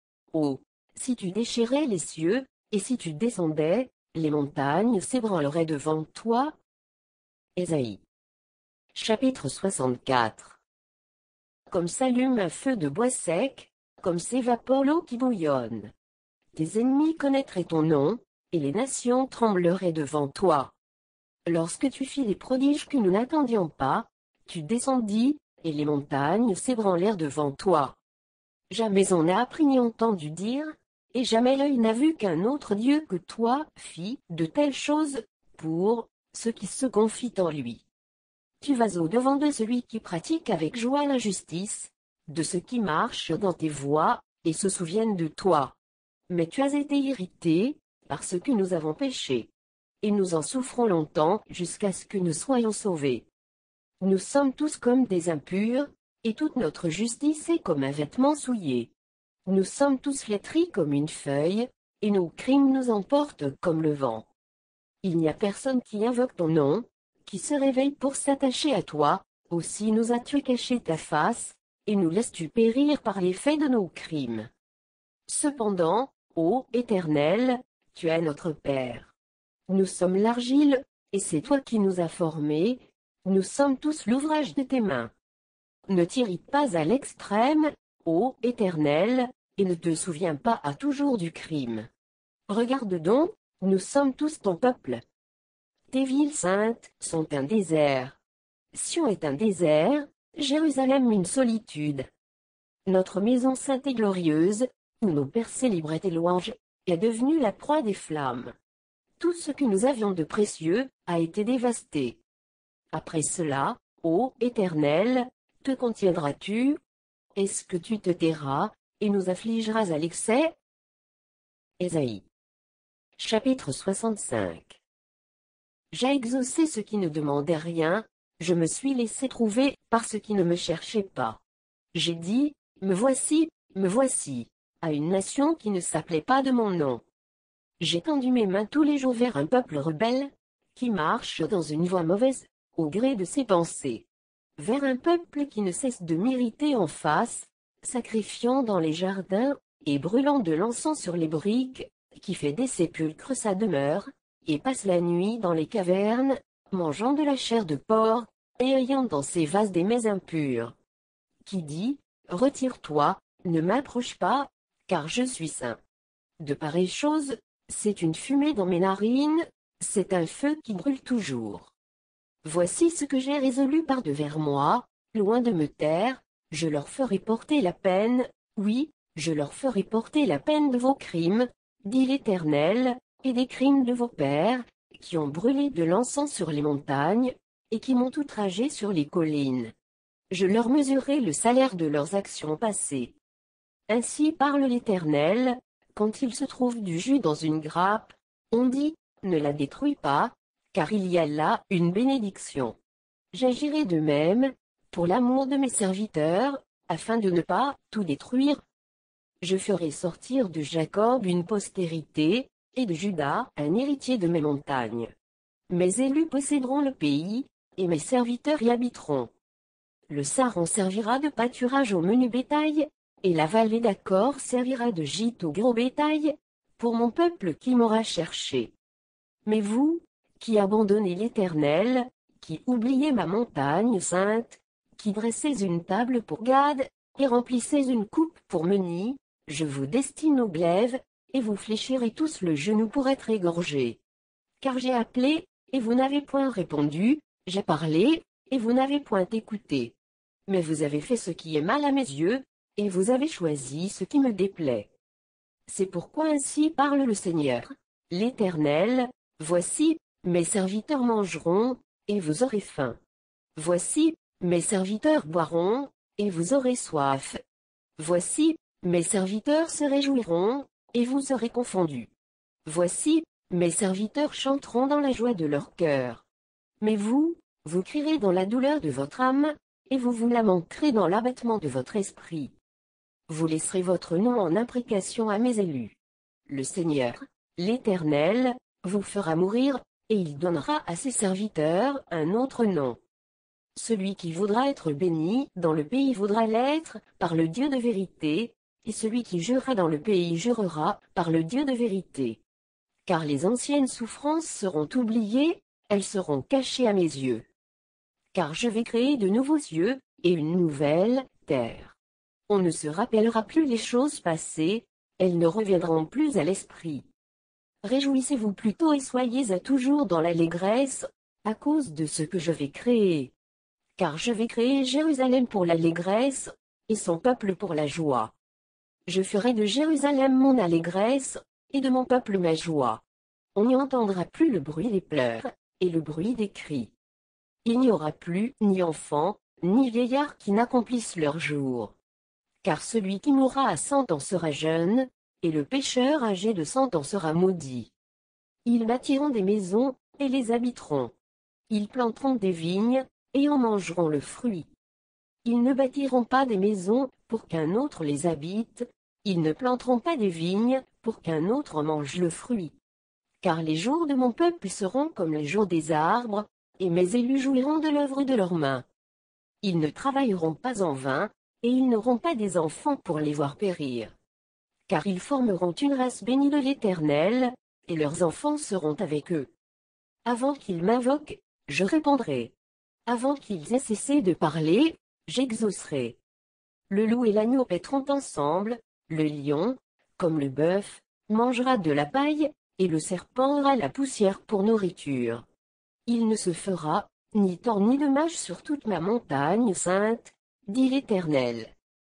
Oh, si tu déchirais les cieux, et si tu descendais, les montagnes s'ébranleraient devant toi. Ésaïe. Chapitre soixante-quatre. Comme s'allume un feu de bois sec, comme s'évapore l'eau qui bouillonne. Tes ennemis connaîtraient ton nom, et les nations trembleraient devant toi. Lorsque tu fis des prodiges que nous n'attendions pas, tu descendis, et les montagnes s'ébranlèrent devant toi. Jamais on n'a appris ni entendu dire, et jamais l'œil n'a vu qu'un autre Dieu que toi fit de telles choses, pour ceux qui se confient en lui. Tu vas au-devant de celui qui pratique avec joie la justice, de ceux qui marchent dans tes voies, et se souviennent de toi. Mais tu as été irrité, parce que nous avons péché. Et nous en souffrons longtemps jusqu'à ce que nous soyons sauvés. Nous sommes tous comme des impurs, et toute notre justice est comme un vêtement souillé. Nous sommes tous flétris comme une feuille, et nos crimes nous emportent comme le vent. Il n'y a personne qui invoque ton nom, qui se réveille pour s'attacher à toi, aussi nous as-tu caché ta face, et nous laisses-tu périr par l'effet de nos crimes. Cependant, ô Éternel, tu es notre Père. Nous sommes l'argile, et c'est toi qui nous as formés, nous sommes tous l'ouvrage de tes mains. Ne t'irrite pas à l'extrême, ô Éternel, et ne te souviens pas à toujours du crime. Regarde donc, nous sommes tous ton peuple. Tes villes saintes sont un désert. Sion est un désert, Jérusalem une solitude. Notre maison sainte et glorieuse, où nos pères célébraient tes louanges, est devenue la proie des flammes. Tout ce que nous avions de précieux a été dévasté. Après cela, ô Éternel, te contiendras-tu? Est-ce que tu te tairas, et nous affligeras à l'excès? Ésaïe. Chapitre soixante-cinq. J'ai exaucé ceux qui ne demandaient rien, je me suis laissé trouver par ceux qui ne me cherchaient pas. J'ai dit, me voici, me voici, à une nation qui ne s'appelait pas de mon nom. J'ai tendu mes mains tous les jours vers un peuple rebelle, qui marche dans une voie mauvaise, au gré de ses pensées. Vers un peuple qui ne cesse de m'irriter en face, sacrifiant dans les jardins, et brûlant de l'encens sur les briques, qui fait des sépulcres sa demeure, et passe la nuit dans les cavernes, mangeant de la chair de porc, et ayant dans ses vases des mets impurs. Qui dit, retire-toi, ne m'approche pas, car je suis saint. De pareilles choses, c'est une fumée dans mes narines, c'est un feu qui brûle toujours. Voici ce que j'ai résolu par devers moi, loin de me taire, je leur ferai porter la peine, oui, je leur ferai porter la peine de vos crimes, dit l'Éternel, et des crimes de vos pères, qui ont brûlé de l'encens sur les montagnes, et qui m'ont outragé sur les collines. Je leur mesurerai le salaire de leurs actions passées. Ainsi parle l'Éternel, quand il se trouve du jus dans une grappe, on dit, ne la détruis pas, car il y a là une bénédiction. J'agirai de même, pour l'amour de mes serviteurs, afin de ne pas tout détruire. Je ferai sortir de Jacob une postérité, et de Juda un héritier de mes montagnes. Mes élus posséderont le pays, et mes serviteurs y habiteront. Le Saron servira de pâturage au menu bétail, et la vallée d'Accor servira de gîte au gros bétail, pour mon peuple qui m'aura cherché. Mais vous, qui abandonnez l'Éternel, qui oubliez ma montagne sainte, qui dressez une table pour Gad, et remplissez une coupe pour Meni, je vous destine au glaive, et vous fléchirez tous le genou pour être égorgés. Car j'ai appelé, et vous n'avez point répondu, j'ai parlé, et vous n'avez point écouté. Mais vous avez fait ce qui est mal à mes yeux, et vous avez choisi ce qui me déplaît. C'est pourquoi ainsi parle le Seigneur, l'Éternel, voici, mes serviteurs mangeront, et vous aurez faim. Voici, mes serviteurs boiront, et vous aurez soif. Voici, mes serviteurs se réjouiront, et vous serez confondus. Voici, mes serviteurs chanteront dans la joie de leur cœur. Mais vous, vous crierez dans la douleur de votre âme, et vous vous lamenterez dans l'abattement de votre esprit. Vous laisserez votre nom en imprécation à mes élus. Le Seigneur, l'Éternel, vous fera mourir, et il donnera à ses serviteurs un autre nom. Celui qui voudra être béni dans le pays voudra l'être, par le Dieu de vérité, et celui qui jurera dans le pays jurera, par le Dieu de vérité. Car les anciennes souffrances seront oubliées, elles seront cachées à mes yeux. Car je vais créer de nouveaux cieux, et une nouvelle terre. On ne se rappellera plus les choses passées, elles ne reviendront plus à l'esprit. Réjouissez-vous plutôt et soyez à toujours dans l'allégresse, à cause de ce que je vais créer. Car je vais créer Jérusalem pour l'allégresse, et son peuple pour la joie. Je ferai de Jérusalem mon allégresse, et de mon peuple ma joie. On n'y entendra plus le bruit des pleurs, et le bruit des cris. Il n'y aura plus ni enfants, ni vieillards qui n'accomplissent leur jour. Car celui qui mourra à cent ans sera jeune, et le pécheur âgé de cent ans sera maudit. Ils bâtiront des maisons, et les habiteront. Ils planteront des vignes, et en mangeront le fruit. Ils ne bâtiront pas des maisons, pour qu'un autre les habite, ils ne planteront pas des vignes, pour qu'un autre en mange le fruit. Car les jours de mon peuple seront comme les jours des arbres, et mes élus jouiront de l'œuvre de leurs mains. Ils ne travailleront pas en vain, et ils n'auront pas des enfants pour les voir périr. Car ils formeront une race bénie de l'Éternel, et leurs enfants seront avec eux. Avant qu'ils m'invoquent, je répondrai. Avant qu'ils aient cessé de parler, j'exaucerai. Le loup et l'agneau paîtront ensemble, le lion, comme le bœuf, mangera de la paille, et le serpent aura la poussière pour nourriture. Il ne se fera, ni tort ni dommage sur toute ma montagne sainte, dit l'Éternel.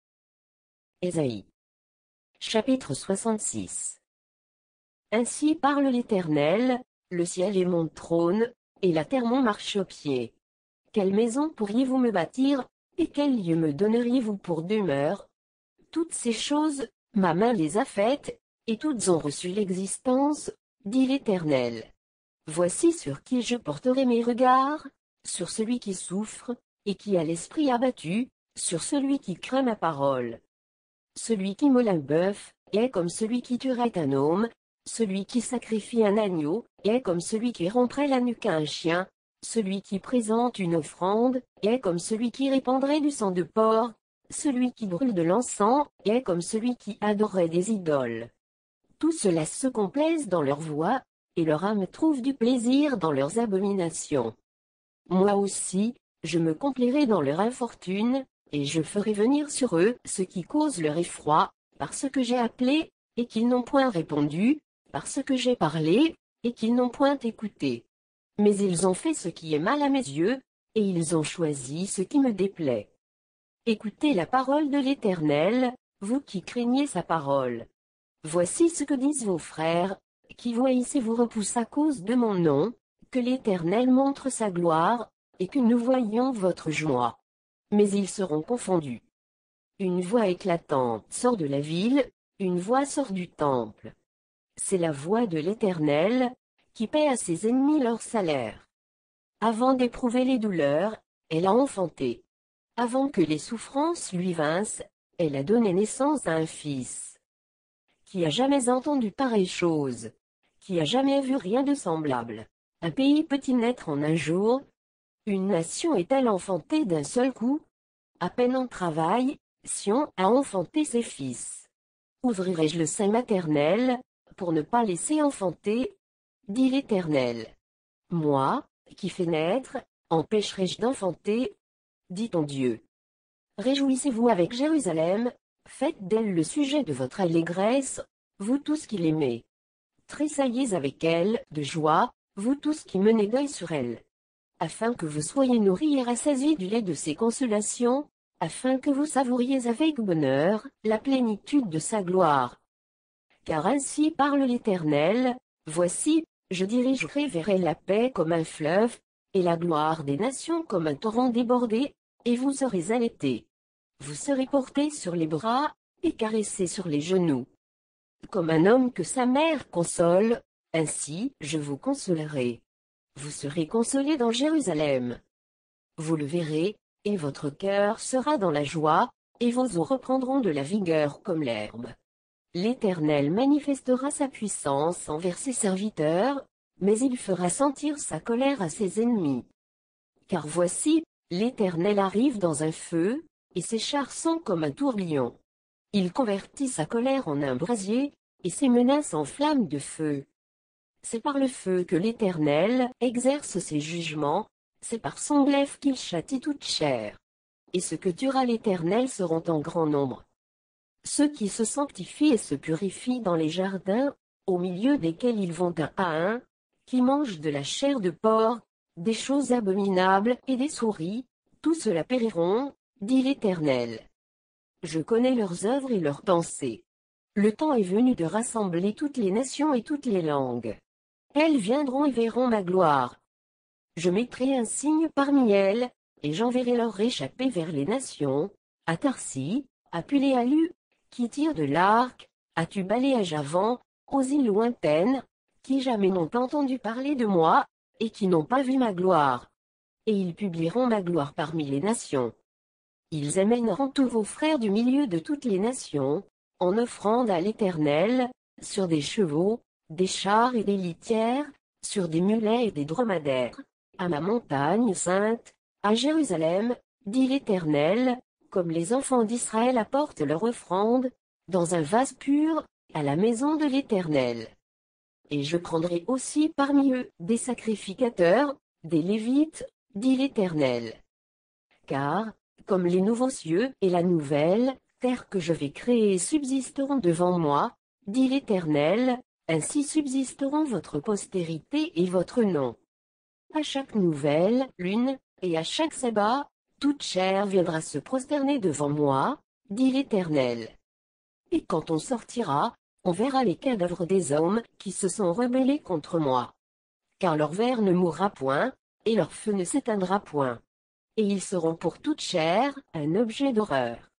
Ésaïe. Chapitre soixante-six. Ainsi parle l'Éternel, le ciel est mon trône, et la terre mon marchepied. Quelle maison pourriez-vous me bâtir, et quel lieu me donneriez-vous pour demeure? Toutes ces choses, ma main les a faites, et toutes ont reçu l'existence, dit l'Éternel. Voici sur qui je porterai mes regards, sur celui qui souffre, et qui a l'esprit abattu, sur celui qui craint ma parole. Celui qui molle un bœuf, est comme celui qui tuerait un homme, celui qui sacrifie un agneau, est comme celui qui romprait la nuque à un chien, celui qui présente une offrande, est comme celui qui répandrait du sang de porc, celui qui brûle de l'encens, est comme celui qui adorerait des idoles. Tout cela se complaise dans leur voix, et leur âme trouve du plaisir dans leurs abominations. Moi aussi, je me complairai dans leur infortune, et je ferai venir sur eux ce qui cause leur effroi, parce que j'ai appelé, et qu'ils n'ont point répondu, parce que j'ai parlé, et qu'ils n'ont point écouté. Mais ils ont fait ce qui est mal à mes yeux, et ils ont choisi ce qui me déplaît. Écoutez la parole de l'Éternel, vous qui craignez sa parole. Voici ce que disent vos frères, qui vous haïssent et vous repoussent à cause de mon nom, que l'Éternel montre sa gloire, et que nous voyions votre joie. Mais ils seront confondus. Une voix éclatante sort de la ville, une voix sort du temple. C'est la voix de l'Éternel, qui paie à ses ennemis leur salaire. Avant d'éprouver les douleurs, elle a enfanté. Avant que les souffrances lui vinssent, elle a donné naissance à un fils. Qui a jamais entendu pareille chose? Qui a jamais vu rien de semblable? Un pays peut-il naître en un jour? Une nation est-elle enfantée d'un seul coup? À peine en travail, Sion a enfanté ses fils. Ouvrirai-je le sein maternel, pour ne pas laisser enfanter? Dit l'Éternel. Moi, qui fais naître, empêcherai-je d'enfanter? Dit ton Dieu. Réjouissez-vous avec Jérusalem, faites d'elle le sujet de votre allégresse, vous tous qui l'aimez. Tressaillez avec elle de joie, vous tous qui menez deuil sur elle. Afin que vous soyez nourris et rassasiés du lait de ses consolations, afin que vous savouriez avec bonheur la plénitude de sa gloire. Car ainsi parle l'Éternel, voici, je dirigerai vers elle la paix comme un fleuve, et la gloire des nations comme un torrent débordé, et vous serez allaités. Vous serez portés sur les bras, et caressés sur les genoux. Comme un homme que sa mère console, ainsi je vous consolerai. Vous serez consolés dans Jérusalem. Vous le verrez, et votre cœur sera dans la joie, et vos os reprendront de la vigueur comme l'herbe. L'Éternel manifestera sa puissance envers ses serviteurs, mais il fera sentir sa colère à ses ennemis. Car voici, l'Éternel arrive dans un feu, et ses chars sont comme un tourbillon. Il convertit sa colère en un brasier, et ses menaces en flammes de feu. C'est par le feu que l'Éternel exerce ses jugements, c'est par son glaive qu'il châtie toute chair. Et ceux que tuera l'Éternel seront en grand nombre. Ceux qui se sanctifient et se purifient dans les jardins, au milieu desquels ils vont un à un, qui mangent de la chair de porc, des choses abominables et des souris, tous ceux-là périront, dit l'Éternel. Je connais leurs œuvres et leurs pensées. Le temps est venu de rassembler toutes les nations et toutes les langues. Elles viendront et verront ma gloire. Je mettrai un signe parmi elles, et j'enverrai leur réchappée vers les nations, à Tarsi, à Puléalu, qui tire de l'arc, à Tubal et à Javan, aux îles lointaines, qui jamais n'ont entendu parler de moi, et qui n'ont pas vu ma gloire. Et ils publieront ma gloire parmi les nations. Ils amèneront tous vos frères du milieu de toutes les nations, en offrande à l'Éternel, sur des chevaux, des chars et des litières, sur des mulets et des dromadaires, à ma montagne sainte, à Jérusalem, dit l'Éternel, comme les enfants d'Israël apportent leur offrande, dans un vase pur, à la maison de l'Éternel. Et je prendrai aussi parmi eux des sacrificateurs, des Lévites, dit l'Éternel. Car, comme les nouveaux cieux et la nouvelle terre que je vais créer subsisteront devant moi, dit l'Éternel, ainsi subsisteront votre postérité et votre nom. À chaque nouvelle lune, et à chaque sabbat, toute chair viendra se prosterner devant moi, dit l'Éternel. Et quand on sortira, on verra les cadavres des hommes qui se sont rebellés contre moi. Car leur ver ne mourra point, et leur feu ne s'éteindra point. Et ils seront pour toute chair un objet d'horreur.